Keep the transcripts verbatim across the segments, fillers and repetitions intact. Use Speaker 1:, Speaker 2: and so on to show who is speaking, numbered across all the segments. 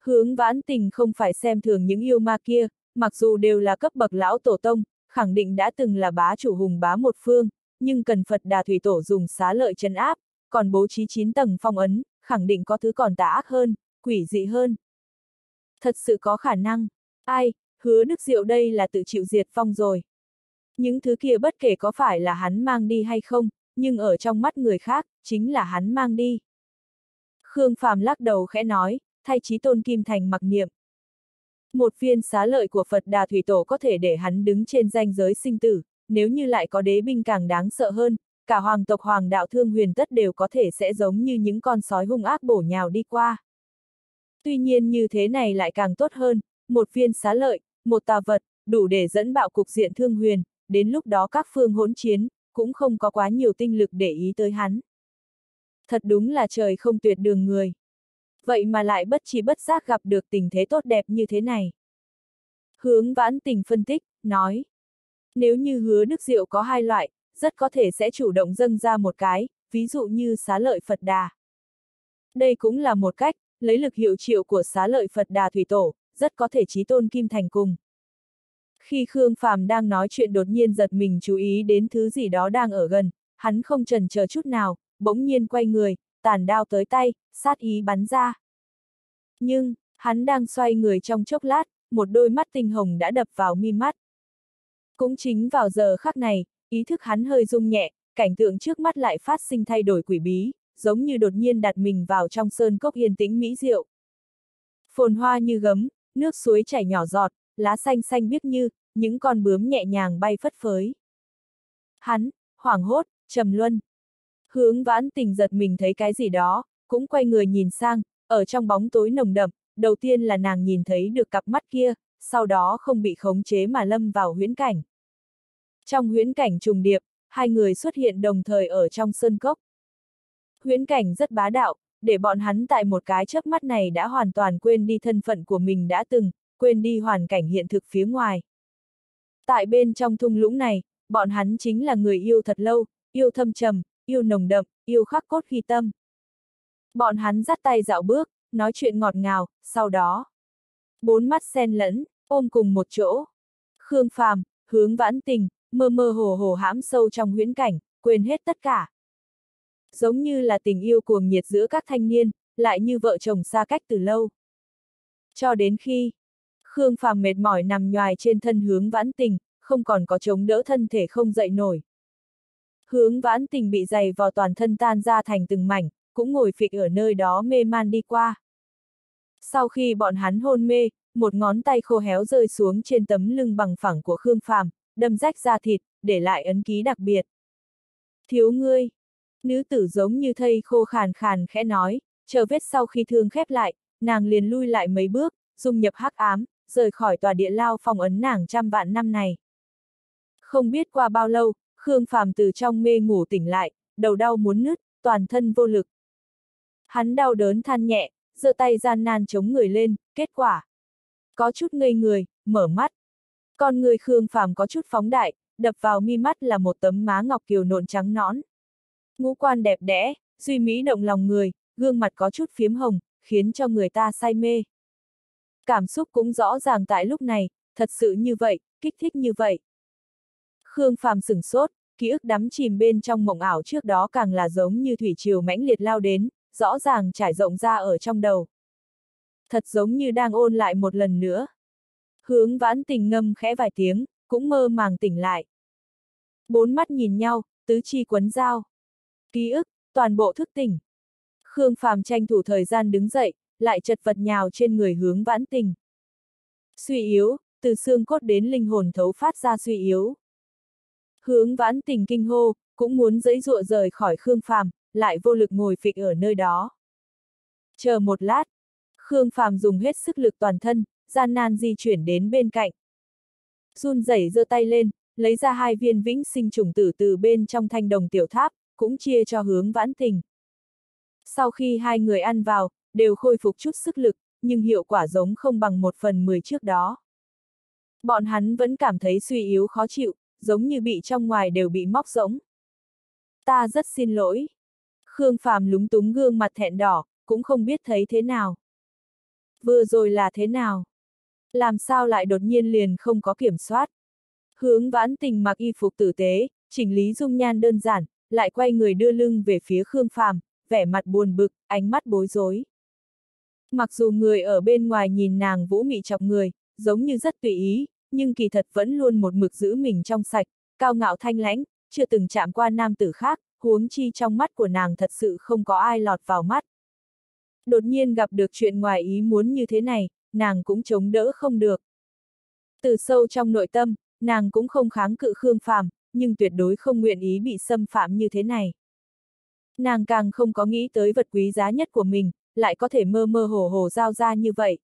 Speaker 1: Hướng Vãn Tình không phải xem thường những yêu ma kia, mặc dù đều là cấp bậc lão tổ tông, khẳng định đã từng là bá chủ hùng bá một phương, nhưng cần Phật Đà Thủy Tổ dùng xá lợi trấn áp, còn bố trí chín tầng phong ấn, khẳng định có thứ còn tà ác hơn, quỷ dị hơn. Thật sự có khả năng. Ai, Hứa Đức Diệu đây là tự chịu diệt vong rồi. Những thứ kia bất kể có phải là hắn mang đi hay không, nhưng ở trong mắt người khác, chính là hắn mang đi. Khương Phàm lắc đầu khẽ nói, thay Chí Tôn Kim Thành mặc niệm. Một viên xá lợi của Phật Đà Thủy Tổ có thể để hắn đứng trên ranh giới sinh tử, nếu như lại có đế binh càng đáng sợ hơn, cả hoàng tộc Hoàng Đạo Thương Huyền tất đều có thể sẽ giống như những con sói hung ác bổ nhào đi qua. Tuy nhiên như thế này lại càng tốt hơn, một viên xá lợi, một tà vật, đủ để dẫn bạo cục diện Thương Huyền, đến lúc đó các phương hỗn chiến, cũng không có quá nhiều tinh lực để ý tới hắn. Thật đúng là trời không tuyệt đường người. Vậy mà lại bất chi bất giác gặp được tình thế tốt đẹp như thế này. Hướng Vãn Tình phân tích, nói. Nếu như Hứa Đức Diệu có hai loại, rất có thể sẽ chủ động dâng ra một cái, ví dụ như xá lợi Phật Đà. Đây cũng là một cách, lấy lực hiệu triệu của xá lợi Phật Đà Thủy Tổ, rất có thể Chí Tôn Kim Thành cùng. Khi Khương Phàm đang nói chuyện đột nhiên giật mình chú ý đến thứ gì đó đang ở gần, hắn không chần chờ chút nào, bỗng nhiên quay người, tản đao tới tay, sát ý bắn ra. Nhưng, hắn đang xoay người trong chốc lát, một đôi mắt tinh hồng đã đập vào mi mắt. Cũng chính vào giờ khắc này, ý thức hắn hơi rung nhẹ, cảnh tượng trước mắt lại phát sinh thay đổi quỷ bí, giống như đột nhiên đặt mình vào trong sơn cốc yên tĩnh mỹ diệu. Phồn hoa như gấm, nước suối chảy nhỏ giọt, lá xanh xanh biếc như, những con bướm nhẹ nhàng bay phất phới. Hắn, hoảng hốt, trầm luân. Hướng Vãn Tình giật mình thấy cái gì đó, cũng quay người nhìn sang, ở trong bóng tối nồng đậm, đầu tiên là nàng nhìn thấy được cặp mắt kia, sau đó không bị khống chế mà lâm vào huyễn cảnh. Trong huyễn cảnh trùng điệp, hai người xuất hiện đồng thời ở trong sơn cốc. Huyễn cảnh rất bá đạo, để bọn hắn tại một cái chớp mắt này đã hoàn toàn quên đi thân phận của mình đã từng, quên đi hoàn cảnh hiện thực phía ngoài. Tại bên trong thung lũng này, bọn hắn chính là người yêu thật lâu, yêu thâm trầm, yêu nồng đậm, yêu khắc cốt ghi tâm. Bọn hắn dắt tay dạo bước, nói chuyện ngọt ngào, sau đó. Bốn mắt xen lẫn, ôm cùng một chỗ. Khương Phàm, Hướng Vãn Tình, mơ mơ hồ hồ hãm sâu trong huyễn cảnh, quên hết tất cả. Giống như là tình yêu cuồng nhiệt giữa các thanh niên, lại như vợ chồng xa cách từ lâu. Cho đến khi, Khương Phàm mệt mỏi nằm nhoài trên thân Hướng Vãn Tình, không còn có chống đỡ thân thể không dậy nổi. Hướng Vãn Tình bị giày vào toàn thân tan ra thành từng mảnh, cũng ngồi phịch ở nơi đó mê man đi qua. Sau khi bọn hắn hôn mê, một ngón tay khô héo rơi xuống trên tấm lưng bằng phẳng của Khương Phàm, đâm rách da thịt, để lại ấn ký đặc biệt. Thiếu ngươi. Nữ tử giống như thây khô khàn khàn khẽ nói, chờ vết sau khi thương khép lại, nàng liền lui lại mấy bước, dung nhập hắc ám, rời khỏi tòa địa lao phong ấn nàng trăm vạn năm này. Không biết qua bao lâu, Khương Phàm từ trong mê ngủ tỉnh lại, đầu đau muốn nứt, toàn thân vô lực. Hắn đau đớn than nhẹ, giơ tay gian nan chống người lên, kết quả. Có chút ngây người, mở mắt. Con người Khương Phàm có chút phóng đại, đập vào mi mắt là một tấm má ngọc kiều nộn trắng nõn. Ngũ quan đẹp đẽ, duy mỹ động lòng người, gương mặt có chút phiếm hồng, khiến cho người ta say mê. Cảm xúc cũng rõ ràng tại lúc này, thật sự như vậy, kích thích như vậy. Khương Phàm sửng sốt, ký ức đắm chìm bên trong mộng ảo trước đó càng là giống như thủy triều mãnh liệt lao đến, rõ ràng trải rộng ra ở trong đầu. Thật giống như đang ôn lại một lần nữa. Hướng Vãn Tình ngâm khẽ vài tiếng, cũng mơ màng tỉnh lại. Bốn mắt nhìn nhau, tứ chi quấn dao. Ký ức, toàn bộ thức tỉnh. Khương Phàm tranh thủ thời gian đứng dậy, lại chật vật nhào trên người Hướng Vãn Tình. Suy yếu, từ xương cốt đến linh hồn thấu phát ra suy yếu. Hướng Vãn Tình kinh hô, cũng muốn giãy giụa rời khỏi Khương Phàm, lại vô lực ngồi phịch ở nơi đó. Chờ một lát, Khương Phàm dùng hết sức lực toàn thân, gian nan di chuyển đến bên cạnh. Run rẩy giơ tay lên, lấy ra hai viên vĩnh sinh trùng tử từ bên trong thanh đồng tiểu tháp, cũng chia cho Hướng Vãn Tình. Sau khi hai người ăn vào, đều khôi phục chút sức lực, nhưng hiệu quả giống không bằng một phần mười trước đó. Bọn hắn vẫn cảm thấy suy yếu khó chịu, giống như bị trong ngoài đều bị móc rỗng. Ta rất xin lỗi. Khương Phàm lúng túng gương mặt thẹn đỏ, cũng không biết thấy thế nào. Vừa rồi là thế nào? Làm sao lại đột nhiên liền không có kiểm soát? Hướng Vãn Tình mặc y phục tử tế, chỉnh lý dung nhan đơn giản, lại quay người đưa lưng về phía Khương Phàm, vẻ mặt buồn bực, ánh mắt bối rối. Mặc dù người ở bên ngoài nhìn nàng vũ mị chọc người, giống như rất tùy ý, nhưng kỳ thật vẫn luôn một mực giữ mình trong sạch, cao ngạo thanh lãnh, chưa từng chạm qua nam tử khác, huống chi trong mắt của nàng thật sự không có ai lọt vào mắt. Đột nhiên gặp được chuyện ngoài ý muốn như thế này, nàng cũng chống đỡ không được. Từ sâu trong nội tâm, nàng cũng không kháng cự Khương Phàm, nhưng tuyệt đối không nguyện ý bị xâm phạm như thế này. Nàng càng không có nghĩ tới vật quý giá nhất của mình, lại có thể mơ mơ hồ hồ giao ra như vậy.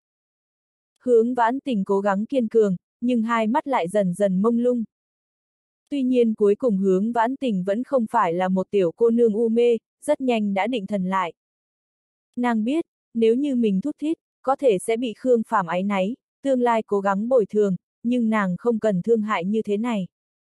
Speaker 1: Hướng Vãn Tình cố gắng kiên cường, nhưng hai mắt lại dần dần mông lung. Tuy nhiên cuối cùng Hướng Vãn Tình vẫn không phải là một tiểu cô nương u mê, rất nhanh đã định thần lại. Nàng biết, nếu như mình thút thít, có thể sẽ bị Khương Phàm áy náy, tương lai cố gắng bồi thường, nhưng nàng không cần thương hại như thế này.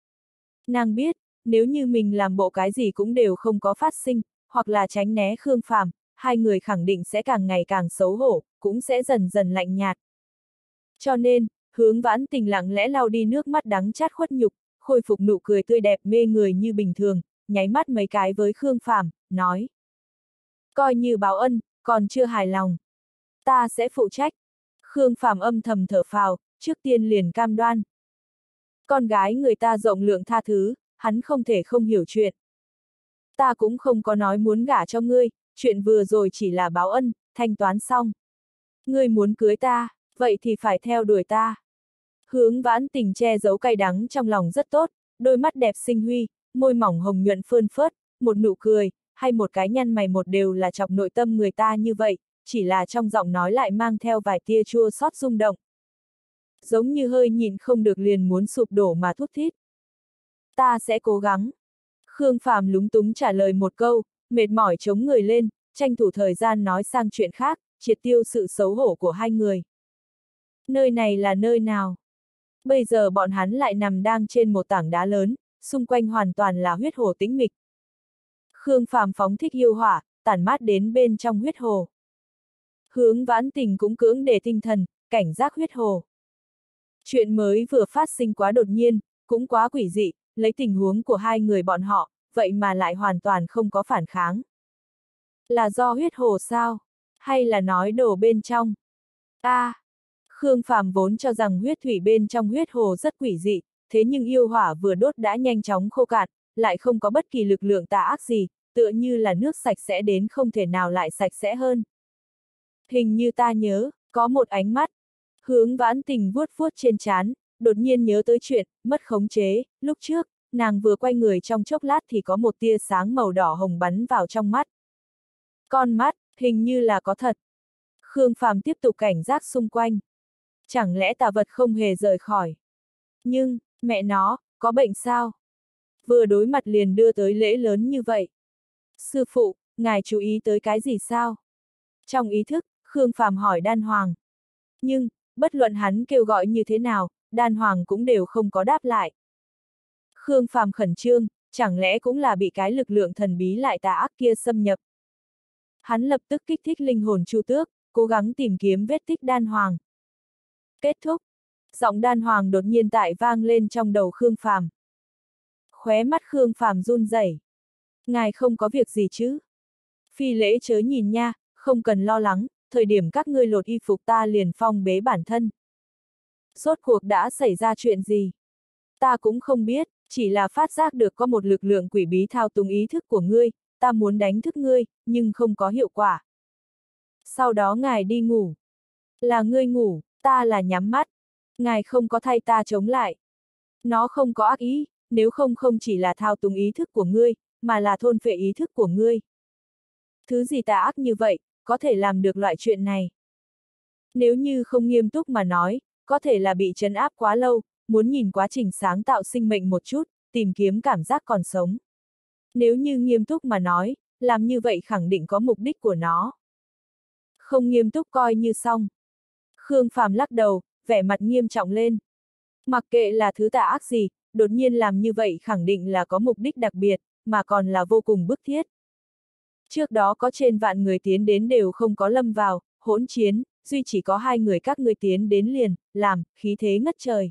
Speaker 1: Nàng biết, nếu như mình làm bộ cái gì cũng đều không có phát sinh, hoặc là tránh né Khương Phàm, hai người khẳng định sẽ càng ngày càng xấu hổ, cũng sẽ dần dần lạnh nhạt. Cho nên, Hướng Vãn Tình lặng lẽ lau đi nước mắt đắng chát khuất nhục, khôi phục nụ cười tươi đẹp mê người như bình thường, nháy mắt mấy cái với Khương Phàm, nói. Coi như báo ân, còn chưa hài lòng. Ta sẽ phụ trách. Khương Phàm âm thầm thở phào, trước tiên liền cam đoan. Con gái người ta rộng lượng tha thứ, hắn không thể không hiểu chuyện. Ta cũng không có nói muốn gả cho ngươi, chuyện vừa rồi chỉ là báo ân, thanh toán xong. Ngươi muốn cưới ta, vậy thì phải theo đuổi ta. Hướng Vãn Tình che giấu cay đắng trong lòng rất tốt, đôi mắt đẹp xinh huy, môi mỏng hồng nhuận phơn phớt, một nụ cười, hay một cái nhăn mày một đều là chọc nội tâm người ta như vậy, chỉ là trong giọng nói lại mang theo vài tia chua xót rung động. Giống như hơi nhịn không được liền muốn sụp đổ mà thút thít. Ta sẽ cố gắng. Khương Phàm lúng túng trả lời một câu, mệt mỏi chống người lên, tranh thủ thời gian nói sang chuyện khác, triệt tiêu sự xấu hổ của hai người. Nơi này là nơi nào? Bây giờ bọn hắn lại nằm đang trên một tảng đá lớn, xung quanh hoàn toàn là huyết hồ tĩnh mịch. Khương Phàm phóng thích yêu hỏa, tản mát đến bên trong huyết hồ. Hướng Vãn Tình cũng cưỡng để tinh thần, cảnh giác huyết hồ. Chuyện mới vừa phát sinh quá đột nhiên, cũng quá quỷ dị, lấy tình huống của hai người bọn họ, vậy mà lại hoàn toàn không có phản kháng. Là do huyết hồ sao? Hay là nói đồ bên trong? A, à, Khương Phàm vốn cho rằng huyết thủy bên trong huyết hồ rất quỷ dị, thế nhưng yêu hỏa vừa đốt đã nhanh chóng khô cạn, lại không có bất kỳ lực lượng tà ác gì, tựa như là nước sạch sẽ đến không thể nào lại sạch sẽ hơn. Hình như ta nhớ, có một ánh mắt. Hướng Vãn Tình vuốt vuốt trên trán, đột nhiên nhớ tới chuyện, mất khống chế, lúc trước, nàng vừa quay người trong chốc lát thì có một tia sáng màu đỏ hồng bắn vào trong mắt. Con mắt, hình như là có thật. Khương Phàm tiếp tục cảnh giác xung quanh. Chẳng lẽ tà vật không hề rời khỏi. Nhưng, mẹ nó, có bệnh sao? Vừa đối mặt liền đưa tới lễ lớn như vậy. Sư phụ, ngài chú ý tới cái gì sao? Trong ý thức, Khương Phàm hỏi Đan Hoàng. Nhưng, bất luận hắn kêu gọi như thế nào, Đan Hoàng cũng đều không có đáp lại. Khương Phàm khẩn trương, chẳng lẽ cũng là bị cái lực lượng thần bí lại tà ác kia xâm nhập. Hắn lập tức kích thích linh hồn Chu Tước, cố gắng tìm kiếm vết tích Đan Hoàng. Kết thúc. Giọng Đan Hoàng đột nhiên tại vang lên trong đầu Khương Phàm. Khóe mắt Khương Phàm run rẩy. Ngài không có việc gì chứ? Phi lễ chớ nhìn nha, không cần lo lắng, thời điểm các ngươi lột y phục ta liền phong bế bản thân. Rốt cuộc đã xảy ra chuyện gì? Ta cũng không biết, chỉ là phát giác được có một lực lượng quỷ bí thao túng ý thức của ngươi, ta muốn đánh thức ngươi, nhưng không có hiệu quả. Sau đó ngài đi ngủ. Là ngươi ngủ, ta là nhắm mắt. Ngài không có thay ta chống lại. Nó không có ác ý, nếu không không chỉ là thao túng ý thức của ngươi, mà là thôn phệ ý thức của ngươi. Thứ gì tà ác như vậy, có thể làm được loại chuyện này. Nếu như không nghiêm túc mà nói, có thể là bị trấn áp quá lâu, muốn nhìn quá trình sáng tạo sinh mệnh một chút, tìm kiếm cảm giác còn sống. Nếu như nghiêm túc mà nói, làm như vậy khẳng định có mục đích của nó. Không nghiêm túc coi như xong. Khương Phàm lắc đầu, vẻ mặt nghiêm trọng lên. Mặc kệ là thứ tà ác gì, đột nhiên làm như vậy khẳng định là có mục đích đặc biệt, mà còn là vô cùng bức thiết. Trước đó có trên vạn người tiến đến đều không có lâm vào, hỗn chiến, duy chỉ có hai người các ngươi tiến đến liền, làm, khí thế ngất trời.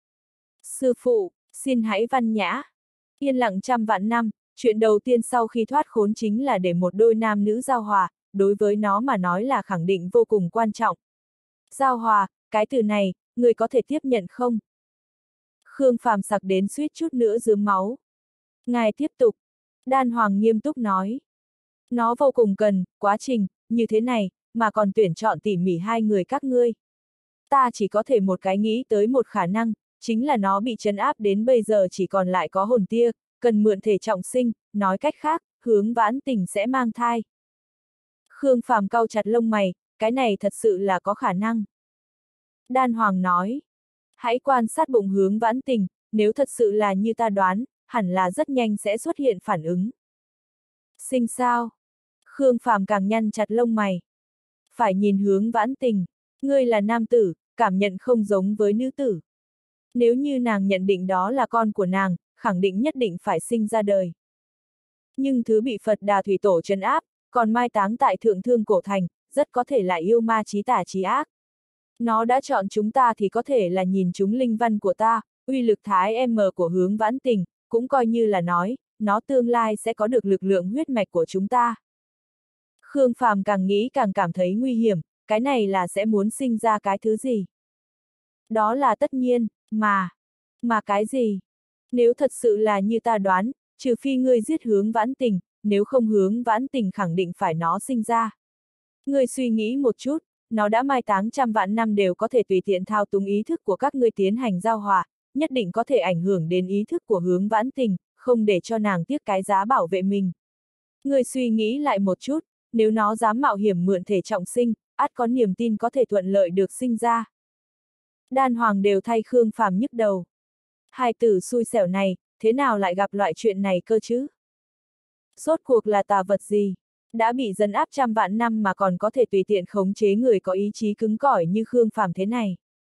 Speaker 1: Sư phụ, xin hãy văn nhã. Yên lặng trăm vạn năm, chuyện đầu tiên sau khi thoát khốn chính là để một đôi nam nữ giao hòa, đối với nó mà nói là khẳng định vô cùng quan trọng. Giao hòa, cái từ này, người có thể tiếp nhận không? Khương Phàm sặc đến suýt chút nữa rướm máu. Ngài tiếp tục. Đan Hoàng nghiêm túc nói. Nó vô cùng cần, quá trình, như thế này, mà còn tuyển chọn tỉ mỉ hai người các ngươi. Ta chỉ có thể một cái nghĩ tới một khả năng, chính là nó bị trấn áp đến bây giờ chỉ còn lại có hồn tia, cần mượn thể trọng sinh, nói cách khác, Hướng Vãn Tình sẽ mang thai. Khương Phàm cau chặt lông mày, cái này thật sự là có khả năng. Đan Hoàng nói, hãy quan sát bụng Hướng Vãn Tình, nếu thật sự là như ta đoán, hẳn là rất nhanh sẽ xuất hiện phản ứng. Sinh sao? Khương Phàm càng nhăn chặt lông mày. Phải nhìn Hướng Vãn Tình, ngươi là nam tử, cảm nhận không giống với nữ tử. Nếu như nàng nhận định đó là con của nàng, khẳng định nhất định phải sinh ra đời. Nhưng thứ bị Phật Đà Thủy Tổ trấn áp, còn mai táng tại Thượng Thương Cổ Thành, rất có thể là yêu ma chí tà chí ác. Nó đã chọn chúng ta thì có thể là nhìn chúng linh văn của ta, uy lực thái M của Hướng Vãn Tình, cũng coi như là nói, nó tương lai sẽ có được lực lượng huyết mạch của chúng ta. Khương Phàm càng nghĩ càng cảm thấy nguy hiểm, cái này là sẽ muốn sinh ra cái thứ gì? Đó là tất nhiên, mà... Mà cái gì? Nếu thật sự là như ta đoán, trừ phi ngươi giết Hướng Vãn Tình, nếu không Hướng Vãn Tình khẳng định phải nó sinh ra. Ngươi suy nghĩ một chút, nó đã mai táng trăm vạn năm đều có thể tùy tiện thao túng ý thức của các ngươi tiến hành giao hòa, nhất định có thể ảnh hưởng đến ý thức của Hướng Vãn Tình, không để cho nàng tiếc cái giá bảo vệ mình. Ngươi suy nghĩ lại một chút, nếu nó dám mạo hiểm mượn thể trọng sinh, ắt có niềm tin có thể thuận lợi được sinh ra. Đan Hoàng đều thay Khương Phàm nhức đầu. Hai tử xui xẻo này, thế nào lại gặp loại chuyện này cơ chứ? Rốt cuộc là tà vật gì? Đã bị dấn áp trăm vạn năm mà còn có thể tùy tiện khống chế người có ý chí cứng cỏi như Khương Phàm thế này.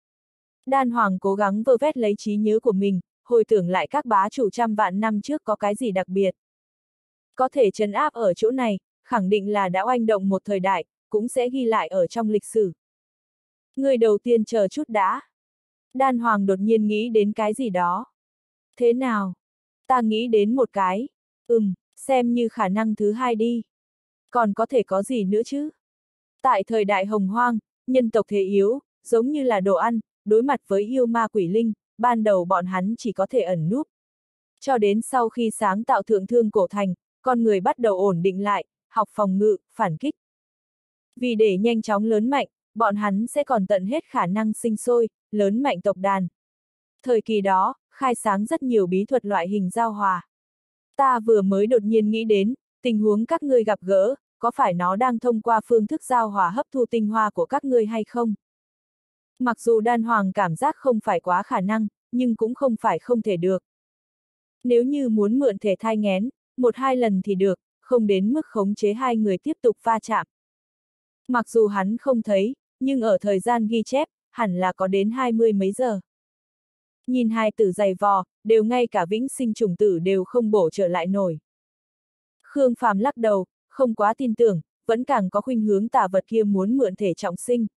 Speaker 1: Đan Hoàng cố gắng vơ vét lấy trí nhớ của mình, hồi tưởng lại các bá chủ trăm vạn năm trước có cái gì đặc biệt. Có thể trấn áp ở chỗ này, khẳng định là đã oanh động một thời đại, cũng sẽ ghi lại ở trong lịch sử. Người đầu tiên chờ chút đã. Đan Hoàng đột nhiên nghĩ đến cái gì đó. Thế nào? Ta nghĩ đến một cái. Ừm, xem như khả năng thứ hai đi. Còn có thể có gì nữa chứ? Tại thời đại hồng hoang, nhân tộc thế yếu, giống như là đồ ăn, đối mặt với yêu ma quỷ linh, ban đầu bọn hắn chỉ có thể ẩn núp. Cho đến sau khi sáng tạo Thượng Thương Cổ Thành, con người bắt đầu ổn định lại, học phòng ngự, phản kích. Vì để nhanh chóng lớn mạnh, bọn hắn sẽ còn tận hết khả năng sinh sôi, lớn mạnh tộc đàn. Thời kỳ đó, khai sáng rất nhiều bí thuật loại hình giao hòa. Ta vừa mới đột nhiên nghĩ đến, tình huống các ngươi gặp gỡ, có phải nó đang thông qua phương thức giao hòa hấp thu tinh hoa của các ngươi hay không? Mặc dù Đan Hoàng cảm giác không phải quá khả năng, nhưng cũng không phải không thể được. Nếu như muốn mượn thể thai nghén, một hai lần thì được, không đến mức khống chế hai người tiếp tục va chạm. Mặc dù hắn không thấy, nhưng ở thời gian ghi chép, hẳn là có đến hai mươi mấy giờ. Nhìn hai tử dày vò, đều ngay cả vĩnh sinh chủng tử đều không bổ trở lại nổi. Khương Phàm lắc đầu, không quá tin tưởng, vẫn càng có khuynh hướng tà vật kia muốn mượn thể trọng sinh.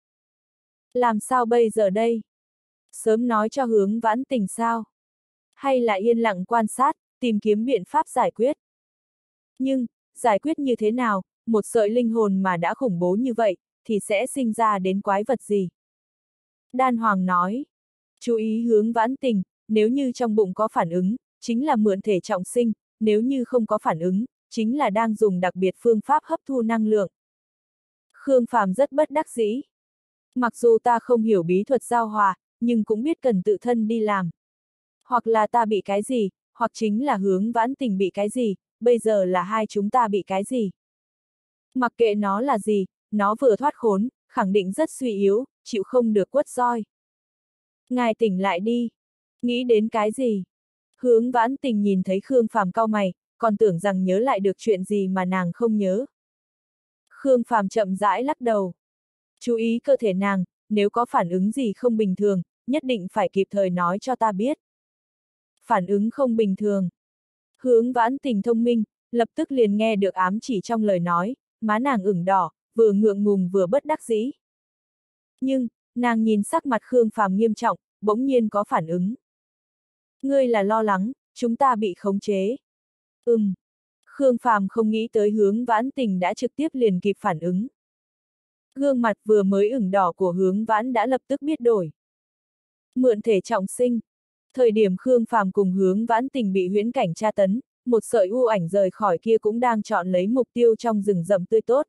Speaker 1: Làm sao bây giờ đây? Sớm nói cho Hướng Vãn Tình sao? Hay là yên lặng quan sát, tìm kiếm biện pháp giải quyết? Nhưng, giải quyết như thế nào, một sợi linh hồn mà đã khủng bố như vậy, thì sẽ sinh ra đến quái vật gì? Đan Hoàng nói, chú ý Hướng Vãn Tình, nếu như trong bụng có phản ứng, chính là mượn thể trọng sinh, nếu như không có phản ứng, chính là đang dùng đặc biệt phương pháp hấp thu năng lượng. Khương Phàm rất bất đắc dĩ. Mặc dù ta không hiểu bí thuật giao hòa, nhưng cũng biết cần tự thân đi làm. Hoặc là ta bị cái gì, hoặc chính là Hướng Vãn Tình bị cái gì, bây giờ là hai chúng ta bị cái gì. Mặc kệ nó là gì, nó vừa thoát khốn, khẳng định rất suy yếu, chịu không được quất roi. Ngài tỉnh lại đi. Nghĩ đến cái gì? Hướng Vãn Tình nhìn thấy Khương Phàm cau mày, còn tưởng rằng nhớ lại được chuyện gì mà nàng không nhớ. Khương Phàm chậm rãi lắc đầu. Chú ý cơ thể nàng, nếu có phản ứng gì không bình thường, nhất định phải kịp thời nói cho ta biết. Phản ứng không bình thường. Hướng Vãn Tình thông minh, lập tức liền nghe được ám chỉ trong lời nói, má nàng ửng đỏ, vừa ngượng ngùng vừa bất đắc dĩ. Nhưng, nàng nhìn sắc mặt Khương Phàm nghiêm trọng, bỗng nhiên có phản ứng. Ngươi là lo lắng, chúng ta bị khống chế. Ừm. Khương Phàm không nghĩ tới Hướng Vãn Tình đã trực tiếp liền kịp phản ứng. Gương mặt vừa mới ửng đỏ của Hướng Vãn đã lập tức biết đổi. Mượn thể trọng sinh. Thời điểm Khương Phàm cùng Hướng Vãn Tình bị huyễn cảnh tra tấn, một sợi u ảnh rời khỏi kia cũng đang chọn lấy mục tiêu trong rừng rậm tươi tốt.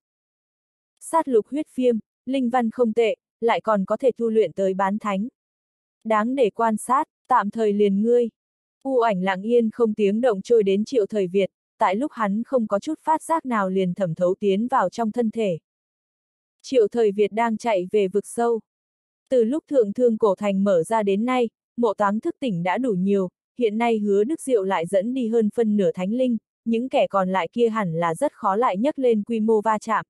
Speaker 1: Sát lục huyết viêm, linh văn không tệ, lại còn có thể tu luyện tới bán thánh. Đáng để quan sát, tạm thời liền ngươi. U ảnh lặng yên không tiếng động trôi đến Triệu Thời Việt, tại lúc hắn không có chút phát giác nào liền thẩm thấu tiến vào trong thân thể. Triệu Thời Việt đang chạy về vực sâu. Từ lúc Thượng Thương Cổ Thành mở ra đến nay, mộ táng thức tỉnh đã đủ nhiều, hiện nay Hứa Đức Diệu lại dẫn đi hơn phân nửa thánh linh, những kẻ còn lại kia hẳn là rất khó lại nhấc lên quy mô va chạm.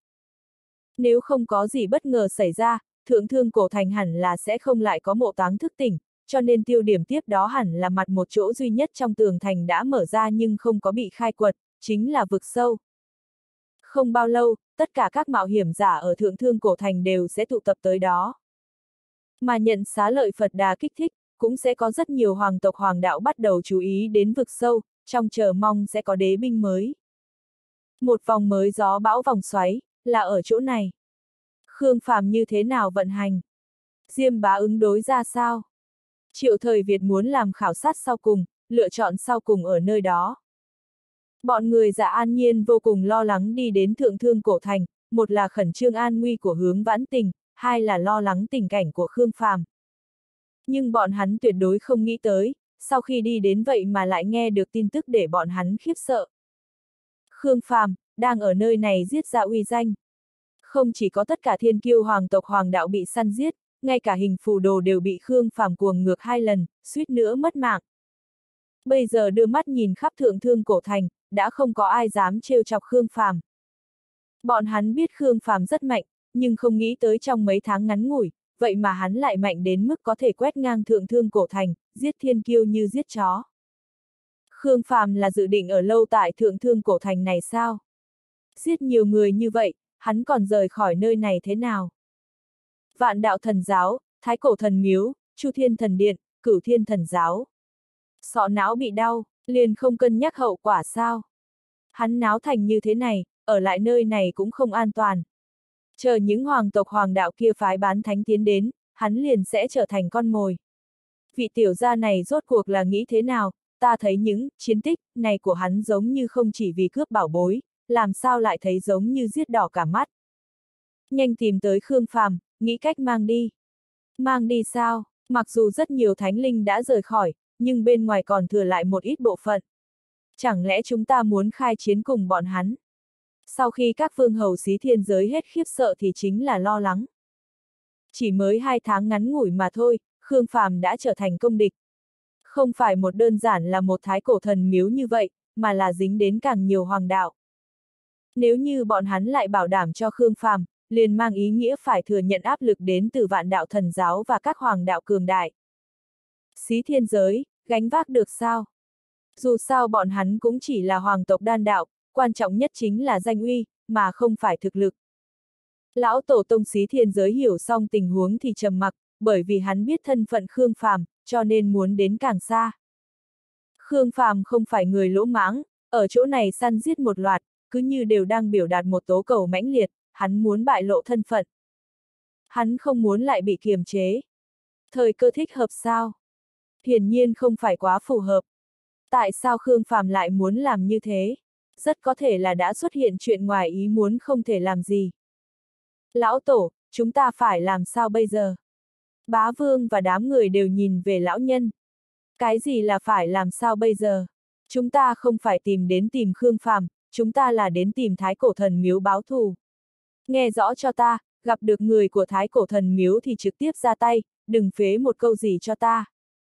Speaker 1: Nếu không có gì bất ngờ xảy ra, Thượng Thương Cổ Thành hẳn là sẽ không lại có mộ táng thức tỉnh, cho nên tiêu điểm tiếp đó hẳn là mặt một chỗ duy nhất trong tường thành đã mở ra nhưng không có bị khai quật, chính là vực sâu. Không bao lâu, tất cả các mạo hiểm giả ở Thượng Thương Cổ Thành đều sẽ tụ tập tới đó. Mà nhận xá lợi Phật Đà kích thích, cũng sẽ có rất nhiều hoàng tộc hoàng đạo bắt đầu chú ý đến vực sâu, trong chờ mong sẽ có đế binh mới. Một vòng mới gió bão vòng xoáy, là ở chỗ này. Khương Phàm như thế nào vận hành? Diêm Bá ứng đối ra sao? Triệu Thời Việt muốn làm khảo sát sau cùng, lựa chọn sau cùng ở nơi đó. Bọn người Dạ An Nhiên vô cùng lo lắng đi đến Thượng Thương Cổ Thành, một là khẩn trương an nguy của Hướng Vãn Tình, hai là lo lắng tình cảnh của Khương Phàm. Nhưng bọn hắn tuyệt đối không nghĩ tới, sau khi đi đến vậy mà lại nghe được tin tức để bọn hắn khiếp sợ. Khương Phàm đang ở nơi này giết ra uy danh. Không chỉ có tất cả thiên kiêu hoàng tộc hoàng đạo bị săn giết, ngay cả hình phù đồ đều bị Khương Phàm cuồng ngược hai lần, suýt nữa mất mạng. Bây giờ đưa mắt nhìn khắp Thượng Thương Cổ Thành, đã không có ai dám trêu chọc Khương Phàm. Bọn hắn biết Khương Phàm rất mạnh, nhưng không nghĩ tới trong mấy tháng ngắn ngủi, vậy mà hắn lại mạnh đến mức có thể quét ngang Thượng Thương Cổ Thành, giết thiên kiêu như giết chó. Khương Phàm là dự định ở lâu tại Thượng Thương Cổ Thành này sao? Giết nhiều người như vậy, hắn còn rời khỏi nơi này thế nào? Vạn Đạo Thần Giáo, Thái Cổ Thần Miếu, Chu Thiên Thần Điện, Cửu Thiên Thần Giáo. Sọ não bị đau, liền không cân nhắc hậu quả sao? Hắn náo thành như thế này, ở lại nơi này cũng không an toàn. Chờ những hoàng tộc hoàng đạo kia phái bán thánh tiến đến, hắn liền sẽ trở thành con mồi. Vị tiểu gia này rốt cuộc là nghĩ thế nào, ta thấy những chiến tích này của hắn giống như không chỉ vì cướp bảo bối, làm sao lại thấy giống như giết đỏ cả mắt. Nhanh tìm tới Khương Phàm, nghĩ cách mang đi. Mang đi sao? Mặc dù rất nhiều thánh linh đã rời khỏi, nhưng bên ngoài còn thừa lại một ít bộ phận. Chẳng lẽ chúng ta muốn khai chiến cùng bọn hắn? Sau khi các vương hầu xí thiên giới hết khiếp sợ thì chính là lo lắng. Chỉ mới hai tháng ngắn ngủi mà thôi, Khương Phàm đã trở thành công địch. Không phải một đơn giản là một thái cổ thần miếu như vậy, mà là dính đến càng nhiều hoàng đạo. Nếu như bọn hắn lại bảo đảm cho Khương Phàm, liền mang ý nghĩa phải thừa nhận áp lực đến từ Vạn Đạo Thần Giáo và các hoàng đạo cường đại. Xí thiên giới, gánh vác được sao? Dù sao bọn hắn cũng chỉ là hoàng tộc đan đạo, quan trọng nhất chính là danh uy, mà không phải thực lực. Lão tổ tông Xí thiên giới hiểu xong tình huống thì trầm mặc, bởi vì hắn biết thân phận Khương Phàm, cho nên muốn đến càng xa. Khương Phàm không phải người lỗ mãng, ở chỗ này săn giết một loạt, cứ như đều đang biểu đạt một tố cầu mãnh liệt, hắn muốn bại lộ thân phận. Hắn không muốn lại bị kiềm chế. Thời cơ thích hợp sao? Hiển nhiên không phải quá phù hợp. Tại sao Khương Phàm lại muốn làm như thế? Rất có thể là đã xuất hiện chuyện ngoài ý muốn không thể làm gì. Lão tổ, chúng ta phải làm sao bây giờ? Bá Vương và đám người đều nhìn về lão nhân. Cái gì là phải làm sao bây giờ? Chúng ta không phải tìm đến tìm Khương Phàm, chúng ta là đến tìm Thái Cổ Thần Miếu báo thù. Nghe rõ cho ta, gặp được người của Thái Cổ Thần Miếu thì trực tiếp ra tay, đừng phế một câu gì cho ta.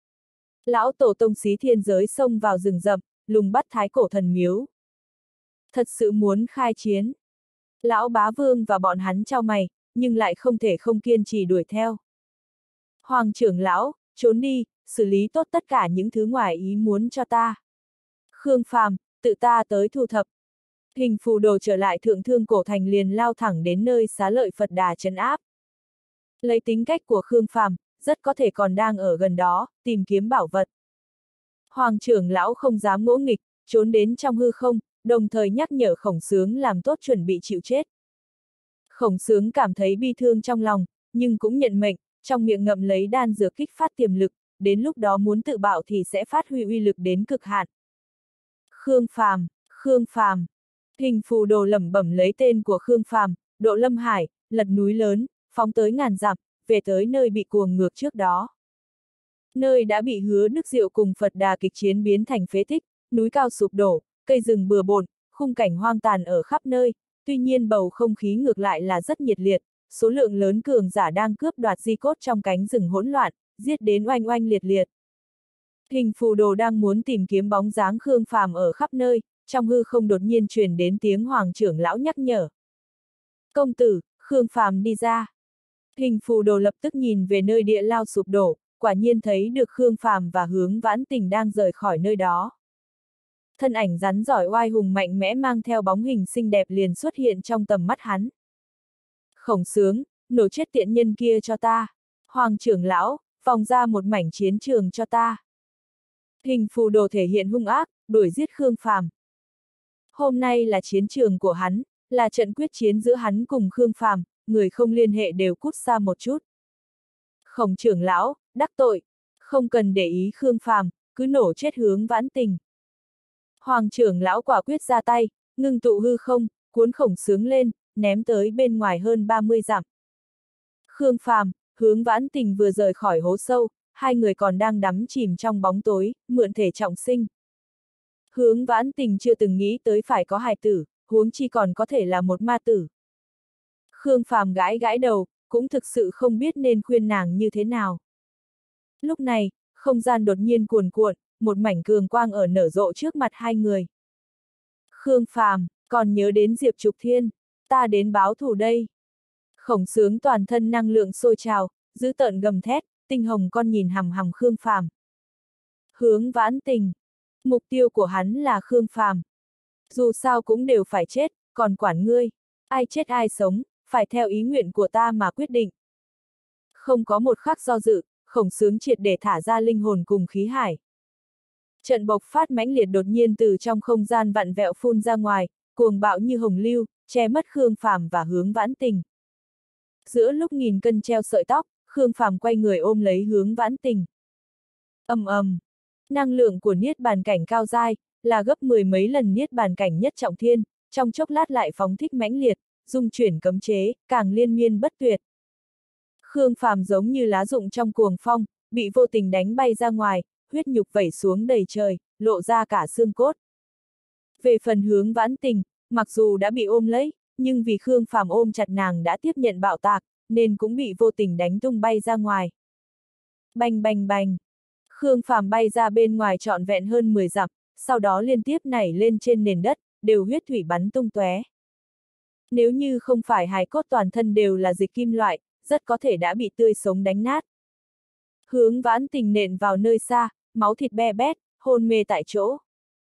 Speaker 1: Lão tổ tông Xí thiên giới xông vào rừng rậm, lùng bắt Thái Cổ Thần Miếu. Thật sự muốn khai chiến. Lão Bá Vương và bọn hắn chau mày, nhưng lại không thể không kiên trì đuổi theo. Hoàng trưởng lão, trốn đi, xử lý tốt tất cả những thứ ngoài ý muốn cho ta. Khương Phàm, tự ta tới thu thập. Hình phù đồ trở lại Thượng Thương Cổ Thành liền lao thẳng đến nơi xá lợi Phật Đà trấn áp. Lấy tính cách của Khương Phàm, rất có thể còn đang ở gần đó, tìm kiếm bảo vật. Hoàng trưởng lão không dám ngỗ nghịch, trốn đến trong hư không, đồng thời nhắc nhở Khổng Sướng làm tốt chuẩn bị chịu chết. Khổng Sướng cảm thấy bi thương trong lòng, nhưng cũng nhận mệnh, trong miệng ngậm lấy đan dược kích phát tiềm lực, đến lúc đó muốn tự bạo thì sẽ phát huy uy lực đến cực hạn. Khương Phàm, Khương Phàm. Hình phù đồ lẩm bẩm lấy tên của Khương Phàm, độ Lâm Hải, lật núi lớn, phóng tới ngàn dặm, về tới nơi bị cuồng ngược trước đó. Nơi đã bị Hứa Đức Diệu cùng Phật Đà kịch chiến biến thành phế tích, núi cao sụp đổ, cây rừng bừa bộn, khung cảnh hoang tàn ở khắp nơi, tuy nhiên bầu không khí ngược lại là rất nhiệt liệt, số lượng lớn cường giả đang cướp đoạt di cốt trong cánh rừng hỗn loạn, giết đến oanh oanh liệt liệt. Hình phù đồ đang muốn tìm kiếm bóng dáng Khương Phàm ở khắp nơi, trong hư không đột nhiên truyền đến tiếng Hoàng trưởng lão nhắc nhở. Công tử, Khương Phàm đi ra. Hình phù đồ lập tức nhìn về nơi địa lao sụp đổ, quả nhiên thấy được Khương Phàm và Hướng Vãn Tình đang rời khỏi nơi đó. Thân ảnh rắn giỏi oai hùng mạnh mẽ mang theo bóng hình xinh đẹp liền xuất hiện trong tầm mắt hắn. Khổng Sướng, nổ chết tiện nhân kia cho ta. Hoàng trưởng lão, vòng ra một mảnh chiến trường cho ta. Hình phù đồ thể hiện hung ác, đuổi giết Khương Phàm. Hôm nay là chiến trường của hắn, là trận quyết chiến giữa hắn cùng Khương Phàm, người không liên hệ đều cút xa một chút. Khổng trưởng lão, đắc tội, không cần để ý Khương Phàm, cứ nổ chết Hướng Vãn Tình. Hoàng trưởng lão quả quyết ra tay, ngưng tụ hư không, cuốn Khổng Sướng lên, ném tới bên ngoài hơn ba mươi dặm. Khương Phàm, Hướng Vãn Tình vừa rời khỏi hố sâu, hai người còn đang đắm chìm trong bóng tối, mượn thể trọng sinh. Hướng Vãn Tình chưa từng nghĩ tới phải có hài tử, huống chi còn có thể là một ma tử. Khương Phàm gãi gãi đầu, cũng thực sự không biết nên khuyên nàng như thế nào. Lúc này, không gian đột nhiên cuồn cuộn, một mảnh cường quang ở nở rộ trước mặt hai người. Khương Phàm, còn nhớ đến Diệp Trục Thiên, ta đến báo thù đây. Khổng Sướng toàn thân năng lượng sôi trào, dữ tợn gầm thét, tinh hồng con nhìn hằm hằm Khương Phàm. Hướng Vãn Tình, mục tiêu của hắn là Khương Phàm. Dù sao cũng đều phải chết, còn quản ngươi, ai chết ai sống, phải theo ý nguyện của ta mà quyết định. Không có một khắc do dự, Khổng Sướng triệt để thả ra linh hồn cùng khí hải. Trận bộc phát mãnh liệt đột nhiên từ trong không gian vặn vẹo phun ra ngoài, cuồng bạo như hồng lưu, che mất Khương Phàm và Hướng Vãn Tình. Giữa lúc nghìn cân treo sợi tóc, Khương Phàm quay người ôm lấy Hướng Vãn Tình. Ầm ầm, năng lượng của niết bàn cảnh cao giai, là gấp mười mấy lần niết bàn cảnh nhất trọng thiên, trong chốc lát lại phóng thích mãnh liệt, dung chuyển cấm chế, càng liên miên bất tuyệt. Khương Phàm giống như lá rụng trong cuồng phong, bị vô tình đánh bay ra ngoài, huyết nhục vẩy xuống đầy trời, lộ ra cả xương cốt. Về phần Hướng Vãn Tình, mặc dù đã bị ôm lấy, nhưng vì Khương Phàm ôm chặt nàng đã tiếp nhận bạo tạc, nên cũng bị vô tình đánh tung bay ra ngoài. Bành bành bành. Khương Phàm bay ra bên ngoài trọn vẹn hơn mười dặm, sau đó liên tiếp nảy lên trên nền đất, đều huyết thủy bắn tung tóe. Nếu như không phải hài cốt toàn thân đều là dịch kim loại, rất có thể đã bị tươi sống đánh nát. Hướng Vãn Tình nện vào nơi xa, máu thịt be bét, hôn mê tại chỗ.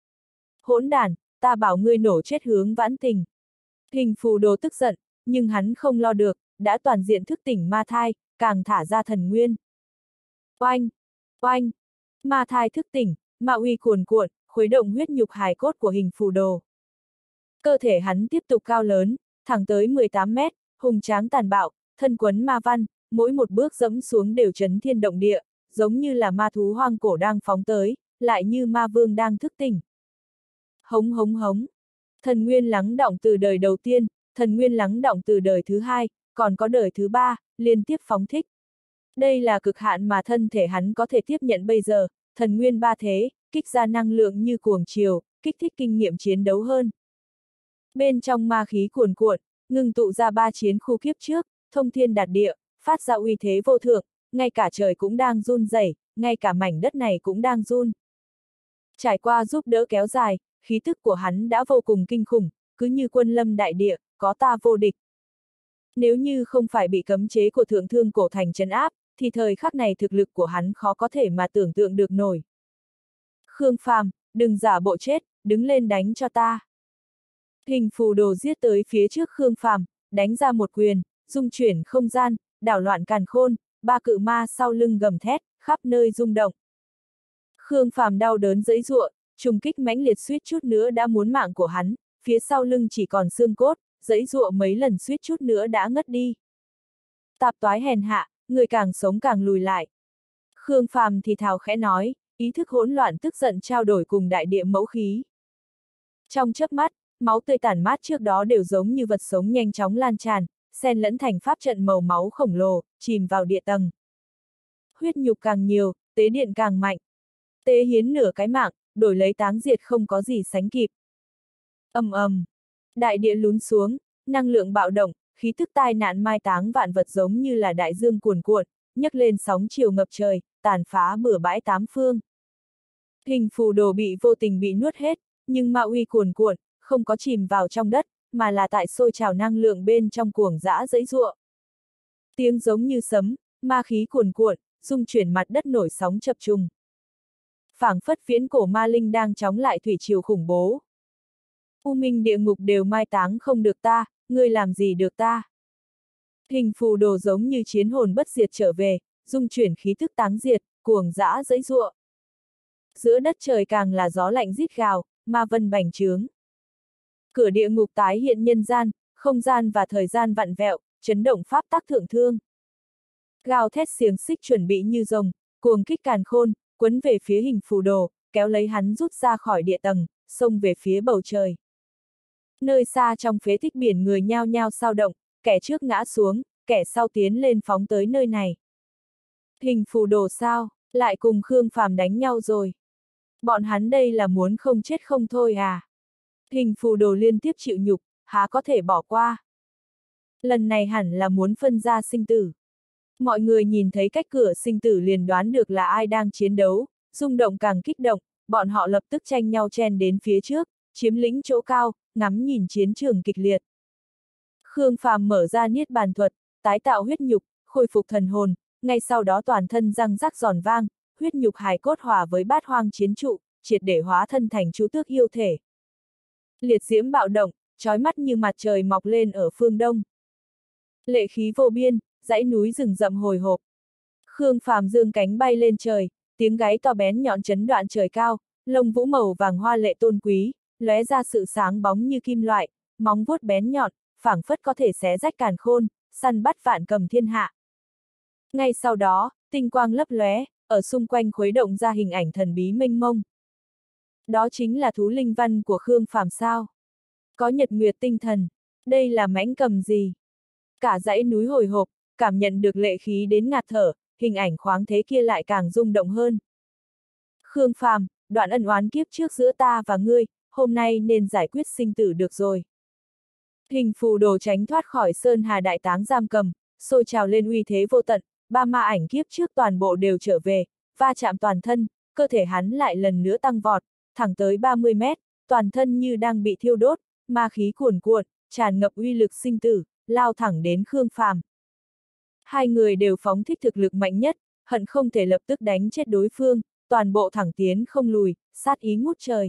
Speaker 1: Hỗn đản, ta bảo ngươi nổ chết Hướng Vãn Tình. Hình phù đồ tức giận, nhưng hắn không lo được, đã toàn diện thức tỉnh ma thai, càng thả ra thần nguyên. Oanh! Oanh! Ma thai thức tỉnh, ma uy cuồn cuộn, khuấy động huyết nhục hài cốt của hình phù đồ. Cơ thể hắn tiếp tục cao lớn, thẳng tới mười tám mét, hùng tráng tàn bạo, thân quấn ma văn, mỗi một bước dẫm xuống đều chấn thiên động địa, giống như là ma thú hoang cổ đang phóng tới, lại như ma vương đang thức tỉnh. Hống hống hống. Thần nguyên lắng đọng từ đời đầu tiên, thần nguyên lắng đọng từ đời thứ hai, còn có đời thứ ba, liên tiếp phóng thích. Đây là cực hạn mà thân thể hắn có thể tiếp nhận bây giờ, thần nguyên ba thế, kích ra năng lượng như cuồng triều, kích thích kinh nghiệm chiến đấu hơn. Bên trong ma khí cuồn cuộn, ngưng tụ ra ba chiến khu kiếp trước, thông thiên đạt địa, phát ra uy thế vô thượng, ngay cả trời cũng đang run rẩy, ngay cả mảnh đất này cũng đang run. Trải qua giúp đỡ kéo dài, khí tức của hắn đã vô cùng kinh khủng, cứ như quân lâm đại địa, có ta vô địch. Nếu như không phải bị cấm chế của thượng thương cổ thành trấn áp, thì thời khắc này thực lực của hắn khó có thể mà tưởng tượng được nổi. Khương Phàm, đừng giả bộ chết, đứng lên đánh cho ta. Hình phù đồ giết tới phía trước Khương Phàm, đánh ra một quyền, dung chuyển không gian, đảo loạn càn khôn, ba cự ma sau lưng gầm thét, khắp nơi rung động. Khương Phàm đau đớn giãy giụa, trùng kích mãnh liệt suýt chút nữa đã muốn mạng của hắn, phía sau lưng chỉ còn xương cốt, giãy giụa mấy lần suýt chút nữa đã ngất đi. Tạp toái hèn hạ, người càng sống càng lùi lại. Khương Phàm thì thào khẽ nói, ý thức hỗn loạn tức giận trao đổi cùng đại địa mẫu khí. Trong chớp mắt, máu tươi tản mát trước đó đều giống như vật sống nhanh chóng lan tràn, xen lẫn thành pháp trận màu máu khổng lồ, chìm vào địa tầng. Huyết nhục càng nhiều, tế điện càng mạnh. Tế hiến nửa cái mạng, đổi lấy táng diệt không có gì sánh kịp. Ầm ầm, đại địa lún xuống, năng lượng bạo động, khí tức tai nạn mai táng vạn vật giống như là đại dương cuồn cuộn, nhấc lên sóng chiều ngập trời, tàn phá bừa bãi tám phương. Hình phù đồ bị vô tình bị nuốt hết, nhưng ma uy cuồn cuộn, không có chìm vào trong đất, mà là tại sôi trào năng lượng bên trong cuồng dã giãy giụa. Tiếng giống như sấm, ma khí cuồn cuộn, rung chuyển mặt đất nổi sóng chập trùng. Phảng phất viễn cổ ma linh đang chống lại thủy triều khủng bố. U minh địa ngục đều mai táng không được ta, ngươi làm gì được ta? Hình phù đồ giống như chiến hồn bất diệt trở về, dung chuyển khí tức táng diệt, cuồng dã giãy giụa. Giữa đất trời càng là gió lạnh rít gào, ma vân bành trướng. Cửa địa ngục tái hiện nhân gian, không gian và thời gian vặn vẹo, chấn động pháp tắc thượng thương. Gào thét xiềng xích chuẩn bị như rồng, cuồng kích càn khôn, quấn về phía hình phù đồ, kéo lấy hắn rút ra khỏi địa tầng, xông về phía bầu trời. Nơi xa trong phế tích biển người nhao nhao sao động, kẻ trước ngã xuống, kẻ sau tiến lên phóng tới nơi này. Hình phù đồ sao, lại cùng Khương Phàm đánh nhau rồi. Bọn hắn đây là muốn không chết không thôi à. Hình phù đồ liên tiếp chịu nhục, há có thể bỏ qua. Lần này hẳn là muốn phân ra sinh tử. Mọi người nhìn thấy cách cửa sinh tử liền đoán được là ai đang chiến đấu, rung động càng kích động, bọn họ lập tức tranh nhau chen đến phía trước, chiếm lĩnh chỗ cao, ngắm nhìn chiến trường kịch liệt. Khương Phàm mở ra niết bàn thuật, tái tạo huyết nhục, khôi phục thần hồn, ngay sau đó toàn thân răng rắc giòn vang, huyết nhục hài cốt hòa với bát hoang chiến trụ, triệt để hóa thân thành chú tước yêu thể. Liệt diễm bạo động, chói mắt như mặt trời mọc lên ở phương đông. Lệ khí vô biên, dãy núi rừng rậm hồi hộp. Khương Phàm dương cánh bay lên trời, tiếng gáy to bén nhọn chấn đoạn trời cao, lông vũ màu vàng hoa lệ tôn quý, lóe ra sự sáng bóng như kim loại, móng vuốt bén nhọn, phảng phất có thể xé rách càn khôn, săn bắt vạn cầm thiên hạ. Ngay sau đó, tinh quang lấp lóe, ở xung quanh khuấy động ra hình ảnh thần bí mênh mông. Đó chính là thú linh văn của Khương Phàm sao? Có nhật nguyệt tinh thần, đây là mãnh cầm gì? Cả dãy núi hồi hộp, cảm nhận được lệ khí đến ngạt thở, hình ảnh khoáng thế kia lại càng rung động hơn. Khương Phàm, đoạn ân oán kiếp trước giữa ta và ngươi, hôm nay nên giải quyết sinh tử được rồi. Hình phù đồ tránh thoát khỏi Sơn Hà Đại Táng giam cầm, sôi trào lên uy thế vô tận, ba ma ảnh kiếp trước toàn bộ đều trở về, va chạm toàn thân, cơ thể hắn lại lần nữa tăng vọt, thẳng tới ba mươi mét, toàn thân như đang bị thiêu đốt, ma khí cuồn cuộn, tràn ngập uy lực sinh tử, lao thẳng đến Khương Phàm. Hai người đều phóng thích thực lực mạnh nhất, hận không thể lập tức đánh chết đối phương, toàn bộ thẳng tiến không lùi, sát ý ngút trời.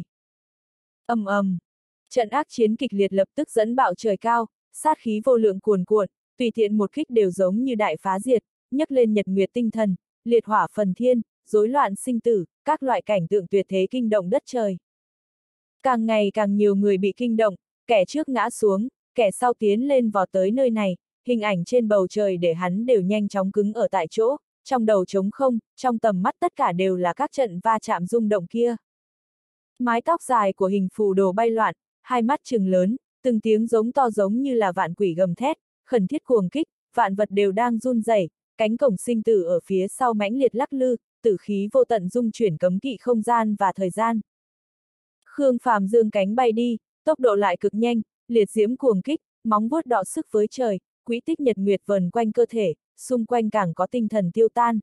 Speaker 1: Ầm ầm, trận ác chiến kịch liệt lập tức dẫn bạo trời cao, sát khí vô lượng cuồn cuộn, tùy tiện một kích đều giống như đại phá diệt, nhấc lên nhật nguyệt tinh thần, liệt hỏa phần thiên, rối loạn sinh tử, các loại cảnh tượng tuyệt thế kinh động đất trời. Càng ngày càng nhiều người bị kinh động, kẻ trước ngã xuống, kẻ sau tiến lên vọt tới nơi này, hình ảnh trên bầu trời để hắn đều nhanh chóng cứng ở tại chỗ, trong đầu trống không, trong tầm mắt tất cả đều là các trận va chạm rung động kia. Mái tóc dài của hình phù đồ bay loạn, hai mắt trừng lớn, từng tiếng giống to giống như là vạn quỷ gầm thét, khẩn thiết cuồng kích, vạn vật đều đang run rẩy, cánh cổng sinh tử ở phía sau mãnh liệt lắc lư, tử khí vô tận dung chuyển cấm kỵ không gian và thời gian. Khương Phàm dương cánh bay đi, tốc độ lại cực nhanh, liệt diễm cuồng kích, móng vuốt đọ sức với trời, quỹ tích nhật nguyệt vần quanh cơ thể, xung quanh càng có tinh thần tiêu tan.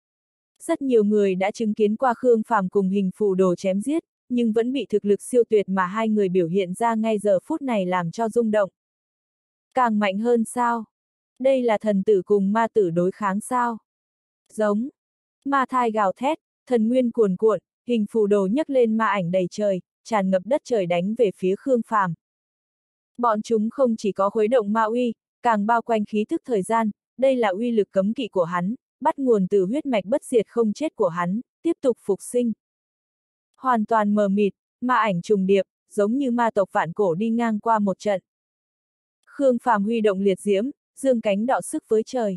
Speaker 1: Rất nhiều người đã chứng kiến qua Khương Phàm cùng hình phù đồ chém giết, nhưng vẫn bị thực lực siêu tuyệt mà hai người biểu hiện ra ngay giờ phút này làm cho rung động. Càng mạnh hơn sao? Đây là thần tử cùng ma tử đối kháng sao? Giống. Ma thai gào thét, thần nguyên cuồn cuộn, hình phù đồ nhấc lên ma ảnh đầy trời, tràn ngập đất trời đánh về phía Khương Phàm. Bọn chúng không chỉ có khuấy động ma uy, càng bao quanh khí thức thời gian, đây là uy lực cấm kỵ của hắn, bắt nguồn từ huyết mạch bất diệt không chết của hắn, tiếp tục phục sinh. Hoàn toàn mờ mịt, ma ảnh trùng điệp, giống như ma tộc vạn cổ đi ngang qua một trận. Khương Phàm huy động liệt diễm, dương cánh đọ sức với trời.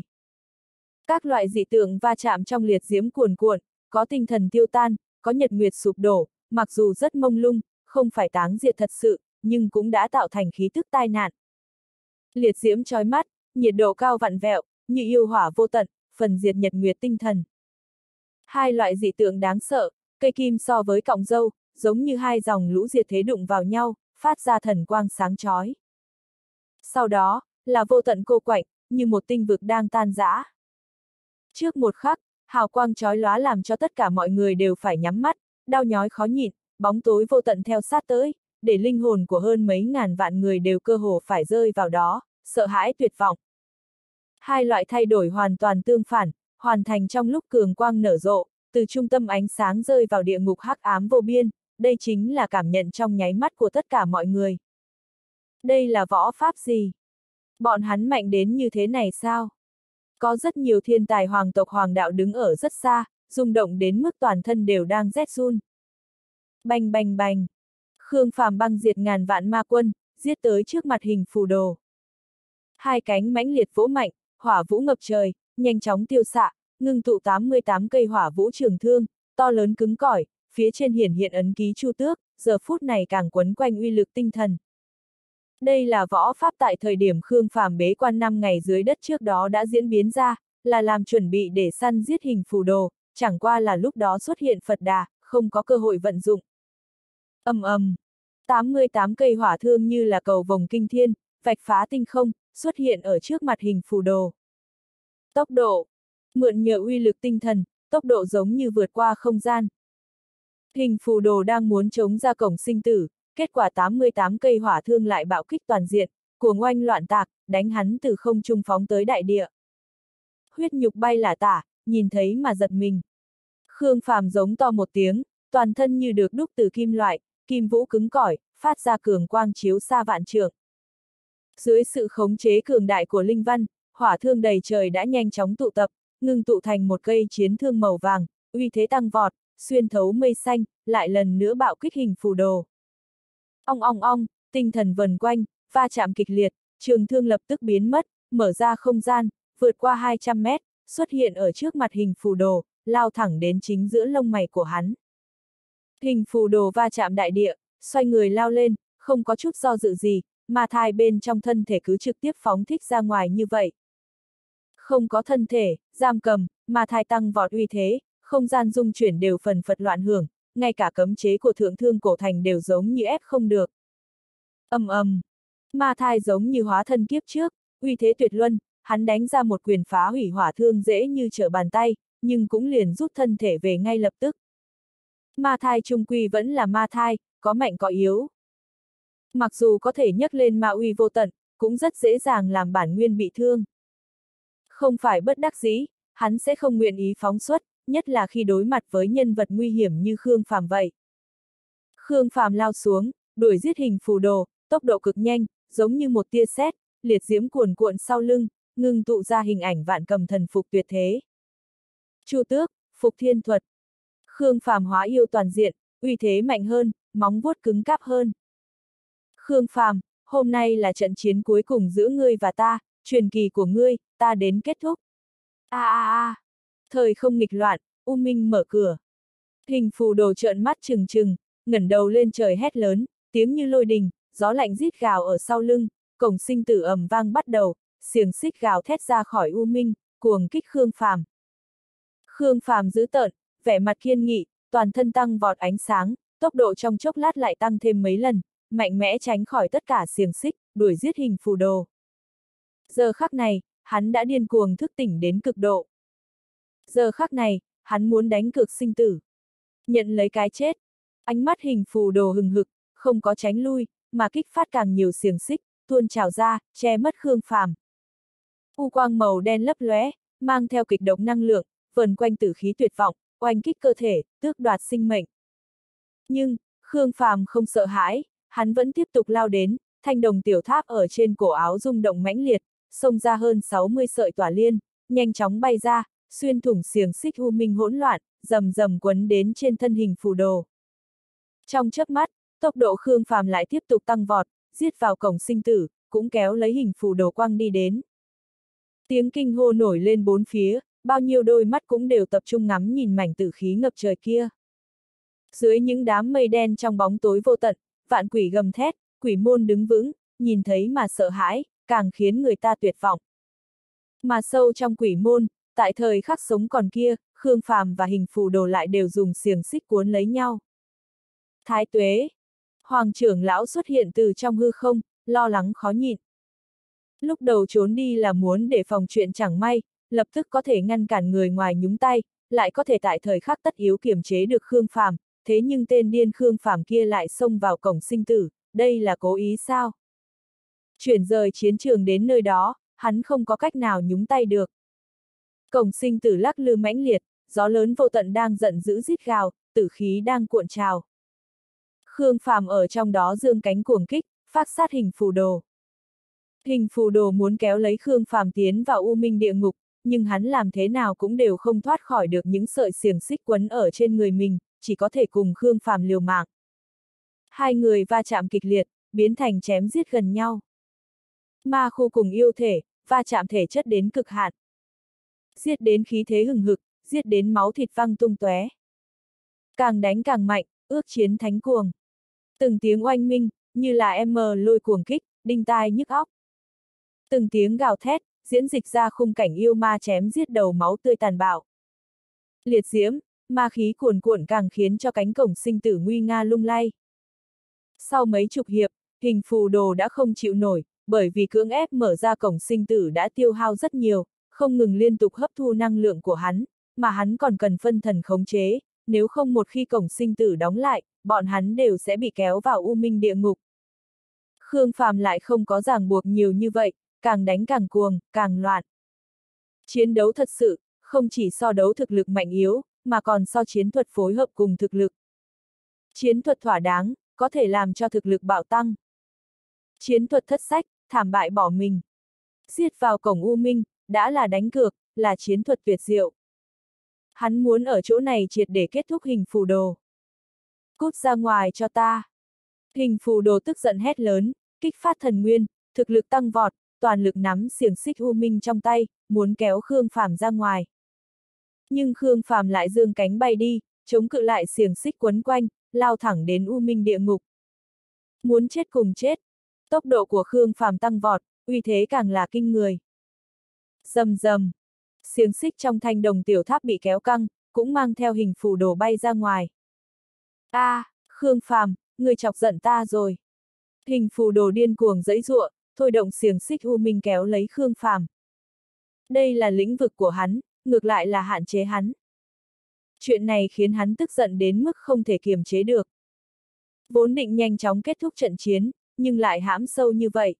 Speaker 1: Các loại dị tượng va chạm trong liệt diễm cuồn cuộn, có tinh thần tiêu tan, có nhật nguyệt sụp đổ, mặc dù rất mông lung, không phải táng diệt thật sự, nhưng cũng đã tạo thành khí tức tai nạn. Liệt diễm chói mắt, nhiệt độ cao vặn vẹo, như yêu hỏa vô tận, phần diệt nhật nguyệt tinh thần. Hai loại dị tượng đáng sợ, cây kim so với cọng dâu, giống như hai dòng lũ diệt thế đụng vào nhau, phát ra thần quang sáng chói. Sau đó, là vô tận cô quạnh, như một tinh vực đang tan rã. Trước một khắc, hào quang chói lóa làm cho tất cả mọi người đều phải nhắm mắt, đau nhói khó nhịn, bóng tối vô tận theo sát tới, để linh hồn của hơn mấy ngàn vạn người đều cơ hồ phải rơi vào đó, sợ hãi tuyệt vọng. Hai loại thay đổi hoàn toàn tương phản, hoàn thành trong lúc cường quang nở rộ, từ trung tâm ánh sáng rơi vào địa ngục hắc ám vô biên, đây chính là cảm nhận trong nháy mắt của tất cả mọi người. Đây là võ pháp gì? Bọn hắn mạnh đến như thế này sao? Có rất nhiều thiên tài hoàng tộc hoàng đạo đứng ở rất xa, rung động đến mức toàn thân đều đang rét run. Bành bành bành. Khương Phàm băng diệt ngàn vạn ma quân, giết tới trước mặt hình phù đồ. Hai cánh mãnh liệt vỗ mạnh, hỏa vũ ngập trời, nhanh chóng tiêu xạ, ngưng tụ tám mươi tám cây hỏa vũ trường thương, to lớn cứng cỏi, phía trên hiển hiện ấn ký chu tước, giờ phút này càng quấn quanh uy lực tinh thần. Đây là võ pháp tại thời điểm Khương Phàm bế quan năm ngày dưới đất trước đó đã diễn biến ra, là làm chuẩn bị để săn giết hình phù đồ, chẳng qua là lúc đó xuất hiện Phật Đà, không có cơ hội vận dụng. Ầm ầm, tám mươi tám cây hỏa thương như là cầu vồng kinh thiên, vạch phá tinh không, xuất hiện ở trước mặt hình phù đồ. Tốc độ, mượn nhờ uy lực tinh thần, tốc độ giống như vượt qua không gian. Hình phù đồ đang muốn chống ra cổng sinh tử, kết quả tám mươi tám cây hỏa thương lại bạo kích toàn diện, cuồng oanh loạn tạc, đánh hắn từ không trung phóng tới đại địa. Huyết nhục bay lả tả, nhìn thấy mà giật mình. Khương Phàm giống to một tiếng, toàn thân như được đúc từ kim loại, kim vũ cứng cỏi, phát ra cường quang chiếu xa vạn trượng. Dưới sự khống chế cường đại của linh văn, hỏa thương đầy trời đã nhanh chóng tụ tập, ngưng tụ thành một cây chiến thương màu vàng, uy thế tăng vọt, xuyên thấu mây xanh, lại lần nữa bạo kích hình phù đồ. Ong ong ong, tinh thần vần quanh, va chạm kịch liệt, trường thương lập tức biến mất, mở ra không gian, vượt qua hai trăm mét, xuất hiện ở trước mặt hình phù đồ, lao thẳng đến chính giữa lông mày của hắn. Hình phù đồ va chạm đại địa, xoay người lao lên, không có chút do dự gì, ma thai bên trong thân thể cứ trực tiếp phóng thích ra ngoài như vậy. Không có thân thể, giam cầm, ma thai tăng vọt uy thế, không gian dung chuyển đều phần phật loạn hưởng, ngay cả cấm chế của thượng thương cổ thành đều giống như ép không được. Ầm ầm, ma thai giống như hóa thân kiếp trước, uy thế tuyệt luân, hắn đánh ra một quyền phá hủy hỏa thương dễ như trở bàn tay, nhưng cũng liền rút thân thể về ngay lập tức. Ma thai trung quy vẫn là ma thai, có mạnh có yếu. Mặc dù có thể nhấc lên ma uy vô tận, cũng rất dễ dàng làm bản nguyên bị thương. Không phải bất đắc dĩ, hắn sẽ không nguyện ý phóng xuất, nhất là khi đối mặt với nhân vật nguy hiểm như Khương Phàm vậy. Khương Phàm lao xuống, đuổi giết hình phù đồ, tốc độ cực nhanh, giống như một tia sét, liệt diễm cuồn cuộn sau lưng, ngưng tụ ra hình ảnh vạn cầm thần phục tuyệt thế. Chu tước, phục thiên thuật. Khương Phàm hóa yêu toàn diện, uy thế mạnh hơn, móng vuốt cứng cáp hơn. Khương Phàm, hôm nay là trận chiến cuối cùng giữa ngươi và ta, truyền kỳ của ngươi, ta đến kết thúc. A a a, thời không nghịch loạn, U Minh mở cửa. Hình phù đồ trợn mắt trừng trừng, ngẩng đầu lên trời hét lớn, tiếng như lôi đình, gió lạnh rít gào ở sau lưng, cổng sinh tử ầm vang bắt đầu, xiềng xích gào thét ra khỏi U Minh, cuồng kích Khương Phàm. Khương Phàm dữ tợn, vẻ mặt kiên nghị, toàn thân tăng vọt ánh sáng, tốc độ trong chốc lát lại tăng thêm mấy lần, mạnh mẽ tránh khỏi tất cả xiềng xích, đuổi giết hình phù đồ. Giờ khắc này, hắn đã điên cuồng thức tỉnh đến cực độ. Giờ khắc này, hắn muốn đánh cược sinh tử. Nhận lấy cái chết. Ánh mắt hình phù đồ hừng hực, không có tránh lui, mà kích phát càng nhiều xiềng xích, tuôn trào ra, che mất Khương Phàm. U quang màu đen lấp lóe, mang theo kịch độc năng lượng, vần quanh tử khí tuyệt vọng, oanh kích cơ thể, tước đoạt sinh mệnh. Nhưng, Khương Phàm không sợ hãi, hắn vẫn tiếp tục lao đến, thanh đồng tiểu tháp ở trên cổ áo rung động mãnh liệt, xông ra hơn sáu mươi sợi tỏa liên, nhanh chóng bay ra, xuyên thủng xiềng xích u minh hỗn loạn, rầm rầm quấn đến trên thân hình phù đồ. Trong chớp mắt, tốc độ Khương Phàm lại tiếp tục tăng vọt, giết vào cổng sinh tử, cũng kéo lấy hình phù đồ quăng đi đến. Tiếng kinh hô nổi lên bốn phía, bao nhiêu đôi mắt cũng đều tập trung ngắm nhìn mảnh tử khí ngập trời kia. Dưới những đám mây đen trong bóng tối vô tận, vạn quỷ gầm thét, quỷ môn đứng vững, nhìn thấy mà sợ hãi, càng khiến người ta tuyệt vọng. Mà sâu trong quỷ môn, tại thời khắc sống còn kia, Khương Phàm và hình phù đồ lại đều dùng xiềng xích cuốn lấy nhau. Thái Tuế, Hoàng trưởng lão xuất hiện từ trong hư không, lo lắng khó nhịn. Lúc đầu trốn đi là muốn để phòng chuyện chẳng may, lập tức có thể ngăn cản người ngoài nhúng tay, lại có thể tại thời khắc tất yếu kiềm chế được Khương Phàm, thế nhưng tên điên Khương Phàm kia lại xông vào cổng sinh tử, đây là cố ý sao? Chuyển rời chiến trường đến nơi đó, hắn không có cách nào nhúng tay được. Cổng sinh tử lắc lư mãnh liệt, gió lớn vô tận đang giận dữ rít gào, tử khí đang cuộn trào. Khương Phàm ở trong đó giương cánh cuồng kích, phát sát hình phù đồ. Hình phù đồ muốn kéo lấy Khương Phàm tiến vào u minh địa ngục, nhưng hắn làm thế nào cũng đều không thoát khỏi được những sợi xiềng xích quấn ở trên người mình, chỉ có thể cùng Khương Phàm liều mạng. Hai người va chạm kịch liệt, biến thành chém giết gần nhau. Ma khu cùng yêu thể, va chạm thể chất đến cực hạn. Giết đến khí thế hừng hực, giết đến máu thịt văng tung tóe. Càng đánh càng mạnh, ước chiến thánh cuồng. Từng tiếng oanh minh, như là em mờ lôi cuồng kích, đinh tai nhức óc. Từng tiếng gào thét, diễn dịch ra khung cảnh yêu ma chém giết đầu máu tươi tàn bạo. Liệt diễm, ma khí cuồn cuộn càng khiến cho cánh cổng sinh tử nguy nga lung lay. Sau mấy chục hiệp, hình phù đồ đã không chịu nổi, bởi vì cưỡng ép mở ra cổng sinh tử đã tiêu hao rất nhiều, không ngừng liên tục hấp thu năng lượng của hắn, mà hắn còn cần phân thần khống chế, nếu không một khi cổng sinh tử đóng lại, bọn hắn đều sẽ bị kéo vào u minh địa ngục. Khương Phàm lại không có ràng buộc nhiều như vậy, càng đánh càng cuồng, càng loạn. Chiến đấu thật sự, không chỉ so đấu thực lực mạnh yếu, mà còn so chiến thuật phối hợp cùng thực lực. Chiến thuật thỏa đáng, có thể làm cho thực lực bạo tăng. Chiến thuật thất sách, thảm bại bỏ mình. Giết vào cổng u minh, đã là đánh cược, là chiến thuật tuyệt diệu. Hắn muốn ở chỗ này triệt để kết thúc hình phù đồ. Cút ra ngoài cho ta. Hình phù đồ tức giận hét lớn, kích phát thần nguyên, thực lực tăng vọt, toàn lực nắm xiềng xích u minh trong tay, muốn kéo Khương Phàm ra ngoài. Nhưng Khương Phàm lại giương cánh bay đi, chống cự lại xiềng xích quấn quanh, lao thẳng đến u minh địa ngục. Muốn chết cùng chết. Tốc độ của Khương Phàm tăng vọt, uy thế càng là kinh người. Rầm rầm. Xiềng xích trong thanh đồng tiểu tháp bị kéo căng, cũng mang theo hình phù đồ bay ra ngoài. A, à, Khương Phàm, người chọc giận ta rồi. Hình phù đồ điên cuồng giãy giụa, thôi động xiềng xích u minh kéo lấy Khương Phàm. Đây là lĩnh vực của hắn, ngược lại là hạn chế hắn. Chuyện này khiến hắn tức giận đến mức không thể kiềm chế được. Vốn định nhanh chóng kết thúc trận chiến, nhưng lại hãm sâu như vậy.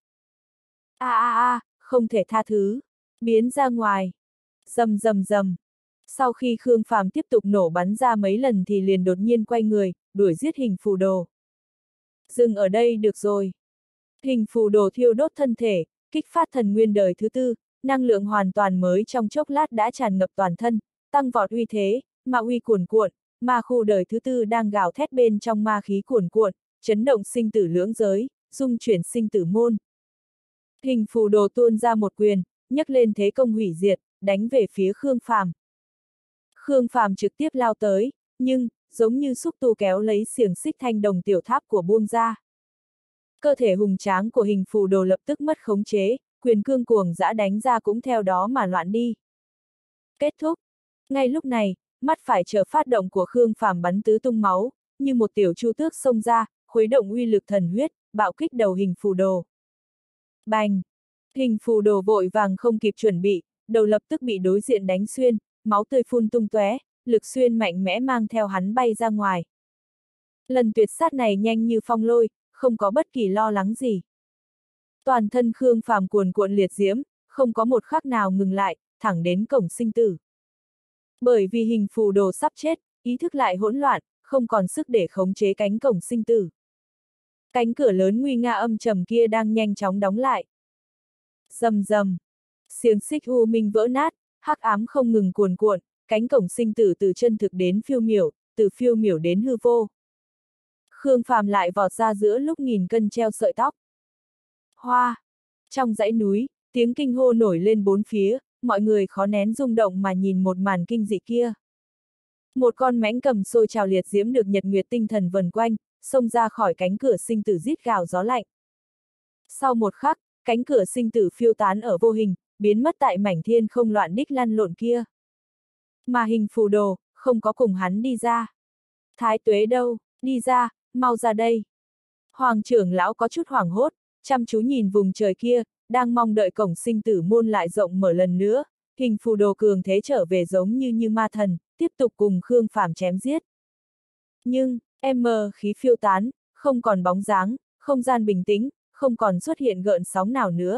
Speaker 1: A a a, không thể tha thứ. Biến ra ngoài. Rầm rầm rầm. Sau khi Khương Phàm tiếp tục nổ bắn ra mấy lần thì liền đột nhiên quay người, đuổi giết hình phù đồ. Dừng ở đây được rồi. Hình phù đồ thiêu đốt thân thể, kích phát thần nguyên đời thứ tư, năng lượng hoàn toàn mới trong chốc lát đã tràn ngập toàn thân, tăng vọt uy thế, ma uy cuồn cuộn, ma khu đời thứ tư đang gào thét bên trong ma khí cuồn cuộn, chấn động sinh tử lưỡng giới, dung chuyển sinh tử môn. Hình phù đồ tuôn ra một quyền, nhấc lên thế công hủy diệt, đánh về phía Khương Phàm. Khương Phàm trực tiếp lao tới, nhưng, giống như xúc tu kéo lấy xiềng xích thanh đồng tiểu tháp của buông ra. Cơ thể hùng tráng của hình phù đồ lập tức mất khống chế, quyền cương cuồng dã đánh ra cũng theo đó mà loạn đi. Kết thúc. Ngay lúc này, mắt phải chờ phát động của Khương Phàm bắn tứ tung máu, như một tiểu chu tước xông ra, khuấy động uy lực thần huyết, bạo kích đầu hình phù đồ. Bành! Hình phù đồ vội vàng không kịp chuẩn bị, đầu lập tức bị đối diện đánh xuyên, máu tươi phun tung tóe, lực xuyên mạnh mẽ mang theo hắn bay ra ngoài. Lần tuyệt sát này nhanh như phong lôi, không có bất kỳ lo lắng gì. Toàn thân Khương Phàm cuồn cuộn liệt diễm, không có một khắc nào ngừng lại, thẳng đến cổng sinh tử. Bởi vì hình phù đồ sắp chết, ý thức lại hỗn loạn, không còn sức để khống chế cánh cổng sinh tử. Cánh cửa lớn nguy nga âm trầm kia đang nhanh chóng đóng lại. Rầm rầm, xiềng xích u minh vỡ nát, hắc ám không ngừng cuồn cuộn, cánh cổng sinh tử từ chân thực đến phiêu miểu, từ phiêu miểu đến hư vô. Khương Phàm lại vọt ra giữa lúc nghìn cân treo sợi tóc. Hoa! Trong dãy núi, tiếng kinh hô nổi lên bốn phía, mọi người khó nén rung động mà nhìn một màn kinh dị kia. Một con mãnh cầm sôi trào liệt diễm được nhật nguyệt tinh thần vần quanh, xông ra khỏi cánh cửa sinh tử rít gào gió lạnh. Sau một khắc, cánh cửa sinh tử phiêu tán ở vô hình, biến mất tại mảnh thiên không loạn đích lăn lộn kia. Mà hình phù đồ, không có cùng hắn đi ra. Thái Tuế đâu, đi ra, mau ra đây. Hoàng trưởng lão có chút hoảng hốt, chăm chú nhìn vùng trời kia, đang mong đợi cổng sinh tử môn lại rộng mở lần nữa, hình phù đồ cường thế trở về giống như như ma thần, tiếp tục cùng Khương Phàm chém giết. Nhưng, em mờ khí phiêu tán, không còn bóng dáng, không gian bình tĩnh, không còn xuất hiện gợn sóng nào nữa.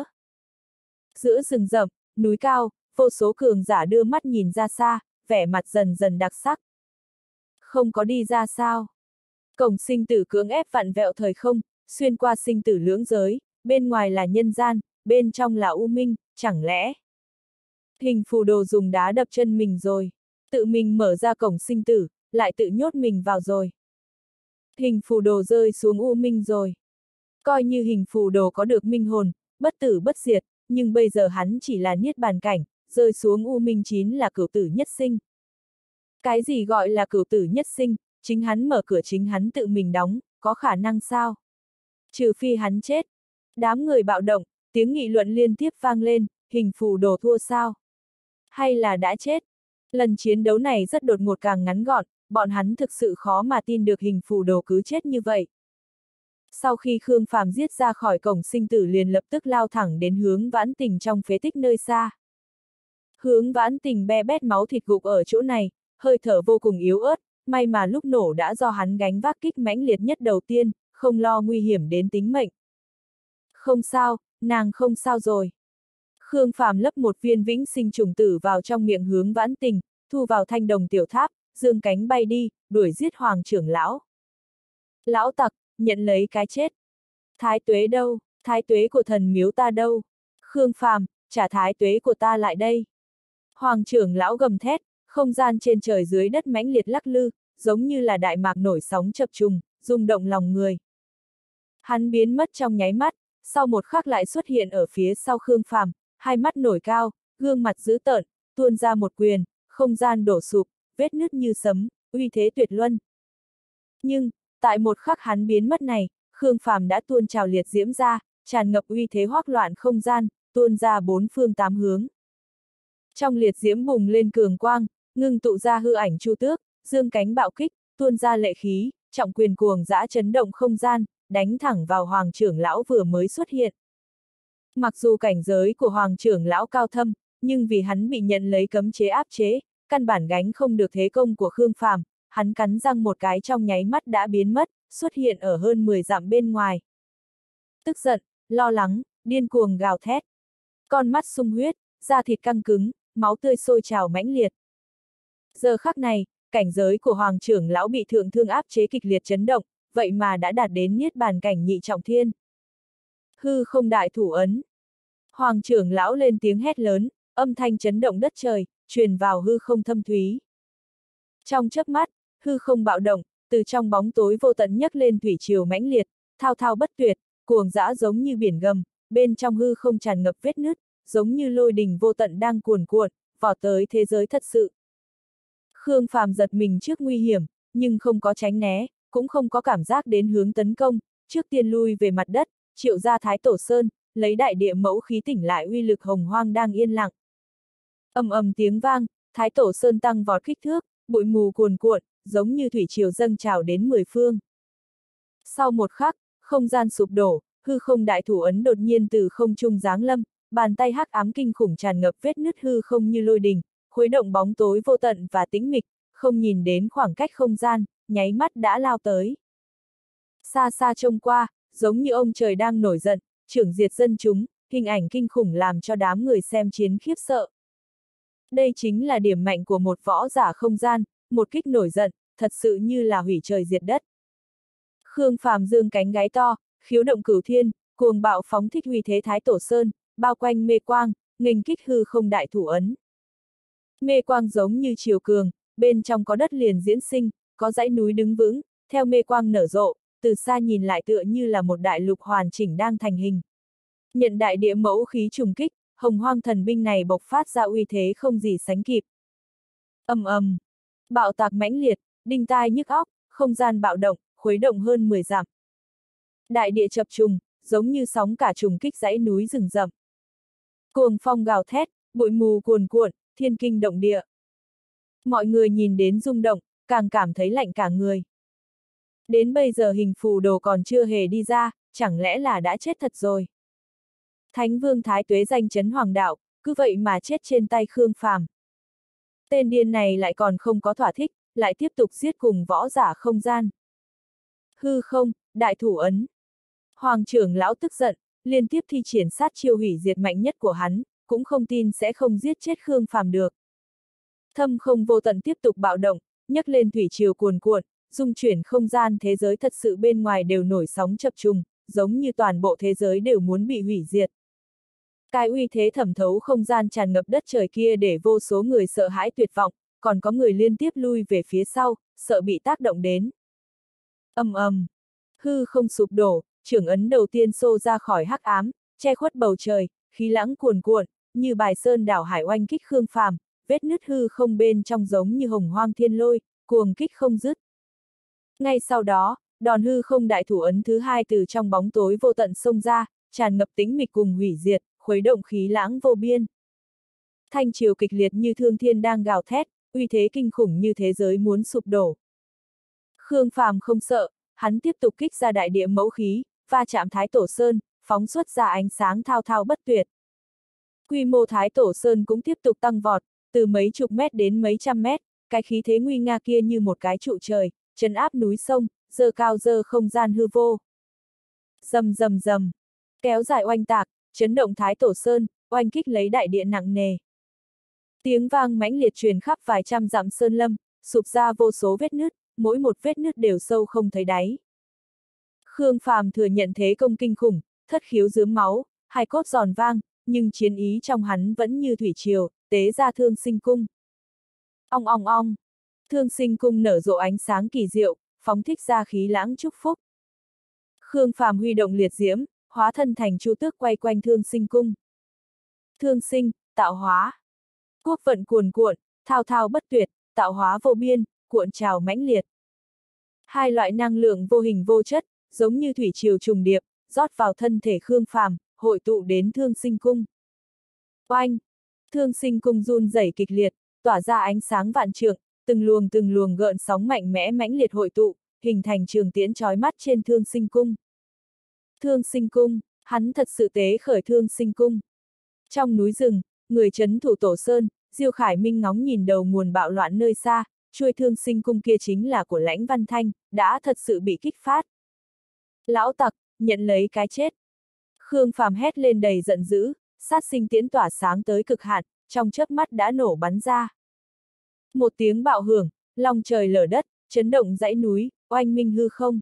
Speaker 1: Giữa rừng rậm, núi cao, vô số cường giả đưa mắt nhìn ra xa, vẻ mặt dần dần đặc sắc. Không có đi ra sao? Cổng sinh tử cưỡng ép vặn vẹo thời không, xuyên qua sinh tử lưỡng giới, bên ngoài là nhân gian, bên trong là u minh, chẳng lẽ? Hình phù đồ dùng đá đập chân mình rồi, tự mình mở ra cổng sinh tử, lại tự nhốt mình vào rồi. Hình phù đồ rơi xuống u minh rồi. Coi như hình phù đồ có được minh hồn, bất tử bất diệt, nhưng bây giờ hắn chỉ là niết bàn cảnh, rơi xuống u minh chín là cửu tử nhất sinh. Cái gì gọi là cửu tử nhất sinh, chính hắn mở cửa chính hắn tự mình đóng, có khả năng sao? Trừ phi hắn chết. Đám người bạo động, tiếng nghị luận liên tiếp vang lên, hình phù đồ thua sao? Hay là đã chết? Lần chiến đấu này rất đột ngột càng ngắn gọn, bọn hắn thực sự khó mà tin được hình phù đồ cứ chết như vậy. Sau khi Khương Phàm giết ra khỏi cổng sinh tử liền lập tức lao thẳng đến Hướng Vãn Tình trong phế tích nơi xa. Hướng Vãn Tình be bét máu thịt gục ở chỗ này, hơi thở vô cùng yếu ớt, may mà lúc nổ đã do hắn gánh vác kích mãnh liệt nhất đầu tiên, không lo nguy hiểm đến tính mệnh. Không sao, nàng không sao rồi. Khương Phàm lấp một viên vĩnh sinh trùng tử vào trong miệng Hướng Vãn Tình, thu vào thanh đồng tiểu tháp, dương cánh bay đi, đuổi giết Hoàng trưởng lão. Lão tặc, nhận lấy cái chết. Thái Tuế đâu, Thái Tuế của thần miếu ta đâu? Khương Phàm, trả Thái Tuế của ta lại đây. Hoàng trưởng lão gầm thét, không gian trên trời dưới đất mãnh liệt lắc lư, giống như là đại mạc nổi sóng chập trùng, rung động lòng người. Hắn biến mất trong nháy mắt, sau một khắc lại xuất hiện ở phía sau Khương Phàm, hai mắt nổi cao, gương mặt dữ tợn, tuôn ra một quyền, không gian đổ sụp, vết nứt như sấm, uy thế tuyệt luân. Nhưng, tại một khắc hắn biến mất này, Khương Phàm đã tuôn trào liệt diễm ra, tràn ngập uy thế hoắc loạn không gian, tuôn ra bốn phương tám hướng. Trong liệt diễm bùng lên cường quang, ngưng tụ ra hư ảnh Chu Tước, dương cánh bạo kích, tuôn ra lệ khí, trọng quyền cuồng dã chấn động không gian, đánh thẳng vào Hoàng trưởng lão vừa mới xuất hiện. Mặc dù cảnh giới của Hoàng trưởng lão cao thâm, nhưng vì hắn bị nhận lấy cấm chế áp chế, căn bản gánh không được thế công của Khương Phàm, hắn cắn răng một cái trong nháy mắt đã biến mất, xuất hiện ở hơn mười dặm bên ngoài. Tức giận, lo lắng, điên cuồng gào thét. Con mắt sung huyết, da thịt căng cứng, máu tươi sôi trào mãnh liệt. Giờ khắc này, cảnh giới của Hoàng trưởng lão bị thượng thương áp chế kịch liệt chấn động, vậy mà đã đạt đến niết bàn cảnh nhị trọng thiên. Hư không đại thủ ấn. Hoàng trưởng lão lên tiếng hét lớn, âm thanh chấn động đất trời, truyền vào hư không thâm thúy. Trong chớp mắt, hư không bạo động, từ trong bóng tối vô tận nhấc lên thủy triều mãnh liệt, thao thao bất tuyệt, cuồng dã giống như biển gầm, bên trong hư không tràn ngập vết nứt, giống như lôi đình vô tận đang cuồn cuộn, vọt tới thế giới thật sự. Khương Phàm giật mình trước nguy hiểm, nhưng không có tránh né, cũng không có cảm giác đến hướng tấn công, trước tiên lui về mặt đất, triệu ra Thái Tổ Sơn, lấy đại địa mẫu khí tỉnh lại uy lực hồng hoang đang yên lặng. Ầm ầm tiếng vang, Thái Tổ Sơn tăng vọt kích thước, bụi mù cuồn cuộn, giống như thủy triều dâng trào đến mười phương. Sau một khắc, không gian sụp đổ, hư không đại thủ ấn đột nhiên từ không trung giáng lâm, bàn tay hắc ám kinh khủng tràn ngập vết nứt hư không như lôi đình, khuấy động bóng tối vô tận và tĩnh mịch, không nhìn đến khoảng cách không gian, nháy mắt đã lao tới. Xa xa trông qua, giống như ông trời đang nổi giận, trưởng diệt dân chúng, hình ảnh kinh khủng làm cho đám người xem chiến khiếp sợ. Đây chính là điểm mạnh của một võ giả không gian, một kích nổi giận, thật sự như là hủy trời diệt đất. Khương Phàm dương cánh gáy to, khiếu động cửu thiên, cuồng bạo phóng thích uy thế Thái Tổ Sơn, bao quanh mê quang, nghênh kích hư không đại thủ ấn. Mê quang giống như triều cường, bên trong có đất liền diễn sinh, có dãy núi đứng vững, theo mê quang nở rộ, từ xa nhìn lại tựa như là một đại lục hoàn chỉnh đang thành hình. Nhận đại địa mẫu khí trùng kích, hồng hoang thần binh này bộc phát ra uy thế không gì sánh kịp. Ầm ầm, bạo tạc mãnh liệt, đinh tai nhức óc, không gian bạo động, khuấy động hơn mười dặm. Đại địa chập trùng, giống như sóng cả trùng kích dãy núi rừng rậm. Cuồng phong gào thét, bụi mù cuồn cuộn, thiên kinh động địa. Mọi người nhìn đến rung động, càng cảm thấy lạnh cả người. Đến bây giờ hình phù đồ còn chưa hề đi ra, chẳng lẽ là đã chết thật rồi. Thánh vương Thái Tuế danh chấn hoàng đạo, cứ vậy mà chết trên tay Khương Phàm. Tên điên này lại còn không có thỏa thích, lại tiếp tục giết cùng võ giả không gian. Hư không, đại thủ ấn. Hoàng trưởng lão tức giận, liên tiếp thi triển sát chiêu hủy diệt mạnh nhất của hắn, cũng không tin sẽ không giết chết Khương Phàm được. Thâm không vô tận tiếp tục bạo động, nhấc lên thủy triều cuồn cuộn, dung chuyển không gian thế giới thật sự bên ngoài đều nổi sóng chập trùng, giống như toàn bộ thế giới đều muốn bị hủy diệt. Cái uy thế thẩm thấu không gian tràn ngập đất trời kia để vô số người sợ hãi tuyệt vọng, còn có người liên tiếp lui về phía sau, sợ bị tác động đến. Ầm ầm, hư không sụp đổ, trưởng ấn đầu tiên xô ra khỏi hắc ám, che khuất bầu trời, khí lãng cuồn cuộn, như bài sơn đảo hải oanh kích Khương Phàm, vết nứt hư không bên trong giống như hồng hoang thiên lôi, cuồng kích không dứt. Ngay sau đó, đòn hư không đại thủ ấn thứ hai từ trong bóng tối vô tận xông ra, tràn ngập tĩnh mịch cùng hủy diệt, khuấy động khí lãng vô biên. Thanh triều kịch liệt như thương thiên đang gào thét, uy thế kinh khủng như thế giới muốn sụp đổ. Khương Phàm không sợ, hắn tiếp tục kích ra đại địa mẫu khí, va chạm Thái Tổ Sơn, phóng xuất ra ánh sáng thao thao bất tuyệt. Quy mô Thái Tổ Sơn cũng tiếp tục tăng vọt, từ mấy chục mét đến mấy trăm mét, cái khí thế nguy nga kia như một cái trụ trời, trấn áp núi sông, dơ cao dơ không gian hư vô. Rầm rầm rầm, kéo dài oanh tạc, chấn động Thái Tổ Sơn, oanh kích lấy đại địa nặng nề. Tiếng vang mãnh liệt truyền khắp vài trăm dặm sơn lâm, sụp ra vô số vết nứt, mỗi một vết nứt đều sâu không thấy đáy. Khương Phàm thừa nhận thế công kinh khủng, thất khiếu rướm máu, hai cốt giòn vang, nhưng chiến ý trong hắn vẫn như thủy triều, tế ra thương sinh cung. Ong ong ong, thương sinh cung nở rộ ánh sáng kỳ diệu, phóng thích ra khí lãng chúc phúc. Khương Phàm huy động liệt diễm, hóa thân thành chu tước quay quanh thương sinh cung. Thương sinh, tạo hóa. Quốc vận cuồn cuộn, thao thao bất tuyệt, tạo hóa vô biên, cuộn trào mãnh liệt. Hai loại năng lượng vô hình vô chất, giống như thủy triều trùng điệp, rót vào thân thể Khương Phàm, hội tụ đến thương sinh cung. Oanh! Thương sinh cung run rẩy kịch liệt, tỏa ra ánh sáng vạn trượng, từng luồng từng luồng gợn sóng mạnh mẽ mãnh liệt hội tụ, hình thành trường tiễn chói mắt trên thương sinh cung. Thương sinh cung, hắn thật sự tế khởi thương sinh cung. Trong núi rừng, người trấn thủ Tổ Sơn, Diêu Khải Minh ngóng nhìn đầu nguồn bạo loạn nơi xa, chuôi thương sinh cung kia chính là của Lãnh Văn Thanh, đã thật sự bị kích phát. Lão tặc, nhận lấy cái chết. Khương Phàm hét lên đầy giận dữ, sát sinh tiễn tỏa sáng tới cực hạn, trong chớp mắt đã nổ bắn ra. Một tiếng bạo hưởng, long trời lở đất, chấn động dãy núi, oanh minh hư không.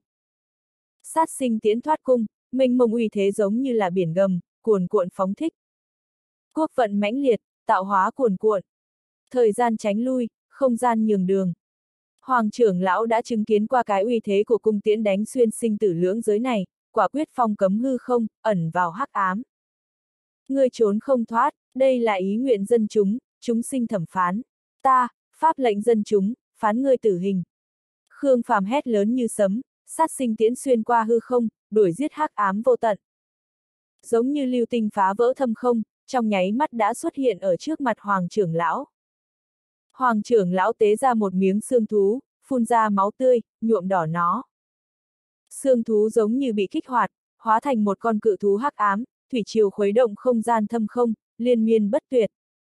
Speaker 1: Sát sinh tiễn thoát cung, mênh mông uy thế giống như là biển gầm, cuồn cuộn phóng thích. Quốc vận mãnh liệt, tạo hóa cuồn cuộn. Thời gian tránh lui, không gian nhường đường. Hoàng trưởng lão đã chứng kiến qua cái uy thế của cung tiễn đánh xuyên sinh tử lưỡng giới này, quả quyết phong cấm hư không, ẩn vào hắc ám. Ngươi trốn không thoát, đây là ý nguyện dân chúng, chúng sinh thẩm phán. Ta, pháp lệnh dân chúng, phán ngươi tử hình. Khương Phàm hét lớn như sấm, sát sinh tiễn xuyên qua hư không, đuổi giết hắc ám vô tận. Giống như lưu tinh phá vỡ thâm không, trong nháy mắt đã xuất hiện ở trước mặt Hoàng trưởng lão. Hoàng trưởng lão tế ra một miếng xương thú, phun ra máu tươi, nhuộm đỏ nó. Xương thú giống như bị kích hoạt, hóa thành một con cự thú hắc ám, thủy triều khuấy động không gian thâm không, liên miên bất tuyệt.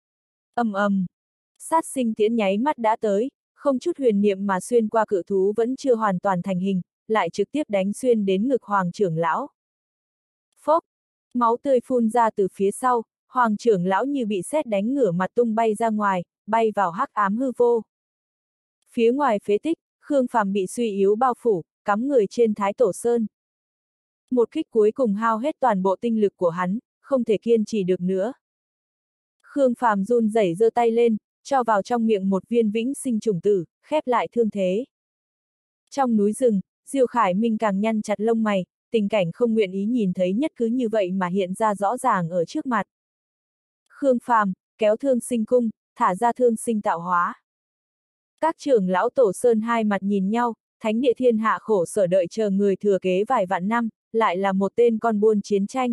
Speaker 1: Ầm ầm, sát sinh tiễn nháy mắt đã tới, không chút huyền niệm mà xuyên qua cự thú vẫn chưa hoàn toàn thành hình, lại trực tiếp đánh xuyên đến ngực Hoàng trưởng lão. Phốc, máu tươi phun ra từ phía sau, Hoàng trưởng lão như bị sét đánh ngửa mặt tung bay ra ngoài, bay vào hắc ám hư vô. Phía ngoài phế tích, Khương Phàm bị suy yếu bao phủ, cắm người trên Thái Tổ Sơn. Một kích cuối cùng hao hết toàn bộ tinh lực của hắn, không thể kiên trì được nữa. Khương Phàm run rẩy giơ tay lên, cho vào trong miệng một viên vĩnh sinh trùng tử, khép lại thương thế. Trong núi rừng, Diêu Khải Minh càng nhăn chặt lông mày, tình cảnh không nguyện ý nhìn thấy nhất cứ như vậy mà hiện ra rõ ràng ở trước mặt. Khương Phàm, kéo thương sinh cung, thả ra thương sinh tạo hóa. Các trưởng lão Tổ Sơn hai mặt nhìn nhau, thánh địa thiên hạ khổ sở đợi chờ người thừa kế vài vạn năm, lại là một tên con buôn chiến tranh.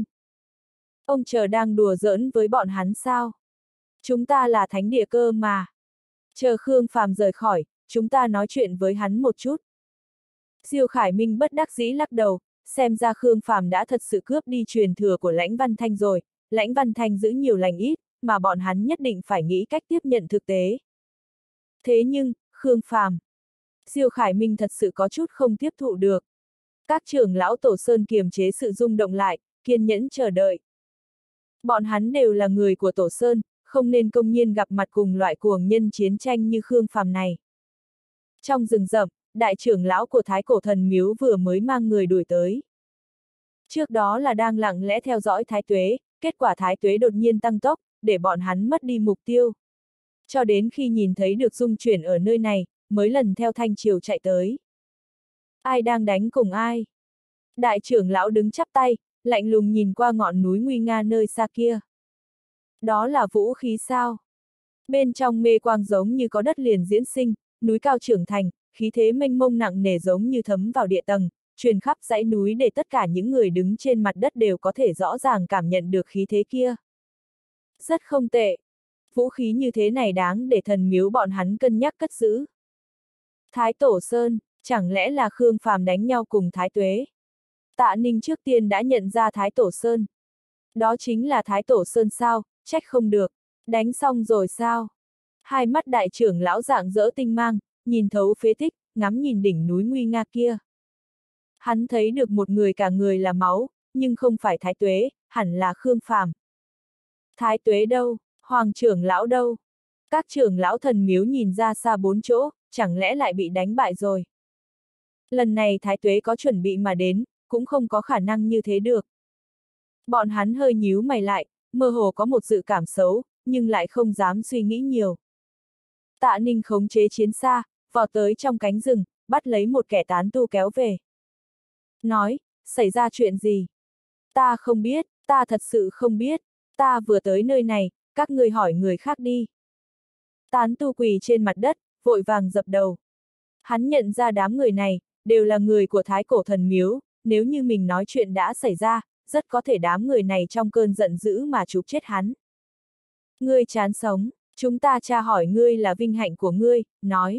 Speaker 1: Ông chờ đang đùa giỡn với bọn hắn sao? Chúng ta là thánh địa cơ mà. Chờ Khương Phàm rời khỏi, chúng ta nói chuyện với hắn một chút. Diêu Khải Minh bất đắc dĩ lắc đầu, xem ra Khương Phàm đã thật sự cướp đi truyền thừa của Lãnh Văn Thanh rồi, Lãnh Văn Thanh giữ nhiều lành ít, mà bọn hắn nhất định phải nghĩ cách tiếp nhận thực tế. Thế nhưng, Khương Phàm, Diêu Khải Minh thật sự có chút không tiếp thụ được. Các trưởng lão Tổ Sơn kiềm chế sự rung động lại, kiên nhẫn chờ đợi. Bọn hắn đều là người của Tổ Sơn, không nên công nhiên gặp mặt cùng loại cuồng nhân chiến tranh như Khương Phàm này. Trong rừng rậm, đại trưởng lão của Thái Cổ Thần Miếu vừa mới mang người đuổi tới. Trước đó là đang lặng lẽ theo dõi Thái Tuế, kết quả Thái Tuế đột nhiên tăng tốc, để bọn hắn mất đi mục tiêu. Cho đến khi nhìn thấy được dung chuyển ở nơi này, mới lần theo thanh chiều chạy tới. Ai đang đánh cùng ai? Đại trưởng lão đứng chắp tay, lạnh lùng nhìn qua ngọn núi nguy nga nơi xa kia. Đó là vũ khí sao? Bên trong mê quang giống như có đất liền diễn sinh, núi cao trưởng thành, khí thế mênh mông nặng nề giống như thấm vào địa tầng, truyền khắp dãy núi để tất cả những người đứng trên mặt đất đều có thể rõ ràng cảm nhận được khí thế kia. Rất không tệ. Vũ khí như thế này đáng để thần miếu bọn hắn cân nhắc cất giữ. Thái Tổ Sơn, chẳng lẽ là Khương Phàm đánh nhau cùng Thái Tuế? Tạ Ninh trước tiên đã nhận ra Thái Tổ Sơn. Đó chính là Thái Tổ Sơn sao, trách không được. Đánh xong rồi sao? Hai mắt đại trưởng lão rạng rỡ tinh mang, nhìn thấu phế tích, ngắm nhìn đỉnh núi nguy nga kia. Hắn thấy được một người cả người là máu, nhưng không phải Thái Tuế, hẳn là Khương Phàm. Thái Tuế đâu? Hoàng trưởng lão đâu? Các trưởng lão thần miếu nhìn ra xa bốn chỗ, chẳng lẽ lại bị đánh bại rồi? Lần này Thái Tuế có chuẩn bị mà đến, cũng không có khả năng như thế được. Bọn hắn hơi nhíu mày lại, mơ hồ có một dự cảm xấu, nhưng lại không dám suy nghĩ nhiều. Tạ Ninh khống chế chiến xa, vọt tới trong cánh rừng, bắt lấy một kẻ tán tu kéo về. Nói, xảy ra chuyện gì? Ta không biết, ta thật sự không biết, ta vừa tới nơi này, các ngươi hỏi người khác đi. Tán tu quỳ trên mặt đất, vội vàng dập đầu. Hắn nhận ra đám người này, đều là người của Thái Cổ Thần Miếu, nếu như mình nói chuyện đã xảy ra, rất có thể đám người này trong cơn giận dữ mà chụp chết hắn. Ngươi chán sống, chúng ta tra hỏi ngươi là vinh hạnh của ngươi, nói.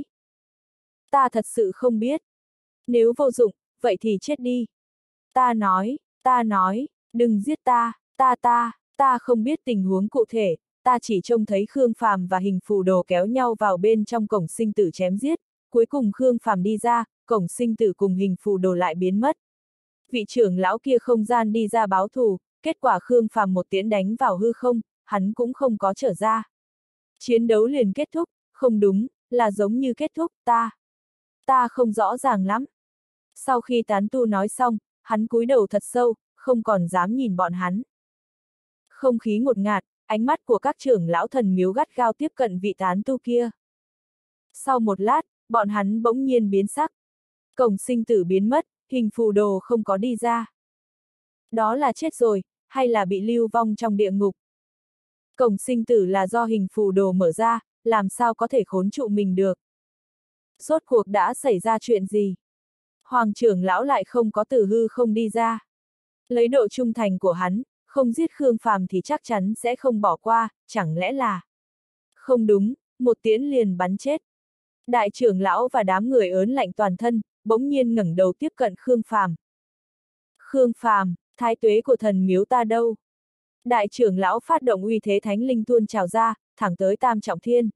Speaker 1: Ta thật sự không biết. Nếu vô dụng, vậy thì chết đi. Ta nói, ta nói, đừng giết ta, ta ta, ta không biết tình huống cụ thể, ta chỉ trông thấy Khương Phàm và Hình Phù Đồ kéo nhau vào bên trong cổng sinh tử chém giết, cuối cùng Khương Phàm đi ra, cổng sinh tử cùng Hình Phù Đồ lại biến mất. Vị trưởng lão kia không gian đi ra báo thù, kết quả Khương Phàm một tiễn đánh vào hư không, hắn cũng không có trở ra. Chiến đấu liền kết thúc, không đúng, là giống như kết thúc, ta. Ta không rõ ràng lắm. Sau khi tán tu nói xong, hắn cúi đầu thật sâu, không còn dám nhìn bọn hắn. Không khí ngột ngạt, ánh mắt của các trưởng lão thần miếu gắt gao tiếp cận vị tán tu kia. Sau một lát, bọn hắn bỗng nhiên biến sắc. Cổng sinh tử biến mất, Hình Phù Đồ không có đi ra. Đó là chết rồi, hay là bị lưu vong trong địa ngục? Cổng sinh tử là do Hình Phù Đồ mở ra, làm sao có thể khốn trụ mình được? Rốt cuộc đã xảy ra chuyện gì? Hoàng trưởng lão lại không có từ hư không đi ra. Lấy độ trung thành của hắn, không giết Khương Phàm thì chắc chắn sẽ không bỏ qua, chẳng lẽ là... Không đúng, một tiễn liền bắn chết. Đại trưởng lão và đám người ớn lạnh toàn thân, bỗng nhiên ngẩng đầu tiếp cận Khương Phàm. Khương Phàm, Thái Tuế của thần miếu ta đâu? Đại trưởng lão phát động uy thế thánh linh tuôn trào ra, thẳng tới Tam Trọng Thiên.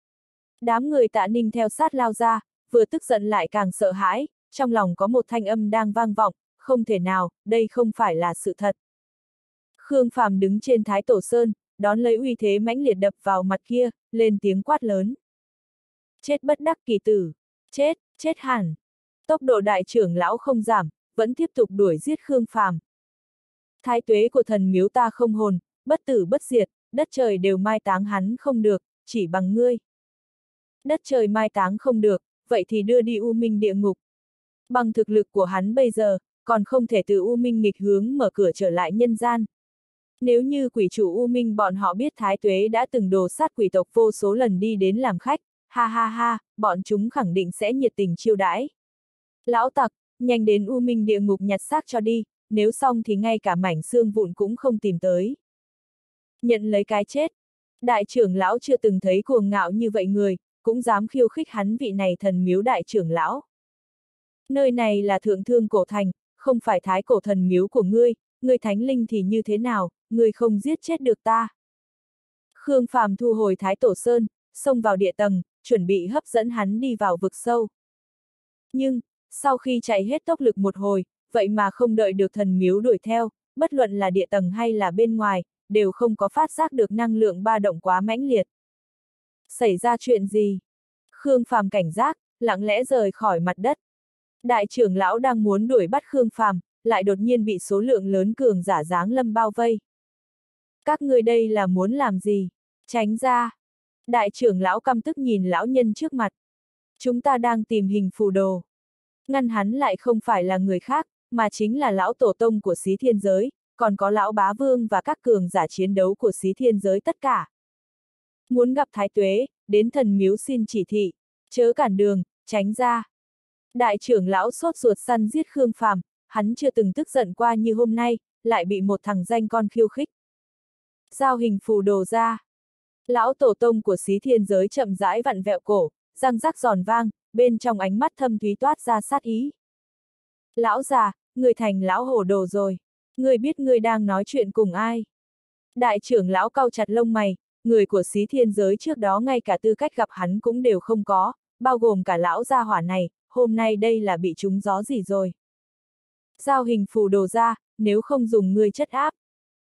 Speaker 1: Đám người Tạ Ninh theo sát lao ra, vừa tức giận lại càng sợ hãi, trong lòng có một thanh âm đang vang vọng, không thể nào, đây không phải là sự thật. Khương Phàm đứng trên Thái Tổ Sơn, đón lấy uy thế mãnh liệt đập vào mặt kia, lên tiếng quát lớn. Chết bất đắc kỳ tử, chết, chết hẳn. Tốc độ đại trưởng lão không giảm, vẫn tiếp tục đuổi giết Khương Phàm. Thái tuế của thần miếu ta không hồn, bất tử bất diệt, đất trời đều mai táng hắn không được, chỉ bằng ngươi. Đất trời mai táng không được, vậy thì đưa đi U Minh địa ngục. Bằng thực lực của hắn bây giờ, còn không thể từ U Minh nghịch hướng mở cửa trở lại nhân gian. Nếu như quỷ chủ U Minh bọn họ biết Thái tuế đã từng đồ sát quỷ tộc vô số lần đi đến làm khách, ha ha ha, bọn chúng khẳng định sẽ nhiệt tình chiêu đãi. Lão tặc, nhanh đến U Minh địa ngục nhặt xác cho đi, nếu xong thì ngay cả mảnh xương vụn cũng không tìm tới. Nhận lấy cái chết. Đại trưởng lão chưa từng thấy cuồng ngạo như vậy người, cũng dám khiêu khích hắn vị này thần miếu đại trưởng lão. Nơi này là thượng thương cổ thành, không phải thái cổ thần miếu của ngươi, ngươi thánh linh thì như thế nào, ngươi không giết chết được ta. Khương Phàm thu hồi thái tổ sơn, xông vào địa tầng, chuẩn bị hấp dẫn hắn đi vào vực sâu. Nhưng, sau khi chạy hết tốc lực một hồi, vậy mà không đợi được thần miếu đuổi theo, bất luận là địa tầng hay là bên ngoài, đều không có phát giác được năng lượng ba động quá mãnh liệt. Xảy ra chuyện gì? Khương Phàm cảnh giác, lặng lẽ rời khỏi mặt đất. Đại trưởng lão đang muốn đuổi bắt Khương Phàm, lại đột nhiên bị số lượng lớn cường giả giáng lâm bao vây. Các ngươi đây là muốn làm gì? Tránh ra! Đại trưởng lão căm tức nhìn lão nhân trước mặt. Chúng ta đang tìm hình phù đồ. Ngăn hắn lại không phải là người khác, mà chính là lão tổ tông của Xí Thiên Giới, còn có lão bá vương và các cường giả chiến đấu của Xí Thiên Giới tất cả. Muốn gặp Thái tuế, đến thần miếu xin chỉ thị, chớ cản đường, tránh ra. Đại trưởng lão sốt ruột săn giết Khương Phàm, hắn chưa từng tức giận qua như hôm nay, lại bị một thằng danh con khiêu khích. Giao hình phù đồ ra. Lão tổ tông của Xí Thiên Giới chậm rãi vặn vẹo cổ, răng rắc giòn vang, bên trong ánh mắt thâm thúy toát ra sát ý. Lão già, người thành lão hổ đồ rồi. Người biết người đang nói chuyện cùng ai? Đại trưởng lão cau chặt lông mày, người của Xí Thiên Giới trước đó ngay cả tư cách gặp hắn cũng đều không có, bao gồm cả lão gia hỏa này, hôm nay đây là bị trúng gió gì rồi? Giao hình phù đồ ra, nếu không dùng ngươi chất áp.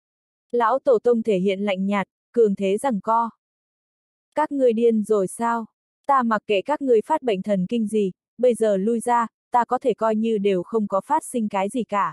Speaker 1: Lão tổ tông thể hiện lạnh nhạt, cường thế giằng co. Các ngươi điên rồi sao? Ta mặc kệ các ngươi phát bệnh thần kinh gì, bây giờ lui ra, ta có thể coi như đều không có phát sinh cái gì cả.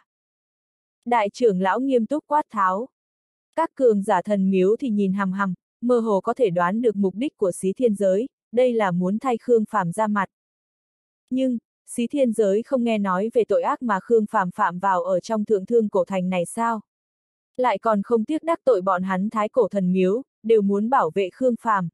Speaker 1: Đại trưởng lão nghiêm túc quát tháo. Các cường giả thần miếu thì nhìn hằm hằm, mơ hồ có thể đoán được mục đích của Xí Thiên Giới, đây là muốn thay Khương Phàm ra mặt. Nhưng, Xí Thiên Giới không nghe nói về tội ác mà Khương Phàm phạm vào ở trong thượng thương cổ thành này sao? Lại còn không tiếc đắc tội bọn hắn thái cổ thần miếu, đều muốn bảo vệ Khương Phàm.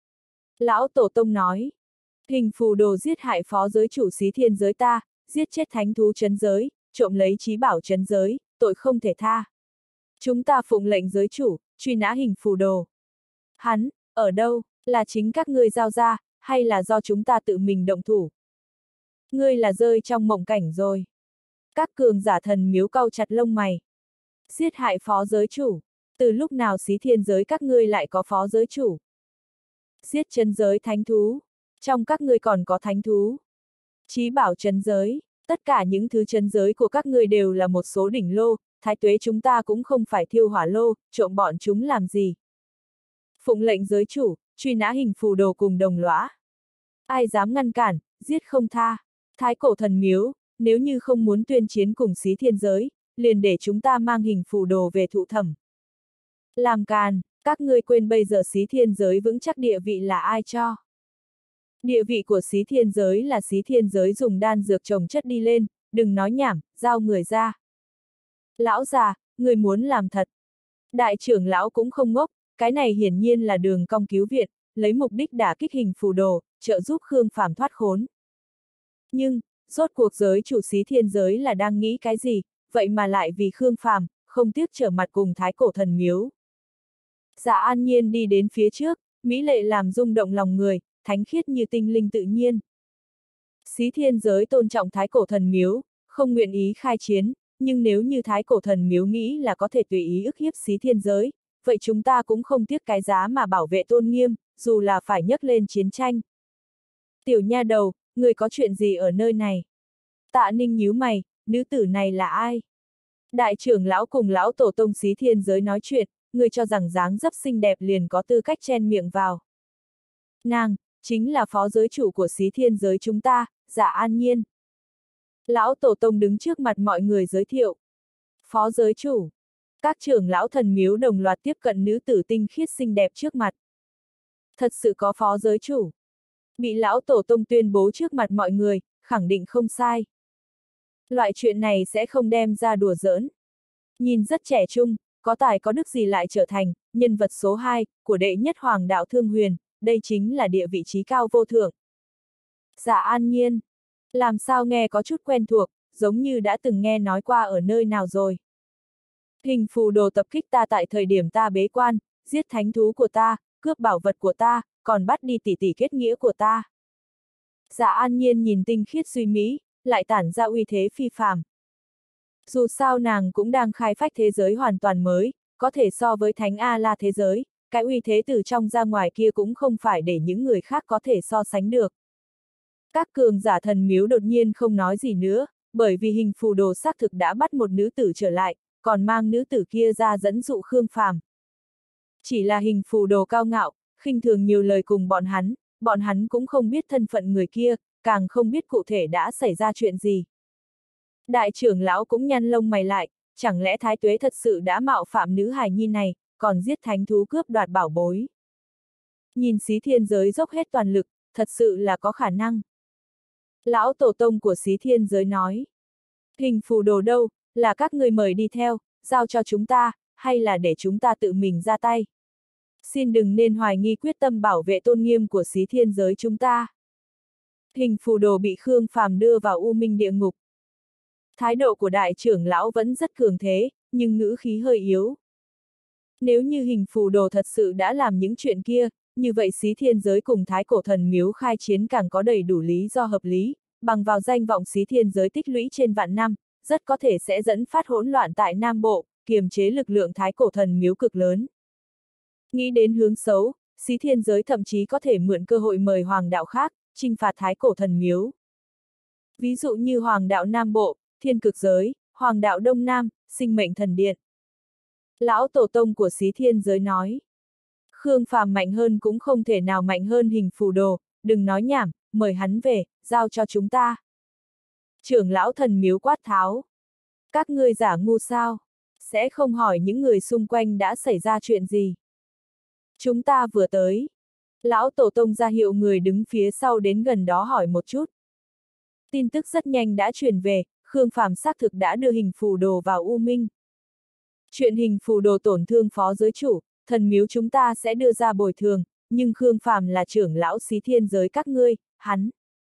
Speaker 1: Lão Tổ Tông nói, hình phù đồ giết hại phó giới chủ Xí Thiên Giới ta, giết chết thánh thú trấn giới, trộm lấy trí bảo trấn giới, tội không thể tha. Chúng ta phụng lệnh giới chủ, truy nã hình phù đồ. Hắn, ở đâu, là chính các ngươi giao ra, hay là do chúng ta tự mình động thủ? Ngươi là rơi trong mộng cảnh rồi. Các cường giả thần miếu cau chặt lông mày. Giết hại phó giới chủ, từ lúc nào Xí Thiên Giới các ngươi lại có phó giới chủ? Giết trấn giới thánh thú, trong các ngươi còn có thánh thú. Chí bảo trấn giới, tất cả những thứ trấn giới của các ngươi đều là một số đỉnh lô, thái tuế chúng ta cũng không phải thiêu hỏa lô, trộm bọn chúng làm gì. Phụng lệnh giới chủ, truy nã hình phù đồ cùng đồng lõa. Ai dám ngăn cản, giết không tha. Thái cổ thần miếu, nếu như không muốn tuyên chiến cùng Xí Thiên Giới, liền để chúng ta mang hình phù đồ về thụ thẩm. Làm càn, các ngươi quên bây giờ Xí Thiên Giới vững chắc địa vị là ai cho. Địa vị của Xí Thiên Giới là Xí Thiên Giới dùng đan dược trồng chất đi lên, đừng nói nhảm, giao người ra. Lão già, người muốn làm thật. Đại trưởng lão cũng không ngốc, cái này hiển nhiên là đường cong cứu viện, lấy mục đích đả kích hình phù đồ, trợ giúp Khương Phàm thoát khốn. Nhưng, rốt cuộc giới chủ Xí Thiên Giới là đang nghĩ cái gì, vậy mà lại vì Khương Phàm, không tiếc trở mặt cùng thái cổ thần miếu. Dạ An Nhiên đi đến phía trước, mỹ lệ làm rung động lòng người, thánh khiết như tinh linh tự nhiên. Xí Thiên Giới tôn trọng thái cổ thần miếu, không nguyện ý khai chiến, nhưng nếu như thái cổ thần miếu nghĩ là có thể tùy ý ức hiếp Xí Thiên Giới, vậy chúng ta cũng không tiếc cái giá mà bảo vệ tôn nghiêm, dù là phải nhấc lên chiến tranh. Tiểu nha đầu, người có chuyện gì ở nơi này? Tạ Ninh nhíu mày, nữ tử này là ai? Đại trưởng lão cùng lão tổ tông Xí Thiên Giới nói chuyện, người cho rằng dáng dấp xinh đẹp liền có tư cách chen miệng vào. Nàng, chính là phó giới chủ của Xí Thiên Giới chúng ta, Dạ An Nhiên. Lão tổ tông đứng trước mặt mọi người giới thiệu. Phó giới chủ. Các trưởng lão thần miếu đồng loạt tiếp cận nữ tử tinh khiết xinh đẹp trước mặt. Thật sự có phó giới chủ. Bị lão tổ tông tuyên bố trước mặt mọi người, khẳng định không sai. Loại chuyện này sẽ không đem ra đùa giỡn. Nhìn rất trẻ trung, có tài có đức gì lại trở thành nhân vật số hai của đệ nhất hoàng đạo Thương Huyền, đây chính là địa vị trí cao vô thượng. Dạ An Nhiên, làm sao nghe có chút quen thuộc, giống như đã từng nghe nói qua ở nơi nào rồi. Hình phù đồ tập kích ta tại thời điểm ta bế quan, giết thánh thú của ta, cướp bảo vật của ta, còn bắt đi tỷ tỷ kết nghĩa của ta. Dạ An Nhiên nhìn tinh khiết duy mỹ, lại tản ra uy thế phi phàm. Dù sao nàng cũng đang khai phách thế giới hoàn toàn mới, có thể so với Thánh A-la thế giới, cái uy thế từ trong ra ngoài kia cũng không phải để những người khác có thể so sánh được. Các cường giả thần miếu đột nhiên không nói gì nữa, bởi vì hình phù đồ xác thực đã bắt một nữ tử trở lại, còn mang nữ tử kia ra dẫn dụ Khương Phàm. Chỉ là hình phù đồ cao ngạo, khinh thường nhiều lời cùng bọn hắn, bọn hắn cũng không biết thân phận người kia, càng không biết cụ thể đã xảy ra chuyện gì. Đại trưởng lão cũng nhăn lông mày lại, chẳng lẽ Thái Tuế thật sự đã mạo phạm nữ hài nhi này, còn giết thánh thú cướp đoạt bảo bối. Nhìn Xí Thiên Giới dốc hết toàn lực, thật sự là có khả năng. Lão tổ tông của Xí Thiên Giới nói. Hình phù đồ đâu, là các người mời đi theo, giao cho chúng ta, hay là để chúng ta tự mình ra tay. Xin đừng nên hoài nghi quyết tâm bảo vệ tôn nghiêm của Xí Thiên Giới chúng ta. Hình phù đồ bị Khương Phàm đưa vào u minh địa ngục. Thái độ của đại trưởng lão vẫn rất cường thế, nhưng ngữ khí hơi yếu. Nếu như hình phù đồ thật sự đã làm những chuyện kia, như vậy Xí Thiên Giới cùng Thái Cổ Thần Miếu khai chiến càng có đầy đủ lý do hợp lý, bằng vào danh vọng Xí Thiên Giới tích lũy trên vạn năm, rất có thể sẽ dẫn phát hỗn loạn tại Nam Bộ, kiềm chế lực lượng Thái Cổ Thần Miếu cực lớn. Nghĩ đến hướng xấu, Xí Thiên Giới thậm chí có thể mượn cơ hội mời hoàng đạo khác, chinh phạt Thái Cổ Thần Miếu. Ví dụ như hoàng đạo Nam Bộ, Thiên Cực Giới, hoàng đạo Đông Nam, Sinh Mệnh Thần Điện. Lão tổ tông của Xí Thiên Giới nói. Khương Phàm mạnh hơn cũng không thể nào mạnh hơn hình phù đồ, đừng nói nhảm, mời hắn về, giao cho chúng ta. Trưởng lão thần miếu quát tháo. Các ngươi giả ngu sao? Sẽ không hỏi những người xung quanh đã xảy ra chuyện gì. Chúng ta vừa tới. Lão tổ tông ra hiệu người đứng phía sau đến gần đó hỏi một chút. Tin tức rất nhanh đã truyền về, Khương Phàm xác thực đã đưa hình phù đồ vào U Minh. Chuyện hình phù đồ tổn thương phó giới chủ, thần miếu chúng ta sẽ đưa ra bồi thường, nhưng Khương Phàm là trưởng lão Xí Thiên Giới các ngươi, hắn.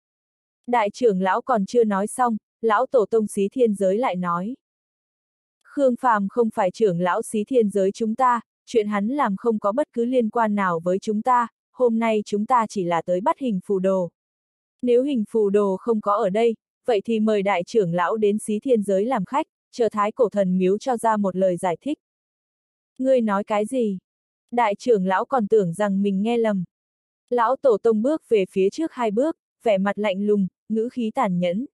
Speaker 1: Đại trưởng lão còn chưa nói xong, lão tổ tông Xí Thiên Giới lại nói. Khương Phàm không phải trưởng lão Xí Thiên Giới chúng ta, chuyện hắn làm không có bất cứ liên quan nào với chúng ta, hôm nay chúng ta chỉ là tới bắt hình phù đồ. Nếu hình phù đồ không có ở đây, vậy thì mời đại trưởng lão đến Xí Thiên Giới làm khách, chờ Thái Cổ Thần Miếu cho ra một lời giải thích. Ngươi nói cái gì? Đại trưởng lão còn tưởng rằng mình nghe lầm. Lão tổ tông bước về phía trước hai bước, vẻ mặt lạnh lùng, ngữ khí tàn nhẫn.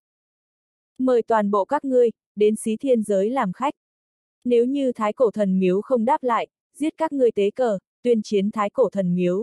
Speaker 1: Mời toàn bộ các ngươi, đến Xí Thiên Giới làm khách. Nếu như Thái Cổ Thần Miếu không đáp lại, giết các ngươi tế cờ, tuyên chiến Thái Cổ Thần Miếu.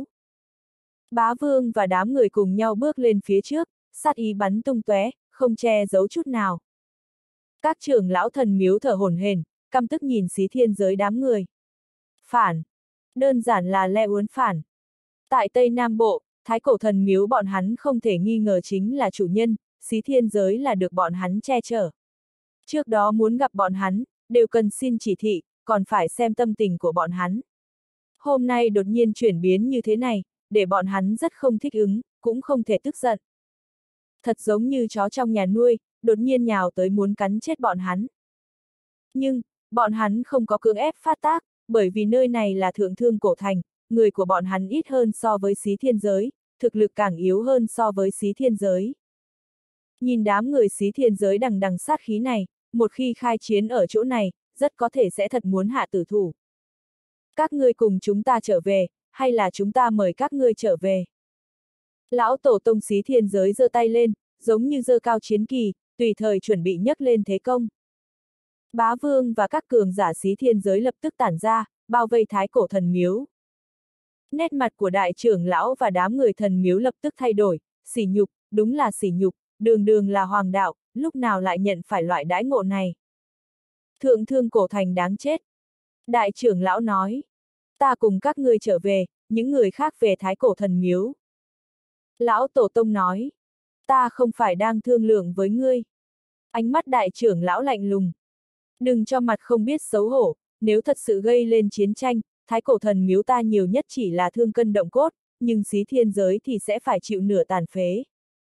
Speaker 1: Bá Vương và đám người cùng nhau bước lên phía trước, sát ý bắn tung tóe, không che giấu chút nào. Các trưởng lão thần miếu thở hổn hển, căm tức nhìn Xí Thiên Giới đám người. Phản. Đơn giản là le uốn phản. Tại Tây Nam Bộ, Thái Cổ Thần Miếu bọn hắn không thể nghi ngờ chính là chủ nhân, Xí Thiên Giới là được bọn hắn che chở. Trước đó muốn gặp bọn hắn, đều cần xin chỉ thị, còn phải xem tâm tình của bọn hắn. Hôm nay đột nhiên chuyển biến như thế này, để bọn hắn rất không thích ứng, cũng không thể tức giận. Thật giống như chó trong nhà nuôi, đột nhiên nhào tới muốn cắn chết bọn hắn. Nhưng, bọn hắn không có cưỡng ép phát tác, bởi vì nơi này là Thượng Thương Cổ Thành, người của bọn hắn ít hơn so với Xí Thiên Giới, thực lực càng yếu hơn so với Xí Thiên Giới. Nhìn đám người Xí Thiên Giới đằng đằng sát khí này, một khi khai chiến ở chỗ này, rất có thể sẽ thật muốn hạ tử thủ. Các ngươi cùng chúng ta trở về, hay là chúng ta mời các ngươi trở về? Lão tổ tông Xí Thiên Giới giơ tay lên, giống như giơ cao chiến kỳ, tùy thời chuẩn bị nhấc lên thế công. Bá Vương và các cường giả Xí Thiên Giới lập tức tản ra, bao vây Thái Cổ Thần Miếu. Nét mặt của đại trưởng lão và đám người thần miếu lập tức thay đổi, sỉ nhục, đúng là sỉ nhục, đường đường là hoàng đạo, lúc nào lại nhận phải loại đãi ngộ này. Thượng Thương Cổ Thành đáng chết. Đại trưởng lão nói. Ta cùng các ngươi trở về, những người khác về Thái Cổ Thần Miếu. Lão Tổ Tông nói. Ta không phải đang thương lượng với ngươi. Ánh mắt đại trưởng lão lạnh lùng. Đừng cho mặt không biết xấu hổ, nếu thật sự gây lên chiến tranh, Thái Cổ Thần Miếu ta nhiều nhất chỉ là thương cân động cốt, nhưng xí thiên giới thì sẽ phải chịu nửa tàn phế.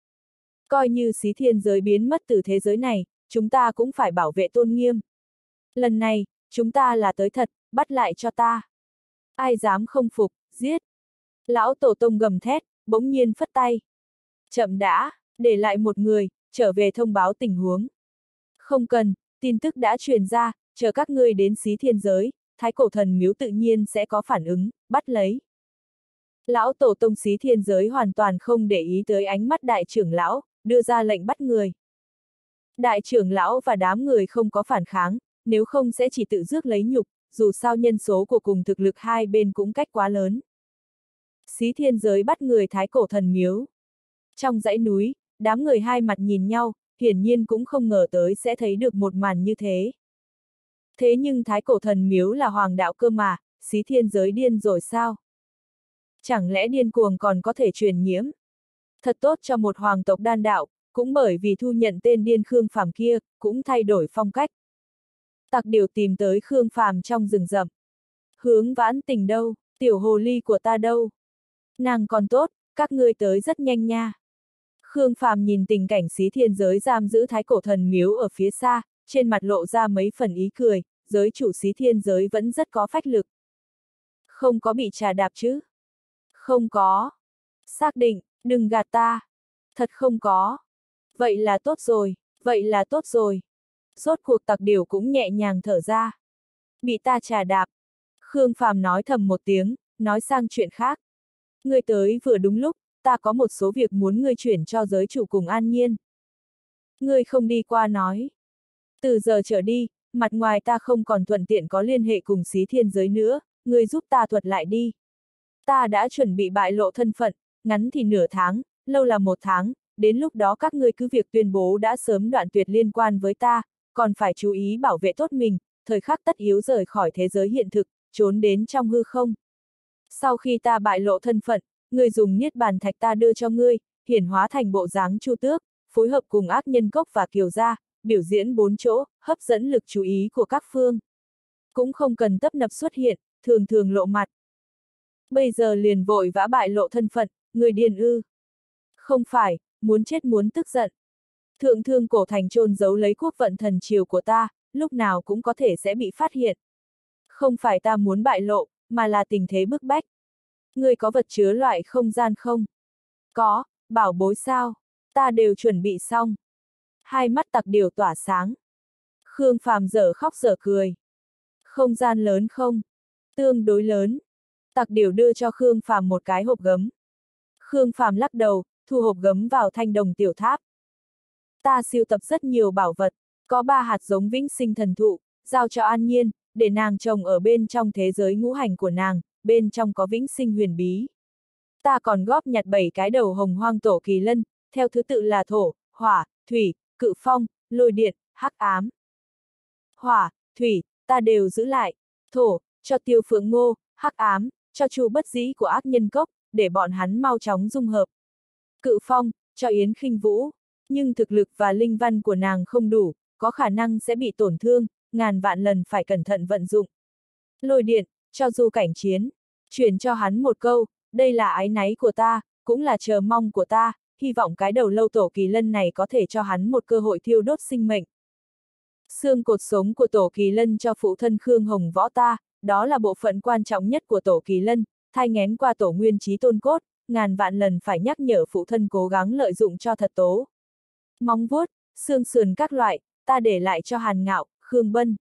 Speaker 1: Coi như xí thiên giới biến mất từ thế giới này, chúng ta cũng phải bảo vệ tôn nghiêm. Lần này, chúng ta là tới thật, bắt lại cho ta. Ai dám không phục, giết. Lão Tổ Tông gầm thét, bỗng nhiên phất tay. Chậm đã, để lại một người, trở về thông báo tình huống. Không cần, tin tức đã truyền ra, chờ các ngươi đến xí thiên giới, Thái Cổ Thần Miếu tự nhiên sẽ có phản ứng, bắt lấy. Lão Tổ Tông xí thiên giới hoàn toàn không để ý tới ánh mắt đại trưởng lão, đưa ra lệnh bắt người. Đại trưởng lão và đám người không có phản kháng, nếu không sẽ chỉ tự rước lấy nhục, dù sao nhân số của cùng thực lực hai bên cũng cách quá lớn. Xí thiên giới bắt người Thái Cổ Thần Miếu. Trong dãy núi, đám người hai mặt nhìn nhau, hiển nhiên cũng không ngờ tới sẽ thấy được một màn như thế. Thế nhưng Thái Cổ Thần Miếu là hoàng đạo cơ mà, xí thiên giới điên rồi sao? Chẳng lẽ điên cuồng còn có thể truyền nhiễm? Thật tốt cho một hoàng tộc đan đạo, cũng bởi vì thu nhận tên điên Khương Phàm kia, cũng thay đổi phong cách. Tặc điểu tìm tới Khương Phàm trong rừng rậm. Hướng Vãn Tình đâu, tiểu hồ ly của ta đâu? Nàng còn tốt, các ngươi tới rất nhanh nha. Khương Phàm nhìn tình cảnh xí thiên giới giam giữ Thái Cổ Thần Miếu ở phía xa, trên mặt lộ ra mấy phần ý cười, giới chủ xí thiên giới vẫn rất có phách lực. Không có bị trà đạp chứ? Không có. Xác định, đừng gạt ta. Thật không có. Vậy là tốt rồi, vậy là tốt rồi. Rốt cuộc tặc điểu cũng nhẹ nhàng thở ra. Bị ta trà đạp. Khương Phàm nói thầm một tiếng, nói sang chuyện khác. Ngươi tới vừa đúng lúc, ta có một số việc muốn ngươi chuyển cho giới chủ cùng An Nhiên. Ngươi không đi qua nói. Từ giờ trở đi, mặt ngoài ta không còn thuận tiện có liên hệ cùng xí thiên giới nữa, ngươi giúp ta thuật lại đi. Ta đã chuẩn bị bại lộ thân phận, ngắn thì nửa tháng, lâu là một tháng, đến lúc đó các ngươi cứ việc tuyên bố đã sớm đoạn tuyệt liên quan với ta, còn phải chú ý bảo vệ tốt mình, thời khắc tất yếu rời khỏi thế giới hiện thực, trốn đến trong hư không. Sau khi ta bại lộ thân phận, ngươi dùng niết bàn thạch ta đưa cho ngươi, hiển hóa thành bộ dáng Chu Tước, phối hợp cùng ác nhân cốc và kiều gia, biểu diễn bốn chỗ, hấp dẫn lực chú ý của các phương. Cũng không cần tấp nập xuất hiện, thường thường lộ mặt. Bây giờ liền vội vã bại lộ thân phận, người điên ư. Không phải, muốn chết muốn tức giận. Thượng thương cổ thành chôn giấu lấy quốc vận thần triều của ta, lúc nào cũng có thể sẽ bị phát hiện. Không phải ta muốn bại lộ, mà là tình thế bức bách. Ngươi có vật chứa loại không gian không? Có, bảo bối sao? Ta đều chuẩn bị xong. Hai mắt tặc điểu tỏa sáng. Khương Phàm dở khóc dở cười. Không gian lớn không? Tương đối lớn. Tặc điểu đưa cho Khương Phàm một cái hộp gấm. Khương Phàm lắc đầu, thu hộp gấm vào thanh đồng tiểu tháp. Ta sưu tập rất nhiều bảo vật, có ba hạt giống vĩnh sinh thần thụ, giao cho An Nhiên, để nàng trồng ở bên trong thế giới ngũ hành của nàng, bên trong có vĩnh sinh huyền bí. Ta còn góp nhặt bảy cái đầu hồng hoang tổ kỳ lân, theo thứ tự là thổ, hỏa, thủy, cự phong, lôi điện, hắc ám. Hỏa, thủy, ta đều giữ lại. Thổ, cho Tiêu Phượng Ngô, hắc ám, cho Chu Bất Dĩ của ác nhân cốc, để bọn hắn mau chóng dung hợp. Cự phong, cho Yến Khinh Vũ, nhưng thực lực và linh văn của nàng không đủ, có khả năng sẽ bị tổn thương, ngàn vạn lần phải cẩn thận vận dụng. Lôi điện, cho Du Cảnh Chiến, truyền cho hắn một câu, đây là ái náy của ta, cũng là chờ mong của ta, hy vọng cái đầu lâu tổ kỳ lân này có thể cho hắn một cơ hội thiêu đốt sinh mệnh. Xương cột sống của tổ kỳ lân cho phụ thân Khương Hồng Võ ta, đó là bộ phận quan trọng nhất của tổ kỳ lân, thai nghén qua tổ nguyên trí tôn cốt, ngàn vạn lần phải nhắc nhở phụ thân cố gắng lợi dụng cho thật tố. Móng vuốt, xương sườn các loại, ta để lại cho Hàn Ngạo, Khương Bân.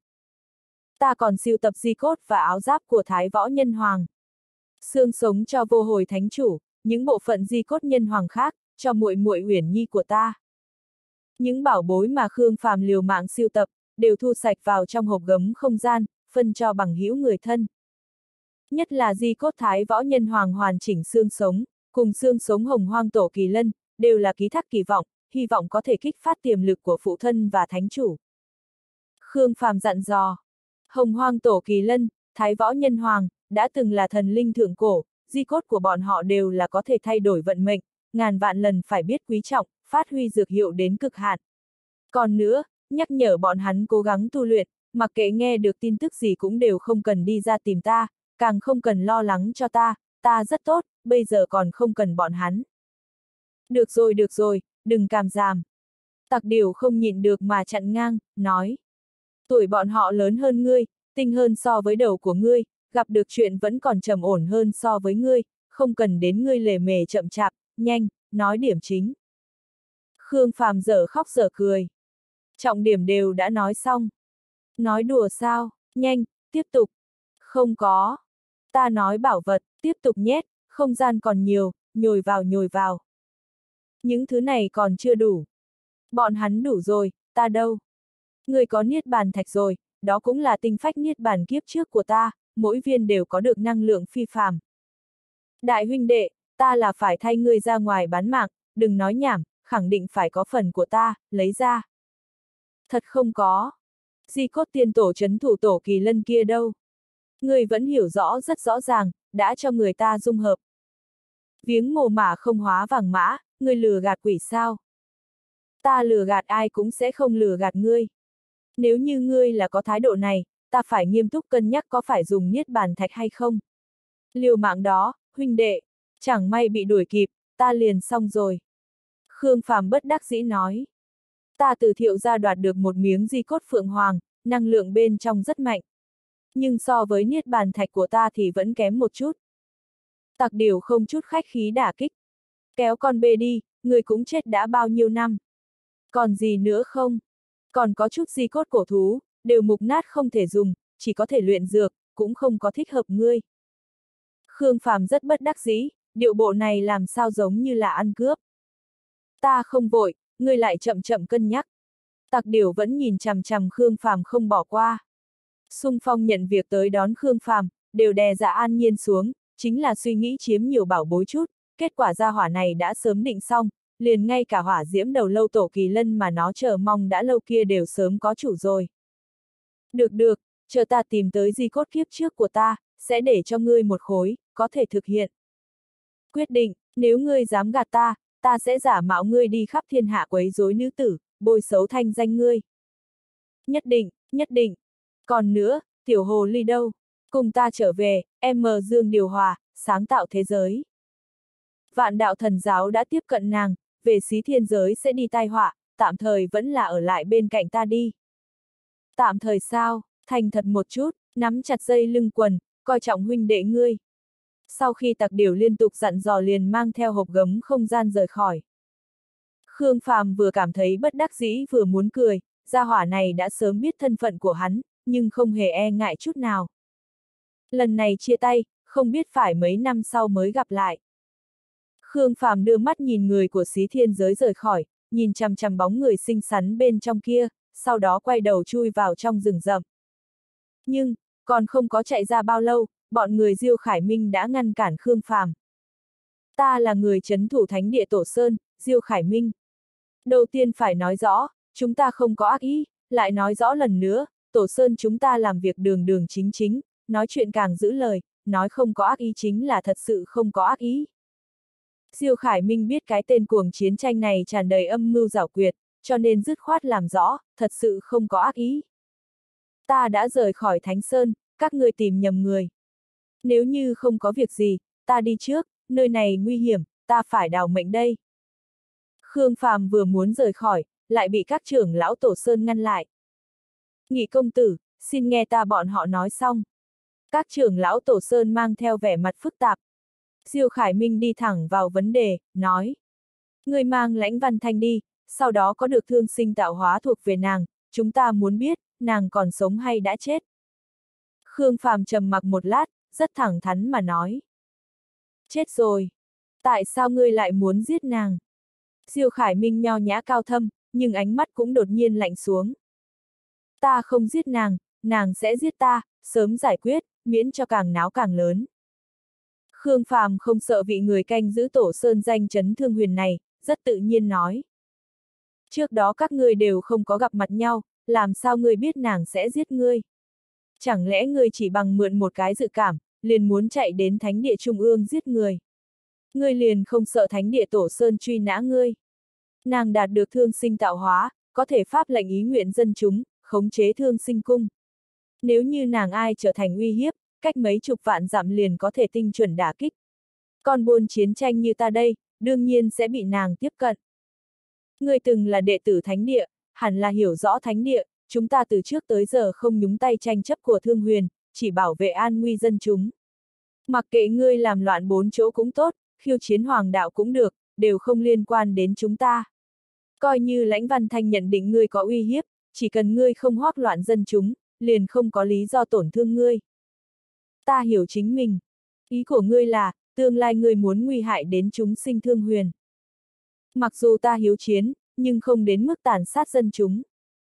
Speaker 1: Ta còn sưu tập di cốt và áo giáp của Thái Võ Nhân Hoàng. Xương sống cho Vô Hồi Thánh Chủ, những bộ phận di cốt nhân hoàng khác, cho muội muội Uyển Nhi của ta. Những bảo bối mà Khương Phàm liều mạng sưu tập, đều thu sạch vào trong hộp gấm không gian, phân cho bằng hữu người thân. Nhất là di cốt Thái Võ Nhân Hoàng hoàn chỉnh xương sống, cùng xương sống hồng hoang tổ kỳ lân, đều là ký thác kỳ vọng, hy vọng có thể kích phát tiềm lực của phụ thân và thánh chủ. Khương Phàm dặn dò, hồng hoang tổ kỳ lân, Thái Võ Nhân Hoàng, đã từng là thần linh thượng cổ, di cốt của bọn họ đều là có thể thay đổi vận mệnh, ngàn vạn lần phải biết quý trọng, phát huy dược hiệu đến cực hạn. Còn nữa, nhắc nhở bọn hắn cố gắng tu luyện, mặc kệ nghe được tin tức gì cũng đều không cần đi ra tìm ta, càng không cần lo lắng cho ta, ta rất tốt, bây giờ còn không cần bọn hắn. Được rồi được rồi, đừng càm ràm. Tặc Điểu không nhịn được mà chặn ngang, nói. Tuổi bọn họ lớn hơn ngươi, tinh hơn so với đầu của ngươi, gặp được chuyện vẫn còn trầm ổn hơn so với ngươi, không cần đến ngươi lề mề chậm chạp, nhanh, nói điểm chính. Khương Phàm dở khóc dở cười. Trọng điểm đều đã nói xong. Nói đùa sao, nhanh, tiếp tục. Không có. Ta nói bảo vật, tiếp tục nhét, không gian còn nhiều, nhồi vào nhồi vào. Những thứ này còn chưa đủ. Bọn hắn đủ rồi, ta đâu. Người có niết bàn thạch rồi, đó cũng là tinh phách niết bàn kiếp trước của ta, mỗi viên đều có được năng lượng phi phàm. Đại huynh đệ, ta là phải thay ngươi ra ngoài bán mạng, đừng nói nhảm, khẳng định phải có phần của ta, lấy ra. Thật không có. Di cốt tiên tổ trấn thủ tổ kỳ lân kia đâu. Ngươi vẫn hiểu rõ rất rõ ràng, đã cho người ta dung hợp. Viếng mồ mả không hóa vàng mã, ngươi lừa gạt quỷ sao? Ta lừa gạt ai cũng sẽ không lừa gạt ngươi. Nếu như ngươi là có thái độ này, ta phải nghiêm túc cân nhắc có phải dùng niết bàn thạch hay không. Liều mạng đó, huynh đệ, chẳng may bị đuổi kịp, ta liền xong rồi. Khương Phàm bất đắc dĩ nói. Ta từ Thiệu gia đoạt được một miếng di cốt phượng hoàng, năng lượng bên trong rất mạnh. Nhưng so với niết bàn thạch của ta thì vẫn kém một chút. Tặc Điểu không chút khách khí đả kích. Kéo con bê đi, người cũng chết đã bao nhiêu năm. Còn gì nữa không? Còn có chút di cốt cổ thú, đều mục nát không thể dùng, chỉ có thể luyện dược, cũng không có thích hợp ngươi. Khương Phàm rất bất đắc dĩ, điệu bộ này làm sao giống như là ăn cướp. Ta không vội, ngươi lại chậm chậm cân nhắc. Tặc Điểu vẫn nhìn chằm chằm Khương Phàm không bỏ qua. Xung phong nhận việc tới đón Khương Phàm, đều đè Dạ An Nhiên xuống, chính là suy nghĩ chiếm nhiều bảo bối chút, kết quả gia hỏa này đã sớm định xong, liền ngay cả hỏa diễm đầu lâu tổ kỳ lân mà nó chờ mong đã lâu kia đều sớm có chủ rồi. Được được, chờ ta tìm tới di cốt kiếp trước của ta, sẽ để cho ngươi một khối, có thể thực hiện. Quyết định, nếu ngươi dám gạt ta, ta sẽ giả mạo ngươi đi khắp thiên hạ quấy rối nữ tử, bôi xấu thanh danh ngươi. Nhất định, nhất định. Còn nữa, tiểu hồ ly đâu? Cùng ta trở về, em mờ dương điều hòa, sáng tạo thế giới. Vạn đạo thần giáo đã tiếp cận nàng, về xí thiên giới sẽ đi tai họa, tạm thời vẫn là ở lại bên cạnh ta đi. Tạm thời sao, thành thật một chút, nắm chặt dây lưng quần, coi trọng huynh đệ ngươi. Sau khi Tặc Điểu liên tục dặn dò liền mang theo hộp gấm không gian rời khỏi. Khương Phàm vừa cảm thấy bất đắc dĩ vừa muốn cười, gia hỏa này đã sớm biết thân phận của hắn, nhưng không hề e ngại chút nào. Lần này chia tay, không biết phải mấy năm sau mới gặp lại. Khương Phàm đưa mắt nhìn người của xí thiên giới rời khỏi, nhìn chằm chằm bóng người xinh xắn bên trong kia, sau đó quay đầu chui vào trong rừng rậm. Nhưng, còn không có chạy ra bao lâu, bọn người Diêu Khải Minh đã ngăn cản Khương Phàm. Ta là người trấn thủ thánh địa Tổ Sơn, Diêu Khải Minh. Đầu tiên phải nói rõ, chúng ta không có ác ý, lại nói rõ lần nữa, Tổ Sơn chúng ta làm việc đường đường chính chính, nói chuyện càng giữ lời, nói không có ác ý chính là thật sự không có ác ý. Diêu Khải Minh biết cái tên cuồng chiến tranh này tràn đầy âm mưu giảo quyệt, cho nên dứt khoát làm rõ, thật sự không có ác ý. Ta đã rời khỏi Thánh Sơn, các ngươi tìm nhầm người. Nếu như không có việc gì, ta đi trước, nơi này nguy hiểm, ta phải đào mệnh đây. Khương Phàm vừa muốn rời khỏi, lại bị các trưởng lão Tổ Sơn ngăn lại. Nghị công tử, xin nghe ta bọn họ nói xong. Các trưởng lão Tổ Sơn mang theo vẻ mặt phức tạp. Diêu Khải Minh đi thẳng vào vấn đề, nói. Người mang Lãnh Văn Thanh đi, sau đó có được thương sinh tạo hóa thuộc về nàng, chúng ta muốn biết, nàng còn sống hay đã chết. Khương Phàm trầm mặc một lát, rất thẳng thắn mà nói. Chết rồi. Tại sao ngươi lại muốn giết nàng? Diêu Khải Minh nho nhã cao thâm, nhưng ánh mắt cũng đột nhiên lạnh xuống. Ta không giết nàng, nàng sẽ giết ta, sớm giải quyết, miễn cho càng náo càng lớn. Khương Phàm không sợ vị người canh giữ Tổ Sơn danh chấn thương huyền này, rất tự nhiên nói. Trước đó các ngươi đều không có gặp mặt nhau, làm sao ngươi biết nàng sẽ giết ngươi? Chẳng lẽ ngươi chỉ bằng mượn một cái dự cảm, liền muốn chạy đến thánh địa trung ương giết người? Ngươi liền không sợ thánh địa tổ sơn truy nã ngươi? Nàng đạt được thương sinh tạo hóa, có thể pháp lệnh ý nguyện dân chúng, khống chế thương sinh cung. Nếu như nàng ai trở thành uy hiếp, cách mấy chục vạn dặm liền có thể tinh chuẩn đả kích. Còn buôn chiến tranh như ta đây, đương nhiên sẽ bị nàng tiếp cận. Ngươi từng là đệ tử thánh địa, hẳn là hiểu rõ thánh địa, chúng ta từ trước tới giờ không nhúng tay tranh chấp của Thương Huyền, chỉ bảo vệ an nguy dân chúng. Mặc kệ ngươi làm loạn bốn chỗ cũng tốt, khiêu chiến hoàng đạo cũng được, đều không liên quan đến chúng ta. Coi như Lãnh Văn Thanh nhận định ngươi có uy hiếp, chỉ cần ngươi không hoắc loạn dân chúng, liền không có lý do tổn thương ngươi. Ta hiểu chính mình. Ý của ngươi là, tương lai ngươi muốn nguy hại đến chúng sinh Thương Huyền. Mặc dù ta hiếu chiến, nhưng không đến mức tàn sát dân chúng.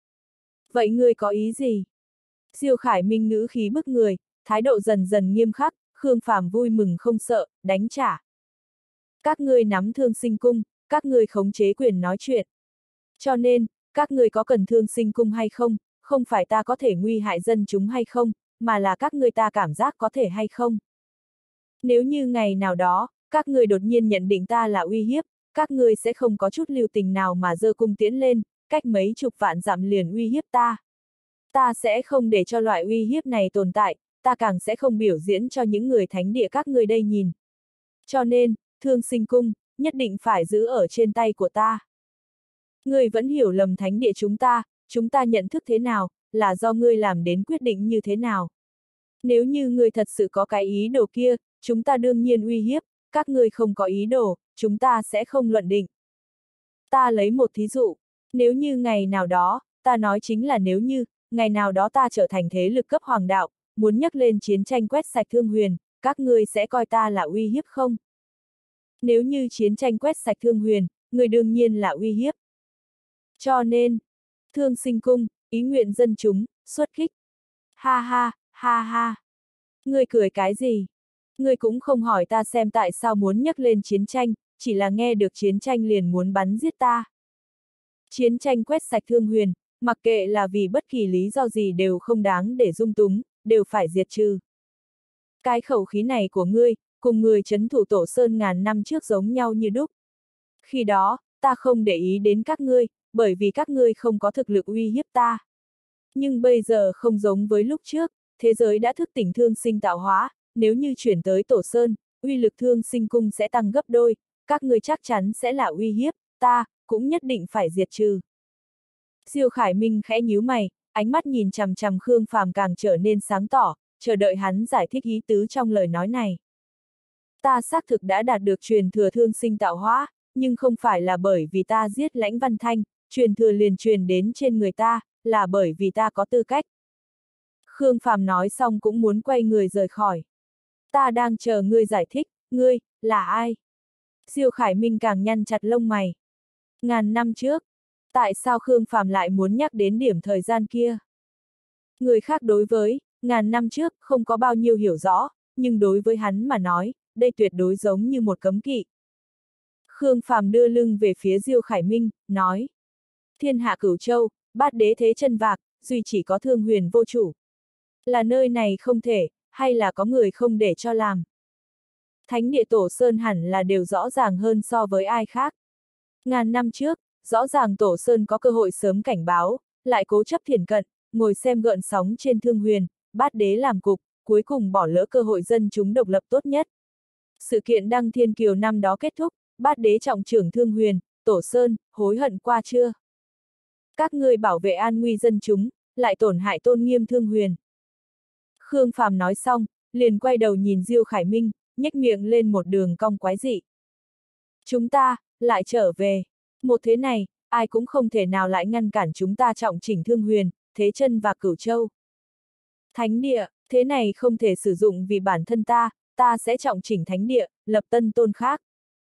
Speaker 1: Vậy ngươi có ý gì? Diêu Khải Minh ngữ khí bức người, thái độ dần dần nghiêm khắc, Khương Phàm vui mừng không sợ, đánh trả. Các ngươi nắm thương sinh cung, các ngươi khống chế quyền nói chuyện. Cho nên, các ngươi có cần thương sinh cung hay không, không phải ta có thể nguy hại dân chúng hay không, mà là các ngươi ta cảm giác có thể hay không. Nếu như ngày nào đó, các ngươi đột nhiên nhận định ta là uy hiếp, các ngươi sẽ không có chút lưu tình nào mà giơ cung tiễn lên, cách mấy chục vạn dặm liền uy hiếp ta. Ta sẽ không để cho loại uy hiếp này tồn tại, ta càng sẽ không biểu diễn cho những người thánh địa các ngươi đây nhìn. Cho nên, thương sinh cung, nhất định phải giữ ở trên tay của ta. Ngươi vẫn hiểu lầm thánh địa chúng ta, chúng ta nhận thức thế nào, là do ngươi làm đến quyết định như thế nào. Nếu như ngươi thật sự có cái ý đồ kia, chúng ta đương nhiên uy hiếp, các ngươi không có ý đồ, chúng ta sẽ không luận định. Ta lấy một thí dụ, nếu như ngày nào đó, ta nói chính là nếu như, ngày nào đó ta trở thành thế lực cấp hoàng đạo, muốn nhắc lên chiến tranh quét sạch Thương Huyền, các ngươi sẽ coi ta là uy hiếp không? Nếu như chiến tranh quét sạch Thương Huyền, người đương nhiên là uy hiếp. Cho nên, thương sinh cung, ý nguyện dân chúng, xuất kích. Ha ha, ha ha. Ngươi cười cái gì? Ngươi cũng không hỏi ta xem tại sao muốn nhắc lên chiến tranh, chỉ là nghe được chiến tranh liền muốn bắn giết ta. Chiến tranh quét sạch Thương Huyền, mặc kệ là vì bất kỳ lý do gì đều không đáng để dung túng, đều phải diệt trừ. Cái khẩu khí này của ngươi, cùng người trấn thủ Tổ Sơn ngàn năm trước giống nhau như đúc. Khi đó, ta không để ý đến các ngươi, bởi vì các ngươi không có thực lực uy hiếp ta. Nhưng bây giờ không giống với lúc trước, thế giới đã thức tỉnh thương sinh tạo hóa, nếu như chuyển tới Tổ Sơn, uy lực thương sinh cung sẽ tăng gấp đôi, các ngươi chắc chắn sẽ là uy hiếp, ta, cũng nhất định phải diệt trừ. Diêu Khải Minh khẽ nhíu mày, ánh mắt nhìn chằm chằm Khương Phàm càng trở nên sáng tỏ, chờ đợi hắn giải thích ý tứ trong lời nói này. Ta xác thực đã đạt được truyền thừa thương sinh tạo hóa, nhưng không phải là bởi vì ta giết Lãnh Văn Thanh, truyền thừa liền truyền đến trên người ta, là bởi vì ta có tư cách. Khương Phàm nói xong cũng muốn quay người rời khỏi. Ta đang chờ ngươi giải thích, ngươi, là ai? Diêu Khải Minh càng nhăn chặt lông mày. Ngàn năm trước, tại sao Khương Phàm lại muốn nhắc đến điểm thời gian kia? Người khác đối với, ngàn năm trước, không có bao nhiêu hiểu rõ, nhưng đối với hắn mà nói, đây tuyệt đối giống như một cấm kỵ. Khương Phàm đưa lưng về phía Diêu Khải Minh, nói. Thiên hạ cửu châu, bát đế thế chân vạc, duy chỉ có Thương Huyền vô chủ. Là nơi này không thể, hay là có người không để cho làm? Thánh địa Tổ Sơn hẳn là đều rõ ràng hơn so với ai khác. Ngàn năm trước, rõ ràng Tổ Sơn có cơ hội sớm cảnh báo, lại cố chấp thiển cận, ngồi xem gợn sóng trên Thương Huyền, bát đế làm cục, cuối cùng bỏ lỡ cơ hội dân chúng độc lập tốt nhất. Sự kiện Đăng Thiên Kiều năm đó kết thúc, bát đế trọng trưởng Thương Huyền, Tổ Sơn, hối hận qua chưa? Các ngươi bảo vệ an nguy dân chúng, lại tổn hại tôn nghiêm Thương Huyền. Khương Phàm nói xong, liền quay đầu nhìn Diêu Khải Minh, nhếch miệng lên một đường cong quái dị. Chúng ta, lại trở về. Một thế này, ai cũng không thể nào lại ngăn cản chúng ta trọng chỉnh Thương Huyền, Thế Chân và Cửu Châu. Thánh địa, thế này không thể sử dụng vì bản thân ta, ta sẽ trọng chỉnh thánh địa, lập tân tôn khác.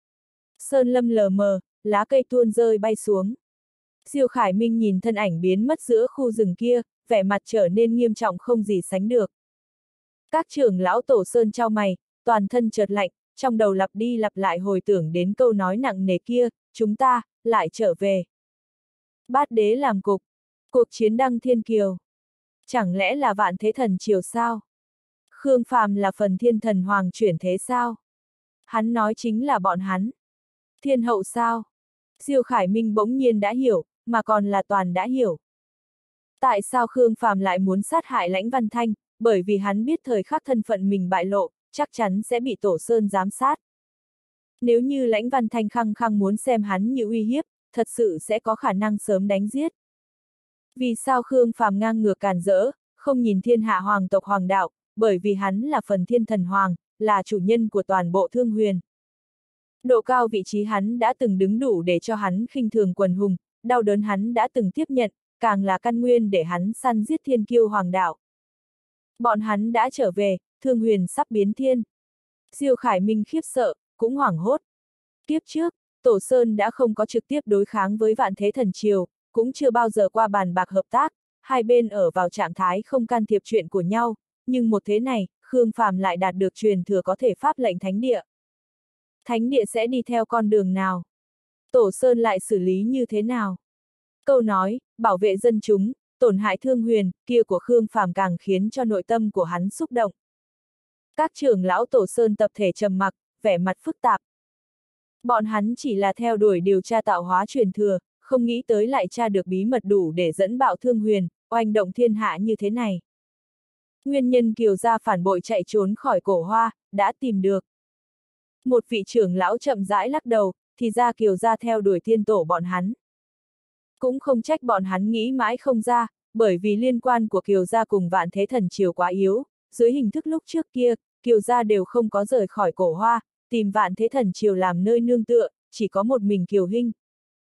Speaker 1: Sơn lâm lờ mờ, lá cây tuôn rơi bay xuống. Diêu Khải Minh nhìn thân ảnh biến mất giữa khu rừng kia, vẻ mặt trở nên nghiêm trọng không gì sánh được. Các trưởng lão Tổ Sơn chau mày, toàn thân chợt lạnh, trong đầu lặp đi lặp lại hồi tưởng đến câu nói nặng nề kia, chúng ta, lại trở về. Bát đế làm cục, cuộc chiến Đăng Thiên Kiều. Chẳng lẽ là Vạn Thế Thần Triều sao? Khương Phàm là phần thiên thần hoàng chuyển thế sao? Hắn nói chính là bọn hắn. Thiên hậu sao? Diêu Khải Minh bỗng nhiên đã hiểu, mà còn là toàn đã hiểu. Tại sao Khương Phàm lại muốn sát hại Lãnh Văn Thanh? Bởi vì hắn biết thời khắc thân phận mình bại lộ, chắc chắn sẽ bị Tổ Sơn giám sát. Nếu như Lãnh Văn Thanh khăng khăng muốn xem hắn như uy hiếp, thật sự sẽ có khả năng sớm đánh giết. Vì sao Khương Phàm ngang ngược càn rỡ, không nhìn thiên hạ hoàng tộc hoàng đạo, bởi vì hắn là phần thiên thần hoàng, là chủ nhân của toàn bộ Thương Huyền. Độ cao vị trí hắn đã từng đứng đủ để cho hắn khinh thường quần hùng, đau đớn hắn đã từng tiếp nhận, càng là căn nguyên để hắn săn giết thiên kiêu hoàng đạo. Bọn hắn đã trở về, Thương Huyền sắp biến thiên. Diêu Khải Minh khiếp sợ, cũng hoảng hốt. Kiếp trước, Tổ Sơn đã không có trực tiếp đối kháng với Vạn Thế Thần Triều, cũng chưa bao giờ qua bàn bạc hợp tác, hai bên ở vào trạng thái không can thiệp chuyện của nhau, nhưng một thế này, Khương Phàm lại đạt được truyền thừa có thể pháp lệnh thánh địa. Thánh địa sẽ đi theo con đường nào? Tổ Sơn lại xử lý như thế nào? Câu nói, bảo vệ dân chúng, tổn hại Thương Huyền, kia của Khương Phàm càng khiến cho nội tâm của hắn xúc động. Các trưởng lão Tổ Sơn tập thể trầm mặc, vẻ mặt phức tạp. Bọn hắn chỉ là theo đuổi điều tra tạo hóa truyền thừa, không nghĩ tới lại tra được bí mật đủ để dẫn bạo Thương Huyền, oanh động thiên hạ như thế này. Nguyên nhân Kiều gia phản bội chạy trốn khỏi Cổ Hoa, đã tìm được. Một vị trưởng lão chậm rãi lắc đầu, thì ra Kiều gia theo đuổi thiên tổ bọn hắn. Cũng không trách bọn hắn nghĩ mãi không ra, bởi vì liên quan của Kiều gia cùng Vạn Thế Thần Triều quá yếu, dưới hình thức lúc trước kia, Kiều gia đều không có rời khỏi Cổ Hoa, tìm Vạn Thế Thần Triều làm nơi nương tựa, chỉ có một mình Kiều Hinh.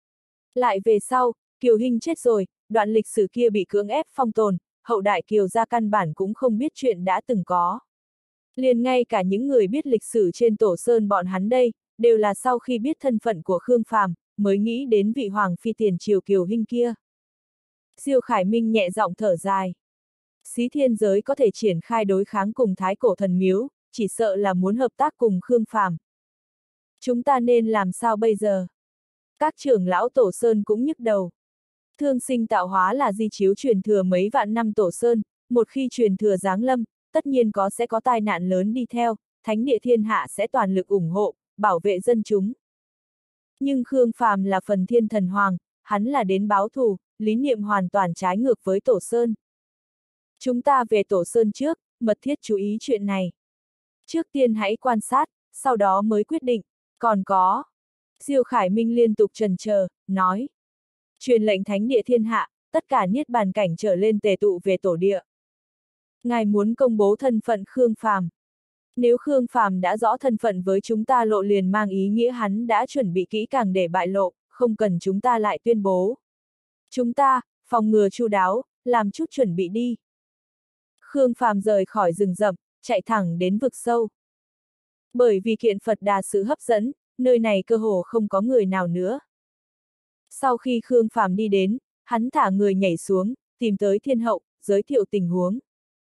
Speaker 1: Lại về sau, Kiều Hinh chết rồi, đoạn lịch sử kia bị cưỡng ép phong tồn, hậu đại Kiều gia căn bản cũng không biết chuyện đã từng có. Liền ngay cả những người biết lịch sử trên Tổ Sơn bọn hắn đây, đều là sau khi biết thân phận của Khương Phàm, mới nghĩ đến vị hoàng phi tiền triều Kiều Hinh kia. Diêu Khải Minh nhẹ giọng thở dài. Xí thiên giới có thể triển khai đối kháng cùng Thái Cổ Thần Miếu, chỉ sợ là muốn hợp tác cùng Khương Phàm. Chúng ta nên làm sao bây giờ? Các trưởng lão Tổ Sơn cũng nhức đầu. Thương sinh tạo hóa là di chiếu truyền thừa mấy vạn năm Tổ Sơn, một khi truyền thừa giáng lâm, tất nhiên có sẽ có tai nạn lớn đi theo, thánh địa thiên hạ sẽ toàn lực ủng hộ, bảo vệ dân chúng. Nhưng Khương Phàm là phần thiên thần hoàng, hắn là đến báo thù, lý niệm hoàn toàn trái ngược với Tổ Sơn. Chúng ta về Tổ Sơn trước, mật thiết chú ý chuyện này. Trước tiên hãy quan sát, sau đó mới quyết định, còn có. Diêu Khải Minh liên tục trần chờ, nói. Truyền lệnh thánh địa thiên hạ, tất cả niết bàn cảnh trở lên tề tụ về tổ địa. Ngài muốn công bố thân phận Khương Phàm. Nếu Khương Phàm đã rõ thân phận với chúng ta lộ liền mang ý nghĩa hắn đã chuẩn bị kỹ càng để bại lộ, không cần chúng ta lại tuyên bố. Chúng ta, phòng ngừa chu đáo, làm chút chuẩn bị đi. Khương Phàm rời khỏi rừng rậm, chạy thẳng đến vực sâu. Bởi vì kiện Phật Đà sự hấp dẫn, nơi này cơ hồ không có người nào nữa. Sau khi Khương Phàm đi đến, hắn thả người nhảy xuống, tìm tới thiên hậu, giới thiệu tình huống.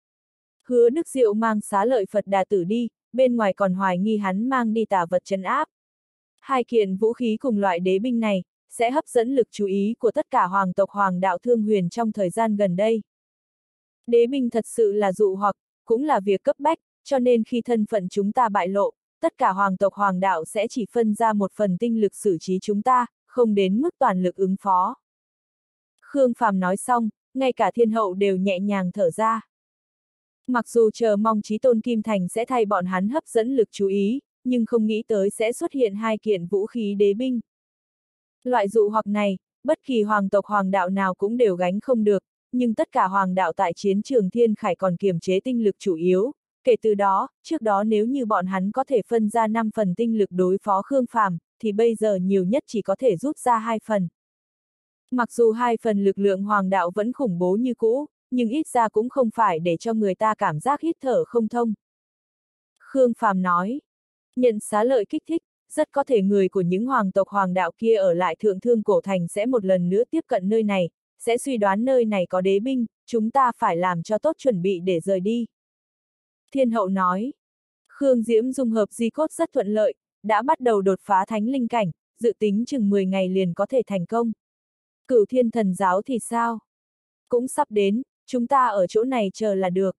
Speaker 1: Hứa Đức Diệu mang xá lợi Phật Đà tử đi, bên ngoài còn hoài nghi hắn mang đi tà vật trấn áp. Hai kiện vũ khí cùng loại đế binh này, sẽ hấp dẫn lực chú ý của tất cả hoàng tộc hoàng đạo Thương Huyền trong thời gian gần đây. Đế binh thật sự là dụ hoặc, cũng là việc cấp bách, cho nên khi thân phận chúng ta bại lộ, tất cả hoàng tộc hoàng đạo sẽ chỉ phân ra một phần tinh lực xử trí chúng ta, không đến mức toàn lực ứng phó. Khương Phàm nói xong, ngay cả thiên hậu đều nhẹ nhàng thở ra. Mặc dù chờ mong Chí Tôn Kim Thành sẽ thay bọn hắn hấp dẫn lực chú ý, nhưng không nghĩ tới sẽ xuất hiện hai kiện vũ khí đế binh. Loại dụ hoặc này, bất kỳ hoàng tộc hoàng đạo nào cũng đều gánh không được, nhưng tất cả hoàng đạo tại chiến trường Thiên Khải còn kiềm chế tinh lực chủ yếu, kể từ đó, trước đó nếu như bọn hắn có thể phân ra năm phần tinh lực đối phó Khương Phàm, thì bây giờ nhiều nhất chỉ có thể rút ra hai phần. Mặc dù hai phần lực lượng hoàng đạo vẫn khủng bố như cũ, nhưng ít ra cũng không phải để cho người ta cảm giác hít thở không thông. Khương Phàm nói, nhận xá lợi kích thích, rất có thể người của những hoàng tộc hoàng đạo kia ở lại Thượng Thương Cổ Thành sẽ một lần nữa tiếp cận nơi này, sẽ suy đoán nơi này có đế binh, chúng ta phải làm cho tốt chuẩn bị để rời đi. Thiên hậu nói, Khương Diễm dung hợp di cốt rất thuận lợi, đã bắt đầu đột phá thánh linh cảnh, dự tính chừng mười ngày liền có thể thành công. Cửu Thiên Thần Giáo thì sao? Cũng sắp đến, chúng ta ở chỗ này chờ là được.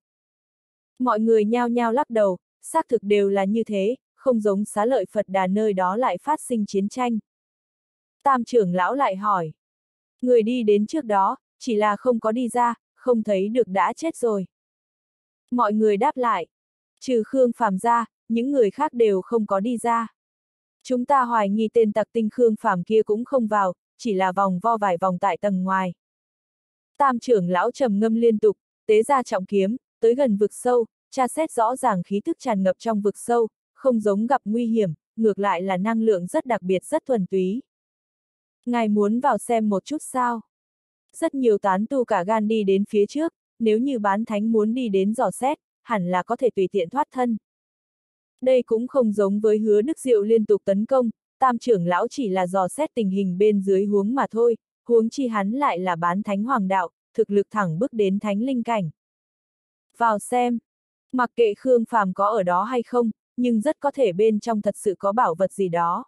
Speaker 1: Mọi người nhao nhao lắc đầu, xác thực đều là như thế, không giống Xá Lợi Phật Đà nơi đó lại phát sinh chiến tranh. Tam trưởng lão lại hỏi. Người đi đến trước đó, chỉ là không có đi ra, không thấy được đã chết rồi. Mọi người đáp lại. Trừ Khương Phàm ra, những người khác đều không có đi ra. Chúng ta hoài nghi tên tặc tinh Khương Phàm kia cũng không vào, chỉ là vòng vo vài vòng tại tầng ngoài. Tam trưởng lão trầm ngâm liên tục, tế ra trọng kiếm, tới gần vực sâu, tra xét rõ ràng khí tức tràn ngập trong vực sâu, không giống gặp nguy hiểm, ngược lại là năng lượng rất đặc biệt rất thuần túy. Ngài muốn vào xem một chút sao? Rất nhiều tán tu cả gan đi đến phía trước, nếu như bán thánh muốn đi đến dò xét, hẳn là có thể tùy tiện thoát thân. Đây cũng không giống với Hứa Đức Diệu liên tục tấn công, tam trưởng lão chỉ là dò xét tình hình bên dưới huống mà thôi, huống chi hắn lại là bán thánh hoàng đạo, thực lực thẳng bước đến thánh linh cảnh. Vào xem, mặc kệ Khương Phàm có ở đó hay không, nhưng rất có thể bên trong thật sự có bảo vật gì đó.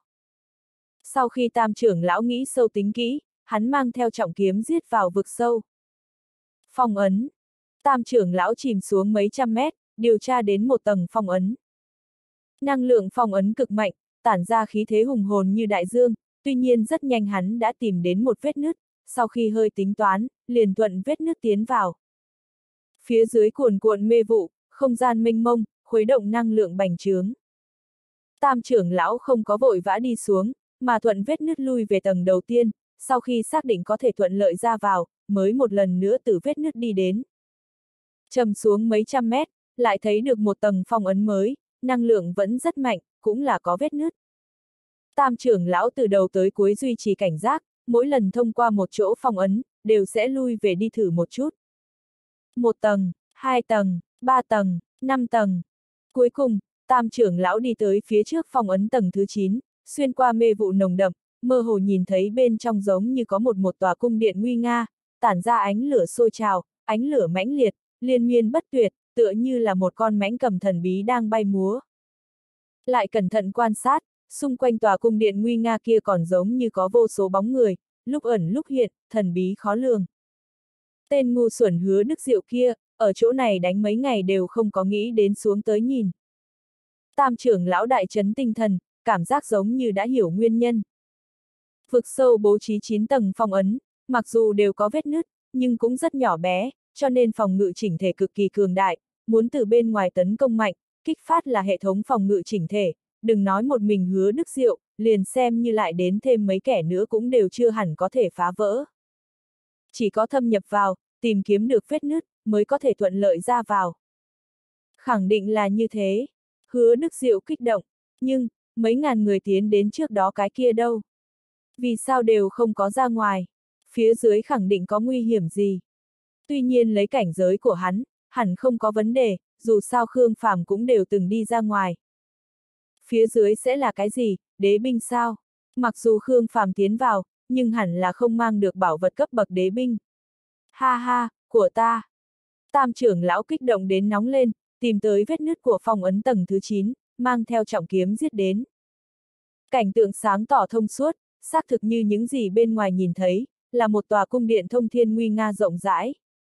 Speaker 1: Sau khi tam trưởng lão nghĩ sâu tính kỹ, hắn mang theo trọng kiếm giết vào vực sâu. Phong ấn. Tam trưởng lão chìm xuống mấy trăm mét, điều tra đến một tầng phong ấn. Năng lượng phong ấn cực mạnh, tản ra khí thế hùng hồn như đại dương, tuy nhiên rất nhanh hắn đã tìm đến một vết nứt, sau khi hơi tính toán, liền thuận vết nứt tiến vào. Phía dưới cuồn cuộn mê vụ, không gian mênh mông, khuấy động năng lượng bành trướng. Tam trưởng lão không có vội vã đi xuống, mà thuận vết nứt lui về tầng đầu tiên, sau khi xác định có thể thuận lợi ra vào, mới một lần nữa từ vết nứt đi đến. Trầm xuống mấy trăm mét, lại thấy được một tầng phong ấn mới, năng lượng vẫn rất mạnh, cũng là có vết nứt. Tam trưởng lão từ đầu tới cuối duy trì cảnh giác, mỗi lần thông qua một chỗ phong ấn, đều sẽ lui về đi thử một chút. Một tầng, hai tầng, ba tầng, năm tầng. Cuối cùng, tam trưởng lão đi tới phía trước phong ấn tầng thứ chín, xuyên qua mê vụ nồng đậm, mơ hồ nhìn thấy bên trong giống như có một một tòa cung điện nguy nga, tản ra ánh lửa sôi trào, ánh lửa mãnh liệt, liên miên bất tuyệt, tựa như là một con mãnh cầm thần bí đang bay múa. Lại cẩn thận quan sát, xung quanh tòa cung điện nguy nga kia còn giống như có vô số bóng người, lúc ẩn lúc hiện, thần bí khó lường. Tên ngu xuẩn Hứa Đức Diệu kia, ở chỗ này đánh mấy ngày đều không có nghĩ đến xuống tới nhìn. Tam trưởng lão đại chấn tinh thần, cảm giác giống như đã hiểu nguyên nhân. Vực sâu bố trí chín tầng phong ấn, mặc dù đều có vết nứt, nhưng cũng rất nhỏ bé, cho nên phòng ngự chỉnh thể cực kỳ cường đại, muốn từ bên ngoài tấn công mạnh, kích phát là hệ thống phòng ngự chỉnh thể, đừng nói một mình Hứa Đức Diệu, liền xem như lại đến thêm mấy kẻ nữa cũng đều chưa hẳn có thể phá vỡ. Chỉ có thâm nhập vào, tìm kiếm được vết nứt, mới có thể thuận lợi ra vào. Khẳng định là như thế. Hứa Đức Diệu kích động, nhưng, mấy ngàn người tiến đến trước đó cái kia đâu? Vì sao đều không có ra ngoài? Phía dưới khẳng định có nguy hiểm gì? Tuy nhiên lấy cảnh giới của hắn, hẳn không có vấn đề, dù sao Khương Phàm cũng đều từng đi ra ngoài. Phía dưới sẽ là cái gì, đế binh sao? Mặc dù Khương Phàm tiến vào, nhưng hẳn là không mang được bảo vật cấp bậc đế binh. Ha ha, của ta! Tam trưởng lão kích động đến nóng lên, tìm tới vết nứt của phong ấn tầng thứ chín, mang theo trọng kiếm giết đến. Cảnh tượng sáng tỏ thông suốt, xác thực như những gì bên ngoài nhìn thấy, là một tòa cung điện thông thiên nguy nga rộng rãi.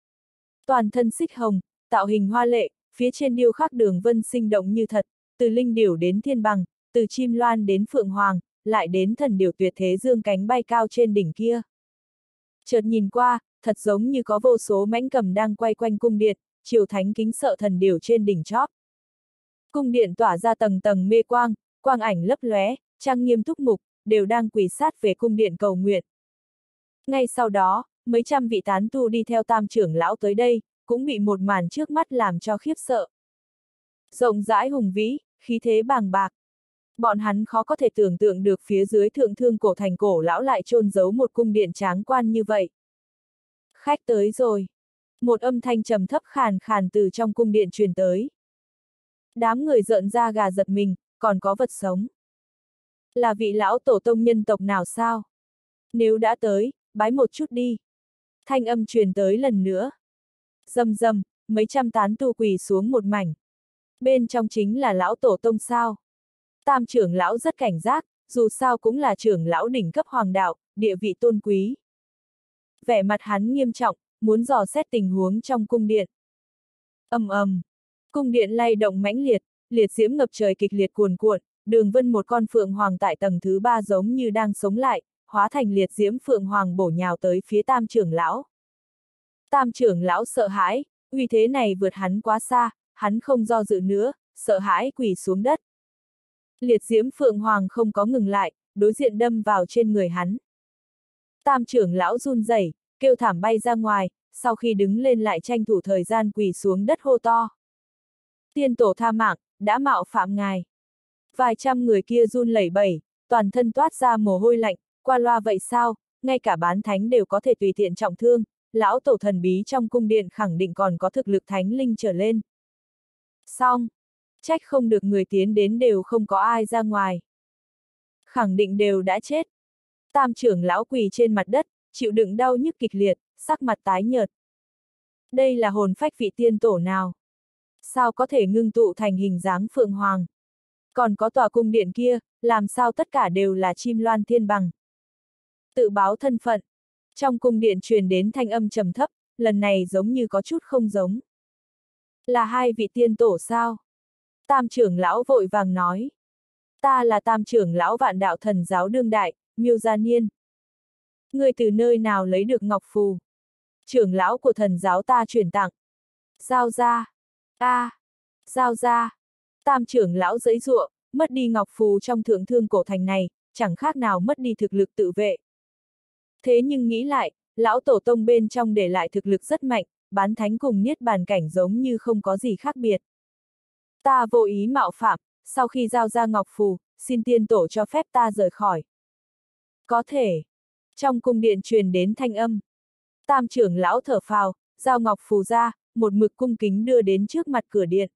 Speaker 1: Toàn thân xích hồng, tạo hình hoa lệ, phía trên điêu khắc đường vân sinh động như thật, từ linh điểu đến thiên bằng, từ chim loan đến phượng hoàng, lại đến thần điểu tuyệt thế dương cánh bay cao trên đỉnh kia. Chợt nhìn qua, thật giống như có vô số mãnh cầm đang quay quanh cung điện, triều thánh kính sợ thần điểu trên đỉnh chóp. Cung điện tỏa ra tầng tầng mê quang, quang ảnh lấp lóe, trang nghiêm túc mục, đều đang quỳ sát về cung điện cầu nguyện. Ngay sau đó, mấy trăm vị tán tu đi theo tam trưởng lão tới đây, cũng bị một màn trước mắt làm cho khiếp sợ. Rộng rãi hùng vĩ, khí thế bàng bạc. Bọn hắn khó có thể tưởng tượng được phía dưới thượng thương cổ thành cổ lão lại chôn giấu một cung điện tráng quan như vậy. Khách tới rồi. Một âm thanh trầm thấp khàn khàn từ trong cung điện truyền tới. Đám người rợn da gà giật mình, còn có vật sống. Là vị lão tổ tông nhân tộc nào sao? Nếu đã tới, bái một chút đi. Thanh âm truyền tới lần nữa. Rầm rầm, mấy trăm tán tu quỳ xuống một mảnh. Bên trong chính là lão tổ tông sao? Tam trưởng lão rất cảnh giác, dù sao cũng là trưởng lão đỉnh cấp hoàng đạo, địa vị tôn quý. Vẻ mặt hắn nghiêm trọng, muốn dò xét tình huống trong cung điện. Ầm ầm, cung điện lay động mãnh liệt, liệt diễm ngập trời kịch liệt cuồn cuộn, Đường Vân một con phượng hoàng tại tầng thứ ba giống như đang sống lại, hóa thành liệt diễm phượng hoàng bổ nhào tới phía Tam trưởng lão. Tam trưởng lão sợ hãi, uy thế này vượt hắn quá xa, hắn không do dự nữa, sợ hãi quỳ xuống đất. Liệt diễm phượng hoàng không có ngừng lại, đối diện đâm vào trên người hắn. Tam trưởng lão run rẩy, kêu thảm bay ra ngoài, sau khi đứng lên lại tranh thủ thời gian quỳ xuống đất hô to. Tiên tổ tha mạng, đã mạo phạm ngài. Vài trăm người kia run lẩy bẩy, toàn thân toát ra mồ hôi lạnh, qua loa vậy sao, ngay cả bán thánh đều có thể tùy tiện trọng thương, lão tổ thần bí trong cung điện khẳng định còn có thực lực thánh linh trở lên. Xong, trách không được người tiến đến đều không có ai ra ngoài. Khẳng định đều đã chết. Tam trưởng lão quỳ trên mặt đất, chịu đựng đau nhức kịch liệt, sắc mặt tái nhợt. Đây là hồn phách vị tiên tổ nào? Sao có thể ngưng tụ thành hình dáng phượng hoàng? Còn có tòa cung điện kia, làm sao tất cả đều là chim loan thiên bằng? Tự báo thân phận. Trong cung điện truyền đến thanh âm trầm thấp, lần này giống như có chút không giống. Là hai vị tiên tổ sao? Tam trưởng lão vội vàng nói. Ta là tam trưởng lão Vạn Đạo Thần Giáo đương đại, Miêu Gia Niên. Người từ nơi nào lấy được ngọc phù? Trưởng lão của thần giáo ta truyền tặng. Giao ra. A. À, giao ra. Tam trưởng lão giãy giụa, mất đi ngọc phù trong thượng thương cổ thành này, chẳng khác nào mất đi thực lực tự vệ. Thế nhưng nghĩ lại, lão tổ tông bên trong để lại thực lực rất mạnh, bán thánh cùng niết bàn cảnh giống như không có gì khác biệt. Ta vô ý mạo phạm, sau khi giao ra ngọc phù, xin tiên tổ cho phép ta rời khỏi. Có thể. Trong cung điện truyền đến thanh âm. Tam trưởng lão thở phào, giao ngọc phù ra, một mực cung kính đưa đến trước mặt cửa điện.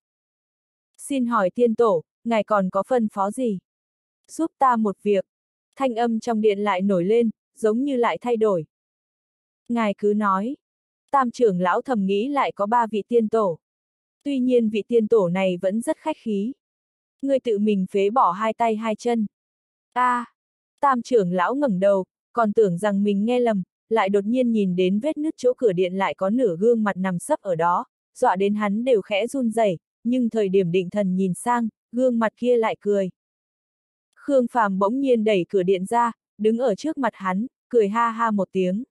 Speaker 1: Xin hỏi tiên tổ, ngài còn có phân phó gì? Giúp ta một việc. Thanh âm trong điện lại nổi lên, giống như lại thay đổi. Ngài cứ nói. Tam trưởng lão thầm nghĩ lại có ba vị tiên tổ. Tuy nhiên vị tiên tổ này vẫn rất khách khí. Người tự mình phế bỏ hai tay hai chân. A, à, tam trưởng lão ngẩng đầu, còn tưởng rằng mình nghe lầm, lại đột nhiên nhìn đến vết nứt chỗ cửa điện lại có nửa gương mặt nằm sấp ở đó, dọa đến hắn đều khẽ run rẩy, nhưng thời điểm định thần nhìn sang, gương mặt kia lại cười. Khương Phàm bỗng nhiên đẩy cửa điện ra, đứng ở trước mặt hắn, cười ha ha một tiếng.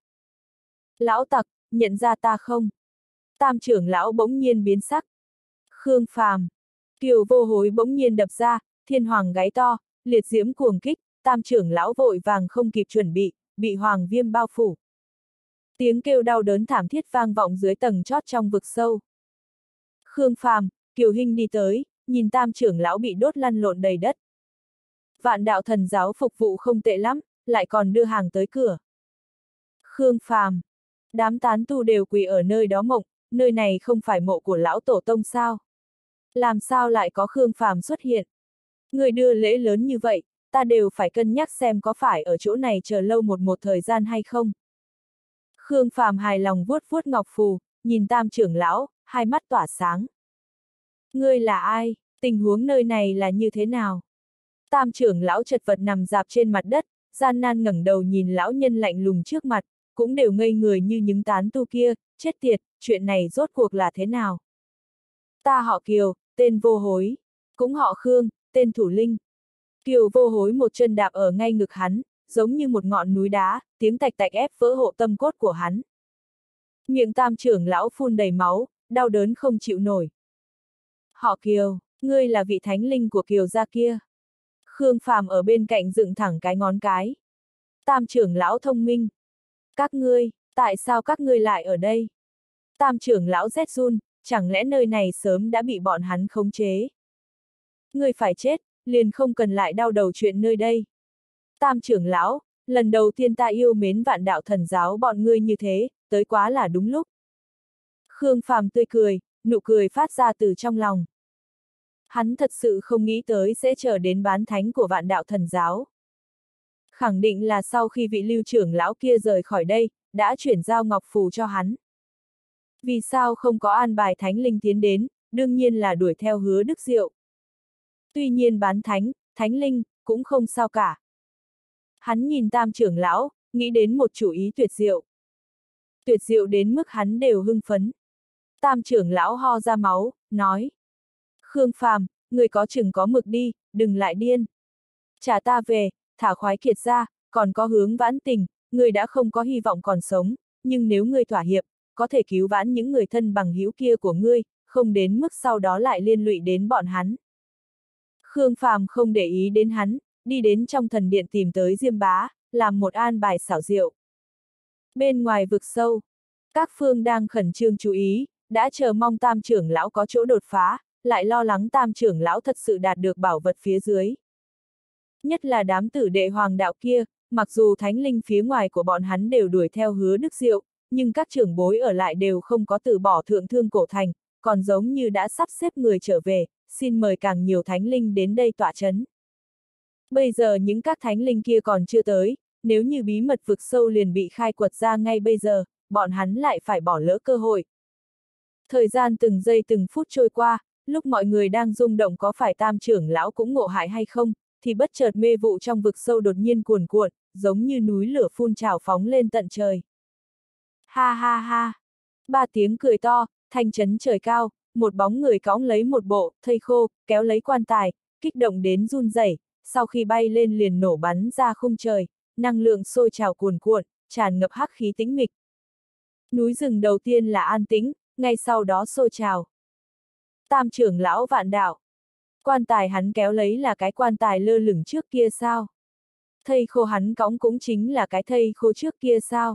Speaker 1: Lão tặc, nhận ra ta không? Tam trưởng lão bỗng nhiên biến sắc. Khương Phàm. Kiều Vô Hối bỗng nhiên đập ra, thiên hoàng gáy to, liệt diễm cuồng kích, tam trưởng lão vội vàng không kịp chuẩn bị, bị hoàng viêm bao phủ. Tiếng kêu đau đớn thảm thiết vang vọng dưới tầng chót trong vực sâu. Khương Phàm, Kiều Hinh đi tới, nhìn tam trưởng lão bị đốt lăn lộn đầy đất. Vạn Đạo Thần Giáo phục vụ không tệ lắm, lại còn đưa hàng tới cửa. Khương Phàm, đám tán tu đều quỳ ở nơi đó mộng, nơi này không phải mộ của lão tổ tông sao? Làm sao lại có Khương Phàm xuất hiện? Người đưa lễ lớn như vậy, ta đều phải cân nhắc xem có phải ở chỗ này chờ lâu một một thời gian hay không. Khương Phàm hài lòng vuốt vuốt ngọc phù, nhìn tam trưởng lão, hai mắt tỏa sáng. Ngươi là ai? Tình huống nơi này là như thế nào? Tam trưởng lão chật vật nằm dạp trên mặt đất, gian nan ngẩng đầu nhìn lão nhân lạnh lùng trước mặt, cũng đều ngây người như những tán tu kia, chết tiệt, chuyện này rốt cuộc là thế nào? Ta họ Kiều, tên Vô Hối, cũng họ Khương, tên Thủ Linh. Kiều Vô Hối một chân đạp ở ngay ngực hắn, giống như một ngọn núi đá, tiếng tạch tạch ép vỡ hộ tâm cốt của hắn. Miệng tam trưởng lão phun đầy máu, đau đớn không chịu nổi. Họ Kiều, ngươi là vị thánh linh của Kiều gia kia. Khương Phàm ở bên cạnh dựng thẳng cái ngón cái. Tam trưởng lão thông minh. Các ngươi, tại sao các ngươi lại ở đây? Tam trưởng lão rét run, chẳng lẽ nơi này sớm đã bị bọn hắn khống chế? Ngươi phải chết, liền không cần lại đau đầu chuyện nơi đây. Tam trưởng lão, lần đầu tiên ta yêu mến Vạn Đạo Thần Giáo bọn ngươi như thế, tới quá là đúng lúc. Khương Phàm tươi cười, nụ cười phát ra từ trong lòng. Hắn thật sự không nghĩ tới sẽ chờ đến bán thánh của Vạn Đạo Thần Giáo. Khẳng định là sau khi vị Lưu trưởng lão kia rời khỏi đây, đã chuyển giao ngọc phù cho hắn. Vì sao không có an bài thánh linh tiến đến, đương nhiên là đuổi theo Hứa Đức Diệu. Tuy nhiên bán thánh, thánh linh, cũng không sao cả. Hắn nhìn tam trưởng lão, nghĩ đến một chủ ý tuyệt diệu. tuyệt diệu đến mức hắn đều hưng phấn. Tam trưởng lão ho ra máu, nói. Khương Phàm, người có chừng có mực đi, đừng lại điên. Trả ta về, thả khoái kiệt ra, còn có Hướng Vãn Tình, người đã không có hy vọng còn sống, nhưng nếu người thỏa hiệp, có thể cứu vãn những người thân bằng hữu kia của ngươi, không đến mức sau đó lại liên lụy đến bọn hắn. Khương Phàm không để ý đến hắn, đi đến trong thần điện tìm tới Diêm Bá, làm một an bài xảo diệu. Bên ngoài vực sâu, các phương đang khẩn trương chú ý, đã chờ mong Tam trưởng lão có chỗ đột phá, lại lo lắng Tam trưởng lão thật sự đạt được bảo vật phía dưới. Nhất là đám tử đệ hoàng đạo kia, mặc dù thánh linh phía ngoài của bọn hắn đều đuổi theo Hứa Đức Diệu, nhưng các trưởng bối ở lại đều không có từ bỏ Thượng Thương Cổ Thành, còn giống như đã sắp xếp người trở về, xin mời càng nhiều thánh linh đến đây tọa chấn. Bây giờ những các thánh linh kia còn chưa tới, nếu như bí mật vực sâu liền bị khai quật ra ngay bây giờ, bọn hắn lại phải bỏ lỡ cơ hội. Thời gian từng giây từng phút trôi qua, lúc mọi người đang rung động có phải Tam trưởng lão cũng ngộ hại hay không, thì bất chợt mê vụ trong vực sâu đột nhiên cuồn cuộn, giống như núi lửa phun trào phóng lên tận trời. Ha ha ha! Ba tiếng cười to, thanh chấn trời cao, một bóng người cõng lấy một bộ thây khô, kéo lấy quan tài, kích động đến run rẩy, sau khi bay lên liền nổ bắn ra khung trời, năng lượng sôi trào cuồn cuộn, tràn ngập hắc khí tĩnh mịch. Núi rừng đầu tiên là an tĩnh, ngay sau đó sôi trào. Tam trưởng lão Vạn Đạo. Quan tài hắn kéo lấy là cái quan tài lơ lửng trước kia sao? Thây khô hắn cõng cũng chính là cái thây khô trước kia sao?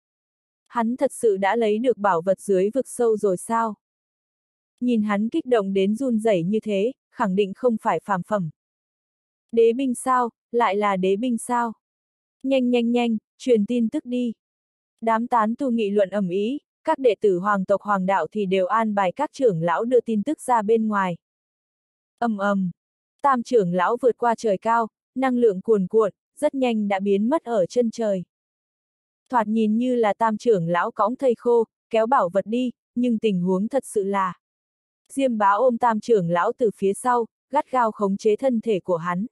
Speaker 1: Hắn thật sự đã lấy được bảo vật dưới vực sâu rồi sao? Nhìn hắn kích động đến run rẩy như thế, khẳng định không phải phàm phẩm. Đế binh sao, lại là đế binh sao? Nhanh nhanh nhanh, truyền tin tức đi. Đám tán tu nghị luận ầm ĩ, các đệ tử hoàng tộc hoàng đạo thì đều an bài các trưởng lão đưa tin tức ra bên ngoài. Ầm ầm, Tam trưởng lão vượt qua trời cao, năng lượng cuồn cuộn, rất nhanh đã biến mất ở chân trời. Thoạt nhìn như là Tam trưởng lão cõng thây khô, kéo bảo vật đi, nhưng tình huống thật sự là Diêm Bá ôm Tam trưởng lão từ phía sau, gắt gao khống chế thân thể của hắn.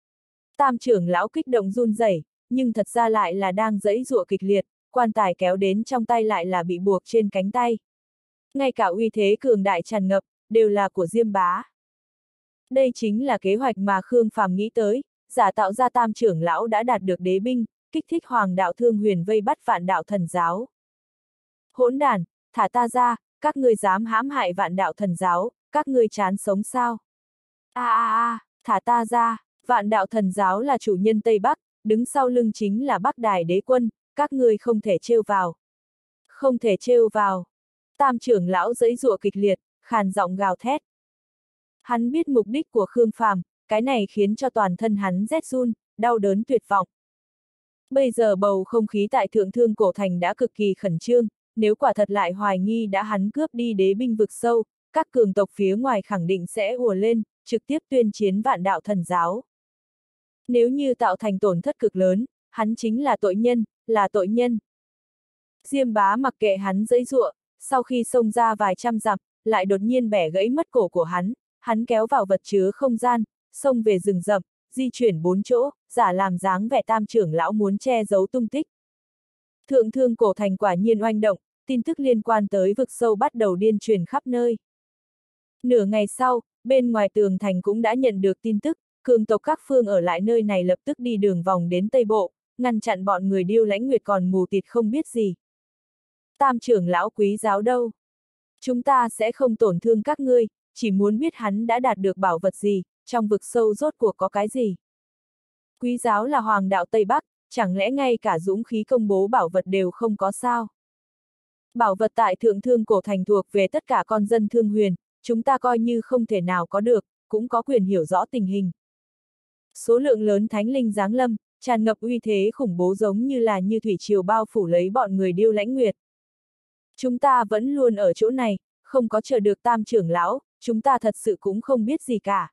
Speaker 1: Tam trưởng lão kích động run rẩy, nhưng thật ra lại là đang giãy giụa kịch liệt, quan tài kéo đến trong tay lại là bị buộc trên cánh tay. Ngay cả uy thế cường đại tràn ngập, đều là của Diêm Bá. Đây chính là kế hoạch mà Khương Phàm nghĩ tới, giả tạo ra Tam trưởng lão đã đạt được đế binh, kích thích hoàng đạo Thương Huyền vây bắt Vạn Đạo Thần Giáo. Hỗn đản, thả ta ra, các ngươi dám hãm hại Vạn Đạo Thần Giáo, các ngươi chán sống sao? A a a, thả ta ra, Vạn Đạo Thần Giáo là chủ nhân Tây Bắc, đứng sau lưng chính là Bắc Đài Đế Quân, các ngươi không thể trêu vào. Không thể trêu vào. Tam trưởng lão giãy giụa kịch liệt, khàn giọng gào thét. Hắn biết mục đích của Khương Phàm, cái này khiến cho toàn thân hắn rét run, đau đớn tuyệt vọng. Bây giờ bầu không khí tại Thượng Thương Cổ Thành đã cực kỳ khẩn trương, nếu quả thật lại hoài nghi đã hắn cướp đi đế binh vực sâu, các cường tộc phía ngoài khẳng định sẽ ùa lên, trực tiếp tuyên chiến Vạn Đạo Thần Giáo. Nếu như tạo thành tổn thất cực lớn, hắn chính là tội nhân, là tội nhân. Diêm Bá mặc kệ hắn giãy giụa, sau khi xông ra vài trăm dặm, lại đột nhiên bẻ gãy mất cổ của hắn, hắn kéo vào vật chứa không gian, xông về rừng rậm, di chuyển bốn chỗ, giả làm dáng vẻ Tam trưởng lão muốn che giấu tung tích. Thượng Thương Cổ Thành quả nhiên oanh động, tin tức liên quan tới vực sâu bắt đầu điên truyền khắp nơi. Nửa ngày sau, bên ngoài tường thành cũng đã nhận được tin tức, cường tộc các phương ở lại nơi này lập tức đi đường vòng đến Tây Bộ, ngăn chặn bọn người Điêu Lãnh Nguyệt còn mù tịt không biết gì. Tam trưởng lão Quý Giáo đâu? Chúng ta sẽ không tổn thương các ngươi, chỉ muốn biết hắn đã đạt được bảo vật gì, trong vực sâu rốt cuộc có cái gì. Quý Giáo là hoàng đạo Tây Bắc, chẳng lẽ ngay cả dũng khí công bố bảo vật đều không có sao? Bảo vật tại Thượng Thương Cổ Thành thuộc về tất cả con dân Thương Huyền, chúng ta coi như không thể nào có được, cũng có quyền hiểu rõ tình hình. Số lượng lớn thánh linh giáng lâm, tràn ngập uy thế khủng bố giống như là như thủy triều bao phủ lấy bọn người Điêu Lãnh Nguyệt. Chúng ta vẫn luôn ở chỗ này, không có chờ được Tam trưởng lão, chúng ta thật sự cũng không biết gì cả.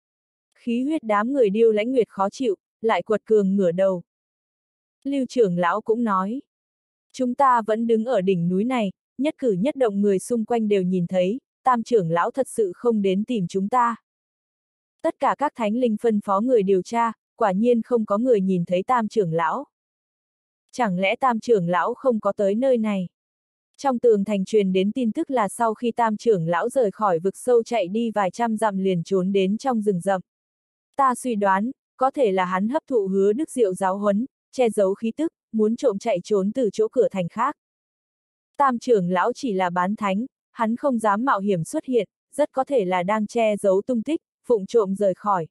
Speaker 1: Khí huyết đám người Điêu Lãnh Nguyệt khó chịu, lại quật cường ngửa đầu. Lưu trưởng lão cũng nói. Chúng ta vẫn đứng ở đỉnh núi này, nhất cử nhất động người xung quanh đều nhìn thấy, Tam trưởng lão thật sự không đến tìm chúng ta. Tất cả các thánh linh phân phó người điều tra, quả nhiên không có người nhìn thấy Tam trưởng lão. Chẳng lẽ Tam trưởng lão không có tới nơi này? Trong tường thành truyền đến tin tức là sau khi Tam trưởng lão rời khỏi vực sâu chạy đi vài trăm dặm liền trốn đến trong rừng rậm. Ta suy đoán, có thể là hắn hấp thụ Hứa Đức Diệu giáo huấn, che giấu khí tức, muốn trộm chạy trốn từ chỗ cửa thành khác. Tam trưởng lão chỉ là bán thánh, hắn không dám mạo hiểm xuất hiện, rất có thể là đang che giấu tung tích, phụng trộm rời khỏi.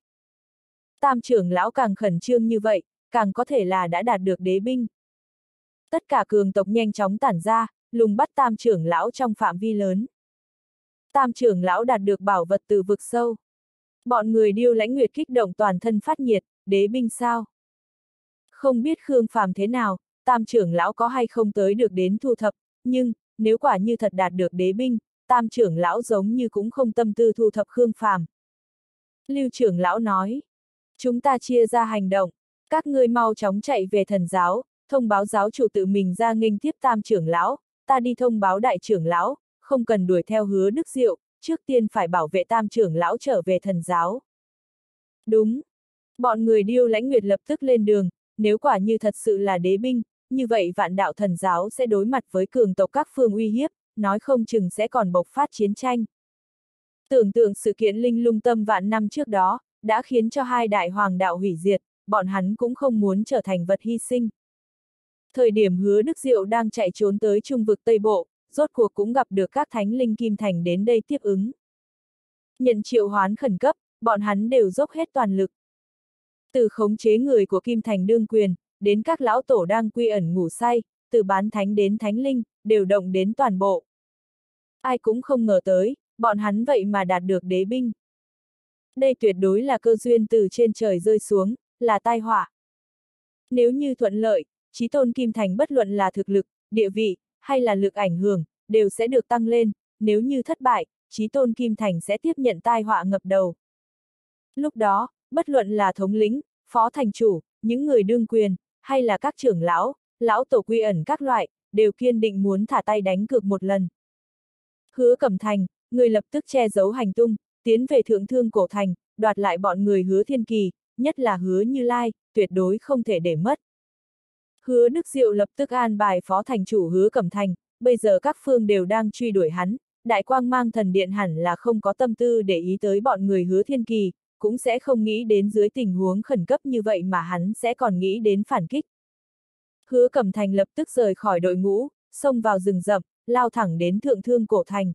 Speaker 1: Tam trưởng lão càng khẩn trương như vậy, càng có thể là đã đạt được đế binh. Tất cả cường tộc nhanh chóng tản ra, lùng bắt tam trưởng lão trong phạm vi lớn. Tam trưởng lão đạt được bảo vật từ vực sâu. Bọn người Điêu Lãnh Nguyệt kích động toàn thân phát nhiệt, đế binh sao? Không biết Khương Phàm thế nào, tam trưởng lão có hay không tới được đến thu thập, nhưng, nếu quả như thật đạt được đế binh, tam trưởng lão giống như cũng không tâm tư thu thập Khương Phàm. Lưu trưởng lão nói, chúng ta chia ra hành động, các ngươi mau chóng chạy về thần giáo, thông báo giáo chủ tự mình ra nghênh tiếp tam trưởng lão, ta đi thông báo đại trưởng lão, không cần đuổi theo Hứa Đức Diệu, trước tiên phải bảo vệ tam trưởng lão trở về thần giáo. Đúng. Bọn người Điêu Lãnh Nguyệt lập tức lên đường, nếu quả như thật sự là đế binh, như vậy vạn đạo thần giáo sẽ đối mặt với cường tộc các phương uy hiếp, nói không chừng sẽ còn bộc phát chiến tranh. Tưởng tượng sự kiện linh lung tâm vạn năm trước đó, đã khiến cho hai đại hoàng đạo hủy diệt, bọn hắn cũng không muốn trở thành vật hy sinh. Thời điểm Hứa Đức Diệu đang chạy trốn tới trung vực Tây Bộ, rốt cuộc cũng gặp được các thánh linh Kim Thành đến đây tiếp ứng. Nhận triệu hoán khẩn cấp, bọn hắn đều dốc hết toàn lực. Từ khống chế người của Kim Thành đương quyền, đến các lão tổ đang quy ẩn ngủ say, từ bán thánh đến thánh linh, đều động đến toàn bộ. Ai cũng không ngờ tới, bọn hắn vậy mà đạt được đế binh. Đây tuyệt đối là cơ duyên từ trên trời rơi xuống, là tai họa. Nếu như thuận lợi, chí tôn Kim Thành bất luận là thực lực, địa vị, hay là lực ảnh hưởng, đều sẽ được tăng lên, nếu như thất bại, chí tôn Kim Thành sẽ tiếp nhận tai họa ngập đầu. Lúc đó, bất luận là thống lĩnh, phó thành chủ, những người đương quyền, hay là các trưởng lão, lão tổ quy ẩn các loại, đều kiên định muốn thả tay đánh cược một lần. Hứa Cẩm Thành, người lập tức che giấu hành tung, tiến về Thượng Thương Cổ Thành, đoạt lại bọn người Hứa Thiên Kỳ, nhất là Hứa Như Lai, tuyệt đối không thể để mất. Hứa Đức Diệu lập tức an bài phó thành chủ Hứa Cẩm Thành, bây giờ các phương đều đang truy đuổi hắn, Đại Quang Mang Thần Điện hẳn là không có tâm tư để ý tới bọn người Hứa Thiên Kỳ, cũng sẽ không nghĩ đến dưới tình huống khẩn cấp như vậy mà hắn sẽ còn nghĩ đến phản kích. Hứa Cẩm Thành lập tức rời khỏi đội ngũ, xông vào rừng rậm, lao thẳng đến Thượng Thương Cổ Thành.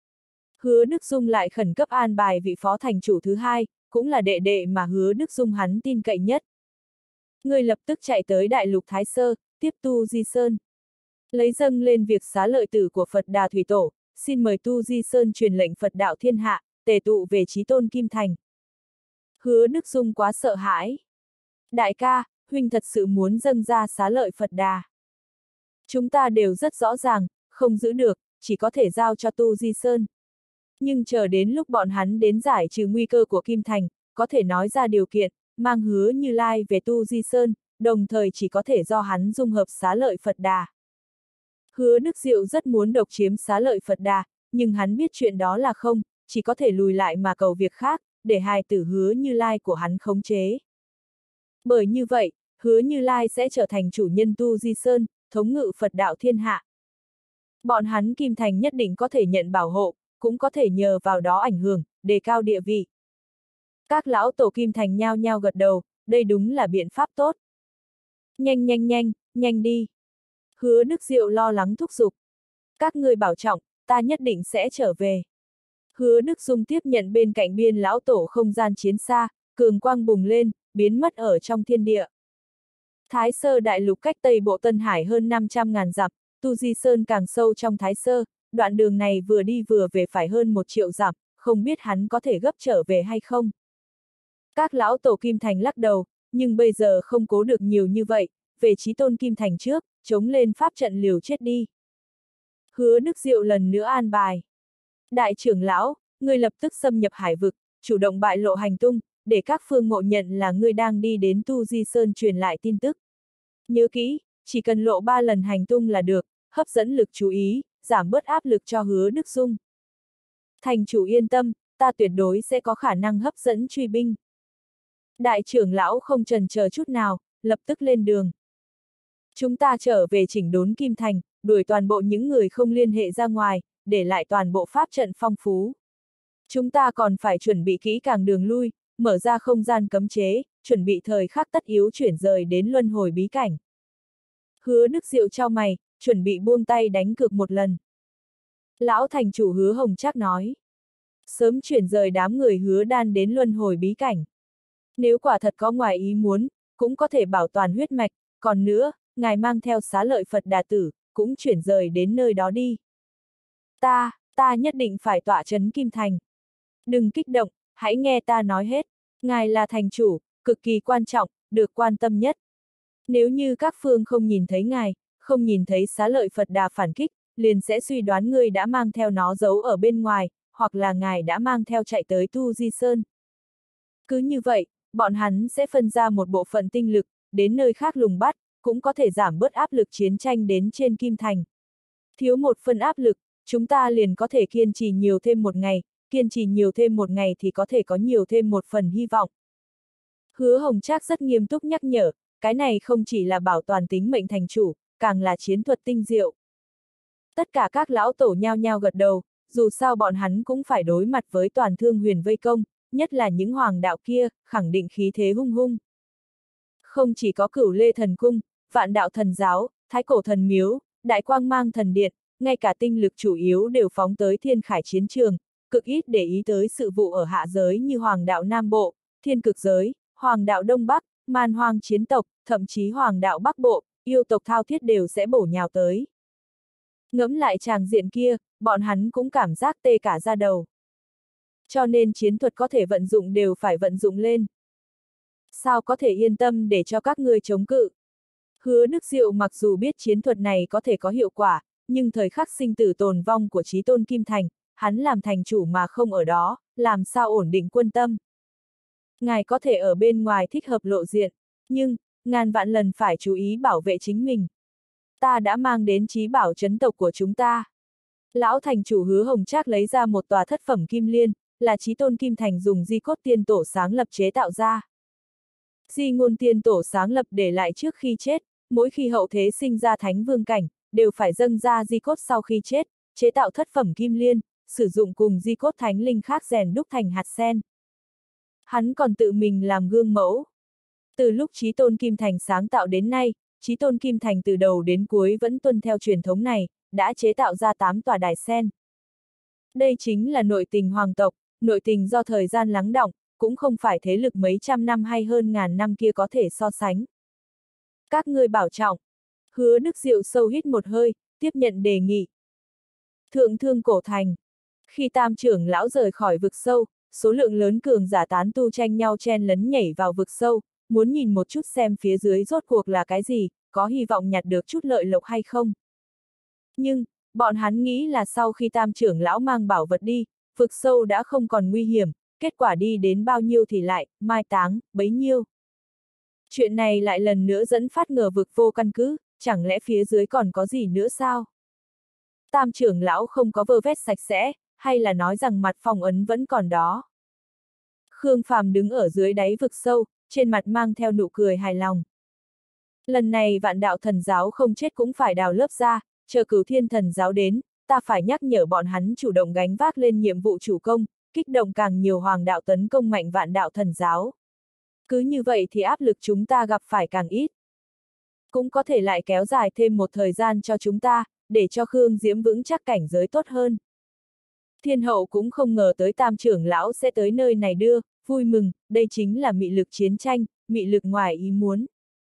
Speaker 1: Hứa Đức Dung lại khẩn cấp an bài vị phó thành chủ thứ hai, cũng là đệ đệ mà Hứa Đức Dung hắn tin cậy nhất. Người lập tức chạy tới Đại Lục Thái Sơ, tiếp Tu Di Sơn. Lấy dâng lên việc xá lợi tử của Phật Đà Thủy Tổ, xin mời Tu Di Sơn truyền lệnh Phật đạo thiên hạ, tề tụ về chí tôn Kim Thành. Hứa Đức Dung quá sợ hãi. Đại ca, huynh thật sự muốn dâng ra xá lợi Phật Đà. Chúng ta đều rất rõ ràng, không giữ được, chỉ có thể giao cho Tu Di Sơn. Nhưng chờ đến lúc bọn hắn đến giải trừ nguy cơ của Kim Thành, có thể nói ra điều kiện, mang Hứa Như Lai về Tu Di Sơn, đồng thời chỉ có thể do hắn dung hợp xá lợi Phật Đà. Hứa Đức Diệu rất muốn độc chiếm xá lợi Phật Đà, nhưng hắn biết chuyện đó là không, chỉ có thể lùi lại mà cầu việc khác, để hài tử Hứa Như Lai của hắn khống chế. Bởi như vậy, Hứa Như Lai sẽ trở thành chủ nhân Tu Di Sơn, thống ngự Phật đạo thiên hạ. Bọn hắn Kim Thành nhất định có thể nhận bảo hộ, cũng có thể nhờ vào đó ảnh hưởng, đề cao địa vị. Các lão tổ Kim Thành nhao nhao gật đầu, đây đúng là biện pháp tốt. Nhanh nhanh nhanh, nhanh đi. Hứa Đức Diệu lo lắng thúc giục. Các ngươi bảo trọng, ta nhất định sẽ trở về. Hứa Đức Dung tiếp nhận bên cạnh biên lão tổ không gian chiến xa, cường quang bùng lên, biến mất ở trong thiên địa. Thái Sơ Đại Lục cách Tây Bộ Tân Hải hơn năm trăm ngàn dặm, Tu Di Sơn càng sâu trong Thái Sơ, đoạn đường này vừa đi vừa về phải hơn một triệu dặm, không biết hắn có thể gấp trở về hay không. Các lão tổ Kim Thành lắc đầu, nhưng bây giờ không cố được nhiều như vậy, về chí tôn Kim Thành trước, chống lên pháp trận liều chết đi. Hứa Đức Diệu lần nữa an bài. Đại trưởng lão, ngươi lập tức xâm nhập hải vực, chủ động bại lộ hành tung, để các phương ngộ nhận là ngươi đang đi đến Tu Di Sơn truyền lại tin tức. Nhớ kỹ, chỉ cần lộ ba lần hành tung là được, hấp dẫn lực chú ý, giảm bớt áp lực cho Hứa Đức Dung. Thành chủ yên tâm, ta tuyệt đối sẽ có khả năng hấp dẫn truy binh. Đại trưởng lão không chần chờ chút nào, lập tức lên đường. Chúng ta trở về chỉnh đốn Kim Thành, đuổi toàn bộ những người không liên hệ ra ngoài, để lại toàn bộ pháp trận phong phú. Chúng ta còn phải chuẩn bị kỹ càng đường lui, mở ra không gian cấm chế, chuẩn bị thời khắc tất yếu chuyển rời đến luân hồi bí cảnh. Hứa Đức Diệu chau mày, chuẩn bị buông tay đánh cược một lần. Lão thành chủ Hứa Hồng Trác nói. Sớm chuyển rời đám người Hứa Đan đến luân hồi bí cảnh. Nếu quả thật có ngoài ý muốn, cũng có thể bảo toàn huyết mạch, còn nữa, ngài mang theo xá lợi Phật Đà Tử, cũng chuyển rời đến nơi đó đi. Ta, ta nhất định phải tọa trấn Kim Thành. Đừng kích động, hãy nghe ta nói hết. Ngài là thành chủ, cực kỳ quan trọng, được quan tâm nhất. Nếu như các phương không nhìn thấy ngài, không nhìn thấy xá lợi Phật Đà phản kích, liền sẽ suy đoán ngươi đã mang theo nó giấu ở bên ngoài, hoặc là ngài đã mang theo chạy tới Tu Di Sơn. Cứ như vậy, bọn hắn sẽ phân ra một bộ phận tinh lực, đến nơi khác lùng bắt, cũng có thể giảm bớt áp lực chiến tranh đến trên Kim Thành. Thiếu một phần áp lực, chúng ta liền có thể kiên trì nhiều thêm một ngày, kiên trì nhiều thêm một ngày thì có thể có nhiều thêm một phần hy vọng. Hứa Hồng Trác rất nghiêm túc nhắc nhở, cái này không chỉ là bảo toàn tính mệnh thành chủ, càng là chiến thuật tinh diệu. Tất cả các lão tổ nhao nhao gật đầu, dù sao bọn hắn cũng phải đối mặt với toàn thương huyền vây công, nhất là những hoàng đạo kia, khẳng định khí thế hung hung. Không chỉ có Cửu Lê Thần Cung, Vạn Đạo Thần Giáo, Thái Cổ Thần Miếu, Đại Quang Mang Thần Điện, ngay cả tinh lực chủ yếu đều phóng tới Thiên Khải chiến trường, cực ít để ý tới sự vụ ở hạ giới như Hoàng đạo Nam Bộ, Thiên Cực giới, Hoàng đạo Đông Bắc, Man Hoang chiến tộc, thậm chí Hoàng đạo Bắc Bộ, yêu tộc thao thiết đều sẽ bổ nhào tới. Ngẫm lại tràng diện kia, bọn hắn cũng cảm giác tê cả da đầu. Cho nên chiến thuật có thể vận dụng đều phải vận dụng lên. Sao có thể yên tâm để cho các ngươi chống cự? Hứa Đức Diệu mặc dù biết chiến thuật này có thể có hiệu quả, nhưng thời khắc sinh tử tồn vong của chí tôn Kim Thành, hắn làm thành chủ mà không ở đó, làm sao ổn định quân tâm? Ngài có thể ở bên ngoài thích hợp lộ diện, nhưng, ngàn vạn lần phải chú ý bảo vệ chính mình. Ta đã mang đến chí bảo trấn tộc của chúng ta. Lão thành chủ Hứa Hồng Trác lấy ra một tòa thất phẩm kim liên, là chí tôn Kim Thành dùng di cốt tiên tổ sáng lập chế tạo ra. Di ngôn tiên tổ sáng lập để lại trước khi chết, mỗi khi hậu thế sinh ra thánh vương cảnh, đều phải dâng ra di cốt sau khi chết, chế tạo thất phẩm kim liên, sử dụng cùng di cốt thánh linh khác rèn đúc thành hạt sen. Hắn còn tự mình làm gương mẫu. Từ lúc chí tôn Kim Thành sáng tạo đến nay, chí tôn Kim Thành từ đầu đến cuối vẫn tuân theo truyền thống này, đã chế tạo ra tám tòa đài sen. Đây chính là nội tình hoàng tộc, nội tình do thời gian lắng đọng, cũng không phải thế lực mấy trăm năm hay hơn ngàn năm kia có thể so sánh. Các ngươi bảo trọng. Hứa Đức Diệu sâu hít một hơi, tiếp nhận đề nghị. Thượng Thương Cổ Thành. Khi tam trưởng lão rời khỏi vực sâu, số lượng lớn cường giả tán tu tranh nhau chen lấn nhảy vào vực sâu, muốn nhìn một chút xem phía dưới rốt cuộc là cái gì, có hy vọng nhặt được chút lợi lộc hay không. Nhưng, bọn hắn nghĩ là sau khi tam trưởng lão mang bảo vật đi, vực sâu đã không còn nguy hiểm, kết quả đi đến bao nhiêu thì lại, mai táng, bấy nhiêu. Chuyện này lại lần nữa dẫn phát ngờ vực vô căn cứ, chẳng lẽ phía dưới còn có gì nữa sao? Tam trưởng lão không có vơ vét sạch sẽ, hay là nói rằng mặt phong ấn vẫn còn đó. Khương Phàm đứng ở dưới đáy vực sâu, trên mặt mang theo nụ cười hài lòng. Lần này Vạn Đạo Thần Giáo không chết cũng phải đào lớp ra, chờ Cửu Thiên Thần Giáo đến, ta phải nhắc nhở bọn hắn chủ động gánh vác lên nhiệm vụ chủ công, kích động càng nhiều hoàng đạo tấn công mạnh Vạn Đạo Thần Giáo. Cứ như vậy thì áp lực chúng ta gặp phải càng ít. Cũng có thể lại kéo dài thêm một thời gian cho chúng ta, để cho Khương Diễm vững chắc cảnh giới tốt hơn. Thiên hậu cũng không ngờ tới tam trưởng lão sẽ tới nơi này đưa, vui mừng, đây chính là mị lực chiến tranh, mị lực ngoài ý muốn.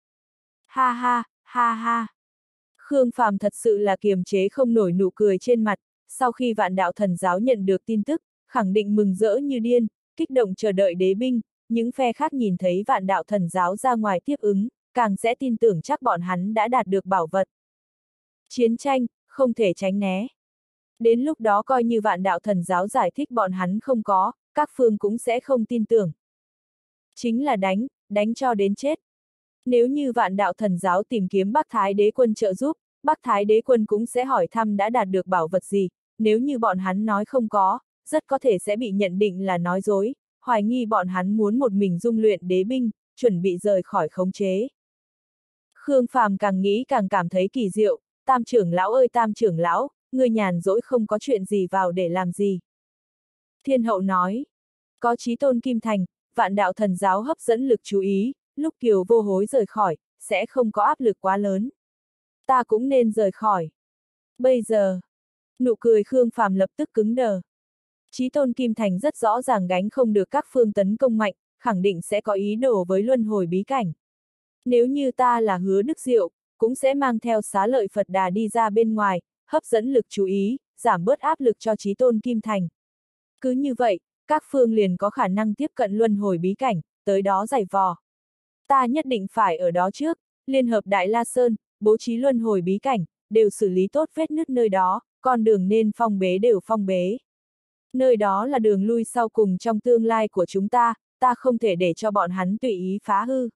Speaker 1: Ha ha, ha ha. Khương Phàm thật sự là kiềm chế không nổi nụ cười trên mặt, sau khi Vạn Đạo Thần Giáo nhận được tin tức, khẳng định mừng rỡ như điên, kích động chờ đợi đế binh, những phe khác nhìn thấy Vạn Đạo Thần Giáo ra ngoài tiếp ứng, càng sẽ tin tưởng chắc bọn hắn đã đạt được bảo vật. Chiến tranh, không thể tránh né. Đến lúc đó coi như Vạn Đạo Thần Giáo giải thích bọn hắn không có, các phương cũng sẽ không tin tưởng. Chính là đánh, đánh cho đến chết. Nếu như Vạn Đạo Thần Giáo tìm kiếm Bắc Thái Đế Quân trợ giúp, Bắc Thái Đế Quân cũng sẽ hỏi thăm đã đạt được bảo vật gì, nếu như bọn hắn nói không có, rất có thể sẽ bị nhận định là nói dối, hoài nghi bọn hắn muốn một mình dung luyện đế binh, chuẩn bị rời khỏi khống chế. Khương Phàm càng nghĩ càng cảm thấy kỳ diệu, Tam trưởng lão ơi tam trưởng lão, người nhàn rỗi không có chuyện gì vào để làm gì. Thiên hậu nói, có chí tôn Kim Thành, vạn đạo thần giáo hấp dẫn lực chú ý, lúc Kiều Vô Hối rời khỏi, sẽ không có áp lực quá lớn. Ta cũng nên rời khỏi. Bây giờ, nụ cười Khương Phàm lập tức cứng đờ. Chí tôn Kim Thành rất rõ ràng gánh không được các phương tấn công mạnh, khẳng định sẽ có ý đồ với luân hồi bí cảnh. Nếu như ta là Hứa Đức Diệu, cũng sẽ mang theo xá lợi Phật Đà đi ra bên ngoài, hấp dẫn lực chú ý, giảm bớt áp lực cho chí tôn Kim Thành. Cứ như vậy, các phương liền có khả năng tiếp cận luân hồi bí cảnh, tới đó giày vò. Ta nhất định phải ở đó trước, liên hợp Đại La Sơn, bố trí luân hồi bí cảnh, đều xử lý tốt vết nứt nơi đó, con đường nên phong bế đều phong bế. Nơi đó là đường lui sau cùng trong tương lai của chúng ta, ta không thể để cho bọn hắn tùy ý phá hư.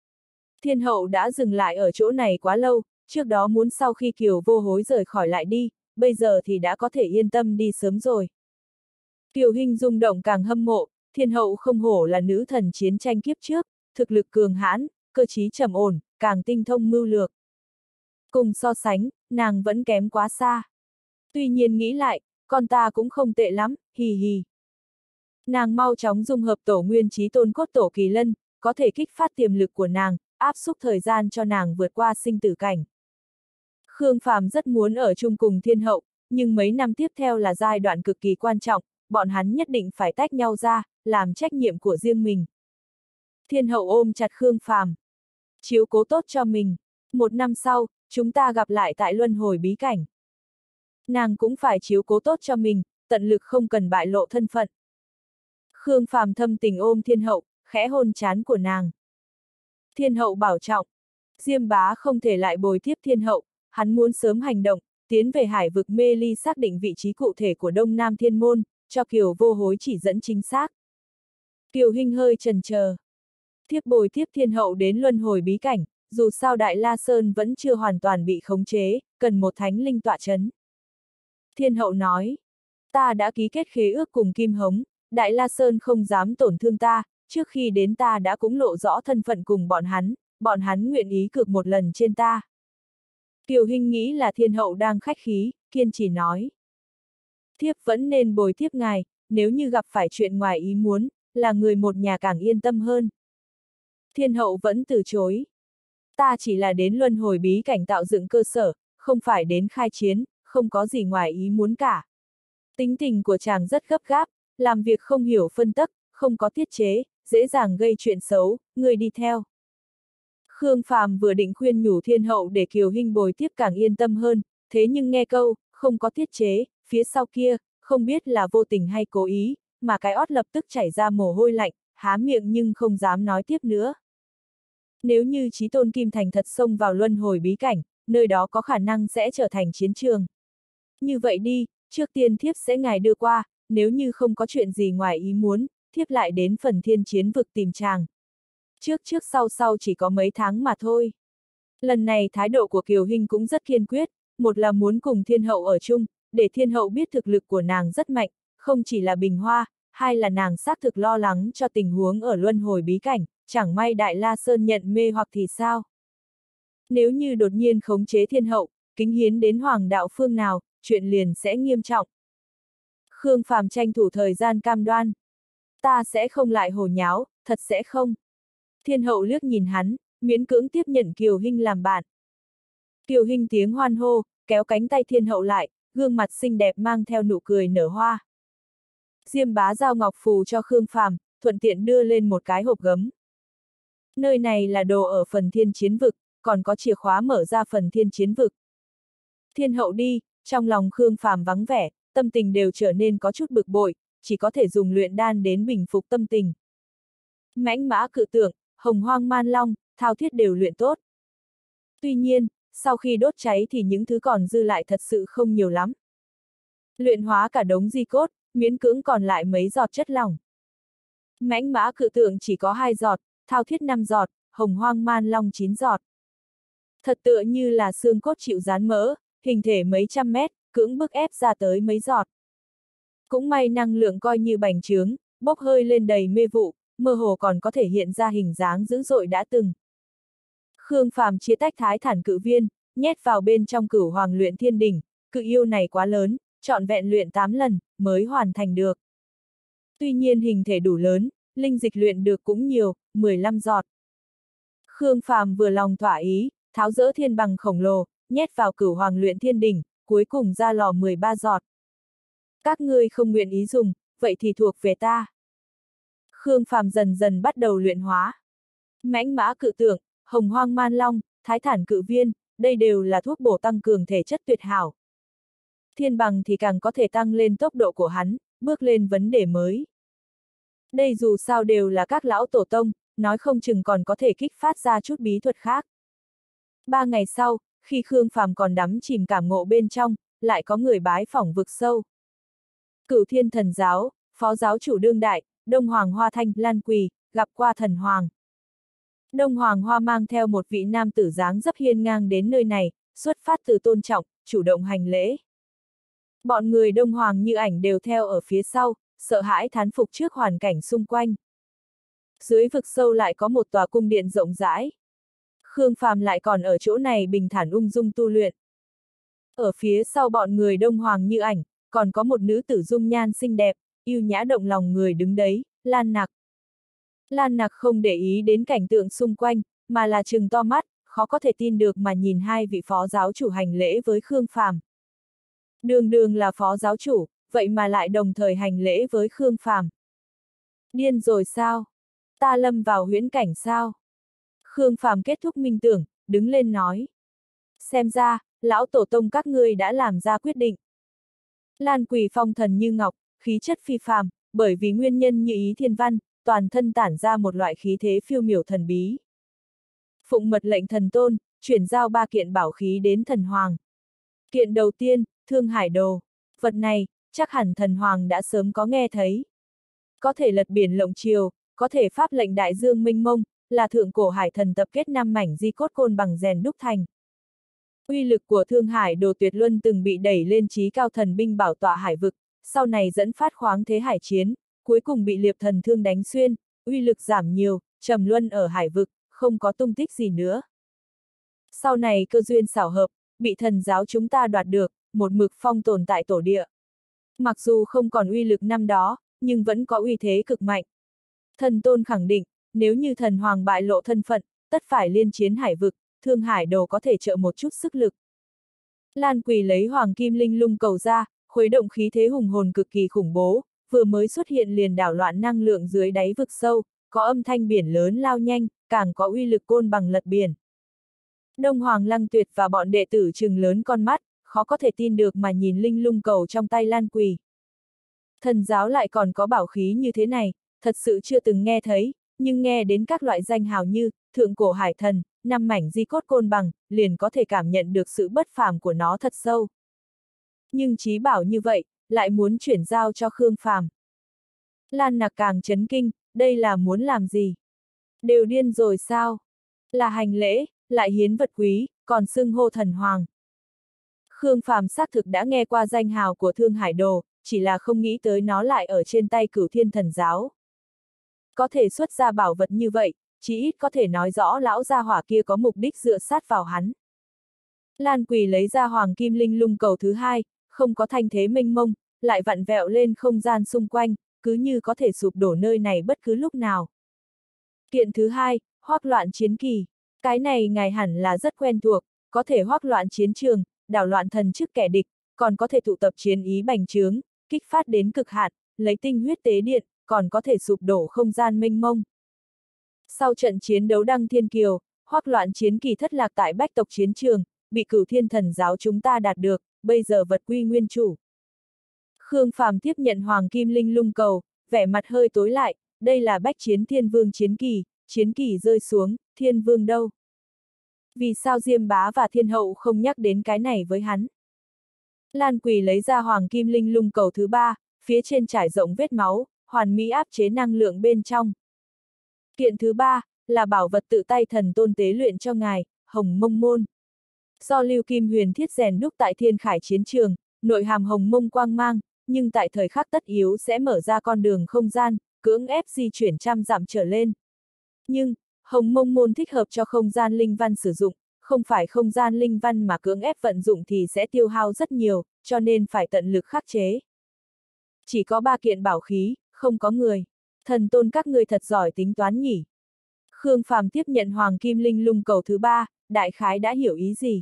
Speaker 1: Thiên hậu đã dừng lại ở chỗ này quá lâu, trước đó muốn sau khi Kiều Vô Hối rời khỏi lại đi, bây giờ thì đã có thể yên tâm đi sớm rồi. Kiều Hinh rung động càng hâm mộ, thiên hậu không hổ là nữ thần chiến tranh kiếp trước, thực lực cường hãn, cơ trí trầm ổn, càng tinh thông mưu lược. Cùng so sánh, nàng vẫn kém quá xa. Tuy nhiên nghĩ lại, con ta cũng không tệ lắm, hì hì. Nàng mau chóng dung hợp tổ nguyên chí tôn cốt tổ kỳ lân, có thể kích phát tiềm lực của nàng, áp xúc thời gian cho nàng vượt qua sinh tử cảnh. Khương Phàm rất muốn ở chung cùng thiên hậu, nhưng mấy năm tiếp theo là giai đoạn cực kỳ quan trọng, bọn hắn nhất định phải tách nhau ra, làm trách nhiệm của riêng mình. Thiên hậu ôm chặt Khương Phàm, chiếu cố tốt cho mình. Một năm sau, chúng ta gặp lại tại luân hồi bí cảnh. Nàng cũng phải chiếu cố tốt cho mình, tận lực không cần bại lộ thân phận. Khương Phàm thâm tình ôm thiên hậu, khẽ hôn trán của nàng. Thiên hậu bảo trọng. Diêm Bá không thể lại bồi tiếp thiên hậu, hắn muốn sớm hành động, tiến về hải vực mê ly xác định vị trí cụ thể của Đông Nam Thiên Môn, cho Kiều Vô Hối chỉ dẫn chính xác. Kiều Hinh hơi chần chờ. Thiếp bồi tiếp thiên hậu đến luân hồi bí cảnh, dù sao Đại La Sơn vẫn chưa hoàn toàn bị khống chế, cần một thánh linh tọa chấn. Thiên hậu nói, ta đã ký kết khế ước cùng Kim Hống, Đại La Sơn không dám tổn thương ta, trước khi đến ta đã cũng lộ rõ thân phận cùng bọn hắn, bọn hắn nguyện ý cược một lần trên ta. Kiều Hinh nghĩ là thiên hậu đang khách khí, kiên trì nói. Thiếp vẫn nên bồi tiếp ngài, nếu như gặp phải chuyện ngoài ý muốn, là người một nhà càng yên tâm hơn. Thiên hậu vẫn từ chối. Ta chỉ là đến luân hồi bí cảnh tạo dựng cơ sở, không phải đến khai chiến, không có gì ngoài ý muốn cả. Tính tình của chàng rất gấp gáp, làm việc không hiểu phân tắc, không có tiết chế, dễ dàng gây chuyện xấu, người đi theo. Khương Phàm vừa định khuyên nhủ thiên hậu để Kiều Hinh bồi tiếp càng yên tâm hơn, thế nhưng nghe câu, không có tiết chế, phía sau kia, không biết là vô tình hay cố ý, mà cái ót lập tức chảy ra mồ hôi lạnh, há miệng nhưng không dám nói tiếp nữa. Nếu như chí tôn Kim Thành thật xông vào luân hồi bí cảnh, nơi đó có khả năng sẽ trở thành chiến trường. Như vậy đi, trước tiên thiếp sẽ ngài đưa qua, nếu như không có chuyện gì ngoài ý muốn, thiếp lại đến phần thiên chiến vực tìm chàng. Trước trước sau sau chỉ có mấy tháng mà thôi. Lần này thái độ của Kiều Hinh cũng rất kiên quyết, một là muốn cùng thiên hậu ở chung, để thiên hậu biết thực lực của nàng rất mạnh, không chỉ là bình hoa, hai là nàng xác thực lo lắng cho tình huống ở luân hồi bí cảnh, chẳng may Đại La Sơn nhận mê hoặc thì sao. Nếu như đột nhiên khống chế thiên hậu, kính hiến đến hoàng đạo phương nào, chuyện liền sẽ nghiêm trọng. Khương Phàm tranh thủ thời gian cam đoan. Ta sẽ không lại hồ nháo, thật sẽ không. Thiên hậu liếc nhìn hắn, miễn cưỡng tiếp nhận Kiều Hinh làm bạn. Kiều Hinh tiếng hoan hô, kéo cánh tay thiên hậu lại, gương mặt xinh đẹp mang theo nụ cười nở hoa. Diêm Bá giao ngọc phù cho Khương Phàm, thuận tiện đưa lên một cái hộp gấm. Nơi này là đồ ở phần thiên chiến vực, còn có chìa khóa mở ra phần thiên chiến vực. Thiên hậu đi, trong lòng Khương Phàm vắng vẻ, tâm tình đều trở nên có chút bực bội, chỉ có thể dùng luyện đan đến bình phục tâm tình. Mãnh mã cự tượng, hồng hoang man long, thao thiết đều luyện tốt. Tuy nhiên, sau khi đốt cháy thì những thứ còn dư lại thật sự không nhiều lắm. Luyện hóa cả đống di cốt, miễn cưỡng còn lại mấy giọt chất lỏng. Mãnh mã cự tượng chỉ có hai giọt, thao thiết năm giọt, hồng hoang man long chín giọt. Thật tựa như là xương cốt chịu dán mỡ, hình thể mấy trăm mét, cưỡng bức ép ra tới mấy giọt. Cũng may năng lượng coi như bành trướng, bốc hơi lên đầy mê vụ, mơ hồ còn có thể hiện ra hình dáng dữ dội đã từng. Khương Phàm chia tách thái thản cự viên, nhét vào bên trong Cửu Hoàng luyện thiên đỉnh, cự yêu này quá lớn, trọn vẹn luyện tám lần, mới hoàn thành được. Tuy nhiên hình thể đủ lớn, linh dịch luyện được cũng nhiều, mười lăm giọt. Khương Phàm vừa lòng thỏa ý, tháo dỡ thiên bằng khổng lồ, nhét vào Cửu Hoàng luyện thiên đỉnh, cuối cùng ra lò mười ba giọt. Các ngươi không nguyện ý dùng, vậy thì thuộc về ta. Khương Phàm dần dần bắt đầu luyện hóa. Mãnh mã cự tượng, hồng hoang man long, thái thản cự viên, đây đều là thuốc bổ tăng cường thể chất tuyệt hảo. Thiên bằng thì càng có thể tăng lên tốc độ của hắn, bước lên vấn đề mới. Đây dù sao đều là các lão tổ tông, nói không chừng còn có thể kích phát ra chút bí thuật khác. Ba ngày sau, khi Khương Phàm còn đắm chìm cảm ngộ bên trong, lại có người bái phỏng vực sâu. Cửu Thiên Thần Giáo, Phó Giáo chủ đương đại, Đông Hoàng Hoa Thanh, Lan Quỳ, gặp qua thần hoàng. Đông Hoàng Hoa mang theo một vị nam tử dáng dấp hiên ngang đến nơi này, xuất phát từ tôn trọng, chủ động hành lễ. Bọn người Đông Hoàng Như Ảnh đều theo ở phía sau, sợ hãi thán phục trước hoàn cảnh xung quanh. Dưới vực sâu lại có một tòa cung điện rộng rãi. Khương Phàm lại còn ở chỗ này bình thản ung dung tu luyện. Ở phía sau bọn người Đông Hoàng Như Ảnh, còn có một nữ tử dung nhan xinh đẹp, yêu nhã động lòng người đứng đấy, Lan Nặc. Lan Nặc không để ý đến cảnh tượng xung quanh, mà là trừng to mắt, khó có thể tin được mà nhìn hai vị phó giáo chủ hành lễ với Khương Phàm. Đường đường là phó giáo chủ, vậy mà lại đồng thời hành lễ với Khương Phàm. Điên rồi sao? Ta lâm vào huyễn cảnh sao? Khương Phàm kết thúc minh tưởng, đứng lên nói. Xem ra, lão tổ tông các ngươi đã làm ra quyết định. Lan Quỳ phong thần như ngọc, khí chất phi phàm, bởi vì nguyên nhân như ý thiên văn, toàn thân tản ra một loại khí thế phiêu miểu thần bí. Phụng mật lệnh thần tôn, chuyển giao ba kiện bảo khí đến thần hoàng. Kiện đầu tiên, Thương Hải Đồ. Vật này, chắc hẳn thần hoàng đã sớm có nghe thấy. Có thể lật biển lộng triều, có thể pháp lệnh đại dương mênh mông, là thượng cổ hải thần tập kết năm mảnh di cốt côn bằng rèn đúc thành. Uy lực của Thương Hải Đồ tuyệt luân từng bị đẩy lên chí cao thần binh bảo tọa hải vực, sau này dẫn phát khoáng thế hải chiến, cuối cùng bị liệp thần thương đánh xuyên, uy lực giảm nhiều, trầm luân ở hải vực, không có tung tích gì nữa. Sau này cơ duyên xảo hợp, bị thần giáo chúng ta đoạt được, một mực phong tồn tại tổ địa. Mặc dù không còn uy lực năm đó, nhưng vẫn có uy thế cực mạnh. Thần tôn khẳng định, nếu như thần hoàng bại lộ thân phận, tất phải liên chiến hải vực, Thương Hải Đồ có thể trợ một chút sức lực. Lan Quỳ lấy hoàng kim linh lung cầu ra, khuấy động khí thế hùng hồn cực kỳ khủng bố, vừa mới xuất hiện liền đảo loạn năng lượng dưới đáy vực sâu, có âm thanh biển lớn lao nhanh, càng có uy lực côn bằng lật biển. Đông Hoàng Lăng Tuyệt và bọn đệ tử trừng lớn con mắt, khó có thể tin được mà nhìn linh lung cầu trong tay Lan Quỳ. Thần giáo lại còn có bảo khí như thế này, thật sự chưa từng nghe thấy, nhưng nghe đến các loại danh hào như thượng cổ hải thần, năm mảnh di cốt côn bằng, liền có thể cảm nhận được sự bất phàm của nó thật sâu. Nhưng chí bảo như vậy, lại muốn chuyển giao cho Khương Phàm. Lan Nặc càng chấn kinh, đây là muốn làm gì? Đều điên rồi sao? Là hành lễ, lại hiến vật quý, còn xưng hô thần hoàng. Khương Phàm xác thực đã nghe qua danh hào của Thương Hải Đồ, chỉ là không nghĩ tới nó lại ở trên tay Cửu Thiên Thần Giáo. Có thể xuất ra bảo vật như vậy, chí ít có thể nói rõ lão gia hỏa kia có mục đích dựa sát vào hắn. Lan Quỳ lấy ra hoàng kim linh lung cầu thứ hai, không có thanh thế mênh mông, lại vặn vẹo lên không gian xung quanh, cứ như có thể sụp đổ nơi này bất cứ lúc nào. Kiện thứ hai, hoắc loạn chiến kỳ. Cái này ngài hẳn là rất quen thuộc, có thể hoắc loạn chiến trường, đảo loạn thần chức kẻ địch, còn có thể tụ tập chiến ý bành trướng, kích phát đến cực hạn, lấy tinh huyết tế điện, còn có thể sụp đổ không gian mênh mông. Sau trận chiến đấu Đăng Thiên Kiều, hoắc loạn chiến kỳ thất lạc tại bách tộc chiến trường, bị Cửu Thiên Thần Giáo chúng ta đạt được, bây giờ vật quy nguyên chủ. Khương Phàm tiếp nhận hoàng kim linh lung cầu, vẻ mặt hơi tối lại, đây là bách chiến thiên vương chiến kỳ, chiến kỳ rơi xuống, thiên vương đâu? Vì sao Diêm Bá và Thiên Hậu không nhắc đến cái này với hắn? Lan Quỳ lấy ra hoàng kim linh lung cầu thứ ba, phía trên trải rộng vết máu, hoàn mỹ áp chế năng lượng bên trong. Kiện thứ ba, là bảo vật tự tay thần tôn tế luyện cho ngài, Hồng Mông Môn. Do lưu kim huyền thiết rèn đúc tại Thiên Khải chiến trường, nội hàm hồng mông quang mang, nhưng tại thời khắc tất yếu sẽ mở ra con đường không gian, cưỡng ép di chuyển trăm dặm trở lên. Nhưng, Hồng Mông Môn thích hợp cho không gian linh văn sử dụng, không phải không gian linh văn mà cưỡng ép vận dụng thì sẽ tiêu hao rất nhiều, cho nên phải tận lực khắc chế. Chỉ có ba kiện bảo khí, không có người. Thần tôn các ngươi thật giỏi tính toán nhỉ. Khương Phàm tiếp nhận Hoàng Kim Linh Lung cầu thứ ba, đại khái đã hiểu ý gì.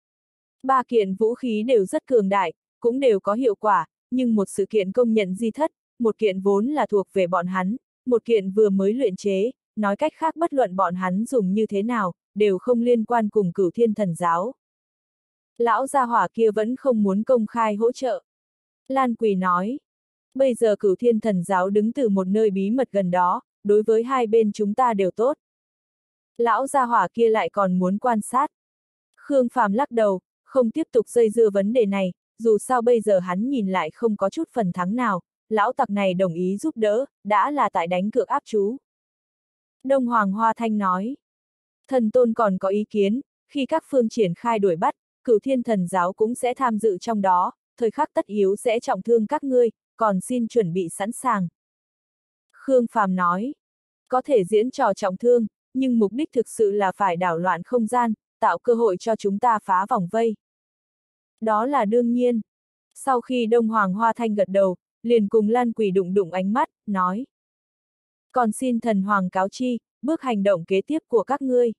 Speaker 1: Ba kiện vũ khí đều rất cường đại, cũng đều có hiệu quả, nhưng một sự kiện công nhận di thất, một kiện vốn là thuộc về bọn hắn, một kiện vừa mới luyện chế, nói cách khác bất luận bọn hắn dùng như thế nào, đều không liên quan cùng Cửu Thiên Thần Giáo. Lão gia hỏa kia vẫn không muốn công khai hỗ trợ. Lan Quỳ nói, bây giờ Cửu Thiên Thần Giáo đứng từ một nơi bí mật gần đó, đối với hai bên chúng ta đều tốt. Lão gia hỏa kia lại còn muốn quan sát. Khương Phàm lắc đầu, không tiếp tục dây dưa vấn đề này, dù sao bây giờ hắn nhìn lại không có chút phần thắng nào, lão tặc này đồng ý giúp đỡ, đã là tại đánh cược áp chú. Đông Hoàng Hoa Thanh nói, thần tôn còn có ý kiến, khi các phương triển khai đuổi bắt, Cửu Thiên Thần Giáo cũng sẽ tham dự trong đó, thời khắc tất yếu sẽ trọng thương các ngươi, còn xin chuẩn bị sẵn sàng. Khương Phàm nói, có thể diễn trò trọng thương, nhưng mục đích thực sự là phải đảo loạn không gian, tạo cơ hội cho chúng ta phá vòng vây. Đó là đương nhiên. Sau khi Đông Hoàng Hoa Thanh gật đầu, liền cùng Lan Quỳ đụng đụng ánh mắt, nói. Còn xin thần hoàng cáo chi, bước hành động kế tiếp của các ngươi.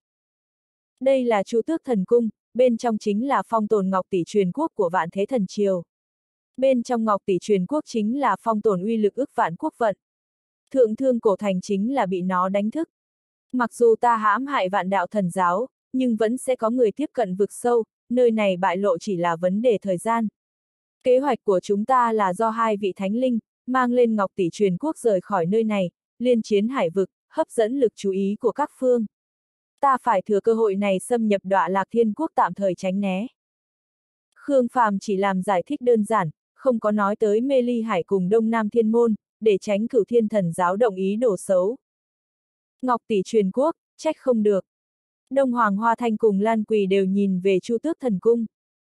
Speaker 1: Đây là Chu Tước Thần Cung, bên trong chính là phong tồn Ngọc Tỷ truyền quốc của Vạn Thế Thần Triều. Bên trong Ngọc Tỷ truyền quốc chính là phong tồn uy lực ức vạn quốc vận. Thượng Thương Cổ Thành chính là bị nó đánh thức. Mặc dù ta hãm hại Vạn Đạo Thần Giáo, nhưng vẫn sẽ có người tiếp cận vực sâu, nơi này bại lộ chỉ là vấn đề thời gian. Kế hoạch của chúng ta là do hai vị thánh linh, mang lên Ngọc Tỷ truyền quốc rời khỏi nơi này, liên chiến hải vực, hấp dẫn lực chú ý của các phương. Ta phải thừa cơ hội này xâm nhập Đọa Lạc Thiên Quốc tạm thời tránh né. Khương Phàm chỉ làm giải thích đơn giản, không có nói tới Mê Ly Hải cùng Đông Nam Thiên Môn, để tránh Cửu Thiên Thần Giáo động ý đồ xấu. Ngọc Tỷ truyền quốc, trách không được. Đông Hoàng Hoa Thanh cùng Lan Quỳ đều nhìn về Chu Tước Thần Cung.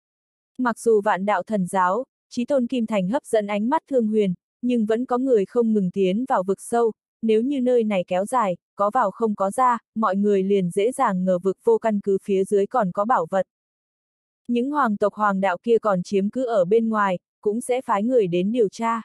Speaker 1: Mặc dù Vạn Đạo Thần Giáo, Chí Tôn Kim Thành hấp dẫn ánh mắt Thương Huyền, nhưng vẫn có người không ngừng tiến vào vực sâu, nếu như nơi này kéo dài, có vào không có ra, mọi người liền dễ dàng ngờ vực vô căn cứ phía dưới còn có bảo vật. Những hoàng tộc hoàng đạo kia còn chiếm cứ ở bên ngoài, cũng sẽ phái người đến điều tra.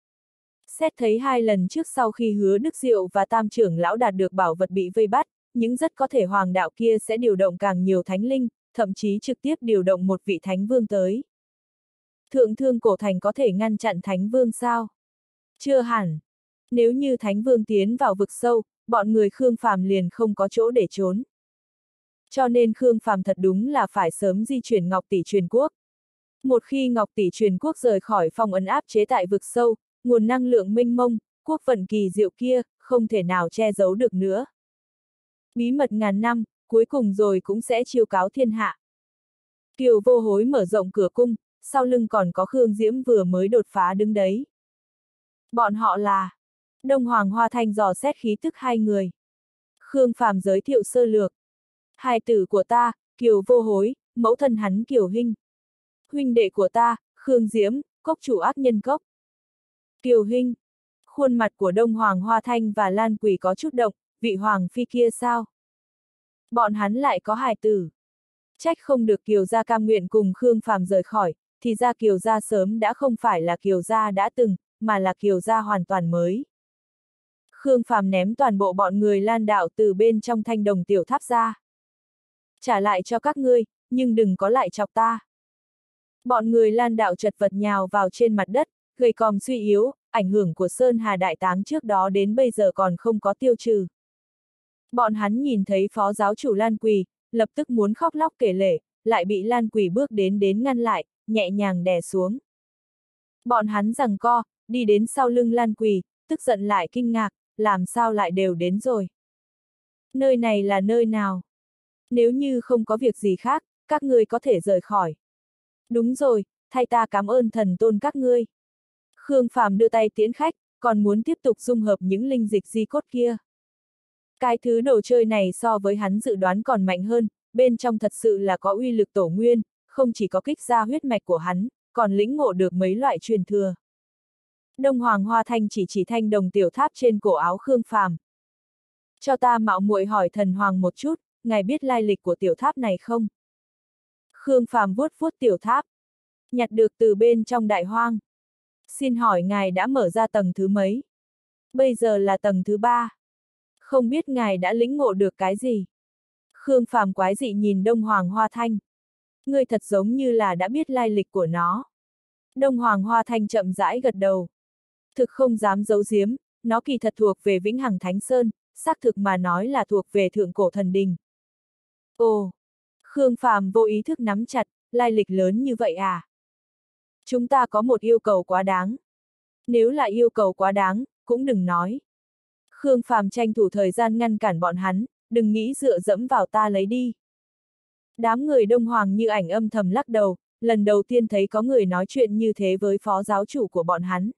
Speaker 1: Xét thấy hai lần trước sau khi Hứa Đức Diệu và Tam trưởng lão đạt được bảo vật bị vây bắt, những rất có thể hoàng đạo kia sẽ điều động càng nhiều thánh linh, thậm chí trực tiếp điều động một vị thánh vương tới. Thượng Thương Cổ Thành có thể ngăn chặn thánh vương sao? Chưa hẳn. Nếu như thánh vương tiến vào vực sâu, bọn người Khương Phàm liền không có chỗ để trốn. Cho nên Khương Phàm thật đúng là phải sớm di chuyển Ngọc Tỷ truyền quốc. Một khi Ngọc Tỷ truyền quốc rời khỏi phong ấn áp chế tại vực sâu, nguồn năng lượng mênh mông, quốc vận kỳ diệu kia, không thể nào che giấu được nữa. Bí mật ngàn năm, cuối cùng rồi cũng sẽ chiêu cáo thiên hạ. Kiều Vô Hối mở rộng cửa cung, sau lưng còn có Khương Diễm vừa mới đột phá đứng đấy. Bọn họ là Đông Hoàng Hoa Thanh dò xét khí tức hai người. Khương Phàm giới thiệu sơ lược. Hài tử của ta, Kiều Vô Hối, mẫu thân hắn Kiều Hinh. Huynh đệ của ta, Khương Diễm, cốc chủ ác nhân cốc. Kiều Hinh. Khuôn mặt của Đông Hoàng Hoa Thanh và Lan Quỳ có chút động, vị hoàng phi kia sao? Bọn hắn lại có hài tử. Trách không được Kiều gia cam nguyện cùng Khương Phàm rời khỏi, thì ra Kiều gia sớm đã không phải là Kiều gia đã từng, mà là Kiều gia hoàn toàn mới. Khương Phàm ném toàn bộ bọn người Lan đạo từ bên trong thanh đồng tiểu tháp ra. Trả lại cho các ngươi, nhưng đừng có lại chọc ta. Bọn người Lan đạo chật vật nhào vào trên mặt đất, gầy còm suy yếu, ảnh hưởng của Sơn Hà Đại Táng trước đó đến bây giờ còn không có tiêu trừ. Bọn hắn nhìn thấy phó giáo chủ Lan Quỳ, lập tức muốn khóc lóc kể lể, lại bị Lan Quỳ bước đến đến ngăn lại, nhẹ nhàng đè xuống. Bọn hắn giằng co, đi đến sau lưng Lan Quỳ, tức giận lại kinh ngạc, làm sao lại đều đến rồi. Nơi này là nơi nào? Nếu như không có việc gì khác, các ngươi có thể rời khỏi. Đúng rồi, thay ta cảm ơn thần tôn các ngươi. Khương Phàm đưa tay tiễn khách, còn muốn tiếp tục dung hợp những linh dịch di cốt kia. Cái thứ đồ chơi này so với hắn dự đoán còn mạnh hơn, bên trong thật sự là có uy lực tổ nguyên, không chỉ có kích ra huyết mạch của hắn, còn lĩnh ngộ được mấy loại truyền thừa. Đông Hoàng Hoa Thanh chỉ chỉ thanh đồng tiểu tháp trên cổ áo Khương Phàm. Cho ta mạo muội hỏi thần hoàng một chút, ngài biết lai lịch của tiểu tháp này không? Khương Phàm vuốt vuốt tiểu tháp. Nhặt được từ bên trong đại hoang. Xin hỏi ngài đã mở ra tầng thứ mấy? Bây giờ là tầng thứ ba. Không biết ngài đã lĩnh ngộ được cái gì? Khương Phàm quái dị nhìn Đông Hoàng Hoa Thanh. Ngươi thật giống như là đã biết lai lịch của nó. Đông Hoàng Hoa Thanh chậm rãi gật đầu. Thực không dám giấu giếm, nó kỳ thật thuộc về Vĩnh Hằng Thánh Sơn, xác thực mà nói là thuộc về thượng cổ thần đình. Ồ! Khương Phàm vô ý thức nắm chặt, lai lịch lớn như vậy à? Chúng ta có một yêu cầu quá đáng. Nếu là yêu cầu quá đáng, cũng đừng nói. Khương Phàm tranh thủ thời gian ngăn cản bọn hắn, đừng nghĩ dựa dẫm vào ta lấy đi. Đám người Đông Hoàng Như Ảnh âm thầm lắc đầu, lần đầu tiên thấy có người nói chuyện như thế với phó giáo chủ của bọn hắn.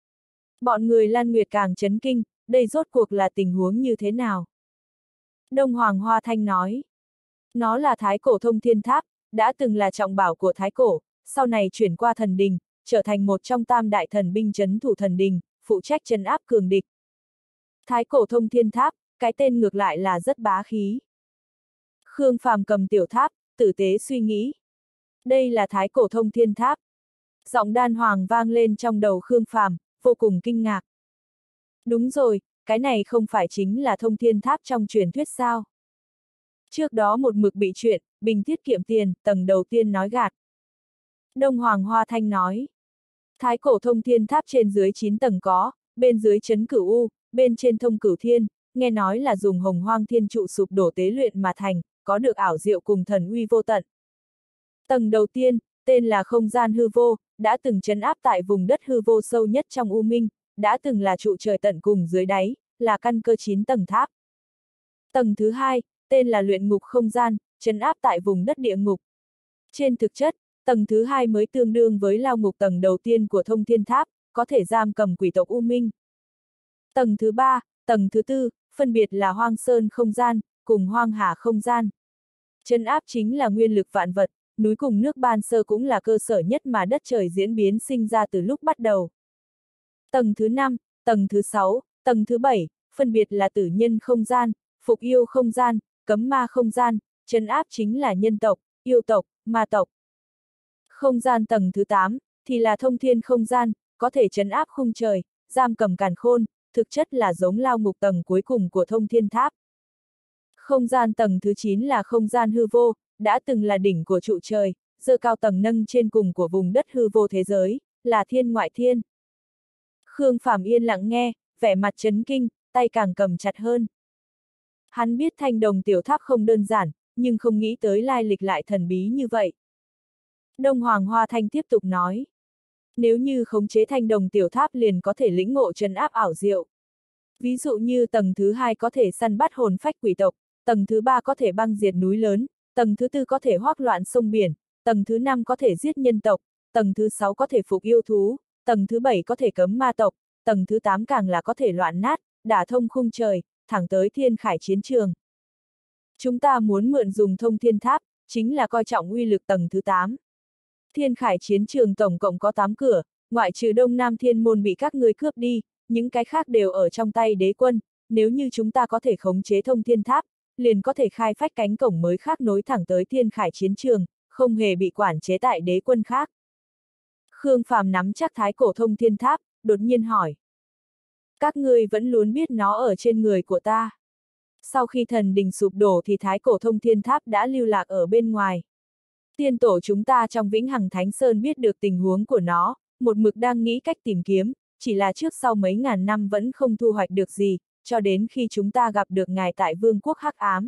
Speaker 1: Bọn người Lan Nguyệt càng chấn kinh, đây rốt cuộc là tình huống như thế nào? Đông Hoàng Hoa Thanh nói. Nó là Thái Cổ Thông Thiên Tháp, đã từng là trọng bảo của Thái Cổ, sau này chuyển qua thần đình, trở thành một trong tam đại thần binh trấn thủ thần đình, phụ trách trấn áp cường địch. Thái Cổ Thông Thiên Tháp, cái tên ngược lại là rất bá khí. Khương Phàm cầm tiểu tháp, tử tế suy nghĩ. Đây là Thái Cổ Thông Thiên Tháp. Giọng đan hoàng vang lên trong đầu Khương Phàm, vô cùng kinh ngạc. Đúng rồi, cái này không phải chính là Thông Thiên Tháp trong truyền thuyết sao? Trước đó một mực bị chuyện, bình tiết kiệm tiền, tầng đầu tiên nói gạt. Đông Hoàng Hoa Thanh nói. Thái Cổ Thông Thiên Tháp trên dưới chín tầng có, bên dưới trấn Cửu U, bên trên thông Cửu Thiên, nghe nói là dùng Hồng Hoang Thiên trụ sụp đổ tế luyện mà thành, có được ảo diệu cùng thần uy vô tận. Tầng đầu tiên, tên là không gian hư vô, đã từng trấn áp tại vùng đất hư vô sâu nhất trong U Minh, đã từng là trụ trời tận cùng dưới đáy, là căn cơ chín tầng tháp. Tầng thứ hai, tên là luyện ngục không gian, trấn áp tại vùng đất địa ngục. Trên thực chất, tầng thứ hai mới tương đương với lao ngục tầng đầu tiên của Thông Thiên Tháp, có thể giam cầm quỷ tộc U Minh. Tầng thứ ba, tầng thứ tư, phân biệt là Hoang Sơn không gian, cùng Hoang Hà không gian. Trấn áp chính là nguyên lực vạn vật, núi cùng nước ban sơ cũng là cơ sở nhất mà đất trời diễn biến sinh ra từ lúc bắt đầu. Tầng thứ năm, tầng thứ sáu, tầng thứ bảy, phân biệt là tử nhân không gian, phục yêu không gian, cấm ma không gian, trấn áp chính là nhân tộc, yêu tộc, ma tộc. Không gian tầng thứ tám, thì là thông thiên không gian, có thể trấn áp khung trời, giam cầm càn khôn, thực chất là giống lao ngục tầng cuối cùng của Thông Thiên Tháp. Không gian tầng thứ chín là không gian hư vô, đã từng là đỉnh của trụ trời, giơ cao tầng nâng trên cùng của vùng đất hư vô thế giới, là thiên ngoại thiên. Khương Phàm yên lặng nghe, vẻ mặt chấn kinh, tay càng cầm chặt hơn. Hắn biết thanh đồng tiểu tháp không đơn giản, nhưng không nghĩ tới lai lịch lại thần bí như vậy. Đông Hoàng Hoa Thanh tiếp tục nói. Nếu như khống chế thanh đồng tiểu tháp liền có thể lĩnh ngộ trấn áp ảo diệu. Ví dụ như tầng thứ hai có thể săn bắt hồn phách quỷ tộc, tầng thứ ba có thể băng diệt núi lớn, tầng thứ tư có thể hoác loạn sông biển, tầng thứ năm có thể giết nhân tộc, tầng thứ sáu có thể phục yêu thú, tầng thứ bảy có thể cấm ma tộc, tầng thứ tám càng là có thể loạn nát, đả thông khung trời, thẳng tới thiên khải chiến trường. Chúng ta muốn mượn dùng thông thiên tháp, chính là coi trọng uy lực tầng thứ tám. Thiên khải chiến trường tổng cộng có tám cửa, ngoại trừ Đông Nam Thiên Môn bị các ngươi cướp đi, những cái khác đều ở trong tay đế quân, nếu như chúng ta có thể khống chế thông thiên tháp, liền có thể khai phách cánh cổng mới khác nối thẳng tới thiên khải chiến trường, không hề bị quản chế tại đế quân khác. Khương Phàm nắm chắc thái cổ thông thiên tháp, đột nhiên hỏi. Các ngươi vẫn luôn biết nó ở trên người của ta. Sau khi thần đình sụp đổ thì thái cổ thông thiên tháp đã lưu lạc ở bên ngoài. Tiên tổ chúng ta trong Vĩnh Hằng Thánh Sơn biết được tình huống của nó, một mực đang nghĩ cách tìm kiếm, chỉ là trước sau mấy ngàn năm vẫn không thu hoạch được gì, cho đến khi chúng ta gặp được ngài tại Vương quốc Hắc Ám.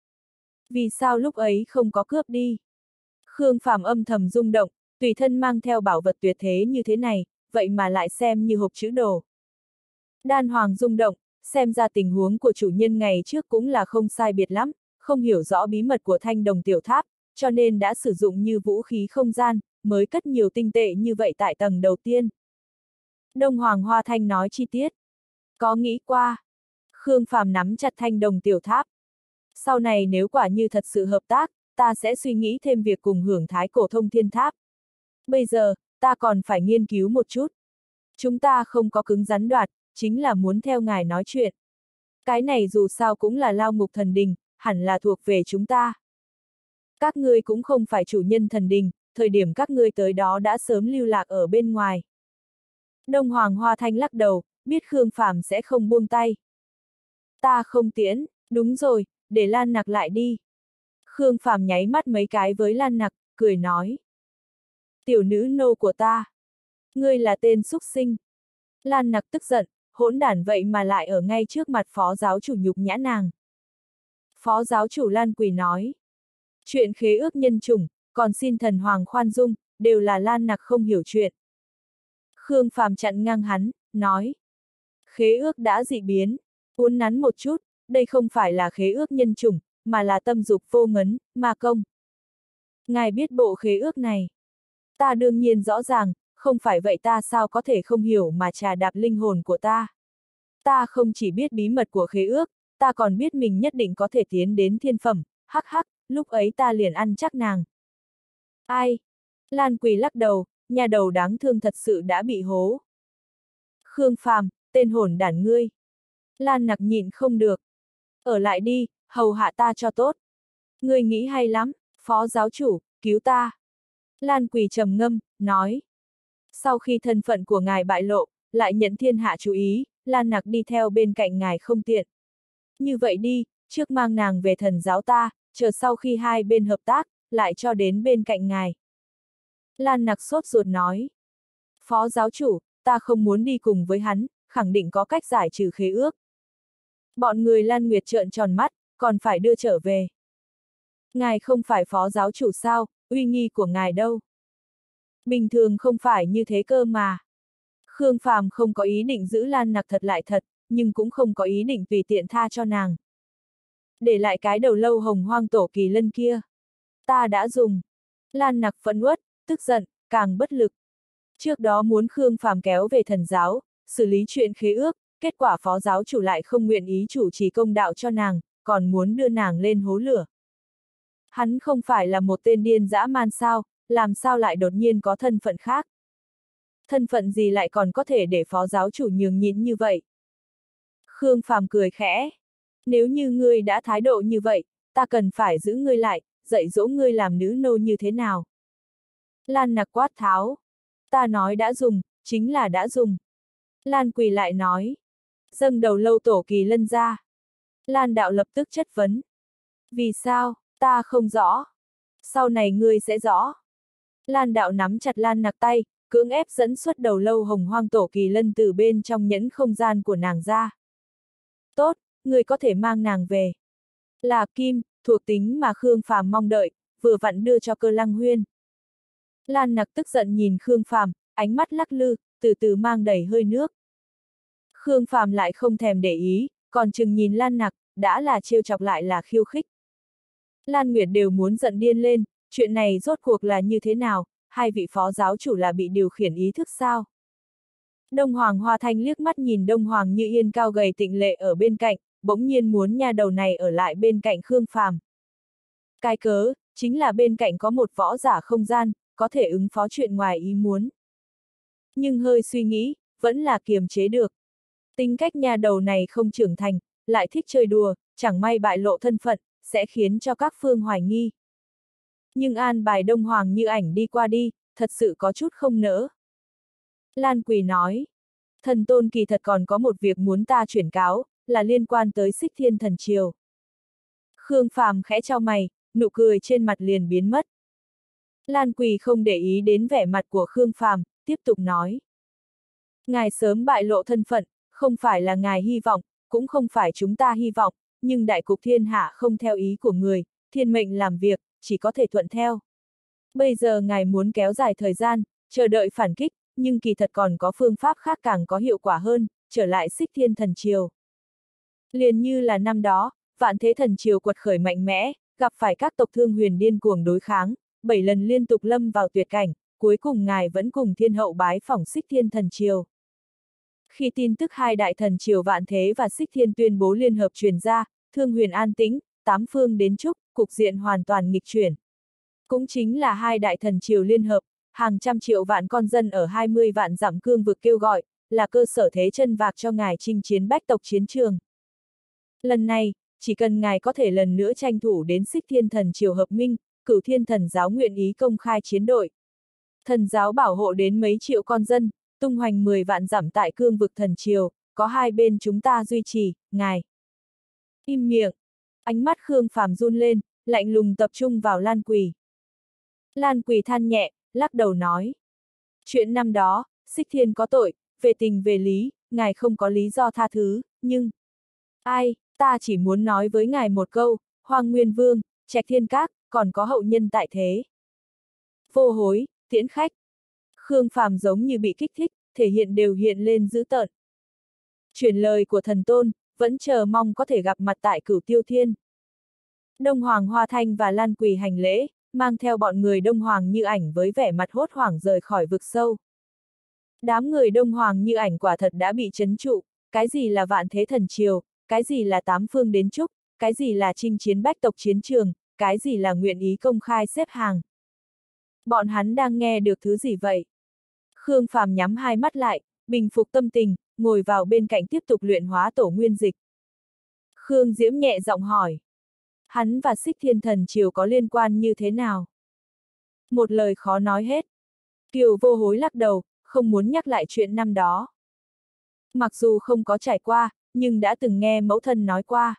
Speaker 1: Vì sao lúc ấy không có cướp đi? Khương Phàm âm thầm rung động, tùy thân mang theo bảo vật tuyệt thế như thế này, vậy mà lại xem như hộp chữ đồ. Đan Hoàng rung động, xem ra tình huống của chủ nhân ngày trước cũng là không sai biệt lắm, không hiểu rõ bí mật của thanh đồng tiểu tháp, cho nên đã sử dụng như vũ khí không gian, mới cất nhiều tinh tệ như vậy tại tầng đầu tiên. Đông Hoàng Hoa Thanh nói chi tiết. Có nghĩ qua. Khương Phàm nắm chặt thanh đồng tiểu tháp. Sau này nếu quả như thật sự hợp tác, ta sẽ suy nghĩ thêm việc cùng hưởng thái cổ thông thiên tháp. Bây giờ, ta còn phải nghiên cứu một chút. Chúng ta không có cứng rắn đoạt, chính là muốn theo ngài nói chuyện. Cái này dù sao cũng là lao ngục thần đình, hẳn là thuộc về chúng ta. Các ngươi cũng không phải chủ nhân thần đình, thời điểm các ngươi tới đó đã sớm lưu lạc ở bên ngoài. Đông Hoàng Hoa Thanh lắc đầu, biết Khương Phàm sẽ không buông tay. Ta không tiễn, đúng rồi, để Lan Nặc lại đi. Khương Phàm nháy mắt mấy cái với Lan Nặc, cười nói. Tiểu nữ nô của ta. Ngươi là tên súc sinh. Lan Nặc tức giận, hỗn đản vậy mà lại ở ngay trước mặt phó giáo chủ nhục nhã nàng. Phó giáo chủ Lan Quỳ nói. Chuyện khế ước nhân chủng, còn xin thần hoàng khoan dung, đều là Lan Nặc không hiểu chuyện. Khương Phàm chặn ngang hắn, nói. Khế ước đã dị biến, uốn nắn một chút, đây không phải là khế ước nhân chủng, mà là tâm dục vô ngấn, ma công. Ngài biết bộ khế ước này. Ta đương nhiên rõ ràng, không phải vậy ta sao có thể không hiểu mà trà đạp linh hồn của ta. Ta không chỉ biết bí mật của khế ước, ta còn biết mình nhất định có thể tiến đến thiên phẩm, hắc hắc, lúc ấy ta liền ăn chắc nàng. Ai? Lan Quỳ lắc đầu, nhà đầu đáng thương thật sự đã bị hố. Khương Phàm, tên hồn đản ngươi. Lan Nặc nhịn không được. Ở lại đi, hầu hạ ta cho tốt. Ngươi nghĩ hay lắm, phó giáo chủ, cứu ta. Lan Quỳ trầm ngâm, nói. Sau khi thân phận của ngài bại lộ, lại nhận thiên hạ chú ý, Lan Nặc đi theo bên cạnh ngài không tiện. Như vậy đi, trước mang nàng về thần giáo ta, chờ sau khi hai bên hợp tác, lại cho đến bên cạnh ngài. Lan Nặc sốt ruột nói. Phó giáo chủ, ta không muốn đi cùng với hắn, khẳng định có cách giải trừ khế ước. Bọn người Lan Nguyệt trợn tròn mắt, còn phải đưa trở về. Ngài không phải phó giáo chủ sao, uy nghi của ngài đâu. Bình thường không phải như thế cơ mà. Khương Phàm không có ý định giữ Lan Nặc thật lại thật, nhưng cũng không có ý định tùy tiện tha cho nàng. Để lại cái đầu lâu hồng hoang tổ kỳ lân kia. Ta đã dùng. Lan Nặc phẫn uất, tức giận, càng bất lực. Trước đó muốn Khương Phàm kéo về thần giáo, xử lý chuyện khế ước, kết quả phó giáo chủ lại không nguyện ý chủ trì công đạo cho nàng, còn muốn đưa nàng lên hố lửa. Hắn không phải là một tên điên dã man sao, làm sao lại đột nhiên có thân phận khác. Thân phận gì lại còn có thể để phó giáo chủ nhường nhịn như vậy? Khương Phàm cười khẽ. Nếu như ngươi đã thái độ như vậy, ta cần phải giữ ngươi lại, dạy dỗ ngươi làm nữ nô như thế nào? Lan Nặc quát tháo. Ta nói đã dùng, chính là đã dùng. Lan Quỳ lại nói. Dâng đầu lâu tổ kỳ lân ra. Lan Đạo lập tức chất vấn. Vì sao, ta không rõ. Sau này ngươi sẽ rõ. Lan Đạo nắm chặt Lan Nặc tay, cưỡng ép dẫn xuất đầu lâu hồng hoang tổ kỳ lân từ bên trong nhẫn không gian của nàng ra. Tốt, ngươi có thể mang nàng về. Là kim, thuộc tính mà Khương Phàm mong đợi, vừa vặn đưa cho Cơ Lăng Huyên. Lan Nặc tức giận nhìn Khương Phàm, ánh mắt lắc lư, từ từ mang đầy hơi nước. Khương Phàm lại không thèm để ý, còn chừng nhìn Lan Nặc, đã là trêu chọc lại là khiêu khích. Lan Nguyệt đều muốn giận điên lên, chuyện này rốt cuộc là như thế nào, hai vị phó giáo chủ là bị điều khiển ý thức sao? Đông Hoàng Hoa Thanh liếc mắt nhìn Đông Hoàng Như Yên cao gầy tịnh lệ ở bên cạnh, bỗng nhiên muốn nha đầu này ở lại bên cạnh Khương Phàm. Cái cớ, chính là bên cạnh có một võ giả không gian, có thể ứng phó chuyện ngoài ý muốn. Nhưng hơi suy nghĩ, vẫn là kiềm chế được. Tính cách nha đầu này không trưởng thành, lại thích chơi đùa, chẳng may bại lộ thân phận, sẽ khiến cho các phương hoài nghi. Nhưng an bài Đông Hoàng Như Ảnh đi qua đi, thật sự có chút không nỡ. Lan Quỳ nói, thần tôn kỳ thật còn có một việc muốn ta chuyển cáo, là liên quan tới Xích Thiên Thần Triều. Khương Phàm khẽ chau mày, nụ cười trên mặt liền biến mất. Lan Quỳ không để ý đến vẻ mặt của Khương Phàm, tiếp tục nói. Ngài sớm bại lộ thân phận, không phải là ngài hy vọng, cũng không phải chúng ta hy vọng, nhưng đại cục thiên hạ không theo ý của người, thiên mệnh làm việc, chỉ có thể thuận theo. Bây giờ ngài muốn kéo dài thời gian, chờ đợi phản kích, nhưng kỳ thật còn có phương pháp khác càng có hiệu quả hơn, trở lại Xích Thiên Thần Triều. Liền như là năm đó, Vạn Thế Thần Triều quật khởi mạnh mẽ, gặp phải các tộc Thương Huyền điên cuồng đối kháng, bảy lần liên tục lâm vào tuyệt cảnh, cuối cùng ngài vẫn cùng thiên hậu bái phỏng Xích Thiên Thần Triều. Khi tin tức hai đại thần triều Vạn Thế và Xích Thiên tuyên bố liên hợp truyền ra, Thương Huyền an tĩnh, tám phương đến chúc, cục diện hoàn toàn nghịch chuyển. Cũng chính là hai đại thần triều liên hợp, hàng trăm triệu vạn con dân ở hai mươi vạn dặm cương vực kêu gọi, là cơ sở thế chân vạc cho ngài chinh chiến bách tộc chiến trường. Lần này, chỉ cần ngài có thể lần nữa tranh thủ đến Xích Thiên Thần Triều hợp minh, Cửu Thiên Thần giáo nguyện ý công khai chiến đội. Thần giáo bảo hộ đến mấy triệu con dân, tung hoành mười vạn dặm tại cương vực thần triều, có hai bên chúng ta duy trì, ngài. Im miệng. Ánh mắt Khương Phàm run lên, lạnh lùng tập trung vào Lan Quỳ. Lan Quỳ than nhẹ, lắc đầu nói. Chuyện năm đó, Xích Thiên có tội, về tình về lý, ngài không có lý do tha thứ, nhưng... Ai, ta chỉ muốn nói với ngài một câu, Hoang Nguyên Vương, Trạch Thiên Các, còn có hậu nhân tại thế. Vô hối, tiễn khách. Khương Phàm giống như bị kích thích, thể hiện đều hiện lên dữ tợn. Truyền lời của thần tôn, vẫn chờ mong có thể gặp mặt tại Cửu Tiêu Thiên. Đông Hoàng Hoa Thanh và Lan Quỳ hành lễ, mang theo bọn người Đông Hoàng Như Ảnh với vẻ mặt hốt hoảng rời khỏi vực sâu. Đám người Đông Hoàng Như Ảnh quả thật đã bị trấn trụ, cái gì là vạn thế thần triều, cái gì là tám phương đến chúc, cái gì là chinh chiến bách tộc chiến trường, cái gì là nguyện ý công khai xếp hàng. Bọn hắn đang nghe được thứ gì vậy? Khương Phàm nhắm hai mắt lại, bình phục tâm tình, ngồi vào bên cạnh tiếp tục luyện hóa tổ nguyên dịch. Khương Diễm nhẹ giọng hỏi. Hắn và Xích Thiên Thần triều có liên quan như thế nào? Một lời khó nói hết. Kiều Vô Hối lắc đầu, không muốn nhắc lại chuyện năm đó. Mặc dù không có trải qua, nhưng đã từng nghe mẫu thân nói qua.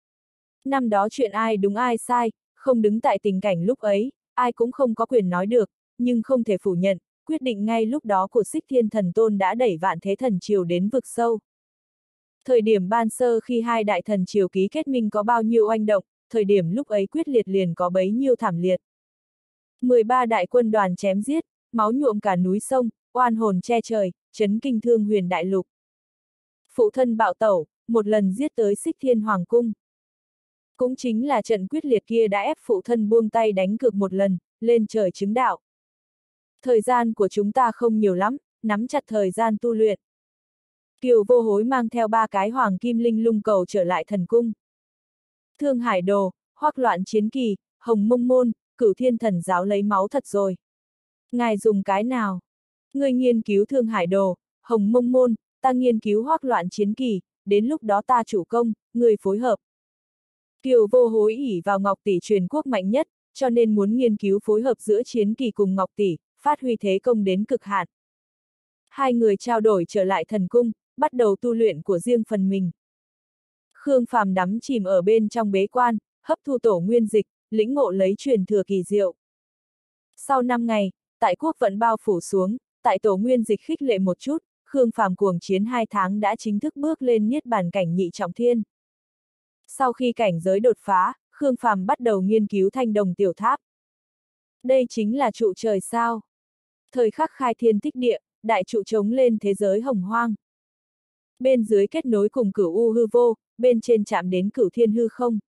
Speaker 1: Năm đó chuyện ai đúng ai sai, không đứng tại tình cảnh lúc ấy, ai cũng không có quyền nói được, nhưng không thể phủ nhận, quyết định ngay lúc đó của Xích Thiên Thần Tôn đã đẩy vạn thế thần triều đến vực sâu. Thời điểm ban sơ khi hai đại thần triều ký kết minh có bao nhiêu oanh động, thời điểm lúc ấy quyết liệt liền có bấy nhiêu thảm liệt. mười ba đại quân đoàn chém giết, máu nhuộm cả núi sông, oan hồn che trời, chấn kinh thương huyền đại lục. Phụ thân bạo tẩu, một lần giết tới Xích Thiên Hoàng cung. Cũng chính là trận quyết liệt kia đã ép phụ thân buông tay đánh cược một lần, lên trời chứng đạo. Thời gian của chúng ta không nhiều lắm, nắm chặt thời gian tu luyện. Kiều Vô Hối mang theo ba cái hoàng kim linh lung cầu trở lại thần cung. Thương Hải Đồ, Hoắc Loạn Chiến Kỳ, Hồng Mông Môn, Cửu Thiên Thần giáo lấy máu thật rồi. Ngài dùng cái nào? Ngươi nghiên cứu Thương Hải Đồ, Hồng Mông Môn, ta nghiên cứu Hoắc Loạn Chiến Kỳ, đến lúc đó ta chủ công, người phối hợp. Kiều Vô Hối ỷ vào Ngọc Tỷ truyền quốc mạnh nhất, cho nên muốn nghiên cứu phối hợp giữa Chiến Kỳ cùng Ngọc Tỷ, phát huy thế công đến cực hạn. Hai người trao đổi trở lại thần cung, bắt đầu tu luyện của riêng phần mình. Khương Phàm đắm chìm ở bên trong bế quan, hấp thu tổ nguyên dịch, lĩnh ngộ lấy truyền thừa kỳ diệu. Sau năm ngày, tại quốc vận bao phủ xuống, tại tổ nguyên dịch khích lệ một chút, Khương Phàm cuồng chiến hai tháng đã chính thức bước lên niết bàn cảnh nhị trọng thiên. Sau khi cảnh giới đột phá, Khương Phàm bắt đầu nghiên cứu thanh đồng tiểu tháp. Đây chính là trụ trời sao? Thời khắc khai thiên tích địa, đại trụ chống lên thế giới hồng hoang. Bên dưới kết nối cùng cửu u hư vô, bên trên chạm đến cửu thiên hư không.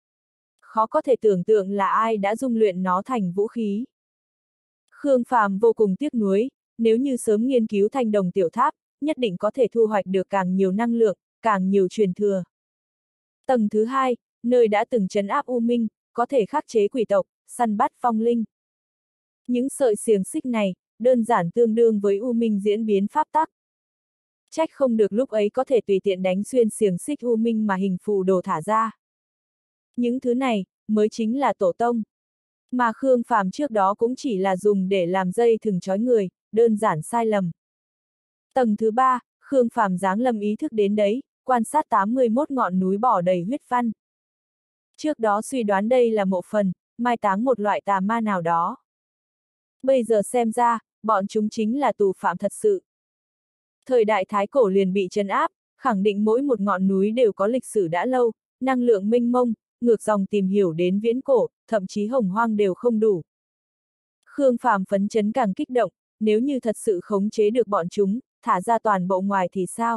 Speaker 1: Khó có thể tưởng tượng là ai đã dung luyện nó thành vũ khí. Khương Phàm vô cùng tiếc nuối, nếu như sớm nghiên cứu thanh đồng tiểu tháp, nhất định có thể thu hoạch được càng nhiều năng lượng, càng nhiều truyền thừa. Tầng thứ hai, nơi đã từng trấn áp U Minh, có thể khắc chế quỷ tộc, săn bắt phong linh. Những sợi xiềng xích này, đơn giản tương đương với U Minh diễn biến pháp tắc. Trách không được lúc ấy có thể tùy tiện đánh xuyên xiềng xích U Minh mà hình phù đồ thả ra. Những thứ này, mới chính là tổ tông. Mà Khương Phàm trước đó cũng chỉ là dùng để làm dây thừng trói người, đơn giản sai lầm. Tầng thứ ba, Khương Phàm giáng lâm ý thức đến đấy, quan sát tám mươi mốt ngọn núi bỏ đầy huyết văn. Trước đó suy đoán đây là mộ phần, mai táng một loại tà ma nào đó. Bây giờ xem ra, bọn chúng chính là tù phạm thật sự. Thời đại Thái Cổ liền bị trấn áp, khẳng định mỗi một ngọn núi đều có lịch sử đã lâu, năng lượng mênh mông, ngược dòng tìm hiểu đến viễn cổ, thậm chí hồng hoang đều không đủ. Khương Phàm phấn chấn càng kích động, nếu như thật sự khống chế được bọn chúng, thả ra toàn bộ ngoài thì sao?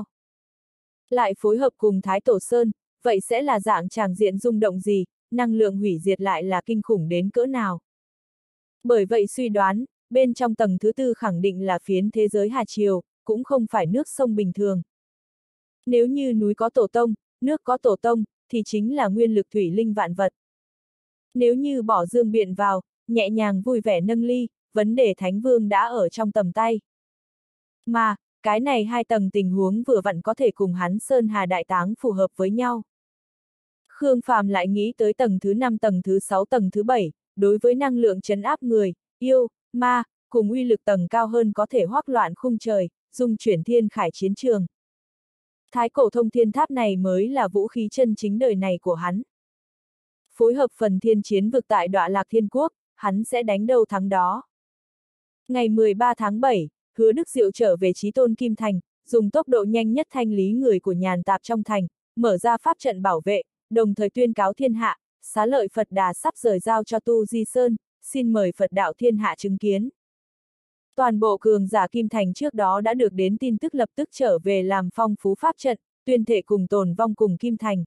Speaker 1: Lại phối hợp cùng Thái Tổ Sơn, vậy sẽ là dạng tràng diện rung động gì, năng lượng hủy diệt lại là kinh khủng đến cỡ nào? Bởi vậy suy đoán, bên trong tầng thứ tư khẳng định là phiến thế giới Hà Triều, cũng không phải nước sông bình thường. Nếu như núi có tổ tông, nước có tổ tông, thì chính là nguyên lực thủy linh vạn vật. Nếu như bỏ dương biện vào, nhẹ nhàng vui vẻ nâng ly, vấn đề Thánh Vương đã ở trong tầm tay. Mà, cái này hai tầng tình huống vừa vặn có thể cùng hắn Sơn Hà Đại Táng phù hợp với nhau. Khương Phàm lại nghĩ tới tầng thứ năm, tầng thứ sáu, tầng thứ bảy, đối với năng lượng trấn áp người, yêu, ma, cùng uy lực tầng cao hơn có thể hoắc loạn khung trời, dung chuyển thiên khải chiến trường. Thái cổ thông thiên tháp này mới là vũ khí chân chính đời này của hắn. Phối hợp phần thiên chiến vực tại Đọa Lạc Thiên Quốc, hắn sẽ đánh đâu thắng đó. Ngày mười ba tháng bảy, Hứa Đức Diệu trở về Chí Tôn Kim Thành, dùng tốc độ nhanh nhất thanh lý người của nhàn tạp trong thành, mở ra pháp trận bảo vệ, đồng thời tuyên cáo thiên hạ, xá lợi Phật Đà sắp rời giao cho Tu Di Sơn, xin mời Phật đạo thiên hạ chứng kiến. Toàn bộ cường giả Kim Thành trước đó đã được đến tin tức lập tức trở về làm phong phú pháp trận, tuyên thệ cùng tồn vong cùng Kim Thành.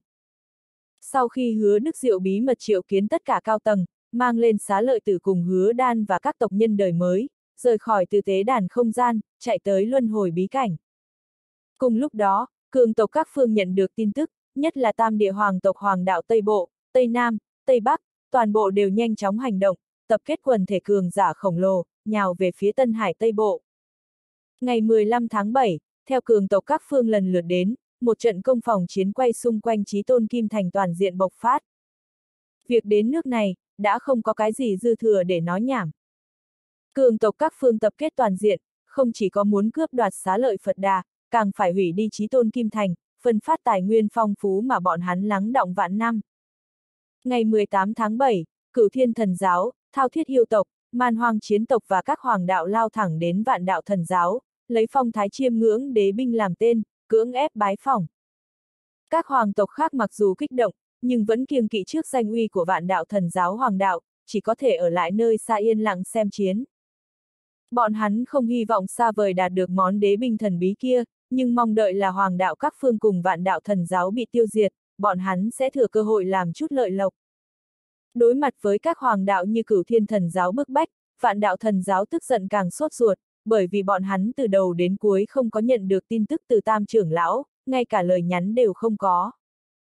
Speaker 1: Sau khi Hứa Đức Diệu bí mật triệu kiến tất cả cao tầng, mang lên xá lợi tử cùng Hứa Đan và các tộc nhân đời mới, rời khỏi từ tế đàn không gian, chạy tới luân hồi bí cảnh. Cùng lúc đó, cường tộc các phương nhận được tin tức, nhất là tam địa hoàng tộc Hoàng đạo Tây Bộ, Tây Nam, Tây Bắc, toàn bộ đều nhanh chóng hành động, tập kết quần thể cường giả khổng lồ, nhào về phía Tân Hải Tây Bộ. Ngày mười lăm tháng bảy, theo cường tộc các phương lần lượt đến, một trận công phòng chiến quay xung quanh Chí Tôn Kim Thành toàn diện bộc phát. Việc đến nước này, đã không có cái gì dư thừa để nói nhảm. Cường tộc các phương tập kết toàn diện, không chỉ có muốn cướp đoạt xá lợi Phật Đà, càng phải hủy đi Chí Tôn Kim Thành, phân phát tài nguyên phong phú mà bọn hắn lắng đọng vạn năm. Ngày mười tám tháng bảy, Cửu Thiên Thần Giáo, Thao Thiết Yêu tộc, Man Hoang Chiến tộc và các hoàng đạo lao thẳng đến Vạn Đạo Thần Giáo, lấy phong thái chiêm ngưỡng đế binh làm tên, cưỡng ép bái phỏng. Các hoàng tộc khác mặc dù kích động, nhưng vẫn kiêng kỵ trước danh uy của Vạn Đạo Thần Giáo hoàng đạo, chỉ có thể ở lại nơi xa yên lặng xem chiến. Bọn hắn không hy vọng xa vời đạt được món đế binh thần bí kia, nhưng mong đợi là hoàng đạo các phương cùng Vạn Đạo Thần Giáo bị tiêu diệt, bọn hắn sẽ thừa cơ hội làm chút lợi lộc. Đối mặt với các hoàng đạo như Cửu Thiên Thần Giáo bức bách, Vạn Đạo Thần Giáo tức giận càng sốt ruột, bởi vì bọn hắn từ đầu đến cuối không có nhận được tin tức từ Tam trưởng lão, ngay cả lời nhắn đều không có.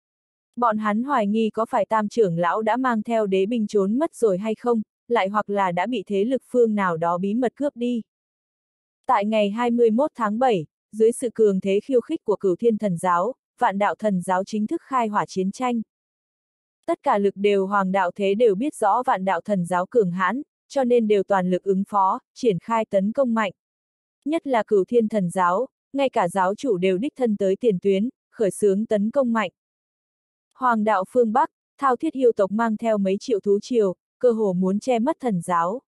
Speaker 1: Bọn hắn hoài nghi có phải Tam trưởng lão đã mang theo đế binh trốn mất rồi hay không, lại hoặc là đã bị thế lực phương nào đó bí mật cướp đi. Tại ngày hai mươi mốt tháng bảy, dưới sự cường thế khiêu khích của Cửu Thiên Thần Giáo, Vạn Đạo Thần Giáo chính thức khai hỏa chiến tranh. Tất cả lực đều hoàng đạo thế đều biết rõ Vạn Đạo Thần Giáo cường hãn, cho nên đều toàn lực ứng phó, triển khai tấn công mạnh. Nhất là Cửu Thiên Thần Giáo, ngay cả giáo chủ đều đích thân tới tiền tuyến, khởi xướng tấn công mạnh. Hoàng đạo phương Bắc, Thao Thiết Yêu tộc mang theo mấy triệu thú triều, cơ hồ muốn che mất thần giáo.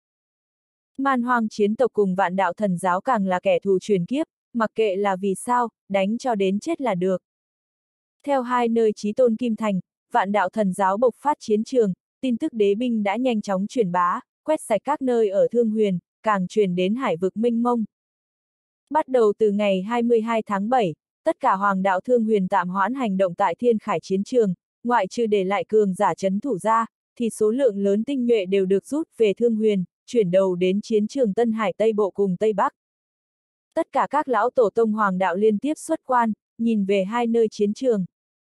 Speaker 1: Man Hoang Chiến tộc cùng Vạn Đạo Thần Giáo càng là kẻ thù truyền kiếp, mặc kệ là vì sao, đánh cho đến chết là được. Theo hai nơi Chí Tôn Kim Thành, Vạn Đạo Thần Giáo bộc phát chiến trường, tin tức đế binh đã nhanh chóng truyền bá, quét sạch các nơi ở Thương Huyền, càng truyền đến hải vực mênh mông. Bắt đầu từ ngày hai mươi hai tháng bảy, tất cả hoàng đạo Thương Huyền tạm hoãn hành động tại Thiên Khải chiến trường, ngoại trừ để lại cường giả trấn thủ ra, thì số lượng lớn tinh nhuệ đều được rút về Thương Huyền, chuyển đầu đến chiến trường Tân Hải Tây Bộ cùng Tây Bắc. Tất cả các lão tổ tông hoàng đạo liên tiếp xuất quan, nhìn về hai nơi chiến trường.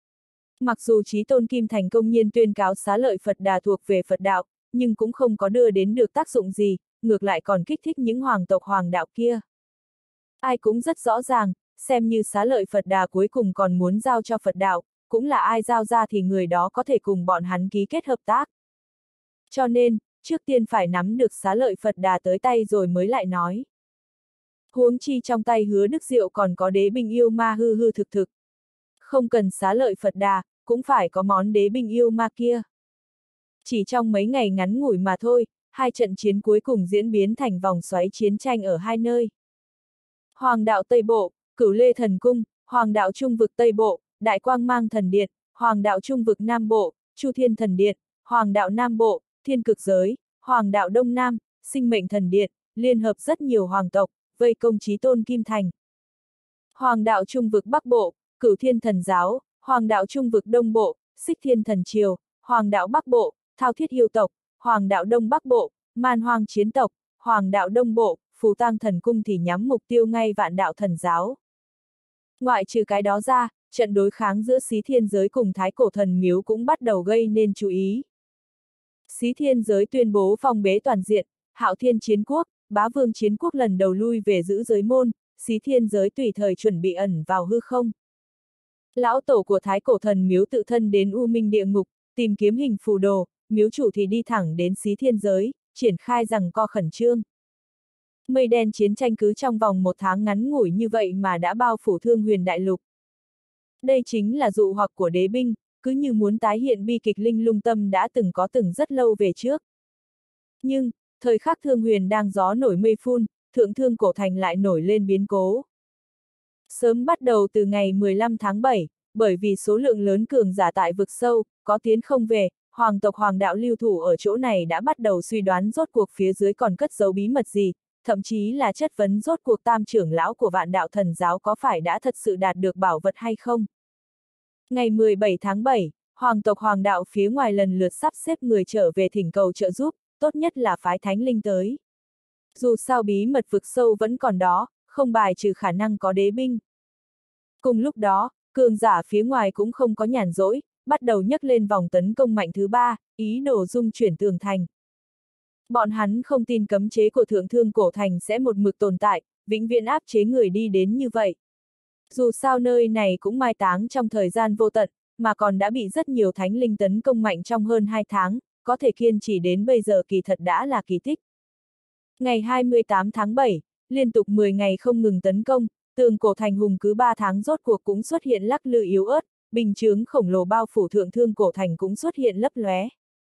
Speaker 1: Mặc dù Chí Tôn Kim Thành công nhiên tuyên cáo xá lợi Phật Đà thuộc về Phật đạo, nhưng cũng không có đưa đến được tác dụng gì, ngược lại còn kích thích những hoàng tộc hoàng đạo kia. Ai cũng rất rõ ràng, xem như xá lợi Phật Đà cuối cùng còn muốn giao cho Phật đạo, cũng là ai giao ra thì người đó có thể cùng bọn hắn ký kết hợp tác. Cho nên, trước tiên phải nắm được xá lợi Phật Đà tới tay rồi mới lại nói. Huống chi trong tay Hứa Đức Diệu còn có đế binh yêu ma hư hư thực thực. Không cần xá lợi Phật Đà, cũng phải có món đế binh yêu ma kia. Chỉ trong mấy ngày ngắn ngủi mà thôi, hai trận chiến cuối cùng diễn biến thành vòng xoáy chiến tranh ở hai nơi. Hoàng đạo Tây Bộ, Cửu Lê Thần Cung, Hoàng đạo Trung vực Tây Bộ, Đại Quang Mang Thần Điện, Hoàng đạo Trung vực Nam Bộ, Chu Thiên Thần Điện, Hoàng đạo Nam Bộ, Thiên Cực Giới, Hoàng đạo Đông Nam, Sinh Mệnh Thần Điện, liên hợp rất nhiều hoàng tộc, vây công Chí Tôn Kim Thành. Hoàng đạo Trung vực Bắc Bộ, Cửu Thiên Thần Giáo, Hoàng đạo Trung vực Đông Bộ, Xích Thiên Thần Triều, Hoàng đạo Bắc Bộ, Thao Thiết Yêu tộc, Hoàng đạo Đông Bắc Bộ, Man Hoang Chiến tộc, Hoàng đạo Đông Bộ, Phù Tang Thần Cung thì nhắm mục tiêu ngay Vạn Đạo Thần Giáo. Ngoại trừ cái đó ra, trận đối kháng giữa Xí Thiên Giới cùng Thái Cổ Thần Miếu cũng bắt đầu gây nên chú ý. Xí Thiên Giới tuyên bố phong bế toàn diện, Hạo Thiên Chiến Quốc, Bá Vương Chiến Quốc lần đầu lui về giữ giới môn, Xí Thiên Giới tùy thời chuẩn bị ẩn vào hư không. Lão tổ của Thái Cổ Thần Miếu tự thân đến U Minh Địa Ngục, tìm kiếm hình phù đồ, miếu chủ thì đi thẳng đến Xí Thiên Giới, triển khai giằng co khẩn trương. Mây đen chiến tranh cứ trong vòng một tháng ngắn ngủi như vậy mà đã bao phủ Thương Huyền đại lục. Đây chính là dụ hoặc của đế binh, cứ như muốn tái hiện bi kịch Linh Lung Tâm đã từng có từng rất lâu về trước. Nhưng, thời khắc Thương Huyền đang gió nổi mây phun, Thượng Thương Cổ Thành lại nổi lên biến cố. Sớm bắt đầu từ ngày mười lăm tháng bảy, bởi vì số lượng lớn cường giả tại vực sâu, có tiến không về, hoàng tộc hoàng đạo lưu thủ ở chỗ này đã bắt đầu suy đoán rốt cuộc phía dưới còn cất giấu bí mật gì, thậm chí là chất vấn rốt cuộc tam trưởng lão của Vạn Đạo Thần Giáo có phải đã thật sự đạt được bảo vật hay không. Ngày mười bảy tháng bảy, hoàng tộc hoàng đạo phía ngoài lần lượt sắp xếp người trở về thỉnh cầu trợ giúp, tốt nhất là phái thánh linh tới. Dù sao bí mật vực sâu vẫn còn đó, không bài trừ khả năng có đế binh. Cùng lúc đó, cường giả phía ngoài cũng không có nhàn rỗi, bắt đầu nhấc lên vòng tấn công mạnh thứ ba, ý đồ dung chuyển tường thành. Bọn hắn không tin cấm chế của Thượng Thương Cổ Thành sẽ một mực tồn tại, vĩnh viễn áp chế người đi đến như vậy. Dù sao nơi này cũng mai táng trong thời gian vô tận, mà còn đã bị rất nhiều thánh linh tấn công mạnh trong hơn hai tháng, có thể kiên trì đến bây giờ kỳ thật đã là kỳ tích. Ngày hai mươi tám tháng bảy, liên tục mười ngày không ngừng tấn công, tường cổ thành hùng cứ ba tháng rốt cuộc cũng xuất hiện lắc lư yếu ớt, bình chướng khổng lồ bao phủ Thượng Thương Cổ Thành cũng xuất hiện lấp lóe.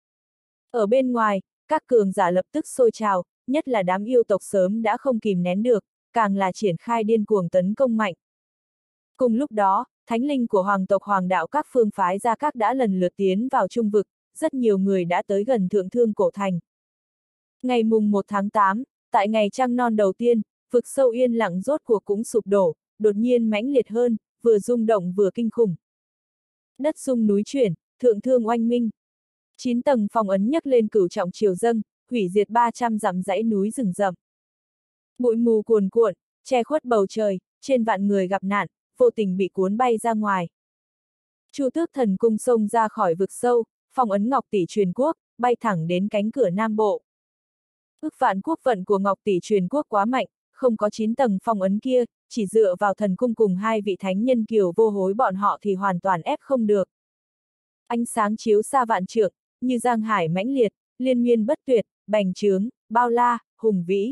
Speaker 1: Ở bên ngoài, các cường giả lập tức sôi trào, nhất là đám yêu tộc sớm đã không kìm nén được, càng là triển khai điên cuồng tấn công mạnh. Cùng lúc đó, thánh linh của hoàng tộc hoàng đạo các phương phái gia các đã lần lượt tiến vào trung vực, rất nhiều người đã tới gần Thượng Thương Cổ Thành. Ngày mùng một tháng tám, tại ngày trăng non đầu tiên, vực sâu yên lặng rốt cuộc cũng sụp đổ, đột nhiên mãnh liệt hơn, vừa rung động vừa kinh khủng. Đất rung núi chuyển, Thượng Thương oanh minh. Chín tầng phong ấn nhấc lên cửu trọng triều dâng, hủy diệt ba trăm dặm dãy núi rừng rậm. Bụi mù cuồn cuộn, che khuất bầu trời, trên vạn người gặp nạn, vô tình bị cuốn bay ra ngoài. Chu Tước Thần Cung xông ra khỏi vực sâu, phong ấn Ngọc Tỷ Truyền Quốc, bay thẳng đến cánh cửa Nam Bộ. Ức vạn quốc vận của Ngọc Tỷ Truyền Quốc quá mạnh, không có chín tầng phong ấn kia, chỉ dựa vào thần cung cùng hai vị thánh nhân kiều vô hối bọn họ thì hoàn toàn ép không được. Ánh sáng chiếu xa vạn trượng, như giang hải mãnh liệt, liên miên bất tuyệt, bành trướng, bao la, hùng vĩ.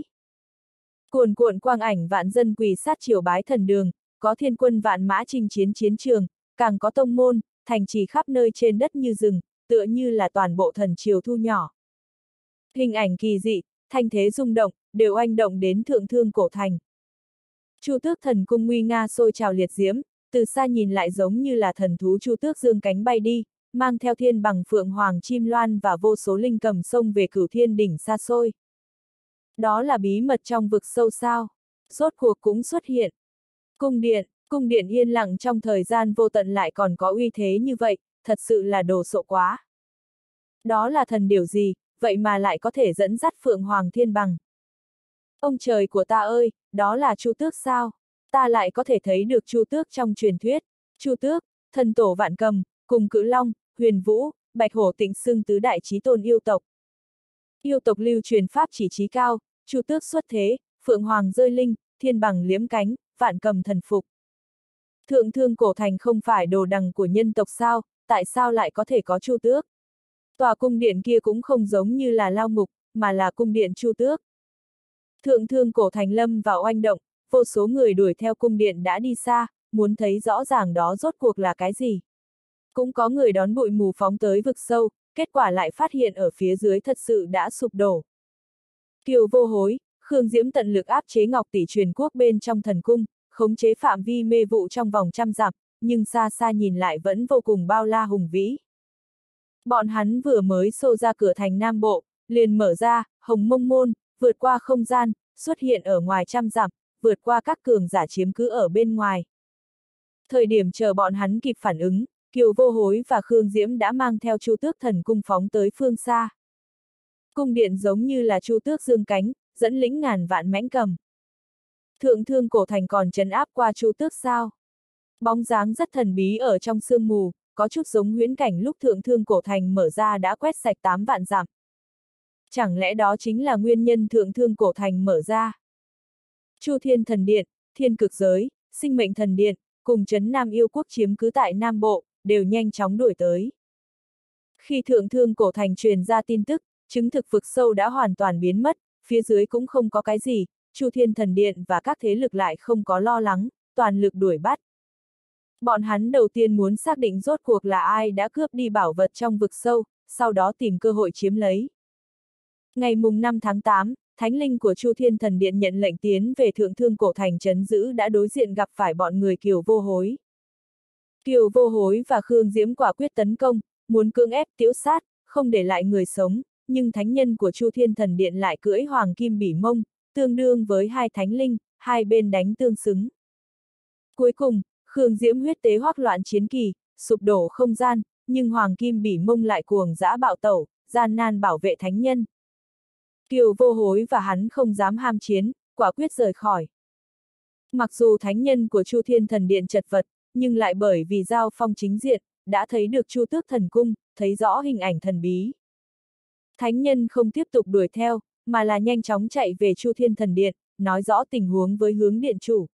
Speaker 1: Cuồn cuộn quang ảnh vạn dân quỳ sát triều bái thần đường, có thiên quân vạn mã chinh chiến chiến trường, càng có tông môn, thành trì khắp nơi trên đất như rừng, tựa như là toàn bộ thần triều thu nhỏ. Hình ảnh kỳ dị, thanh thế rung động, đều oanh động đến Thượng Thương Cổ Thành. Chu Tước Thần Cung nguy nga sôi trào liệt diễm, từ xa nhìn lại giống như là thần thú Chu Tước dương cánh bay đi, mang theo thiên bằng phượng hoàng chim loan và vô số linh cầm sông về Cửu Thiên đỉnh xa xôi. Đó là bí mật trong vực sâu sao? Rốt cuộc cũng xuất hiện. Cung điện, cung điện yên lặng trong thời gian vô tận lại còn có uy thế như vậy, thật sự là đồ sộ quá. Đó là thần điều gì, vậy mà lại có thể dẫn dắt phượng hoàng thiên bằng. Ông trời của ta ơi, đó là Chu Tước sao? Ta lại có thể thấy được Chu Tước trong truyền thuyết. Chu Tước, thần tổ vạn cầm, cùng Cự Long, Huyền Vũ, Bạch Hổ Tịnh xưng tứ đại chí tôn yêu tộc. Yêu tộc lưu truyền pháp chỉ chí cao, Chu Tước xuất thế, phượng hoàng rơi linh, thiên bằng liếm cánh, vạn cầm thần phục. Thượng Thương Cổ Thành không phải đồ đằng của nhân tộc sao, tại sao lại có thể có Chu Tước? Tòa cung điện kia cũng không giống như là lao ngục, mà là cung điện Chu Tước. Thượng Thương Cổ Thành lâm vào oanh động, vô số người đuổi theo cung điện đã đi xa, muốn thấy rõ ràng đó rốt cuộc là cái gì. Cũng có người đón bụi mù phóng tới vực sâu, kết quả lại phát hiện ở phía dưới thật sự đã sụp đổ. Kiều vô hối, Khương Diễm tận lực áp chế Ngọc Tỷ Truyền Quốc bên trong thần cung, khống chế phạm vi mê vụ trong vòng trăm dặm, nhưng xa xa nhìn lại vẫn vô cùng bao la hùng vĩ. Bọn hắn vừa mới xô ra cửa thành Nam Bộ, liền mở ra, hồng mông môn, vượt qua không gian, xuất hiện ở ngoài trăm dặm, vượt qua các cường giả chiếm cứ ở bên ngoài. Thời điểm chờ bọn hắn kịp phản ứng, Kiều vô hối và Khương Diễm đã mang theo Chu Tước Thần Cung phóng tới phương xa. Cung điện giống như là Chu Tước dương cánh, dẫn lĩnh ngàn vạn mãnh cầm. Thượng Thương Cổ Thành còn trấn áp qua Chu Tước sao? Bóng dáng rất thần bí ở trong sương mù, có chút giống huyễn cảnh lúc Thượng Thương Cổ Thành mở ra đã quét sạch tám vạn dặm. Chẳng lẽ đó chính là nguyên nhân Thượng Thương Cổ Thành mở ra? Chu Thiên Thần Điện, Thiên Cực Giới, Sinh Mệnh Thần Điện, cùng Trấn Nam Yêu Quốc chiếm cứ tại Nam Bộ, đều nhanh chóng đuổi tới. Khi thượng thương cổ thành truyền ra tin tức, chứng thực vực sâu đã hoàn toàn biến mất, phía dưới cũng không có cái gì, Chu Thiên Thần Điện và các thế lực lại không có lo lắng, toàn lực đuổi bắt. Bọn hắn đầu tiên muốn xác định rốt cuộc là ai đã cướp đi bảo vật trong vực sâu, sau đó tìm cơ hội chiếm lấy. Ngày mùng năm tháng tám, Thánh linh của Chu Thiên Thần Điện nhận lệnh tiến về thượng thương cổ thành trấn giữ đã đối diện gặp phải bọn người Kiều Vô Hối. Kiều Vô Hối và Khương Diễm quả quyết tấn công, muốn cưỡng ép tiễu sát, không để lại người sống, nhưng thánh nhân của Chu Thiên Thần Điện lại cưỡi hoàng kim bỉ mông, tương đương với hai thánh linh, hai bên đánh tương xứng. Cuối cùng, Khương Diễm huyết tế hoắc loạn chiến kỳ, sụp đổ không gian, nhưng hoàng kim bỉ mông lại cuồng dã bạo tẩu, gian nan bảo vệ thánh nhân. Kiều Vô Hối và hắn không dám ham chiến, quả quyết rời khỏi. Mặc dù thánh nhân của Chu Thiên Thần Điện chật vật, nhưng lại bởi vì giao phong chính diện, đã thấy được Chu Tước Thần Cung, thấy rõ hình ảnh thần bí. Thánh nhân không tiếp tục đuổi theo, mà là nhanh chóng chạy về Chu Thiên Thần Điện, nói rõ tình huống với hướng điện chủ.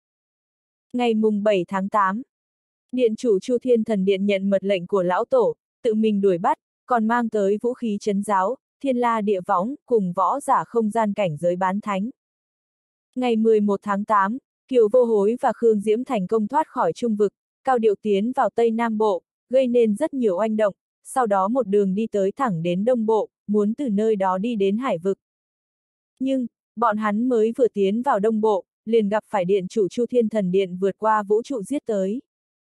Speaker 1: Ngày mùng bảy tháng tám, điện chủ Chu Thiên Thần Điện nhận mật lệnh của lão tổ, tự mình đuổi bắt, còn mang tới vũ khí trấn giáo, thiên la địa võng, cùng võ giả không gian cảnh giới bán thánh. Ngày mười một tháng tám, Kiều Vô Hối và Khương Diễm thành công thoát khỏi trung vực, cao điệu tiến vào Tây Nam Bộ, gây nên rất nhiều oanh động, sau đó một đường đi tới thẳng đến Đông Bộ, muốn từ nơi đó đi đến Hải vực. Nhưng, bọn hắn mới vừa tiến vào Đông Bộ, liền gặp phải điện chủ Chu Thiên Thần Điện vượt qua vũ trụ giết tới.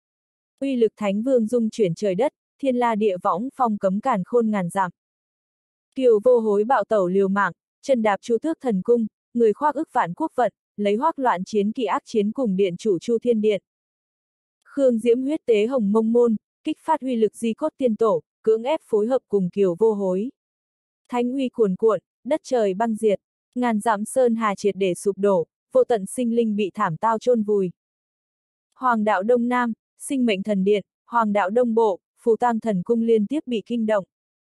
Speaker 1: Uy lực Thánh Vương dung chuyển trời đất, thiên la địa võng phong cấm càn khôn ngàn dặm. Kiều Vô Hối bạo tẩu liều mạng, chân đạp Chu Tước Thần Cung, người khoác ức vạn quốc vận, lấy hoắc loạn chiến kỳ ác chiến cùng điện chủ Chu Thiên Điện. Khương Diễm huyết tế hồng mông môn, kích phát uy lực di cốt tiên tổ, cưỡng ép phối hợp cùng Kiều Vô Hối. Thánh uy cuồn cuộn, đất trời băng diệt, ngàn dặm sơn hà triệt để sụp đổ, vô tận sinh linh bị thảm tao chôn vùi. Hoàng đạo Đông Nam, Sinh Mệnh Thần Điện, Hoàng đạo Đông Bộ, Phù Tang Thần Cung liên tiếp bị kinh động.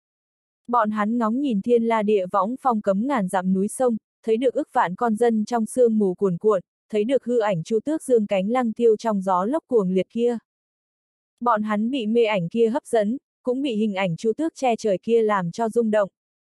Speaker 1: Bọn hắn ngóng nhìn thiên la địa võng phong cấm ngàn dặm núi sông, thấy được ức vạn con dân trong sương mù cuồn cuộn, thấy được hư ảnh Chu Tước dương cánh lăng tiêu trong gió lốc cuồng liệt kia. Bọn hắn bị mê ảnh kia hấp dẫn, cũng bị hình ảnh Chu Tước che trời kia làm cho rung động.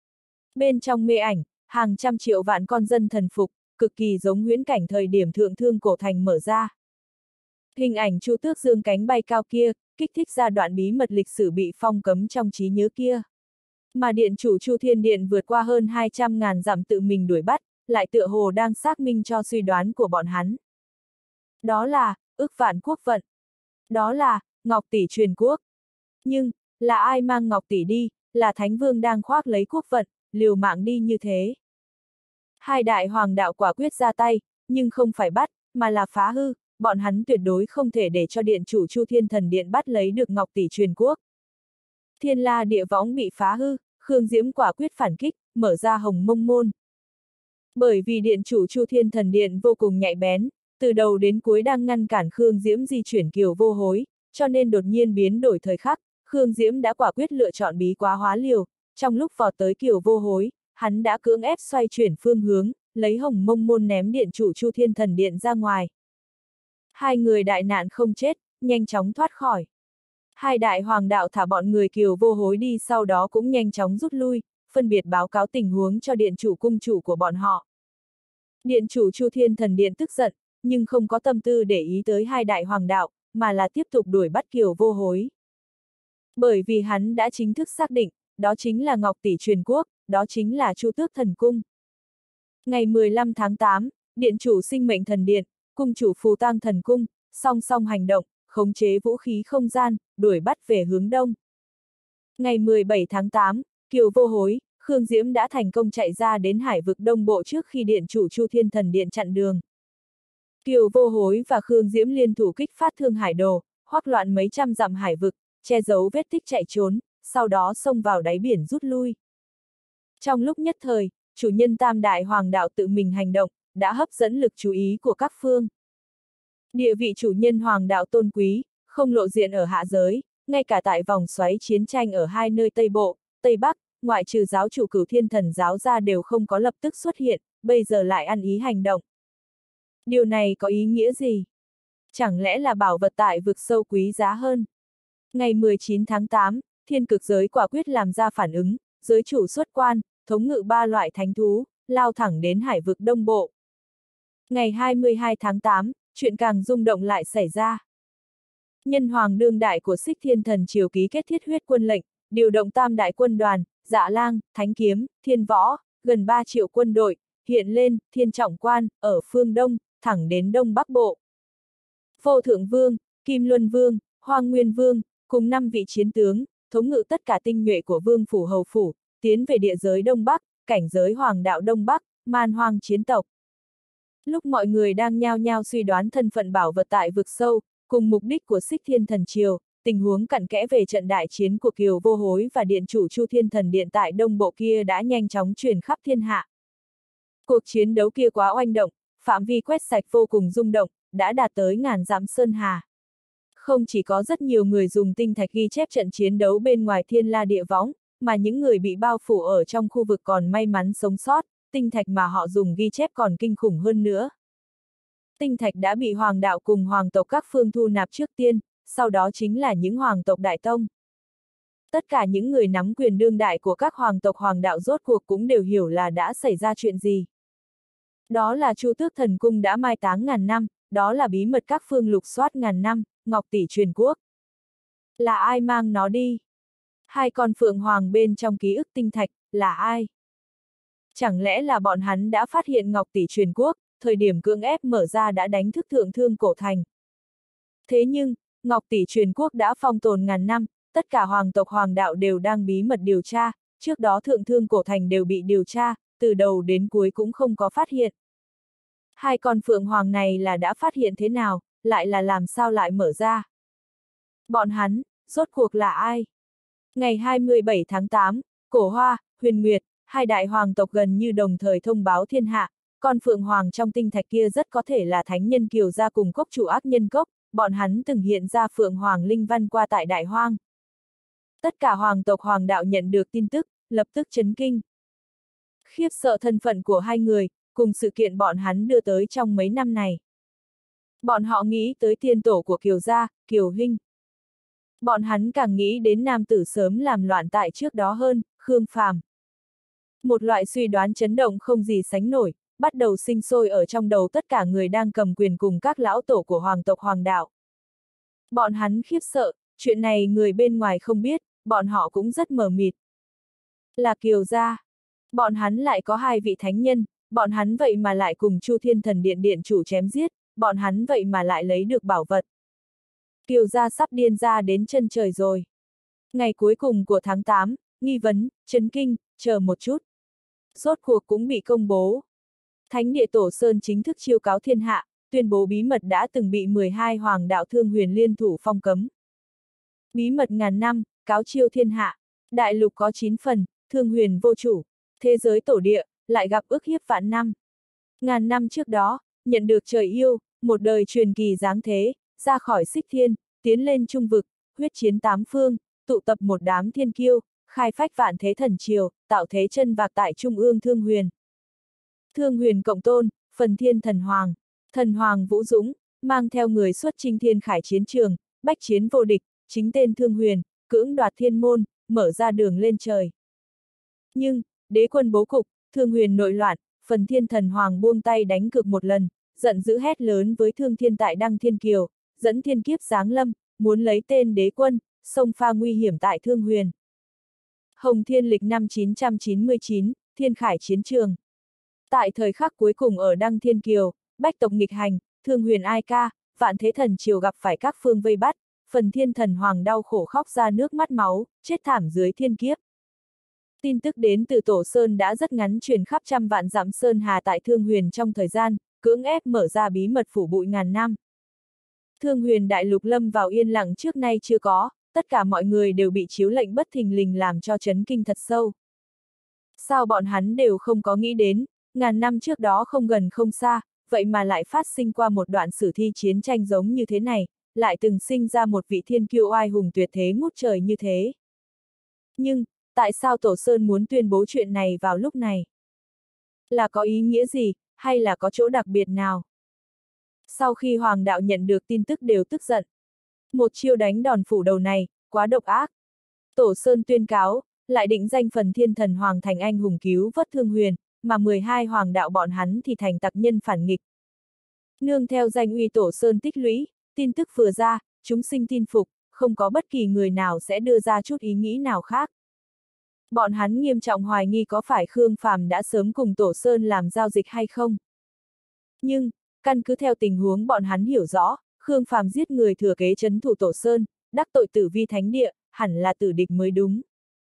Speaker 1: Bên trong mê ảnh, hàng trăm triệu vạn con dân thần phục, cực kỳ giống huyễn cảnh thời điểm thượng thương cổ thành mở ra. Hình ảnh Chu Tước dương cánh bay cao kia, kích thích ra đoạn bí mật lịch sử bị phong cấm trong trí nhớ kia. Mà điện chủ Chu Thiên Điện vượt qua hơn hai trăm ngàn dặm tự mình đuổi bắt, lại tựa hồ đang xác minh cho suy đoán của bọn hắn. Đó là, ức vạn quốc vận. Đó là, Ngọc Tỷ truyền quốc. Nhưng, là ai mang Ngọc Tỷ đi, là Thánh Vương đang khoác lấy quốc vận, liều mạng đi như thế. Hai đại hoàng đạo quả quyết ra tay, nhưng không phải bắt, mà là phá hư, bọn hắn tuyệt đối không thể để cho điện chủ Chu Thiên Thần Điện bắt lấy được Ngọc Tỷ truyền quốc. Thiên la địa võng bị phá hư, Khương Diễm quả quyết phản kích, mở ra hồng mông môn. Bởi vì điện chủ Chu Thiên Thần Điện vô cùng nhạy bén, từ đầu đến cuối đang ngăn cản Khương Diễm di chuyển Kiều Vô Hối, cho nên đột nhiên biến đổi thời khắc, Khương Diễm đã quả quyết lựa chọn bí quá hóa liều, trong lúc vọt tới Kiều Vô Hối, hắn đã cưỡng ép xoay chuyển phương hướng, lấy hồng mông môn ném điện chủ Chu Thiên Thần Điện ra ngoài. Hai người đại nạn không chết, nhanh chóng thoát khỏi. Hai đại hoàng đạo thả bọn người Kiều Vô Hối đi, sau đó cũng nhanh chóng rút lui, phân biệt báo cáo tình huống cho điện chủ cung chủ của bọn họ. Điện chủ Chu Thiên Thần Điện tức giận, nhưng không có tâm tư để ý tới hai đại hoàng đạo, mà là tiếp tục đuổi bắt Kiều Vô Hối. Bởi vì hắn đã chính thức xác định, đó chính là Ngọc Tỷ truyền quốc, đó chính là Chu Tước Thần Cung. Ngày mười lăm tháng tám, điện chủ Sinh Mệnh Thần Điện, cung chủ Phù Tang Thần Cung, song song hành động, khống chế vũ khí không gian, đuổi bắt về hướng đông. Ngày mười bảy tháng tám, Kiều Vô Hối, Khương Diễm đã thành công chạy ra đến Hải vực Đông Bộ trước khi điện chủ Chu Thiên Thần Điện chặn đường. Kiều Vô Hối và Khương Diễm liên thủ kích phát Thương Hải Đồ, hoắc loạn mấy trăm dặm hải vực, che giấu vết tích chạy trốn, sau đó xông vào đáy biển rút lui. Trong lúc nhất thời, chủ nhân Tam Đại Hoàng đạo tự mình hành động, đã hấp dẫn lực chú ý của các phương. Địa vị chủ nhân Hoàng đạo tôn quý, không lộ diện ở hạ giới, ngay cả tại vòng xoáy chiến tranh ở hai nơi Tây Bộ, Tây Bắc, ngoại trừ giáo chủ Cửu Thiên Thần giáo ra đều không có lập tức xuất hiện, bây giờ lại ăn ý hành động. Điều này có ý nghĩa gì? Chẳng lẽ là bảo vật tại vực sâu quý giá hơn? Ngày mười chín tháng tám, thiên cực giới quả quyết làm ra phản ứng, giới chủ xuất quan, thống ngự ba loại thánh thú, lao thẳng đến hải vực Đông Bộ. Ngày hai mươi hai tháng tám, chuyện càng rung động lại xảy ra. Nhân hoàng đương đại của Xích Thiên Thần Triều ký kết thiết huyết quân lệnh, điều động tam đại quân đoàn, Dạ Lang, Thánh Kiếm, Thiên Võ, gần ba triệu quân đội, hiện lên, Thiên Trọng Quan, ở phương Đông, thẳng đến Đông Bắc Bộ. Vô Thượng Vương, Kim Luân Vương, Hoang Nguyên Vương, cùng năm vị chiến tướng, thống ngự tất cả tinh nhuệ của Vương Phủ Hầu Phủ, tiến về địa giới Đông Bắc, cảnh giới Hoàng đạo Đông Bắc, man hoang chiến tộc. Lúc mọi người đang nhao nhao suy đoán thân phận bảo vật tại vực sâu, cùng mục đích của Xích Thiên Thần Triều, tình huống cặn kẽ về trận đại chiến của Kiều Vô Hối và Điện chủ Chu Thiên Thần Điện tại Đông Bộ kia đã nhanh chóng truyền khắp thiên hạ. Cuộc chiến đấu kia quá oanh động, phạm vi quét sạch vô cùng rung động, đã đạt tới ngàn dặm sơn hà. Không chỉ có rất nhiều người dùng tinh thạch ghi chép trận chiến đấu bên ngoài thiên la địa võng, mà những người bị bao phủ ở trong khu vực còn may mắn sống sót, tinh thạch mà họ dùng ghi chép còn kinh khủng hơn nữa. Tinh thạch đã bị hoàng đạo cùng hoàng tộc các phương thu nạp trước tiên, sau đó chính là những hoàng tộc đại tông. Tất cả những người nắm quyền đương đại của các hoàng tộc hoàng đạo rốt cuộc cũng đều hiểu là đã xảy ra chuyện gì. Đó là Chu Tước Thần Cung đã mai táng ngàn năm, đó là bí mật các phương lục soát ngàn năm, Ngọc Tỷ truyền quốc. Là ai mang nó đi? Hai con phượng hoàng bên trong ký ức tinh thạch, là ai? Chẳng lẽ là bọn hắn đã phát hiện Ngọc Tỷ truyền quốc, thời điểm cưỡng ép mở ra đã đánh thức thượng thương cổ thành. Thế nhưng, Ngọc Tỷ truyền quốc đã phong tồn ngàn năm, tất cả hoàng tộc hoàng đạo đều đang bí mật điều tra, trước đó thượng thương cổ thành đều bị điều tra, từ đầu đến cuối cũng không có phát hiện. Hai con phượng hoàng này là đã phát hiện thế nào, lại là làm sao lại mở ra? Bọn hắn, rốt cuộc là ai? Ngày hai mươi bảy tháng tám, Cổ Hoa, Huyền Nguyệt, hai đại hoàng tộc gần như đồng thời thông báo thiên hạ, con phượng hoàng trong tinh thạch kia rất có thể là thánh nhân Kiều gia cùng cốc chủ ác nhân cốc, bọn hắn từng hiện ra phượng hoàng linh văn qua tại đại hoang. Tất cả hoàng tộc hoàng đạo nhận được tin tức, lập tức chấn kinh. Khiếp sợ thân phận của hai người, cùng sự kiện bọn hắn đưa tới trong mấy năm này. Bọn họ nghĩ tới tiên tổ của Kiều gia, Kiều Hinh. Bọn hắn càng nghĩ đến nam tử sớm làm loạn tại trước đó hơn, Khương Phàm. Một loại suy đoán chấn động không gì sánh nổi, bắt đầu sinh sôi ở trong đầu tất cả người đang cầm quyền cùng các lão tổ của hoàng tộc hoàng đạo. Bọn hắn khiếp sợ, chuyện này người bên ngoài không biết, bọn họ cũng rất mờ mịt. Là Kiều gia. Bọn hắn lại có hai vị thánh nhân, bọn hắn vậy mà lại cùng Chu Thiên Thần Điện điện chủ chém giết, bọn hắn vậy mà lại lấy được bảo vật. Kiều gia sắp điên ra đến chân trời rồi. Ngày cuối cùng của tháng tám, nghi vấn, chấn kinh, chờ một chút. Rốt cuộc cũng bị công bố. Thánh địa Tổ Sơn chính thức chiêu cáo thiên hạ, tuyên bố bí mật đã từng bị mười hai hoàng đạo Thương Huyền liên thủ phong cấm. Bí mật ngàn năm, cáo chiêu thiên hạ. Đại lục có chín phần, Thương Huyền vô chủ. Thế giới tổ địa, lại gặp ức hiếp vạn năm. Ngàn năm trước đó, nhận được trời yêu, một đời truyền kỳ giáng thế, ra khỏi Xích Thiên, tiến lên trung vực, huyết chiến tám phương, tụ tập một đám thiên kiêu, khai phách vạn thế thần triều, tạo thế chân vạc tại trung ương Thương Huyền. Thương Huyền cộng tôn, phần thiên thần hoàng, thần hoàng Vũ Dũng, mang theo người xuất chinh thiên khải chiến trường, bách chiến vô địch, chính tên Thương Huyền, cưỡng đoạt thiên môn, mở ra đường lên trời. Nhưng, đế quân bố cục, Thương Huyền nội loạn, phần thiên thần hoàng buông tay đánh cược một lần, giận dữ hét lớn với Thương Thiên tại Đăng Thiên Kiều, dẫn thiên kiếp giáng lâm, muốn lấy tên đế quân, xông pha nguy hiểm tại Thương Huyền. Hồng Thiên lịch năm chín trăm chín mươi chín, thiên khải chiến trường. Tại thời khắc cuối cùng ở Đăng Thiên Kiều, bách tộc nghịch hành, Thương Huyền ai ca, vạn thế thần triều gặp phải các phương vây bắt, phần thiên thần hoàng đau khổ khóc ra nước mắt máu, chết thảm dưới thiên kiếp. Tin tức đến từ Tổ Sơn đã rất ngắn truyền khắp trăm vạn dặm sơn hà tại Thương Huyền trong thời gian, cưỡng ép mở ra bí mật phủ bụi ngàn năm. Thương Huyền đại lục lâm vào yên lặng trước nay chưa có, tất cả mọi người đều bị chiếu lệnh bất thình lình làm cho chấn kinh thật sâu. Sao bọn hắn đều không có nghĩ đến, ngàn năm trước đó không gần không xa, vậy mà lại phát sinh qua một đoạn sử thi chiến tranh giống như thế này, lại từng sinh ra một vị thiên kiêu oai hùng tuyệt thế ngút trời như thế. Nhưng, tại sao Tổ Sơn muốn tuyên bố chuyện này vào lúc này? Là có ý nghĩa gì, hay là có chỗ đặc biệt nào? Sau khi Hoàng đạo nhận được tin tức đều tức giận. Một chiêu đánh đòn phủ đầu này, quá độc ác. Tổ Sơn tuyên cáo, lại định danh phần thiên thần hoàng thành anh hùng cứu vớt Thương Huyền, mà mười hai hoàng đạo bọn hắn thì thành tặc nhân phản nghịch. Nương theo danh uy Tổ Sơn tích lũy, tin tức vừa ra, chúng sinh tin phục, không có bất kỳ người nào sẽ đưa ra chút ý nghĩ nào khác. Bọn hắn nghiêm trọng hoài nghi có phải Khương Phàm đã sớm cùng Tổ Sơn làm giao dịch hay không. Nhưng, căn cứ theo tình huống bọn hắn hiểu rõ, Khương Phàm giết người thừa kế trấn thủ Tổ Sơn, đắc tội Tử Vi Thánh Địa, hẳn là tử địch mới đúng.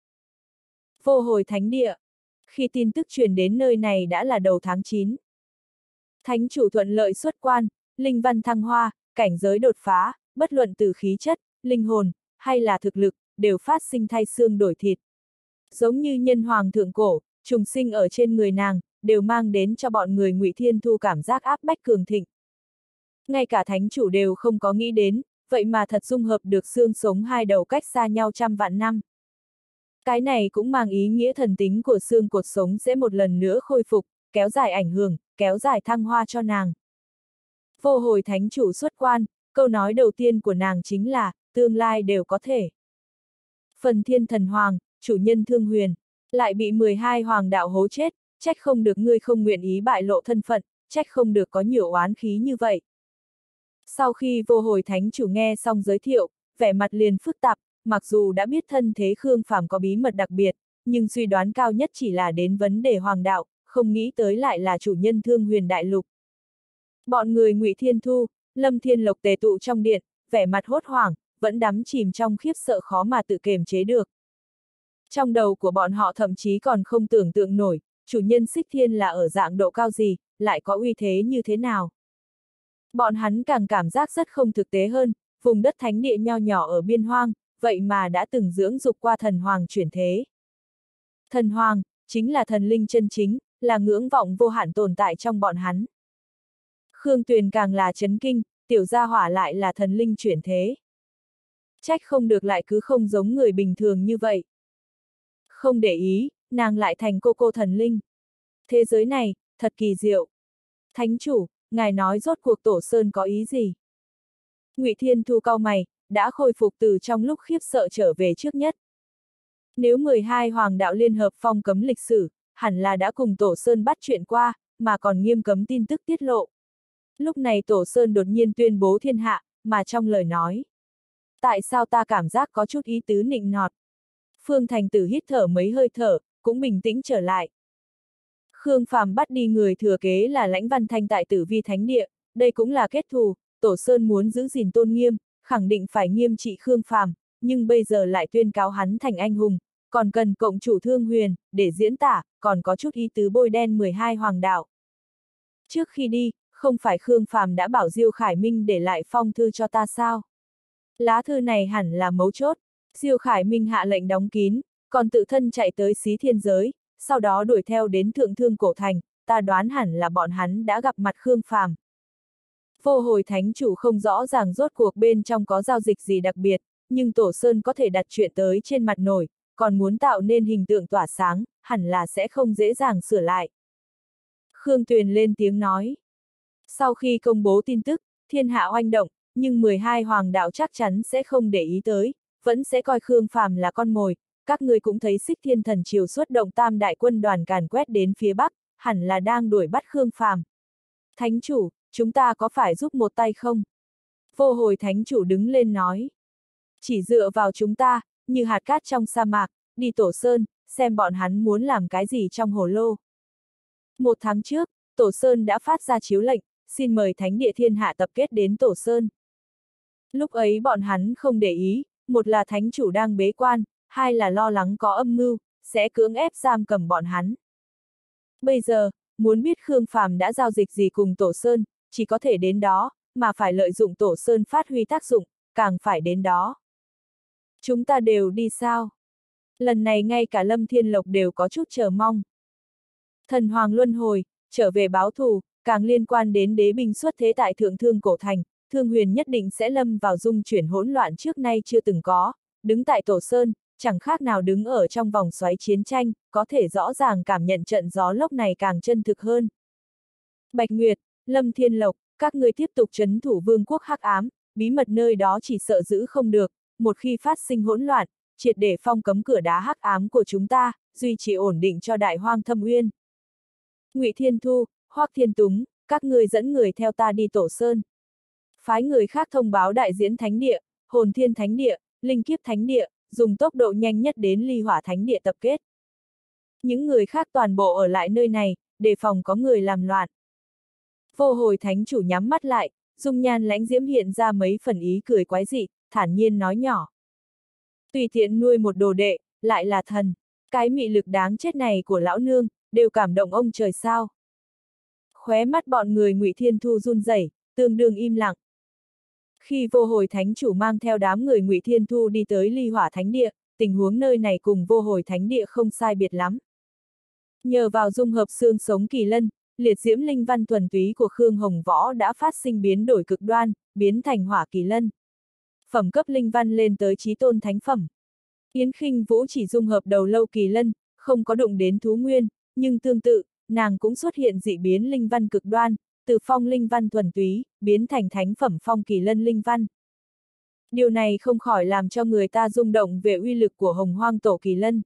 Speaker 1: Vô Hồi Thánh Địa. Khi tin tức truyền đến nơi này đã là đầu tháng chín. Thánh chủ thuận lợi xuất quan, linh văn thăng hoa, cảnh giới đột phá, bất luận từ khí chất, linh hồn, hay là thực lực, đều phát sinh thay xương đổi thịt. Giống như nhân hoàng thượng cổ, trùng sinh ở trên người nàng, đều mang đến cho bọn người Ngụy Thiên Thu cảm giác áp bách cường thịnh. Ngay cả thánh chủ đều không có nghĩ đến, vậy mà thật dung hợp được xương sống hai đầu cách xa nhau trăm vạn năm. Cái này cũng mang ý nghĩa thần tính của xương cột sống sẽ một lần nữa khôi phục, kéo dài ảnh hưởng, kéo dài thăng hoa cho nàng. Vô Hồi thánh chủ xuất quan, câu nói đầu tiên của nàng chính là, tương lai đều có thể. Phần thiên thần hoàng, chủ nhân Thương Huyền, lại bị mười hai hoàng đạo hố chết, trách không được ngươi không nguyện ý bại lộ thân phận, trách không được có nhiều oán khí như vậy. Sau khi Vô Hồi thánh chủ nghe xong giới thiệu, vẻ mặt liền phức tạp, mặc dù đã biết thân thế Khương Phàm có bí mật đặc biệt, nhưng suy đoán cao nhất chỉ là đến vấn đề hoàng đạo, không nghĩ tới lại là chủ nhân Thương Huyền đại lục. Bọn người Ngụy Thiên Thu, Lâm Thiên Lộc tề tụ trong điện, vẻ mặt hốt hoảng, vẫn đắm chìm trong khiếp sợ khó mà tự kiềm chế được. Trong đầu của bọn họ thậm chí còn không tưởng tượng nổi, chủ nhân Xích Thiên là ở dạng độ cao gì, lại có uy thế như thế nào. Bọn hắn càng cảm giác rất không thực tế hơn, vùng đất thánh địa nho nhỏ ở biên hoang, vậy mà đã từng dưỡng dục qua thần hoàng chuyển thế. Thần hoàng, chính là thần linh chân chính, là ngưỡng vọng vô hạn tồn tại trong bọn hắn. Khương Tuyền càng là chấn kinh, tiểu gia hỏa lại là thần linh chuyển thế. Trách không được lại cứ không giống người bình thường như vậy. Không để ý, nàng lại thành cô cô thần linh. Thế giới này, thật kỳ diệu. Thánh chủ, ngài nói rốt cuộc Tổ Sơn có ý gì? Ngụy Thiên Thu cau mày, đã khôi phục từ trong lúc khiếp sợ trở về trước nhất. Nếu mười hai hoàng đạo liên hợp phong cấm lịch sử, hẳn là đã cùng Tổ Sơn bắt chuyện qua, mà còn nghiêm cấm tin tức tiết lộ. Lúc này Tổ Sơn đột nhiên tuyên bố thiên hạ, mà trong lời nói. Tại sao ta cảm giác có chút ý tứ nịnh nọt? Phương Thành Tử hít thở mấy hơi thở, cũng bình tĩnh trở lại. Khương Phàm bắt đi người thừa kế là Lãnh Văn Thanh tại Tử Vi Thánh Địa, đây cũng là kết thù, Tổ Sơn muốn giữ gìn tôn nghiêm, khẳng định phải nghiêm trị Khương Phàm, nhưng bây giờ lại tuyên cáo hắn thành anh hùng, còn cần cộng chủ Thương Huyền, để diễn tả, còn có chút ý tứ bôi đen mười hai hoàng đạo. Trước khi đi, không phải Khương Phàm đã bảo Diêu Khải Minh để lại phong thư cho ta sao? Lá thư này hẳn là mấu chốt. Diêu Khải Minh hạ lệnh đóng kín, còn tự thân chạy tới Xí Thiên Giới, sau đó đuổi theo đến Thượng Thương Cổ Thành, ta đoán hẳn là bọn hắn đã gặp mặt Khương Phàm. Vô Hồi thánh chủ không rõ ràng rốt cuộc bên trong có giao dịch gì đặc biệt, nhưng Tổ Sơn có thể đặt chuyện tới trên mặt nổi, còn muốn tạo nên hình tượng tỏa sáng, hẳn là sẽ không dễ dàng sửa lại. Khương Tuyền lên tiếng nói. Sau khi công bố tin tức, thiên hạ oanh động, nhưng mười hai hoàng đạo chắc chắn sẽ không để ý tới, vẫn sẽ coi Khương Phàm là con mồi, các người cũng thấy Xích Thiên Thần Triều xuất động tam đại quân đoàn càn quét đến phía Bắc, hẳn là đang đuổi bắt Khương Phàm. Thánh chủ, chúng ta có phải giúp một tay không? Vô Hồi thánh chủ đứng lên nói. Chỉ dựa vào chúng ta, như hạt cát trong sa mạc, đi Tổ Sơn, xem bọn hắn muốn làm cái gì trong hồ lô. Một tháng trước, Tổ Sơn đã phát ra chiếu lệnh, xin mời thánh địa thiên hạ tập kết đến Tổ Sơn. Lúc ấy bọn hắn không để ý, một là thánh chủ đang bế quan, hai là lo lắng có âm mưu, sẽ cưỡng ép giam cầm bọn hắn. Bây giờ, muốn biết Khương Phàm đã giao dịch gì cùng Tổ Sơn, chỉ có thể đến đó, mà phải lợi dụng Tổ Sơn phát huy tác dụng, càng phải đến đó. Chúng ta đều đi sao? Lần này ngay cả Lâm Thiên Lộc đều có chút chờ mong. Thần Hoàng luân hồi, trở về báo thù, càng liên quan đến đế binh xuất thế tại Thượng Thương Cổ Thành, Thương Huyền nhất định sẽ lâm vào dung chuyển hỗn loạn trước nay chưa từng có, đứng tại Tổ Sơn, chẳng khác nào đứng ở trong vòng xoáy chiến tranh, có thể rõ ràng cảm nhận trận gió lốc này càng chân thực hơn. Bạch Nguyệt, Lâm Thiên Lộc, các người tiếp tục trấn thủ vương quốc hắc ám, bí mật nơi đó chỉ sợ giữ không được, một khi phát sinh hỗn loạn, triệt để phong cấm cửa đá hắc ám của chúng ta, duy trì ổn định cho Đại Hoang Thâm Uyên. Ngụy Thiên Thu, Hoắc Thiên Túng, các ngươi dẫn người theo ta đi Tổ Sơn. Phái người khác thông báo Đại Diễn Thánh Địa, Hồn Thiên Thánh Địa, Linh Kiếp Thánh Địa, dùng tốc độ nhanh nhất đến Ly Hỏa Thánh Địa tập kết. Những người khác toàn bộ ở lại nơi này, đề phòng có người làm loạn. Vô Hồi Thánh Chủ nhắm mắt lại, dung nhan lãnh diễm hiện ra mấy phần ý cười quái dị, thản nhiên nói nhỏ. Tùy tiện nuôi một đồ đệ, lại là thần. Cái mị lực đáng chết này của lão nương, đều cảm động ông trời sao. Khóe mắt bọn người Ngụy Thiên Thu run rẩy, tương đương im lặng. Khi Vô Hồi Thánh Chủ mang theo đám người Ngụy Thiên Thu đi tới Ly Hỏa Thánh Địa, tình huống nơi này cùng Vô Hồi Thánh Địa không sai biệt lắm. Nhờ vào dung hợp xương sống kỳ lân, liệt diễm linh văn thuần túy của Khương Hồng Võ đã phát sinh biến đổi cực đoan, biến thành hỏa kỳ lân. Phẩm cấp linh văn lên tới chí tôn thánh phẩm. Yến Khinh Vũ chỉ dung hợp đầu lâu kỳ lân, không có đụng đến thú nguyên, nhưng tương tự, nàng cũng xuất hiện dị biến linh văn cực đoan, từ phong linh văn thuần túy, biến thành thánh phẩm phong kỳ lân linh văn. Điều này không khỏi làm cho người ta rung động về uy lực của Hồng Hoang Tổ Kỳ Lân.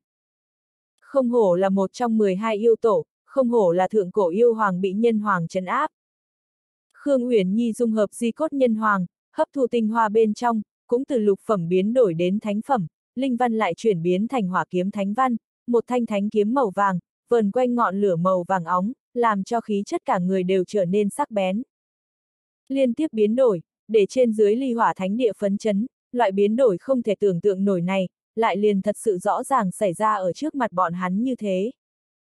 Speaker 1: Không hổ là một trong mười hai yêu tổ, không hổ là thượng cổ yêu hoàng bị nhân hoàng trấn áp. Khương Uyển Nhi dung hợp di cốt nhân hoàng, hấp thu tinh hoa bên trong, cũng từ lục phẩm biến đổi đến thánh phẩm, linh văn lại chuyển biến thành hỏa kiếm thánh văn, một thanh thánh kiếm màu vàng, vờn quanh ngọn lửa màu vàng óng, làm cho khí chất cả người đều trở nên sắc bén. Liên tiếp biến đổi, để trên dưới Ly Hỏa Thánh Địa phấn chấn, loại biến đổi không thể tưởng tượng nổi này, lại liền thật sự rõ ràng xảy ra ở trước mặt bọn hắn như thế.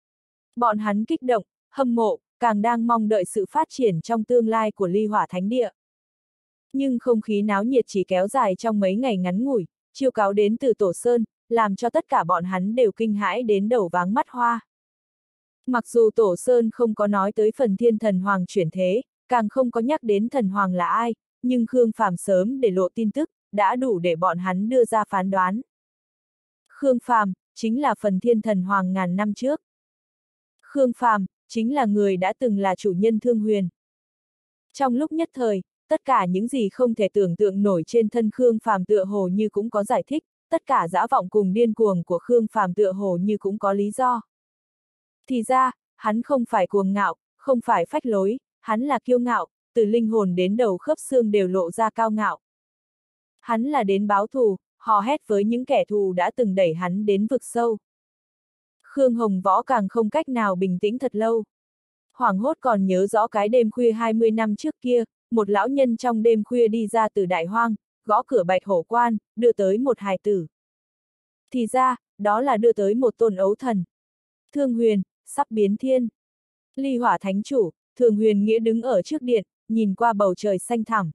Speaker 1: Bọn hắn kích động, hâm mộ, càng đang mong đợi sự phát triển trong tương lai của Ly Hỏa Thánh Địa. Nhưng không khí náo nhiệt chỉ kéo dài trong mấy ngày ngắn ngủi, chiêu cáo đến từ Tổ Sơn, làm cho tất cả bọn hắn đều kinh hãi đến đầu váng mắt hoa. Mặc dù Tổ Sơn không có nói tới phần thiên thần hoàng chuyển thế, càng không có nhắc đến thần hoàng là ai, nhưng Khương Phàm sớm để lộ tin tức, đã đủ để bọn hắn đưa ra phán đoán. Khương Phàm chính là phần thiên thần hoàng ngàn năm trước. Khương Phàm chính là người đã từng là chủ nhân Thương Huyền. Trong lúc nhất thời, tất cả những gì không thể tưởng tượng nổi trên thân Khương Phàm tựa hồ như cũng có giải thích, tất cả dã vọng cùng điên cuồng của Khương Phàm tựa hồ như cũng có lý do. Thì ra, hắn không phải cuồng ngạo, không phải phách lối, hắn là kiêu ngạo, từ linh hồn đến đầu khớp xương đều lộ ra cao ngạo. Hắn là đến báo thù, hò hét với những kẻ thù đã từng đẩy hắn đến vực sâu. Khương Hồng Võ càng không cách nào bình tĩnh thật lâu. Hoảng hốt còn nhớ rõ cái đêm khuya hai mươi năm trước kia, một lão nhân trong đêm khuya đi ra từ Đại Hoang, gõ cửa Bạch Hổ Quan, đưa tới một hài tử. Thì ra, đó là đưa tới một tôn ấu thần. Thương Huyền, sắp biến thiên. Ly Hỏa Thánh Chủ, Thương Huyền Nghĩa đứng ở trước điện, nhìn qua bầu trời xanh thẳm.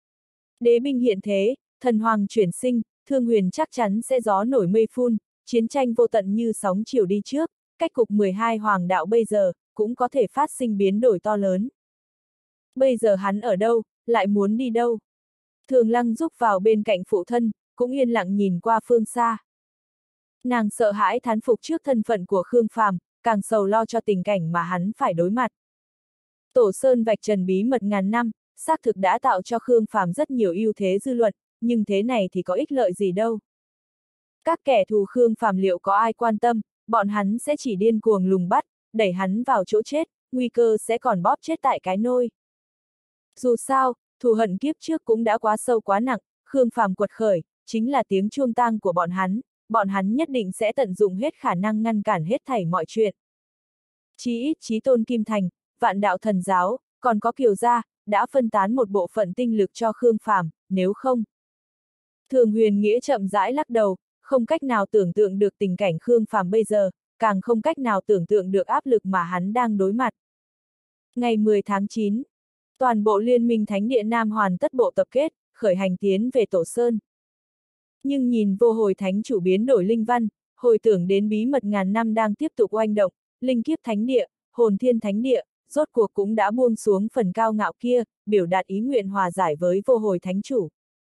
Speaker 1: Đế binh hiện thế, thần hoàng chuyển sinh, Thương Huyền chắc chắn sẽ gió nổi mây phun, chiến tranh vô tận như sóng chiều đi trước, cách cục mười hai hoàng đạo bây giờ, cũng có thể phát sinh biến đổi to lớn. Bây giờ hắn ở đâu, lại muốn đi đâu? Thường Lăng rúc vào bên cạnh phụ thân, cũng yên lặng nhìn qua phương xa. Nàng sợ hãi thán phục trước thân phận của Khương Phàm, càng sầu lo cho tình cảnh mà hắn phải đối mặt. Tổ Sơn vạch trần bí mật ngàn năm, xác thực đã tạo cho Khương Phàm rất nhiều ưu thế dư luận, nhưng thế này thì có ích lợi gì đâu. Các kẻ thù Khương Phàm liệu có ai quan tâm, bọn hắn sẽ chỉ điên cuồng lùng bắt, đẩy hắn vào chỗ chết, nguy cơ sẽ còn bóp chết tại cái nôi. Dù sao, thù hận kiếp trước cũng đã quá sâu quá nặng, Khương Phàm quật khởi, chính là tiếng chuông tang của bọn hắn, bọn hắn nhất định sẽ tận dụng hết khả năng ngăn cản hết thảy mọi chuyện. Chí ít Chí Tôn Kim Thành, Vạn Đạo Thần Giáo, còn có Kiều Gia, đã phân tán một bộ phận tinh lực cho Khương Phàm, nếu không. Thường Huyền Nghĩa chậm rãi lắc đầu, không cách nào tưởng tượng được tình cảnh Khương Phàm bây giờ, càng không cách nào tưởng tượng được áp lực mà hắn đang đối mặt. Ngày mười tháng chín, toàn bộ Liên minh Thánh Địa Nam hoàn tất bộ tập kết, khởi hành tiến về Tổ Sơn. Nhưng nhìn Vô Hồi Thánh Chủ biến đổi linh văn, hồi tưởng đến bí mật ngàn năm đang tiếp tục oanh động, Linh Kiếp Thánh Địa, Hồn Thiên Thánh Địa, rốt cuộc cũng đã buông xuống phần cao ngạo kia, biểu đạt ý nguyện hòa giải với Vô Hồi Thánh Chủ.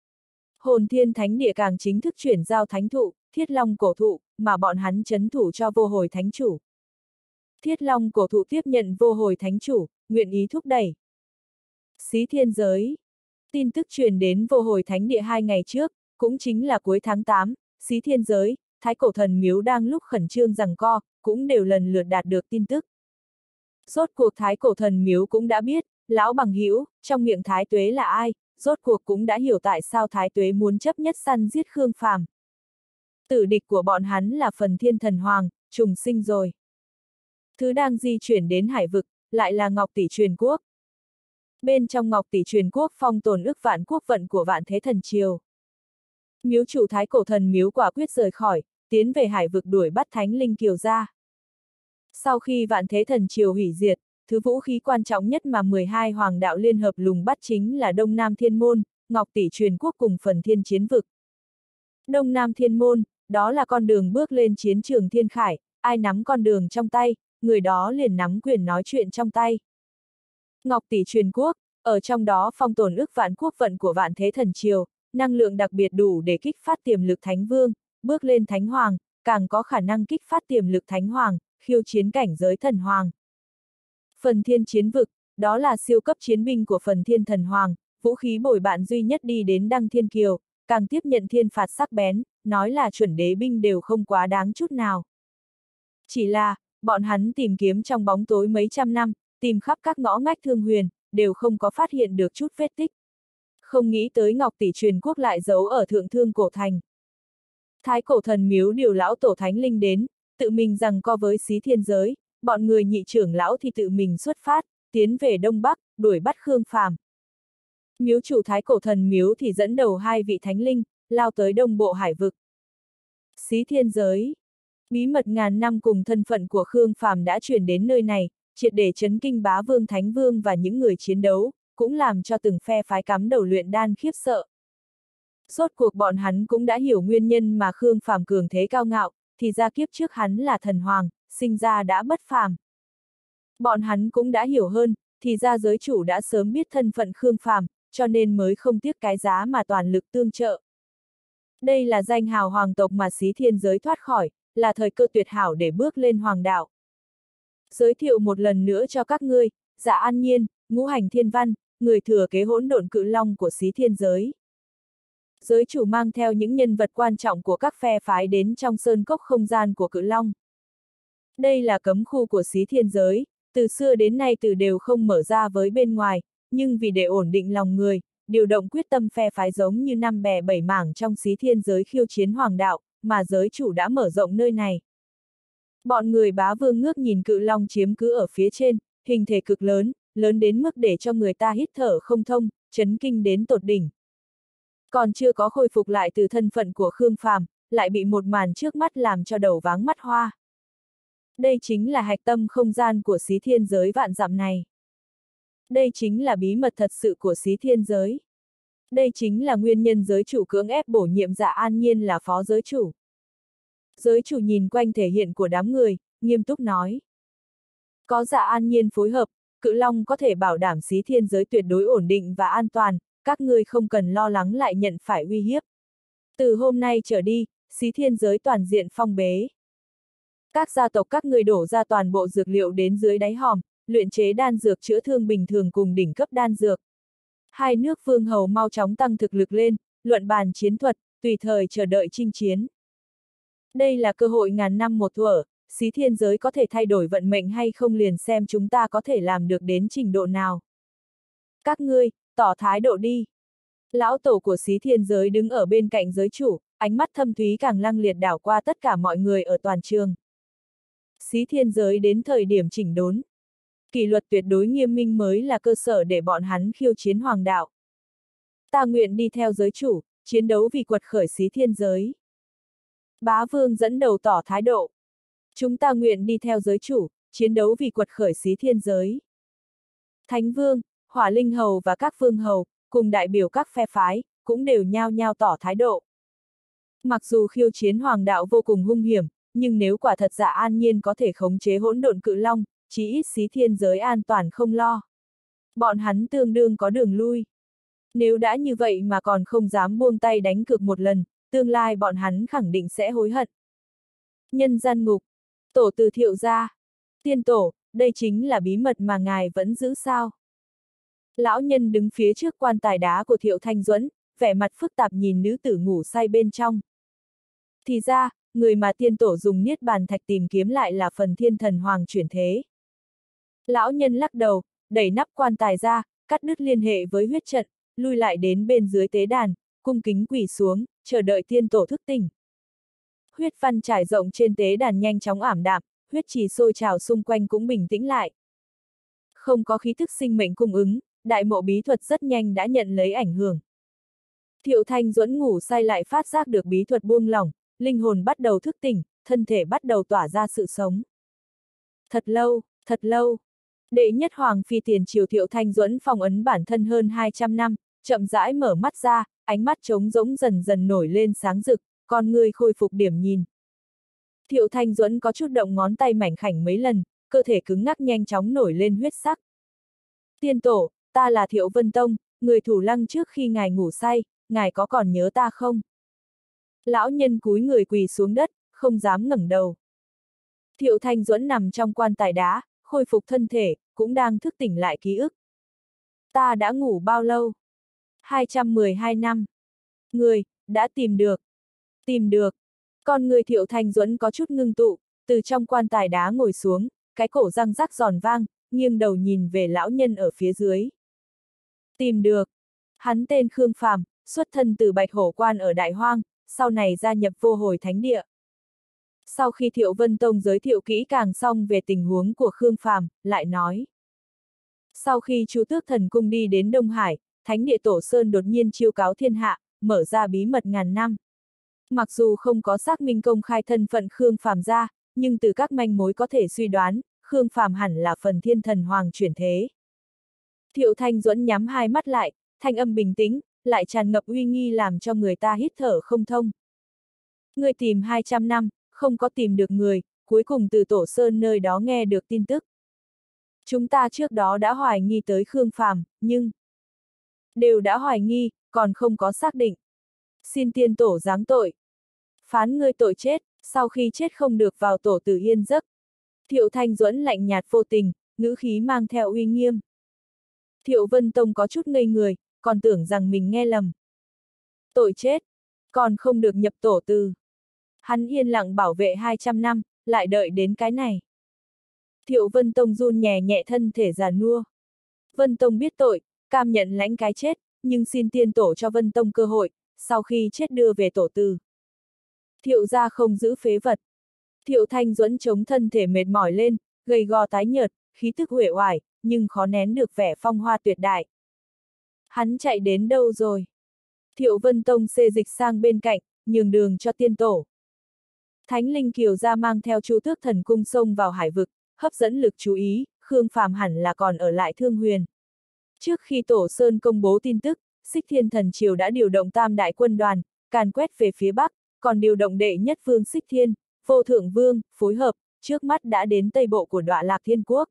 Speaker 1: Hồn Thiên Thánh Địa càng chính thức chuyển giao thánh thụ, Thiết Long cổ thụ, mà bọn hắn trấn thủ cho Vô Hồi Thánh Chủ. Thiết Long cổ thụ tiếp nhận Vô Hồi Thánh Chủ, nguyện ý thúc đẩy. Xí Thiên Giới. Tin tức truyền đến Vô Hồi Thánh Địa hai ngày trước, cũng chính là cuối tháng tám, Xí Thiên Giới, Thái Cổ Thần Miếu đang lúc khẩn trương giằng co, cũng đều lần lượt đạt được tin tức. Rốt cuộc Thái Cổ Thần Miếu cũng đã biết, lão bằng hữu trong miệng Thái Tuế là ai, rốt cuộc cũng đã hiểu tại sao Thái Tuế muốn chấp nhất săn giết Khương Phàm. Tử địch của bọn hắn là Phần Thiên Thần Hoàng, trùng sinh rồi. Thứ đang di chuyển đến hải vực, lại là Ngọc Tỷ Truyền Quốc. Bên trong Ngọc Tỷ Truyền Quốc phong tồn ức vạn quốc vận của Vạn Thế Thần Triều. Miếu chủ Thái Cổ Thần Miếu quả quyết rời khỏi, tiến về hải vực đuổi bắt Thánh Linh Kiều ra. Sau khi Vạn Thế Thần Triều hủy diệt, thứ vũ khí quan trọng nhất mà mười hai hoàng đạo liên hợp lùng bắt chính là Đông Nam Thiên Môn, Ngọc Tỷ Truyền Quốc cùng Phần Thiên Chiến Vực. Đông Nam Thiên Môn, đó là con đường bước lên chiến trường Thiên Khải, ai nắm con đường trong tay, người đó liền nắm quyền nói chuyện trong tay. Ngọc Tỷ Truyền Quốc, ở trong đó phong tồn ức vạn quốc vận của Vạn Thế Thần Triều, năng lượng đặc biệt đủ để kích phát tiềm lực Thánh Vương, bước lên Thánh Hoàng, càng có khả năng kích phát tiềm lực Thánh Hoàng, khiêu chiến cảnh giới Thần Hoàng. Phần Thiên Chiến Vực, đó là siêu cấp chiến binh của Phần Thiên Thần Hoàng, vũ khí bồi bạn duy nhất đi đến Đăng Thiên Kiều, càng tiếp nhận thiên phạt sắc bén, nói là chuẩn đế binh đều không quá đáng chút nào. Chỉ là, bọn hắn tìm kiếm trong bóng tối mấy trăm năm, tìm khắp các ngõ ngách Thương Huyền, đều không có phát hiện được chút vết tích. Không nghĩ tới Ngọc Tỷ Truyền Quốc lại giấu ở Thượng Thương Cổ Thành. Thái Cổ Thần Miếu điều lão tổ Thánh Linh đến, tự mình giằng co với Xí Thiên Giới, bọn người nhị trưởng lão thì tự mình xuất phát, tiến về Đông Bắc, đuổi bắt Khương Phàm. Miếu chủ Thái Cổ Thần Miếu thì dẫn đầu hai vị Thánh Linh, lao tới Đông Bộ hải vực. Xí Thiên Giới, bí mật ngàn năm cùng thân phận của Khương Phàm đã truyền đến nơi này, triệt để chấn kinh Bá Vương Thánh Vương và những người chiến đấu, cũng làm cho từng phe phái cắm đầu luyện đan khiếp sợ. Rốt cuộc bọn hắn cũng đã hiểu nguyên nhân mà Khương Phàm cường thế cao ngạo, thì ra kiếp trước hắn là thần hoàng, sinh ra đã bất phàm. Bọn hắn cũng đã hiểu hơn, thì ra giới chủ đã sớm biết thân phận Khương Phàm, cho nên mới không tiếc cái giá mà toàn lực tương trợ. Đây là danh hào hoàng tộc mà Xí Thiên Giới thoát khỏi, là thời cơ tuyệt hảo để bước lên hoàng đạo. Giới thiệu một lần nữa cho các ngươi, Dạ An Nhiên, Ngũ Hành Thiên Văn, người thừa kế hỗn độn cự long của Xí Thiên Giới. Giới chủ mang theo những nhân vật quan trọng của các phe phái đến trong sơn cốc không gian của cự long. Đây là cấm khu của Xí Thiên Giới, từ xưa đến nay từ đều không mở ra với bên ngoài, nhưng vì để ổn định lòng người, điều động quyết tâm phe phái giống như năm bè bảy mảng trong Xí Thiên Giới khiêu chiến hoàng đạo, mà giới chủ đã mở rộng nơi này. Bọn người Bá Vương ngước nhìn cự long chiếm cứ ở phía trên, hình thể cực lớn, lớn đến mức để cho người ta hít thở không thông, chấn kinh đến tột đỉnh. Còn chưa có khôi phục lại từ thân phận của Khương Phàm, lại bị một màn trước mắt làm cho đầu váng mắt hoa. Đây chính là hạch tâm không gian của Xí Thiên Giới vạn dặm này. Đây chính là bí mật thật sự của Xí Thiên Giới. Đây chính là nguyên nhân giới chủ cưỡng ép bổ nhiệm Dạ An Nhiên là phó giới chủ. Giới chủ nhìn quanh thể hiện của đám người, nghiêm túc nói. Có Dạ An Nhiên phối hợp, cự long có thể bảo đảm Xí Thiên Giới tuyệt đối ổn định và an toàn, các ngươi không cần lo lắng lại nhận phải uy hiếp. Từ hôm nay trở đi, Xí Thiên Giới toàn diện phong bế. Các gia tộc các ngươi đổ ra toàn bộ dược liệu đến dưới đáy hòm, luyện chế đan dược chữa thương bình thường cùng đỉnh cấp đan dược. Hai nước vương hầu mau chóng tăng thực lực lên, luận bàn chiến thuật, tùy thời chờ đợi chinh chiến. Đây là cơ hội ngàn năm một thuở, Xí Thiên Giới có thể thay đổi vận mệnh hay không liền xem chúng ta có thể làm được đến trình độ nào. Các ngươi, tỏ thái độ đi. Lão tổ của Xí Thiên Giới đứng ở bên cạnh giới chủ, ánh mắt thâm thúy càng lăng liệt đảo qua tất cả mọi người ở toàn trường. Xí Thiên Giới đến thời điểm chỉnh đốn. Kỷ luật tuyệt đối nghiêm minh mới là cơ sở để bọn hắn khiêu chiến hoàng đạo. Ta nguyện đi theo giới chủ, chiến đấu vì quật khởi Xí Thiên Giới. Bá Vương dẫn đầu tỏ thái độ. Chúng ta nguyện đi theo giới chủ, chiến đấu vì quật khởi Xí Thiên Giới. Thánh Vương, Hỏa Linh Hầu và các vương hầu, cùng đại biểu các phe phái, cũng đều nhao nhao tỏ thái độ. Mặc dù khiêu chiến hoàng đạo vô cùng hung hiểm, nhưng nếu quả thật Dạ An Nhiên có thể khống chế hỗn độn cự long, chí ít Xí Thiên Giới an toàn không lo. Bọn hắn tương đương có đường lui. Nếu đã như vậy mà còn không dám buông tay đánh cược một lần, tương lai bọn hắn khẳng định sẽ hối hận. Nhân gian ngục, tổ từ Thiệu gia, tiên tổ, đây chính là bí mật mà ngài vẫn giữ sao? Lão nhân đứng phía trước quan tài đá của Thiệu Thanh Duẫn, vẻ mặt phức tạp nhìn nữ tử ngủ say bên trong. Thì ra, người mà tiên tổ dùng niết bàn thạch tìm kiếm lại là phần thiên thần hoàng chuyển thế. Lão nhân lắc đầu, đẩy nắp quan tài ra, cắt đứt liên hệ với huyết trận, lui lại đến bên dưới tế đàn, cung kính quỳ xuống, chờ đợi tiên tổ thức tỉnh. Huyết văn trải rộng trên tế đàn nhanh chóng ảm đạm, huyết trì sôi trào xung quanh cũng bình tĩnh lại. Không có khí thức sinh mệnh cung ứng, đại mộ bí thuật rất nhanh đã nhận lấy ảnh hưởng. Thiệu Thanh Duẫn ngủ say lại phát giác được bí thuật buông lỏng, linh hồn bắt đầu thức tỉnh, thân thể bắt đầu tỏa ra sự sống. Thật lâu, thật lâu. Đệ nhất hoàng phi tiền triều Thiệu Thanh Duẫn phong ấn bản thân hơn hai trăm năm, chậm rãi mở mắt ra, ánh mắt trống rỗng dần dần nổi lên sáng rực, con người khôi phục điểm nhìn. Thiệu Thanh Duẫn có chút động ngón tay mảnh khảnh mấy lần, cơ thể cứng ngắc nhanh chóng nổi lên huyết sắc. Tiên tổ, ta là Thiệu Vân Tông, người thủ lăng trước khi ngài ngủ say, ngài có còn nhớ ta không? Lão nhân cúi người quỳ xuống đất, không dám ngẩng đầu. Thiệu Thanh Duẫn nằm trong quan tài đá, khôi phục thân thể, cũng đang thức tỉnh lại ký ức. Ta đã ngủ bao lâu? hai trăm mười hai năm. Người, đã tìm được. Tìm được. Con người Thiệu Thanh Duẫn có chút ngưng tụ, từ trong quan tài đá ngồi xuống, cái cổ răng rắc giòn vang, nghiêng đầu nhìn về lão nhân ở phía dưới. Tìm được. Hắn tên Khương Phàm, xuất thân từ Bạch Hổ Quan ở Đại Hoang, sau này gia nhập Vô Hồi Thánh Địa. Sau khi Thiệu Vân Tông giới thiệu kỹ càng xong về tình huống của Khương Phàm, lại nói. Sau khi Chu Tước Thần Cung đi đến Đông Hải, Thánh Địa Tổ Sơn đột nhiên chiêu cáo thiên hạ, mở ra bí mật ngàn năm. Mặc dù không có xác minh công khai thân phận Khương Phàm ra, nhưng từ các manh mối có thể suy đoán, Khương Phàm hẳn là phần thiên thần hoàng chuyển thế. Thiệu Thanh Duẫn nhắm hai mắt lại, thanh âm bình tĩnh, lại tràn ngập uy nghi làm cho người ta hít thở không thông. Người tìm hai trăm năm, không có tìm được người, cuối cùng từ Tổ Sơn nơi đó nghe được tin tức. Chúng ta trước đó đã hoài nghi tới Khương Phàm, nhưng đều đã hoài nghi, còn không có xác định. Xin tiên tổ giáng tội. Phán ngươi tội chết, sau khi chết không được vào tổ tử yên giấc. Thiệu Thanh Duẫn lạnh nhạt vô tình, ngữ khí mang theo uy nghiêm. Thiệu Vân Tông có chút ngây người, còn tưởng rằng mình nghe lầm. Tội chết, còn không được nhập tổ từ. Hắn yên lặng bảo vệ hai trăm năm, lại đợi đến cái này. Thiệu Vân Tông run nhẹ nhẹ thân thể già nua. Vân Tông biết tội, cam nhận lãnh cái chết, nhưng xin tiên tổ cho Vân Tông cơ hội, sau khi chết đưa về tổ từ. Thiệu gia không giữ phế vật. Thiệu Thanh Duẫn chống thân thể mệt mỏi lên, gầy gò tái nhợt, khí tức uể oải, nhưng khó nén được vẻ phong hoa tuyệt đại. Hắn chạy đến đâu rồi? Thiệu Vân Tông xê dịch sang bên cạnh, nhường đường cho tiên tổ. Thánh linh kiều gia mang theo Chu Tước Thần Cung xông vào hải vực, hấp dẫn lực chú ý, Khương Phàm hẳn là còn ở lại Thương Huyền. Trước khi Tổ Sơn công bố tin tức, Xích Thiên Thần Triều đã điều động tam đại quân đoàn, càn quét về phía Bắc, còn điều động đệ nhất vương Xích Thiên, Vô Thượng Vương, phối hợp, trước mắt đã đến Tây Bộ của Đọa Lạc Thiên Quốc.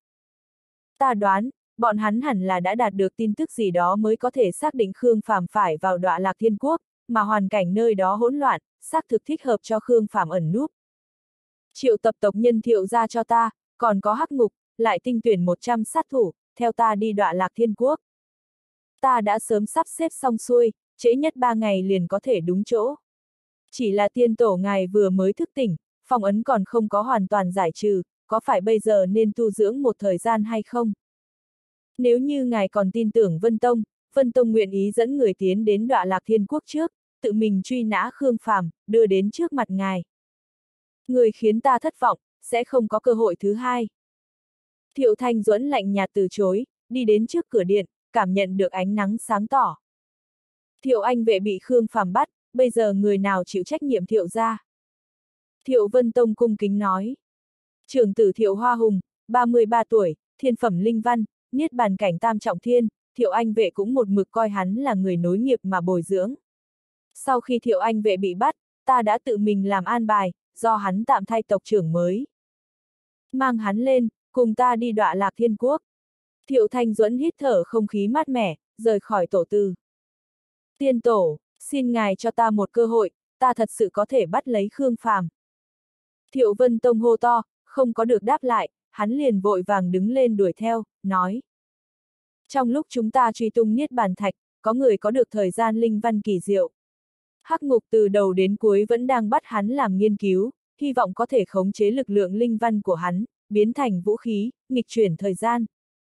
Speaker 1: Ta đoán, bọn hắn hẳn là đã đạt được tin tức gì đó mới có thể xác định Khương Phàm phải vào Đọa Lạc Thiên Quốc, mà hoàn cảnh nơi đó hỗn loạn, xác thực thích hợp cho Khương Phàm ẩn núp. Triệu tập tộc nhân Thiệu gia cho ta, còn có Hắc Ngục, lại tinh tuyển một trăm sát thủ, theo ta đi Đọa Lạc Thiên Quốc. Ta đã sớm sắp xếp xong xuôi, trễ nhất ba ngày liền có thể đúng chỗ. Chỉ là tiên tổ ngài vừa mới thức tỉnh, phong ấn còn không có hoàn toàn giải trừ, có phải bây giờ nên tu dưỡng một thời gian hay không? Nếu như ngài còn tin tưởng Vân Tông, Vân Tông nguyện ý dẫn người tiến đến Đọa Lạc Thiên Quốc trước, tự mình truy nã Khương Phàm, đưa đến trước mặt ngài. Người khiến ta thất vọng, sẽ không có cơ hội thứ hai. Thiệu Thanh Duẫn lạnh nhạt từ chối, đi đến trước cửa điện, cảm nhận được ánh nắng sáng tỏ. Thiệu Anh vệ bị Khương Phàm bắt, bây giờ người nào chịu trách nhiệm Thiệu gia? Thiệu Vân Tông cung kính nói. Trưởng tử Thiệu Hoa Hùng, ba mươi ba tuổi, thiên phẩm linh văn, niết bàn cảnh tam trọng thiên, Thiệu Anh vệ cũng một mực coi hắn là người nối nghiệp mà bồi dưỡng. Sau khi Thiệu Anh vệ bị bắt, ta đã tự mình làm an bài, do hắn tạm thay tộc trưởng mới. Mang hắn lên, cùng ta đi Đọa Lạc Thiên Quốc. Thiệu Thanh Duẫn hít thở không khí mát mẻ, rời khỏi tổ từ. Tiên tổ, xin ngài cho ta một cơ hội, ta thật sự có thể bắt lấy Khương Phàm. Thiệu Vân Tông hô to, không có được đáp lại, hắn liền vội vàng đứng lên đuổi theo, nói. Trong lúc chúng ta truy tung niết bàn thạch, có người có được thời gian linh văn kỳ diệu. Hắc ngục từ đầu đến cuối vẫn đang bắt hắn làm nghiên cứu, hy vọng có thể khống chế lực lượng linh văn của hắn, biến thành vũ khí, nghịch chuyển thời gian.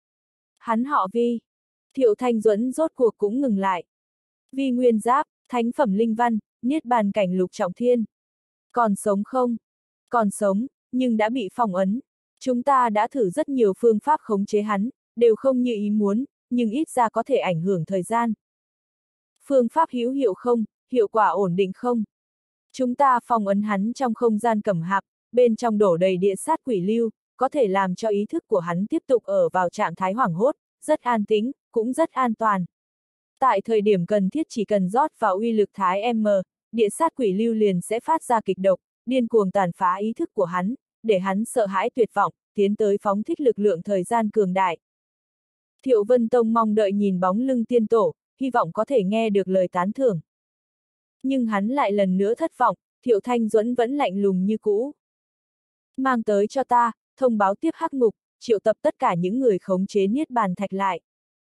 Speaker 1: Hắn họ Vi. Thiệu Thanh Duẫn rốt cuộc cũng ngừng lại. Vi nguyên giáp, thánh phẩm linh văn, niết bàn cảnh lục trọng thiên. Còn sống không? Còn sống, nhưng đã bị phong ấn. Chúng ta đã thử rất nhiều phương pháp khống chế hắn, đều không như ý muốn, nhưng ít ra có thể ảnh hưởng thời gian. Phương pháp hữu hiệu không, hiệu quả ổn định không? Chúng ta phong ấn hắn trong không gian cẩm hạp, bên trong đổ đầy địa sát quỷ lưu, có thể làm cho ý thức của hắn tiếp tục ở vào trạng thái hoảng hốt, rất an tĩnh, cũng rất an toàn. Tại thời điểm cần thiết chỉ cần rót vào uy lực thái M, địa sát quỷ lưu liền sẽ phát ra kịch độc, điên cuồng tàn phá ý thức của hắn, để hắn sợ hãi tuyệt vọng, tiến tới phóng thích lực lượng thời gian cường đại. Thiệu Vân Tông mong đợi nhìn bóng lưng tiên tổ, hy vọng có thể nghe được lời tán thưởng. Nhưng hắn lại lần nữa thất vọng, Thiệu Thanh Duẫn vẫn lạnh lùng như cũ. Mang tới cho ta, thông báo tiếp hắc ngục, triệu tập tất cả những người khống chế niết bàn thạch lại.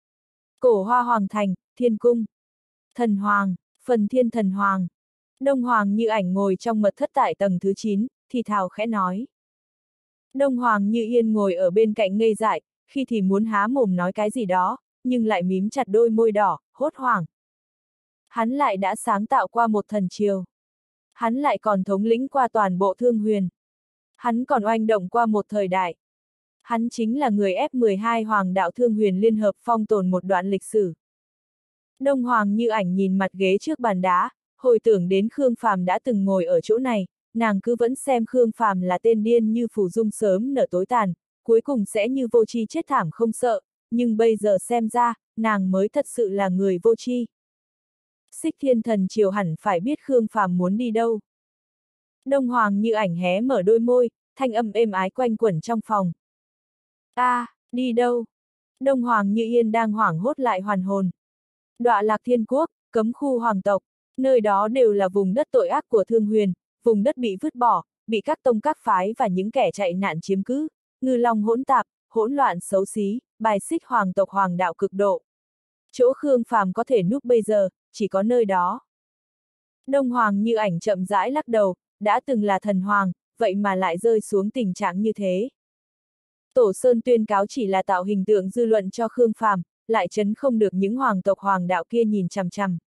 Speaker 1: Cổ Hoa Hoàng Thành, Thiên Cung. Thần Hoàng, Phần Thiên Thần Hoàng. Đông Hoàng Như Ảnh ngồi trong mật thất tại tầng thứ chín, thì thào khẽ nói. Đông Hoàng Như Yên ngồi ở bên cạnh ngây dại, khi thì muốn há mồm nói cái gì đó, nhưng lại mím chặt đôi môi đỏ, hốt hoảng. Hắn lại đã sáng tạo qua một thần triều. Hắn lại còn thống lĩnh qua toàn bộ Thương Huyền. Hắn còn oanh động qua một thời đại. Hắn chính là người ép mười hai Hoàng đạo Thương Huyền liên hợp phong tồn một đoạn lịch sử. Đông Hoàng Như Ảnh nhìn mặt ghế trước bàn đá, hồi tưởng đến Khương Phàm đã từng ngồi ở chỗ này, nàng cứ vẫn xem Khương Phàm là tên điên như phù dung sớm nở tối tàn, cuối cùng sẽ như vô tri chết thảm không sợ, nhưng bây giờ xem ra, nàng mới thật sự là người vô tri. Xích Thiên Thần Triều hẳn phải biết Khương Phàm muốn đi đâu. Đông Hoàng Như Ảnh hé mở đôi môi, thanh âm êm ái quanh quẩn trong phòng. A, à, đi đâu? Đông Hoàng Như Yên đang hoảng hốt lại hoàn hồn. Đọa Lạc Thiên Quốc, cấm khu hoàng tộc, nơi đó đều là vùng đất tội ác của Thương Huyền, vùng đất bị vứt bỏ, bị các tông các phái và những kẻ chạy nạn chiếm cứ, ngư long hỗn tạp, hỗn loạn xấu xí, bài xích hoàng tộc hoàng đạo cực độ. Chỗ Khương Phàm có thể núp bây giờ, chỉ có nơi đó. Đông Hoàng Như Ảnh chậm rãi lắc đầu, đã từng là thần hoàng, vậy mà lại rơi xuống tình trạng như thế. Tổ Sơn tuyên cáo chỉ là tạo hình tượng dư luận cho Khương Phàm, lại chấn không được những hoàng tộc hoàng đạo kia nhìn chằm chằm.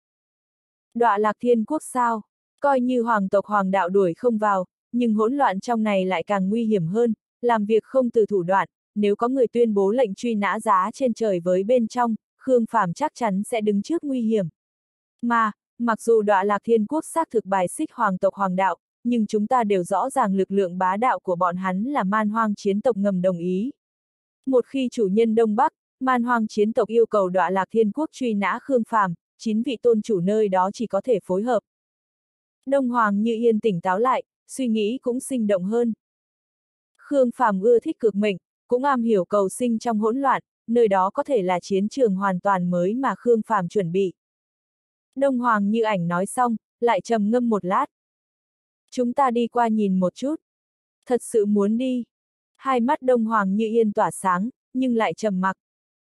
Speaker 1: Đọa Lạc Thiên Quốc sao? Coi như hoàng tộc hoàng đạo đuổi không vào, nhưng hỗn loạn trong này lại càng nguy hiểm hơn, làm việc không từ thủ đoạn, nếu có người tuyên bố lệnh truy nã giá trên trời với bên trong, Khương Phàm chắc chắn sẽ đứng trước nguy hiểm. Mà, mặc dù Đọa Lạc Thiên Quốc xác thực bài xích hoàng tộc hoàng đạo, nhưng chúng ta đều rõ ràng lực lượng bá đạo của bọn hắn là man hoang chiến tộc ngầm đồng ý. Một khi chủ nhân Đông Bắc, man hoang chiến tộc yêu cầu Đọa Lạc Thiên Quốc truy nã Khương Phàm, chín vị tôn chủ nơi đó chỉ có thể phối hợp. Đông Hoàng Như Yên tỉnh táo lại, suy nghĩ cũng sinh động hơn. Khương Phàm ưa thích cực mệnh, cũng am hiểu cầu sinh trong hỗn loạn, nơi đó có thể là chiến trường hoàn toàn mới mà Khương Phàm chuẩn bị. Đông Hoàng Như Ảnh nói xong, lại trầm ngâm một lát. Chúng ta đi qua nhìn một chút. Thật sự muốn đi. Hai mắt Đông Hoàng Như Yên tỏa sáng, nhưng lại trầm mặc.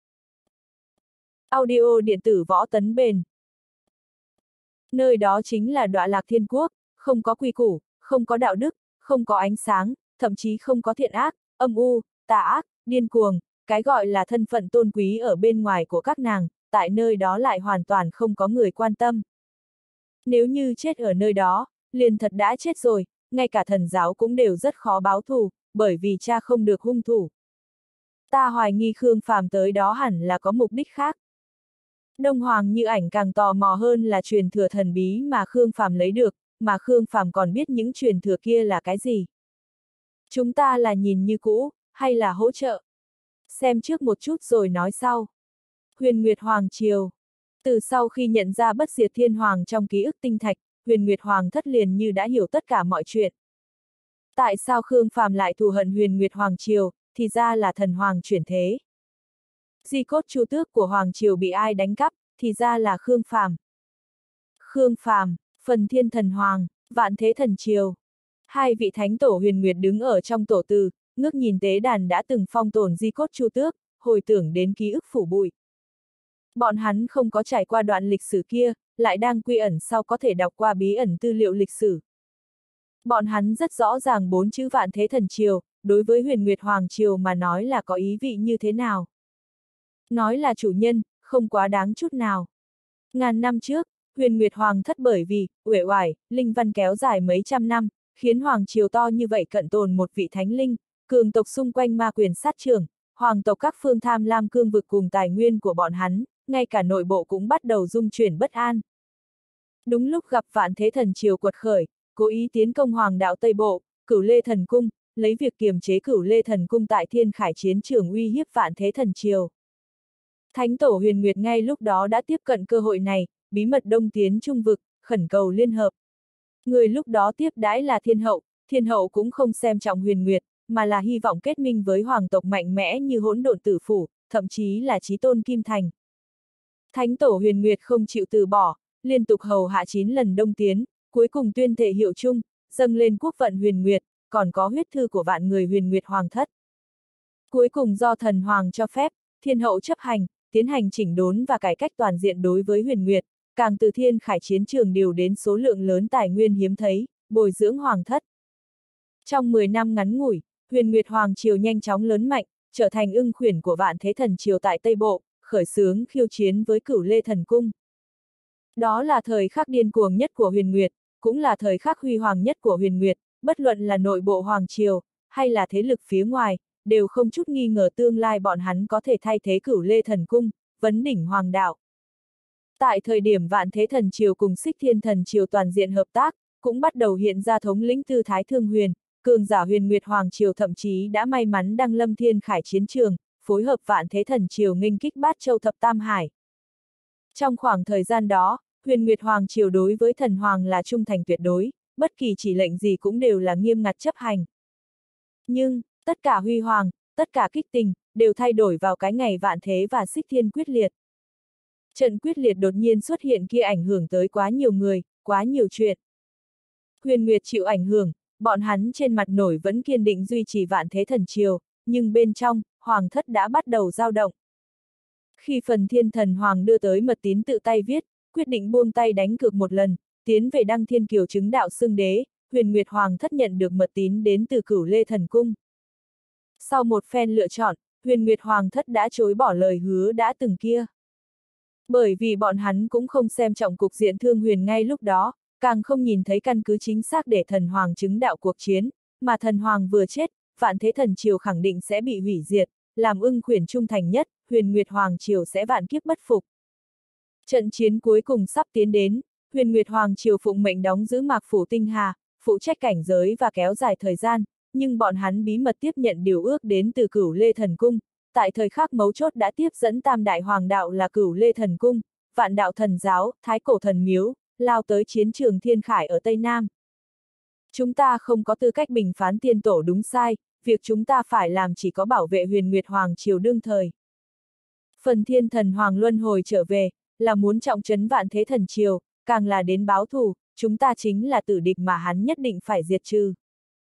Speaker 1: Audio điện tử Võ Tấn Bền. Nơi đó chính là Đọa Lạc Thiên Quốc, không có quy củ, không có đạo đức, không có ánh sáng, thậm chí không có thiện ác, âm u, tà ác, điên cuồng, cái gọi là thân phận tôn quý ở bên ngoài của các nàng, tại nơi đó lại hoàn toàn không có người quan tâm. Nếu như chết ở nơi đó, liền thật đã chết rồi, ngay cả thần giáo cũng đều rất khó báo thù, bởi vì cha không được hung thủ. Ta hoài nghi Khương Phàm tới đó hẳn là có mục đích khác. Đông Hoàng Như Ảnh càng tò mò hơn là truyền thừa thần bí mà Khương Phàm lấy được, mà Khương Phàm còn biết những truyền thừa kia là cái gì. Chúng ta là nhìn như cũ, hay là hỗ trợ? Xem trước một chút rồi nói sau. Huyền Nguyệt Hoàng Triều. Từ sau khi nhận ra bất diệt thiên hoàng trong ký ức tinh thạch, Huyền Nguyệt Hoàng thất liền như đã hiểu tất cả mọi chuyện. Tại sao Khương Phàm lại thù hận Huyền Nguyệt Hoàng Triều, thì ra là thần hoàng chuyển thế. Di cốt chu tước của Hoàng Triều bị ai đánh cắp, thì ra là Khương Phàm. Khương Phàm, Phần Thiên Thần Hoàng, Vạn Thế Thần Triều. Hai vị thánh tổ Huyền Nguyệt đứng ở trong tổ từ, ngước nhìn tế đàn đã từng phong tồn di cốt chu tước, hồi tưởng đến ký ức phủ bụi. Bọn hắn không có trải qua đoạn lịch sử kia, lại đang quy ẩn sau có thể đọc qua bí ẩn tư liệu lịch sử. Bọn hắn rất rõ ràng bốn chữ Vạn Thế Thần Triều, đối với Huyền Nguyệt Hoàng Triều mà nói là có ý vị như thế nào. Nói là chủ nhân, không quá đáng chút nào. Ngàn năm trước, Huyền Nguyệt Hoàng thất bởi vì, uể oải, linh văn kéo dài mấy trăm năm, khiến Hoàng Triều to như vậy cận tồn một vị thánh linh, cường tộc xung quanh ma quyền sát trưởng, hoàng tộc các phương tham lam cương vực cùng tài nguyên của bọn hắn, ngay cả nội bộ cũng bắt đầu rung chuyển bất an. Đúng lúc gặp Vạn Thế Thần Triều quật khởi, cố ý tiến công Hoàng đạo Tây Bộ, Cửu Lê Thần Cung, lấy việc kiềm chế Cửu Lê Thần Cung tại Thiên Khải chiến trường uy hiếp Vạn Thế Thần Triều. Thánh tổ Huyền Nguyệt ngay lúc đó đã tiếp cận cơ hội này, bí mật đông tiến trung vực, khẩn cầu liên hợp. Người lúc đó tiếp đãi là Thiên Hậu, Thiên Hậu cũng không xem trọng Huyền Nguyệt, mà là hy vọng kết minh với hoàng tộc mạnh mẽ như Hỗn Độn Tử Phủ, thậm chí là Chí Tôn Kim Thành. Thánh tổ Huyền Nguyệt không chịu từ bỏ, liên tục hầu hạ chín lần đông tiến, cuối cùng tuyên thệ hiệu chung, dâng lên quốc vận Huyền Nguyệt, còn có huyết thư của vạn người Huyền Nguyệt Hoàng thất. Cuối cùng do thần hoàng cho phép, Thiên Hậu chấp hành, tiến hành chỉnh đốn và cải cách toàn diện đối với Huyền Nguyệt, càng từ Thiên Khải chiến trường điều đến số lượng lớn tài nguyên hiếm thấy, bồi dưỡng hoàng thất. Trong mười năm ngắn ngủi, Huyền Nguyệt Hoàng Triều nhanh chóng lớn mạnh, trở thành ưng khuyển của Vạn Thế Thần Triều tại Tây Bộ, khởi xướng khiêu chiến với Cửu Lê Thần Cung. Đó là thời khắc điên cuồng nhất của Huyền Nguyệt, cũng là thời khắc huy hoàng nhất của Huyền Nguyệt, bất luận là nội bộ Hoàng Triều, hay là thế lực phía ngoài, đều không chút nghi ngờ tương lai bọn hắn có thể thay thế Cửu Lê Thần Cung, vấn đỉnh hoàng đạo. Tại thời điểm Vạn Thế Thần Triều cùng Xích Thiên Thần Triều toàn diện hợp tác, cũng bắt đầu hiện ra thống lĩnh tư thái thương huyền, cường giả Huyền Nguyệt Hoàng Triều thậm chí đã may mắn đăng lâm Thiên Khải chiến trường, phối hợp Vạn Thế Thần Triều nghênh kích Bát Châu Thập Tam Hải. Trong khoảng thời gian đó, Huyền Nguyệt Hoàng Triều đối với thần hoàng là trung thành tuyệt đối, bất kỳ chỉ lệnh gì cũng đều là nghiêm ngặt chấp hành. Nhưng, tất cả huy hoàng, tất cả kích tình, đều thay đổi vào cái ngày Vạn Thế và Xích Thiên quyết liệt. Trận quyết liệt đột nhiên xuất hiện kia ảnh hưởng tới quá nhiều người, quá nhiều chuyện. Huyền Nguyệt chịu ảnh hưởng, bọn hắn trên mặt nổi vẫn kiên định duy trì Vạn Thế Thần Triều, nhưng bên trong, hoàng thất đã bắt đầu dao động. Khi phần Thiên Thần Hoàng đưa tới mật tín tự tay viết, quyết định buông tay đánh cược một lần, tiến về Đăng Thiên Kiều chứng đạo xưng đế, Huyền Nguyệt Hoàng thất nhận được mật tín đến từ Cửu Lê Thần Cung. Sau một phen lựa chọn, Huyền Nguyệt Hoàng thất đã chối bỏ lời hứa đã từng kia. Bởi vì bọn hắn cũng không xem trọng cục diện thương huyền ngay lúc đó, càng không nhìn thấy căn cứ chính xác để thần hoàng chứng đạo cuộc chiến, mà thần hoàng vừa chết, Vạn Thế Thần Triều khẳng định sẽ bị hủy diệt, làm ưng khuyển trung thành nhất, Huyền Nguyệt Hoàng Triều sẽ vạn kiếp bất phục. Trận chiến cuối cùng sắp tiến đến, Huyền Nguyệt Hoàng Triều phụng mệnh đóng giữ Mạc Phủ Tinh Hà, phụ trách cảnh giới và kéo dài thời gian, nhưng bọn hắn bí mật tiếp nhận điều ước đến từ Cửu Lê Thần Cung, tại thời khắc mấu chốt đã tiếp dẫn Tam Đại Hoàng Đạo là Cửu Lê Thần Cung, Vạn Đạo Thần Giáo, Thái Cổ Thần Miếu, lao tới chiến trường Thiên Khải ở Tây Nam. Chúng ta không có tư cách bình phán tiên tổ đúng sai, việc chúng ta phải làm chỉ có bảo vệ Huyền Nguyệt Hoàng Triều đương thời. Phần Thiên Thần Hoàng luân hồi trở về, là muốn trọng trấn Vạn Thế Thần Triều, càng là đến báo thù, chúng ta chính là tử địch mà hắn nhất định phải diệt trừ.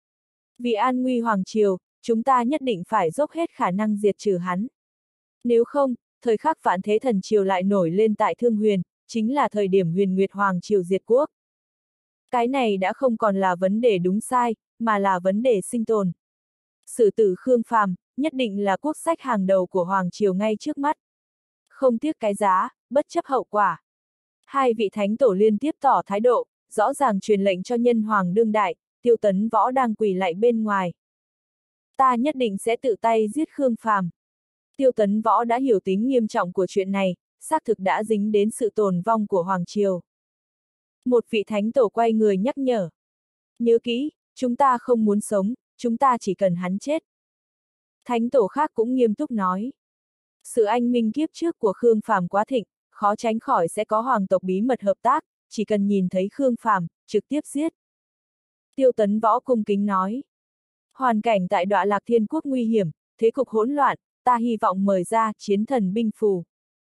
Speaker 1: Vì an nguy Hoàng Triều, chúng ta nhất định phải dốc hết khả năng diệt trừ hắn. Nếu không, thời khắc Vạn Thế Thần Triều lại nổi lên tại Thương Huyền, chính là thời điểm Huyền Nguyệt Hoàng Triều diệt quốc. Cái này đã không còn là vấn đề đúng sai, mà là vấn đề sinh tồn. Sử tử Khương Phàm, nhất định là quốc sách hàng đầu của Hoàng Triều ngay trước mắt. Không tiếc cái giá, bất chấp hậu quả. Hai vị thánh tổ liên tiếp tỏ thái độ, rõ ràng truyền lệnh cho nhân hoàng đương đại, Tiêu Tấn Võ đang quỳ lạy bên ngoài. Ta nhất định sẽ tự tay giết Khương Phàm. Tiêu Tấn Võ đã hiểu tính nghiêm trọng của chuyện này, xác thực đã dính đến sự tồn vong của Hoàng Triều. Một vị thánh tổ quay người nhắc nhở. Nhớ kỹ, chúng ta không muốn sống, chúng ta chỉ cần hắn chết. Thánh tổ khác cũng nghiêm túc nói. Sự anh minh kiếp trước của Khương Phàm quá thịnh, khó tránh khỏi sẽ có hoàng tộc bí mật hợp tác, chỉ cần nhìn thấy Khương Phàm, trực tiếp giết. Tiêu Tấn Võ cung kính nói. Hoàn cảnh tại Đọa Lạc Thiên Quốc nguy hiểm, thế cục hỗn loạn, ta hy vọng mời ra chiến thần binh phù.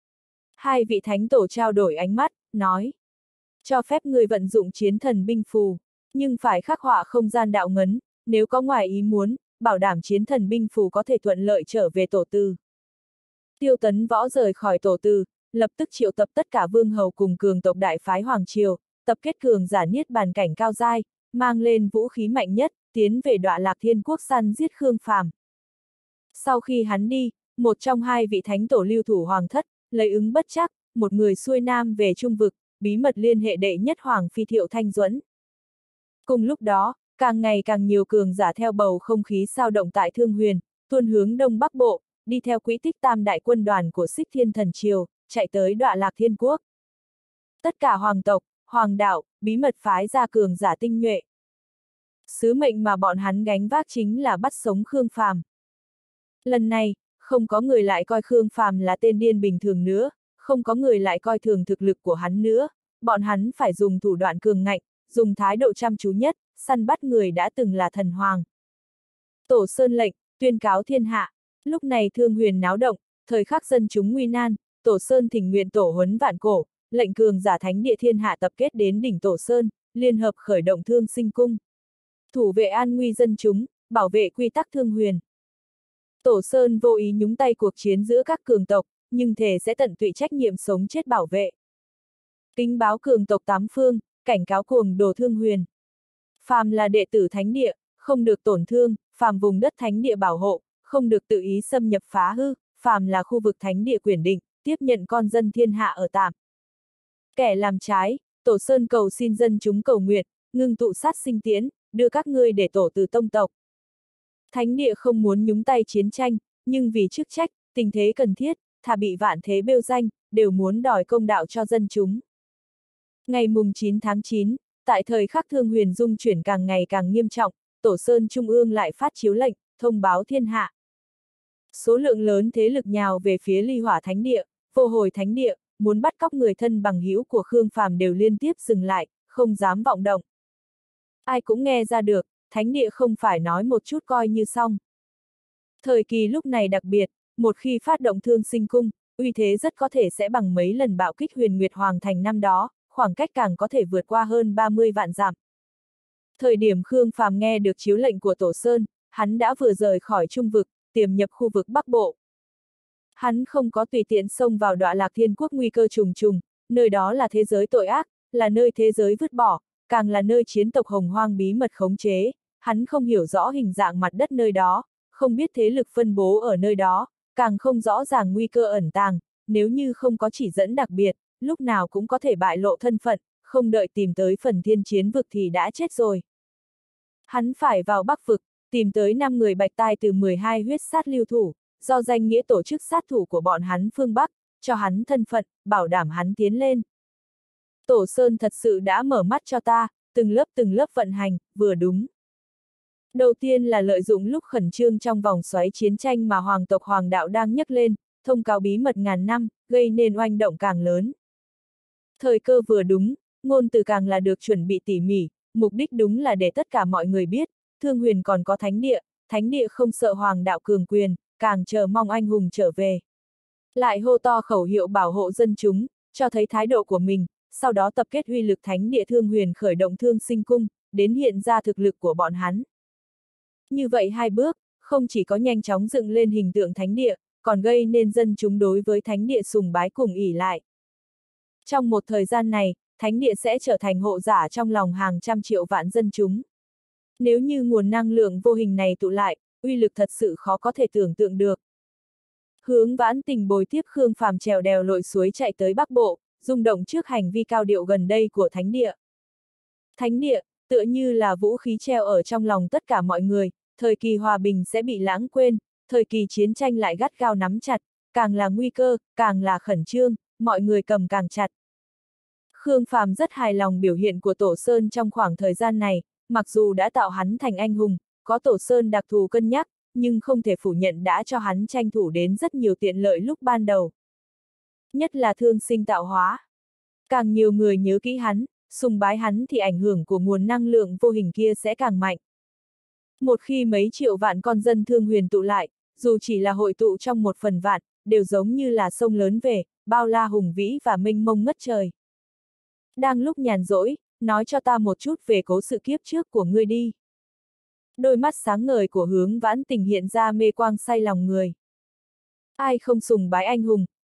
Speaker 1: Hai vị thánh tổ trao đổi ánh mắt, nói. Cho phép người vận dụng chiến thần binh phù, nhưng phải khắc họa không gian đạo ngấn, nếu có ngoài ý muốn, bảo đảm chiến thần binh phù có thể thuận lợi trở về tổ tư. Tiêu Tấn Võ rời khỏi tổ tư, lập tức triệu tập tất cả vương hầu cùng cường tộc đại phái Hoàng Triều, tập kết cường giả niết bàn cảnh cao giai, mang lên vũ khí mạnh nhất, tiến về Đọa Lạc Thiên Quốc săn giết Khương Phàm. Sau khi hắn đi, một trong hai vị thánh tổ lưu thủ hoàng thất, lấy ứng bất trắc, một người xuôi nam về Trung Vực, bí mật liên hệ đệ nhất Hoàng Phi Thiệu Thanh Duẫn. Cùng lúc đó, càng ngày càng nhiều cường giả theo bầu không khí sao động tại Thương Huyền, tuôn hướng Đông Bắc Bộ, đi theo quỹ tích tam đại quân đoàn của Xích Thiên Thần Triều, chạy tới Đọa Lạc Thiên Quốc. Tất cả hoàng tộc, hoàng đạo, bí mật phái ra cường giả tinh nhuệ. Sứ mệnh mà bọn hắn gánh vác chính là bắt sống Khương Phàm. Lần này, không có người lại coi Khương Phàm là tên điên bình thường nữa, không có người lại coi thường thực lực của hắn nữa, bọn hắn phải dùng thủ đoạn cường ngạnh, dùng thái độ chăm chú nhất, săn bắt người đã từng là thần hoàng. Tổ Sơn lệnh, tuyên cáo thiên hạ. Lúc này Thương Huyền náo động, thời khắc dân chúng nguy nan, Tổ Sơn thỉnh nguyện tổ huấn vạn cổ, lệnh cường giả thánh địa thiên hạ tập kết đến đỉnh Tổ Sơn, liên hợp khởi động Thương Sinh Cung. Thủ vệ an nguy dân chúng, bảo vệ quy tắc Thương Huyền. Tổ Sơn vô ý nhúng tay cuộc chiến giữa các cường tộc, nhưng thề sẽ tận tụy trách nhiệm sống chết bảo vệ. Kính báo cường tộc tám phương, cảnh cáo cuồng đồ Thương Huyền. Phàm là đệ tử thánh địa, không được tổn thương, phàm vùng đất thánh địa bảo hộ, không được tự ý xâm nhập phá hư, phàm là khu vực thánh địa quyền định, tiếp nhận con dân thiên hạ ở tạm. Kẻ làm trái, Tổ Sơn cầu xin dân chúng cầu nguyện, ngưng tụ sát sinh tiễn, đưa các ngươi để tổ từ tông tộc. Thánh địa không muốn nhúng tay chiến tranh, nhưng vì chức trách, tình thế cần thiết, thà bị vạn thế bêu danh, đều muốn đòi công đạo cho dân chúng. Ngày mùng chín tháng chín, tại thời khắc Thương Huyền dung chuyển càng ngày càng nghiêm trọng, Tổ Sơn Trung ương lại phát chiếu lệnh, thông báo thiên hạ. Số lượng lớn thế lực nhào về phía Ly Hỏa Thánh Địa, Vô Hồi Thánh Địa, muốn bắt cóc người thân bằng hữu của Khương Phàm đều liên tiếp dừng lại, không dám vọng động. Ai cũng nghe ra được, Thánh Địa không phải nói một chút coi như xong. Thời kỳ lúc này đặc biệt, một khi phát động Thương Sinh Cung, uy thế rất có thể sẽ bằng mấy lần bạo kích Huyền Nguyệt Hoàng Thành năm đó, khoảng cách càng có thể vượt qua hơn ba mươi vạn dặm. Thời điểm Khương Phàm nghe được chiếu lệnh của Tổ Sơn, hắn đã vừa rời khỏi Trung Vực, tiềm nhập khu vực Bắc Bộ. Hắn không có tùy tiện xông vào Đọa Lạc Thiên Quốc nguy cơ trùng trùng, nơi đó là thế giới tội ác, là nơi thế giới vứt bỏ, càng là nơi chiến tộc Hồng Hoang bí mật khống chế, hắn không hiểu rõ hình dạng mặt đất nơi đó, không biết thế lực phân bố ở nơi đó, càng không rõ ràng nguy cơ ẩn tàng, nếu như không có chỉ dẫn đặc biệt, lúc nào cũng có thể bại lộ thân phận, không đợi tìm tới phần thiên chiến vực thì đã chết rồi. Hắn phải vào Bắc vực, tìm tới năm người bạch tai từ mười hai huyết sát lưu thủ, do danh nghĩa tổ chức sát thủ của bọn hắn phương Bắc, cho hắn thân phận, bảo đảm hắn tiến lên. Tổ Sơn thật sự đã mở mắt cho ta, từng lớp từng lớp vận hành, vừa đúng. Đầu tiên là lợi dụng lúc khẩn trương trong vòng xoáy chiến tranh mà hoàng tộc hoàng đạo đang nhấc lên, thông cáo bí mật ngàn năm, gây nên oanh động càng lớn. Thời cơ vừa đúng, ngôn từ càng là được chuẩn bị tỉ mỉ, mục đích đúng là để tất cả mọi người biết, Thương Huyền còn có thánh địa, thánh địa không sợ hoàng đạo cường quyền, càng chờ mong anh hùng trở về. Lại hô to khẩu hiệu bảo hộ dân chúng, cho thấy thái độ của mình, sau đó tập kết uy lực thánh địa Thương Huyền khởi động Thương Sinh Cung, đến hiện ra thực lực của bọn hắn. Như vậy hai bước, không chỉ có nhanh chóng dựng lên hình tượng thánh địa, còn gây nên dân chúng đối với thánh địa sùng bái cùng ỷ lại. Trong một thời gian này, thánh địa sẽ trở thành hộ giả trong lòng hàng trăm triệu vạn dân chúng. Nếu như nguồn năng lượng vô hình này tụ lại, uy lực thật sự khó có thể tưởng tượng được. Hướng Vãn Tình bồi tiếp Khương Phàm trèo đèo lội suối chạy tới Bắc Bộ, rung động trước hành vi cao điệu gần đây của thánh địa. Thánh địa, tựa như là vũ khí treo ở trong lòng tất cả mọi người, thời kỳ hòa bình sẽ bị lãng quên, thời kỳ chiến tranh lại gắt gao nắm chặt, càng là nguy cơ, càng là khẩn trương, mọi người cầm càng chặt. Khương Phàm rất hài lòng biểu hiện của Tổ Sơn trong khoảng thời gian này, mặc dù đã tạo hắn thành anh hùng, có Tổ Sơn đặc thù cân nhắc, nhưng không thể phủ nhận đã cho hắn tranh thủ đến rất nhiều tiện lợi lúc ban đầu. Nhất là thương sinh tạo hóa. Càng nhiều người nhớ kỹ hắn, sùng bái hắn thì ảnh hưởng của nguồn năng lượng vô hình kia sẽ càng mạnh. Một khi mấy triệu vạn con dân Thương Huyền tụ lại, dù chỉ là hội tụ trong một phần vạn, đều giống như là sông lớn về, bao la hùng vĩ và mênh mông ngất trời. Đang lúc nhàn rỗi, nói cho ta một chút về cố sự kiếp trước của ngươi đi. Đôi mắt sáng ngời của Hướng Vãn Tình hiện ra mê quang say lòng người. Ai không sùng bái anh hùng,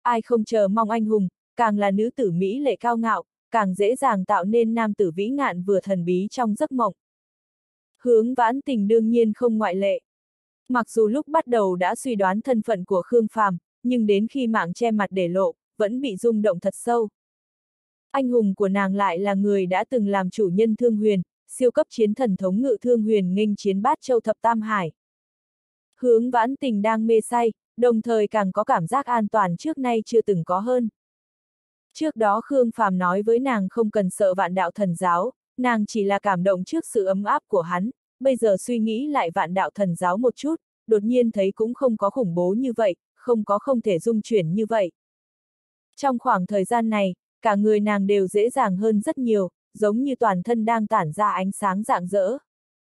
Speaker 1: ai không chờ mong anh hùng, càng là nữ tử mỹ lệ cao ngạo, càng dễ dàng tạo nên nam tử vĩ ngạn vừa thần bí trong giấc mộng. Hướng Vãn Tình đương nhiên không ngoại lệ. Mặc dù lúc bắt đầu đã suy đoán thân phận của Khương Phàm, nhưng đến khi mạng che mặt để lộ, vẫn bị rung động thật sâu. Anh hùng của nàng lại là người đã từng làm chủ nhân Thương Huyền, siêu cấp chiến thần thống ngự Thương Huyền nghênh chiến bát châu thập tam hải. Hướng Vãn Tình đang mê say, đồng thời càng có cảm giác an toàn trước nay chưa từng có hơn. Trước đó Khương Phàm nói với nàng không cần sợ Vạn Đạo Thần Giáo, nàng chỉ là cảm động trước sự ấm áp của hắn, bây giờ suy nghĩ lại Vạn Đạo Thần Giáo một chút, đột nhiên thấy cũng không có khủng bố như vậy, không có không thể dung chuyển như vậy. Trong khoảng thời gian này, cả người nàng đều dễ dàng hơn rất nhiều, giống như toàn thân đang tản ra ánh sáng rạng rỡ.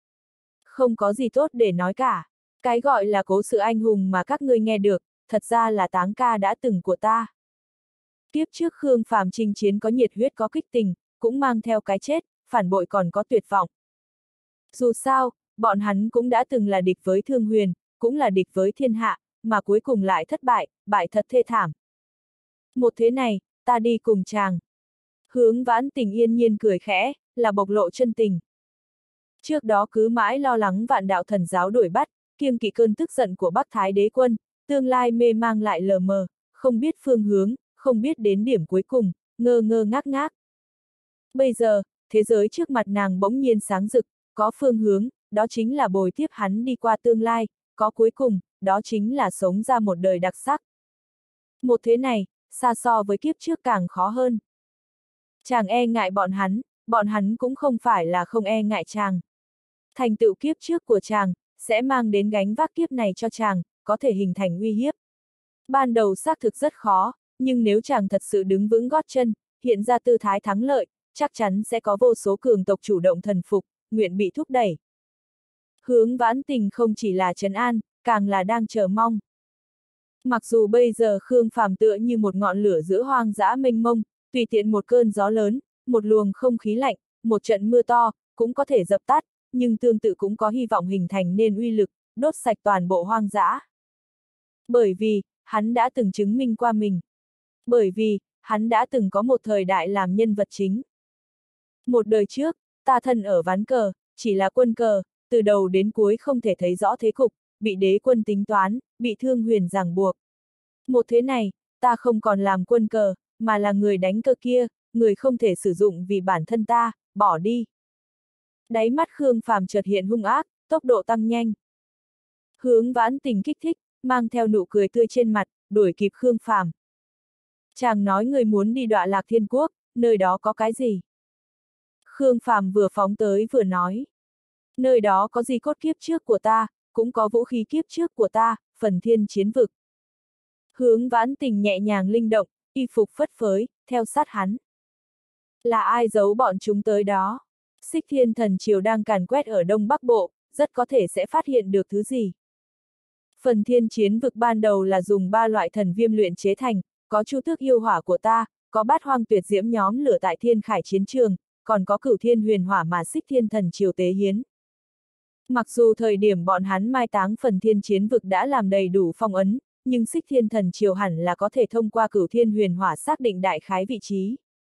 Speaker 1: Không có gì tốt để nói cả. Cái gọi là cố sự anh hùng mà các ngươi nghe được, thật ra là táng ca đã từng của ta. Kiếp trước Khương Phàm chinh chiến có nhiệt huyết có kích tình, cũng mang theo cái chết, phản bội còn có tuyệt vọng. Dù sao, bọn hắn cũng đã từng là địch với Thương Huyền, cũng là địch với thiên hạ, mà cuối cùng lại thất bại, bại thật thê thảm. Một thế này, ta đi cùng chàng. Hướng Vãn Tình yên nhiên cười khẽ, là bộc lộ chân tình. Trước đó cứ mãi lo lắng Vạn Đạo Thần Giáo đuổi bắt, kiêng kỵ cơn tức giận của Bắc Thái Đế quân, tương lai mê mang lại lờ mờ, không biết phương hướng, không biết đến điểm cuối cùng, ngơ ngơ ngác ngác. Bây giờ, thế giới trước mặt nàng bỗng nhiên sáng rực, có phương hướng, đó chính là bồi tiếp hắn đi qua tương lai, có cuối cùng, đó chính là sống ra một đời đặc sắc. Một thế này, xa so với kiếp trước càng khó hơn. Chàng e ngại bọn hắn, bọn hắn cũng không phải là không e ngại chàng. Thành tựu kiếp trước của chàng, sẽ mang đến gánh vác kiếp này cho chàng, có thể hình thành uy hiếp. Ban đầu xác thực rất khó, nhưng nếu chàng thật sự đứng vững gót chân, hiện ra tư thái thắng lợi, chắc chắn sẽ có vô số cường tộc chủ động thần phục, nguyện bị thúc đẩy. Hướng Vãn Tình không chỉ là trấn an, càng là đang chờ mong. Mặc dù bây giờ Khương Phàm tựa như một ngọn lửa giữa hoang dã mênh mông, tùy tiện một cơn gió lớn, một luồng không khí lạnh, một trận mưa to, cũng có thể dập tắt, nhưng tương tự cũng có hy vọng hình thành nên uy lực, đốt sạch toàn bộ hoang dã. Bởi vì, hắn đã từng chứng minh qua mình. Bởi vì, hắn đã từng có một thời đại làm nhân vật chính. Một đời trước, ta thân ở ván cờ, chỉ là quân cờ, từ đầu đến cuối không thể thấy rõ thế cục, bị đế quân tính toán, bị Thương Huyền ràng buộc. Một thế này, ta không còn làm quân cờ, mà là người đánh cờ kia, người không thể sử dụng vì bản thân ta, bỏ đi. Đáy mắt Khương Phàm chợt hiện hung ác, tốc độ tăng nhanh. Hướng Vãn Tình kích thích, mang theo nụ cười tươi trên mặt, đuổi kịp Khương Phàm. Chàng nói người muốn đi Đọa Lạc Thiên Quốc, nơi đó có cái gì? Khương Phàm vừa phóng tới vừa nói. Nơi đó có di cốt kiếp trước của ta, cũng có vũ khí kiếp trước của ta, phần thiên chiến vực. Hướng Vãn Tình nhẹ nhàng linh động, y phục phất phới, theo sát hắn. Là ai giấu bọn chúng tới đó? Xích Thiên Thần Triều đang càn quét ở Đông Bắc Bộ, rất có thể sẽ phát hiện được thứ gì. Phần thiên chiến vực ban đầu là dùng ba loại thần viêm luyện chế thành, có chu tước yêu hỏa của ta, có bát hoang tuyệt diễm nhóm lửa tại thiên khải chiến trường, còn có cửu thiên huyền hỏa mà Xích Thiên Thần Triều tế hiến. Mặc dù thời điểm bọn hắn mai táng phần thiên chiến vực đã làm đầy đủ phong ấn, nhưng Xích Thiên Thần Triều hẳn là có thể thông qua cửu thiên huyền hỏa xác định đại khái vị trí.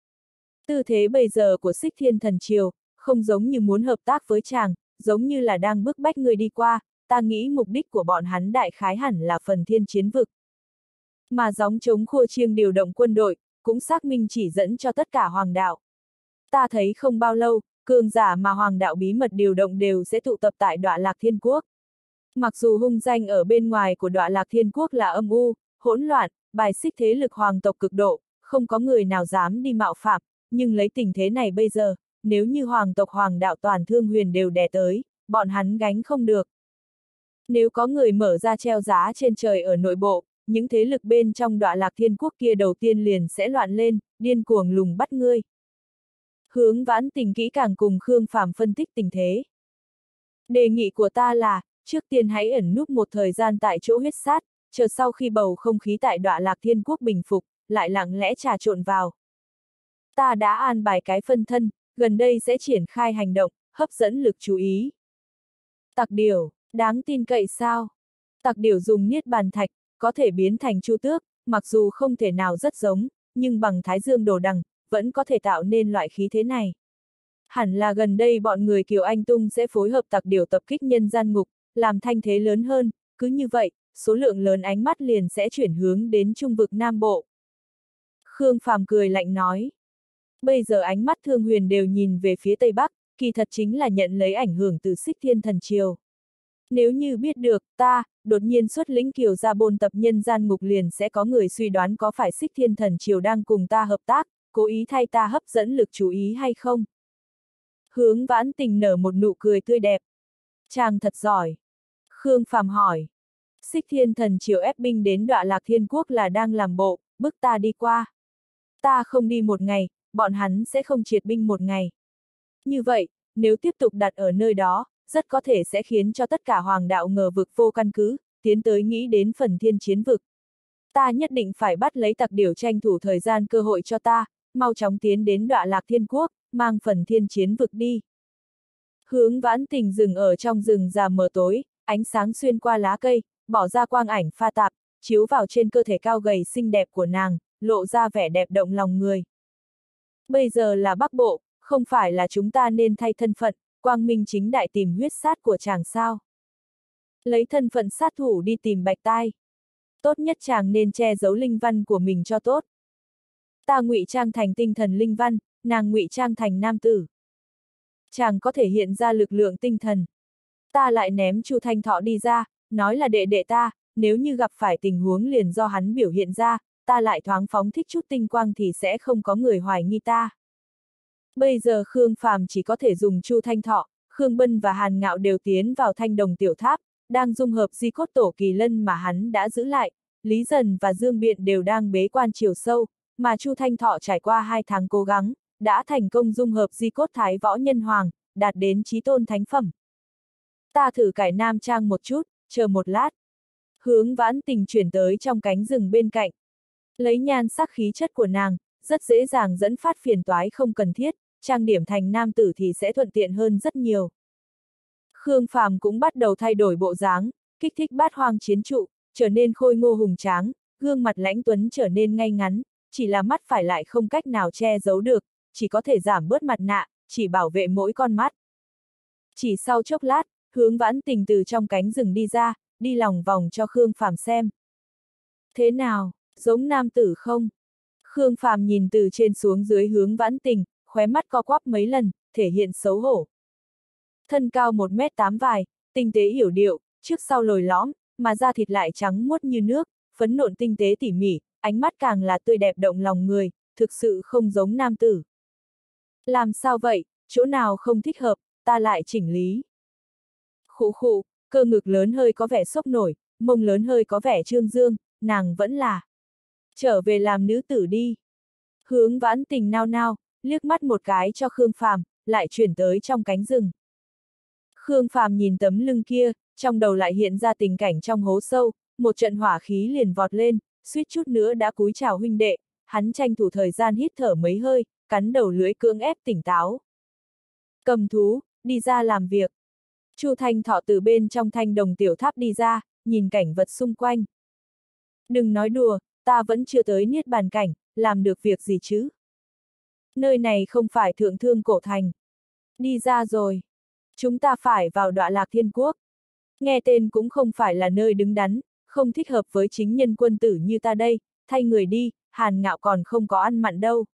Speaker 1: Tư thế bây giờ của Xích Thiên Thần Triều, không giống như muốn hợp tác với chàng, giống như là đang bức bách người đi qua, ta nghĩ mục đích của bọn hắn đại khái hẳn là phần thiên chiến vực. Mà gióng trống khua chiêng điều động quân đội, cũng xác minh chỉ dẫn cho tất cả hoàng đạo. Ta thấy không bao lâu, cường giả mà hoàng đạo bí mật điều động đều sẽ tụ tập tại Đọa Lạc Thiên Quốc. Mặc dù hung danh ở bên ngoài của Đọa Lạc Thiên Quốc là âm u, hỗn loạn, bài xích thế lực hoàng tộc cực độ, không có người nào dám đi mạo phạm, nhưng lấy tình thế này bây giờ, nếu như hoàng tộc hoàng đạo toàn Thương Huyền đều đè tới, bọn hắn gánh không được. Nếu có người mở ra treo giá trên trời ở nội bộ, những thế lực bên trong Đọa Lạc Thiên Quốc kia đầu tiên liền sẽ loạn lên, điên cuồng lùng bắt ngươi. Hướng Vãn Tình kỹ càng cùng Khương Phàm phân tích tình thế. Đề nghị của ta là, trước tiên hãy ẩn núp một thời gian tại chỗ huyết sát, chờ sau khi bầu không khí tại Đọa Lạc Thiên Quốc bình phục, lại lặng lẽ trà trộn vào. Ta đã an bài cái phân thân, gần đây sẽ triển khai hành động, hấp dẫn lực chú ý. Tặc điểu, đáng tin cậy sao? Tặc điểu dùng niết bàn thạch, có thể biến thành chu tước, mặc dù không thể nào rất giống, nhưng bằng Thái Dương đồ đằng, vẫn có thể tạo nên loại khí thế này. Hẳn là gần đây bọn người Kiều Anh Tung sẽ phối hợp tặc điểu tập kích nhân gian ngục, làm thanh thế lớn hơn, cứ như vậy, số lượng lớn ánh mắt liền sẽ chuyển hướng đến trung vực Nam Bộ. Khương Phàm cười lạnh nói. Bây giờ ánh mắt Thương Huyền đều nhìn về phía Tây Bắc, kỳ thật chính là nhận lấy ảnh hưởng từ Xích Thiên Thần Triều. Nếu như biết được, ta, đột nhiên xuất lĩnh Kiều gia bôn tập nhân gian ngục liền sẽ có người suy đoán có phải Xích Thiên Thần Triều đang cùng ta hợp tác, cố ý thay ta hấp dẫn lực chú ý hay không? Hướng Vãn Tình nở một nụ cười tươi đẹp. Chàng thật giỏi. Khương Phàm hỏi. Xích Thiên Thần Triều ép binh đến Đọa Lạc Thiên Quốc là đang làm bộ, bức ta đi qua. Ta không đi một ngày, bọn hắn sẽ không triệt binh một ngày. Như vậy, nếu tiếp tục đặt ở nơi đó, rất có thể sẽ khiến cho tất cả hoàng đạo ngờ vực vô căn cứ, tiến tới nghĩ đến phần thiên chiến vực. Ta nhất định phải bắt lấy tặc điểu tranh thủ thời gian cơ hội cho ta, mau chóng tiến đến Đọa Lạc Thiên Quốc, mang phần thiên chiến vực đi. Hướng Vãn Tình dừng ở trong rừng già mờ tối, ánh sáng xuyên qua lá cây, bỏ ra quang ảnh pha tạp, chiếu vào trên cơ thể cao gầy xinh đẹp của nàng, lộ ra vẻ đẹp động lòng người. Bây giờ là Bắc Bộ, không phải là chúng ta nên thay thân phận, quang minh chính đại tìm huyết sát của chàng sao? Lấy thân phận sát thủ đi tìm Bạch Tai. Tốt nhất chàng nên che giấu linh văn của mình cho tốt. Ta ngụy trang thành tinh thần linh văn, nàng ngụy trang thành nam tử. Chàng có thể hiện ra lực lượng tinh thần. Ta lại ném Chu Thanh Thọ đi ra, nói là đệ đệ ta, nếu như gặp phải tình huống liền do hắn biểu hiện ra, ta lại thoáng phóng thích chút tinh quang thì sẽ không có người hoài nghi ta. Bây giờ Khương Phàm chỉ có thể dùng Chu Thanh Thọ, Khương Bân và Hàn Ngạo đều tiến vào Thanh Đồng Tiểu Tháp, đang dung hợp di cốt tổ kỳ lân mà hắn đã giữ lại, Lý Dần và Dương Biện đều đang bế quan chiều sâu, mà Chu Thanh Thọ trải qua hai tháng cố gắng, đã thành công dung hợp di cốt Thái Võ Nhân Hoàng, đạt đến chí tôn thánh phẩm. Ta thử cải nam trang một chút, chờ một lát. Hướng Vãn Tình chuyển tới trong cánh rừng bên cạnh. Lấy nhan sắc khí chất của nàng, rất dễ dàng dẫn phát phiền toái không cần thiết, trang điểm thành nam tử thì sẽ thuận tiện hơn rất nhiều. Khương Phàm cũng bắt đầu thay đổi bộ dáng, kích thích bát hoang chiến trụ, trở nên khôi ngô hùng tráng, gương mặt lãnh tuấn trở nên ngay ngắn, chỉ là mắt phải lại không cách nào che giấu được, chỉ có thể giảm bớt mặt nạ, chỉ bảo vệ mỗi con mắt. Chỉ sau chốc lát, Hướng Vãn Tình từ trong cánh rừng đi ra, đi lòng vòng cho Khương Phàm xem. Thế nào, giống nam tử không? Khương Phàm nhìn từ trên xuống dưới Hướng Vãn Tình, khóe mắt co quắp mấy lần, thể hiện xấu hổ. Thân cao một mét tám vài, tinh tế yểu điệu, trước sau lồi lõm, mà da thịt lại trắng muốt như nước, phấn nộn tinh tế tỉ mỉ, ánh mắt càng là tươi đẹp động lòng người, thực sự không giống nam tử. Làm sao vậy, chỗ nào không thích hợp, ta lại chỉnh lý. Khụ khụ, cơ ngực lớn hơi có vẻ sốc nổi, mông lớn hơi có vẻ trương dương, nàng vẫn là trở về làm nữ tử đi. Hướng Vãn Tình nao nao, liếc mắt một cái cho Khương Phàm, lại chuyển tới trong cánh rừng. Khương Phàm nhìn tấm lưng kia, trong đầu lại hiện ra tình cảnh trong hố sâu, một trận hỏa khí liền vọt lên, suýt chút nữa đã cúi chào huynh đệ, hắn tranh thủ thời gian hít thở mấy hơi, cắn đầu lưỡi cưỡng ép tỉnh táo. Cầm thú, đi ra làm việc. Chu Thanh Thọ từ bên trong Thanh Đồng Tiểu Tháp đi ra, nhìn cảnh vật xung quanh. Đừng nói đùa, ta vẫn chưa tới niết bàn cảnh, làm được việc gì chứ? Nơi này không phải Thượng Thương Cổ Thành. Đi ra rồi. Chúng ta phải vào Đọa Lạc Thiên Quốc. Nghe tên cũng không phải là nơi đứng đắn, không thích hợp với chính nhân quân tử như ta đây, thay người đi, Hàn Ngạo còn không có ăn mặn đâu.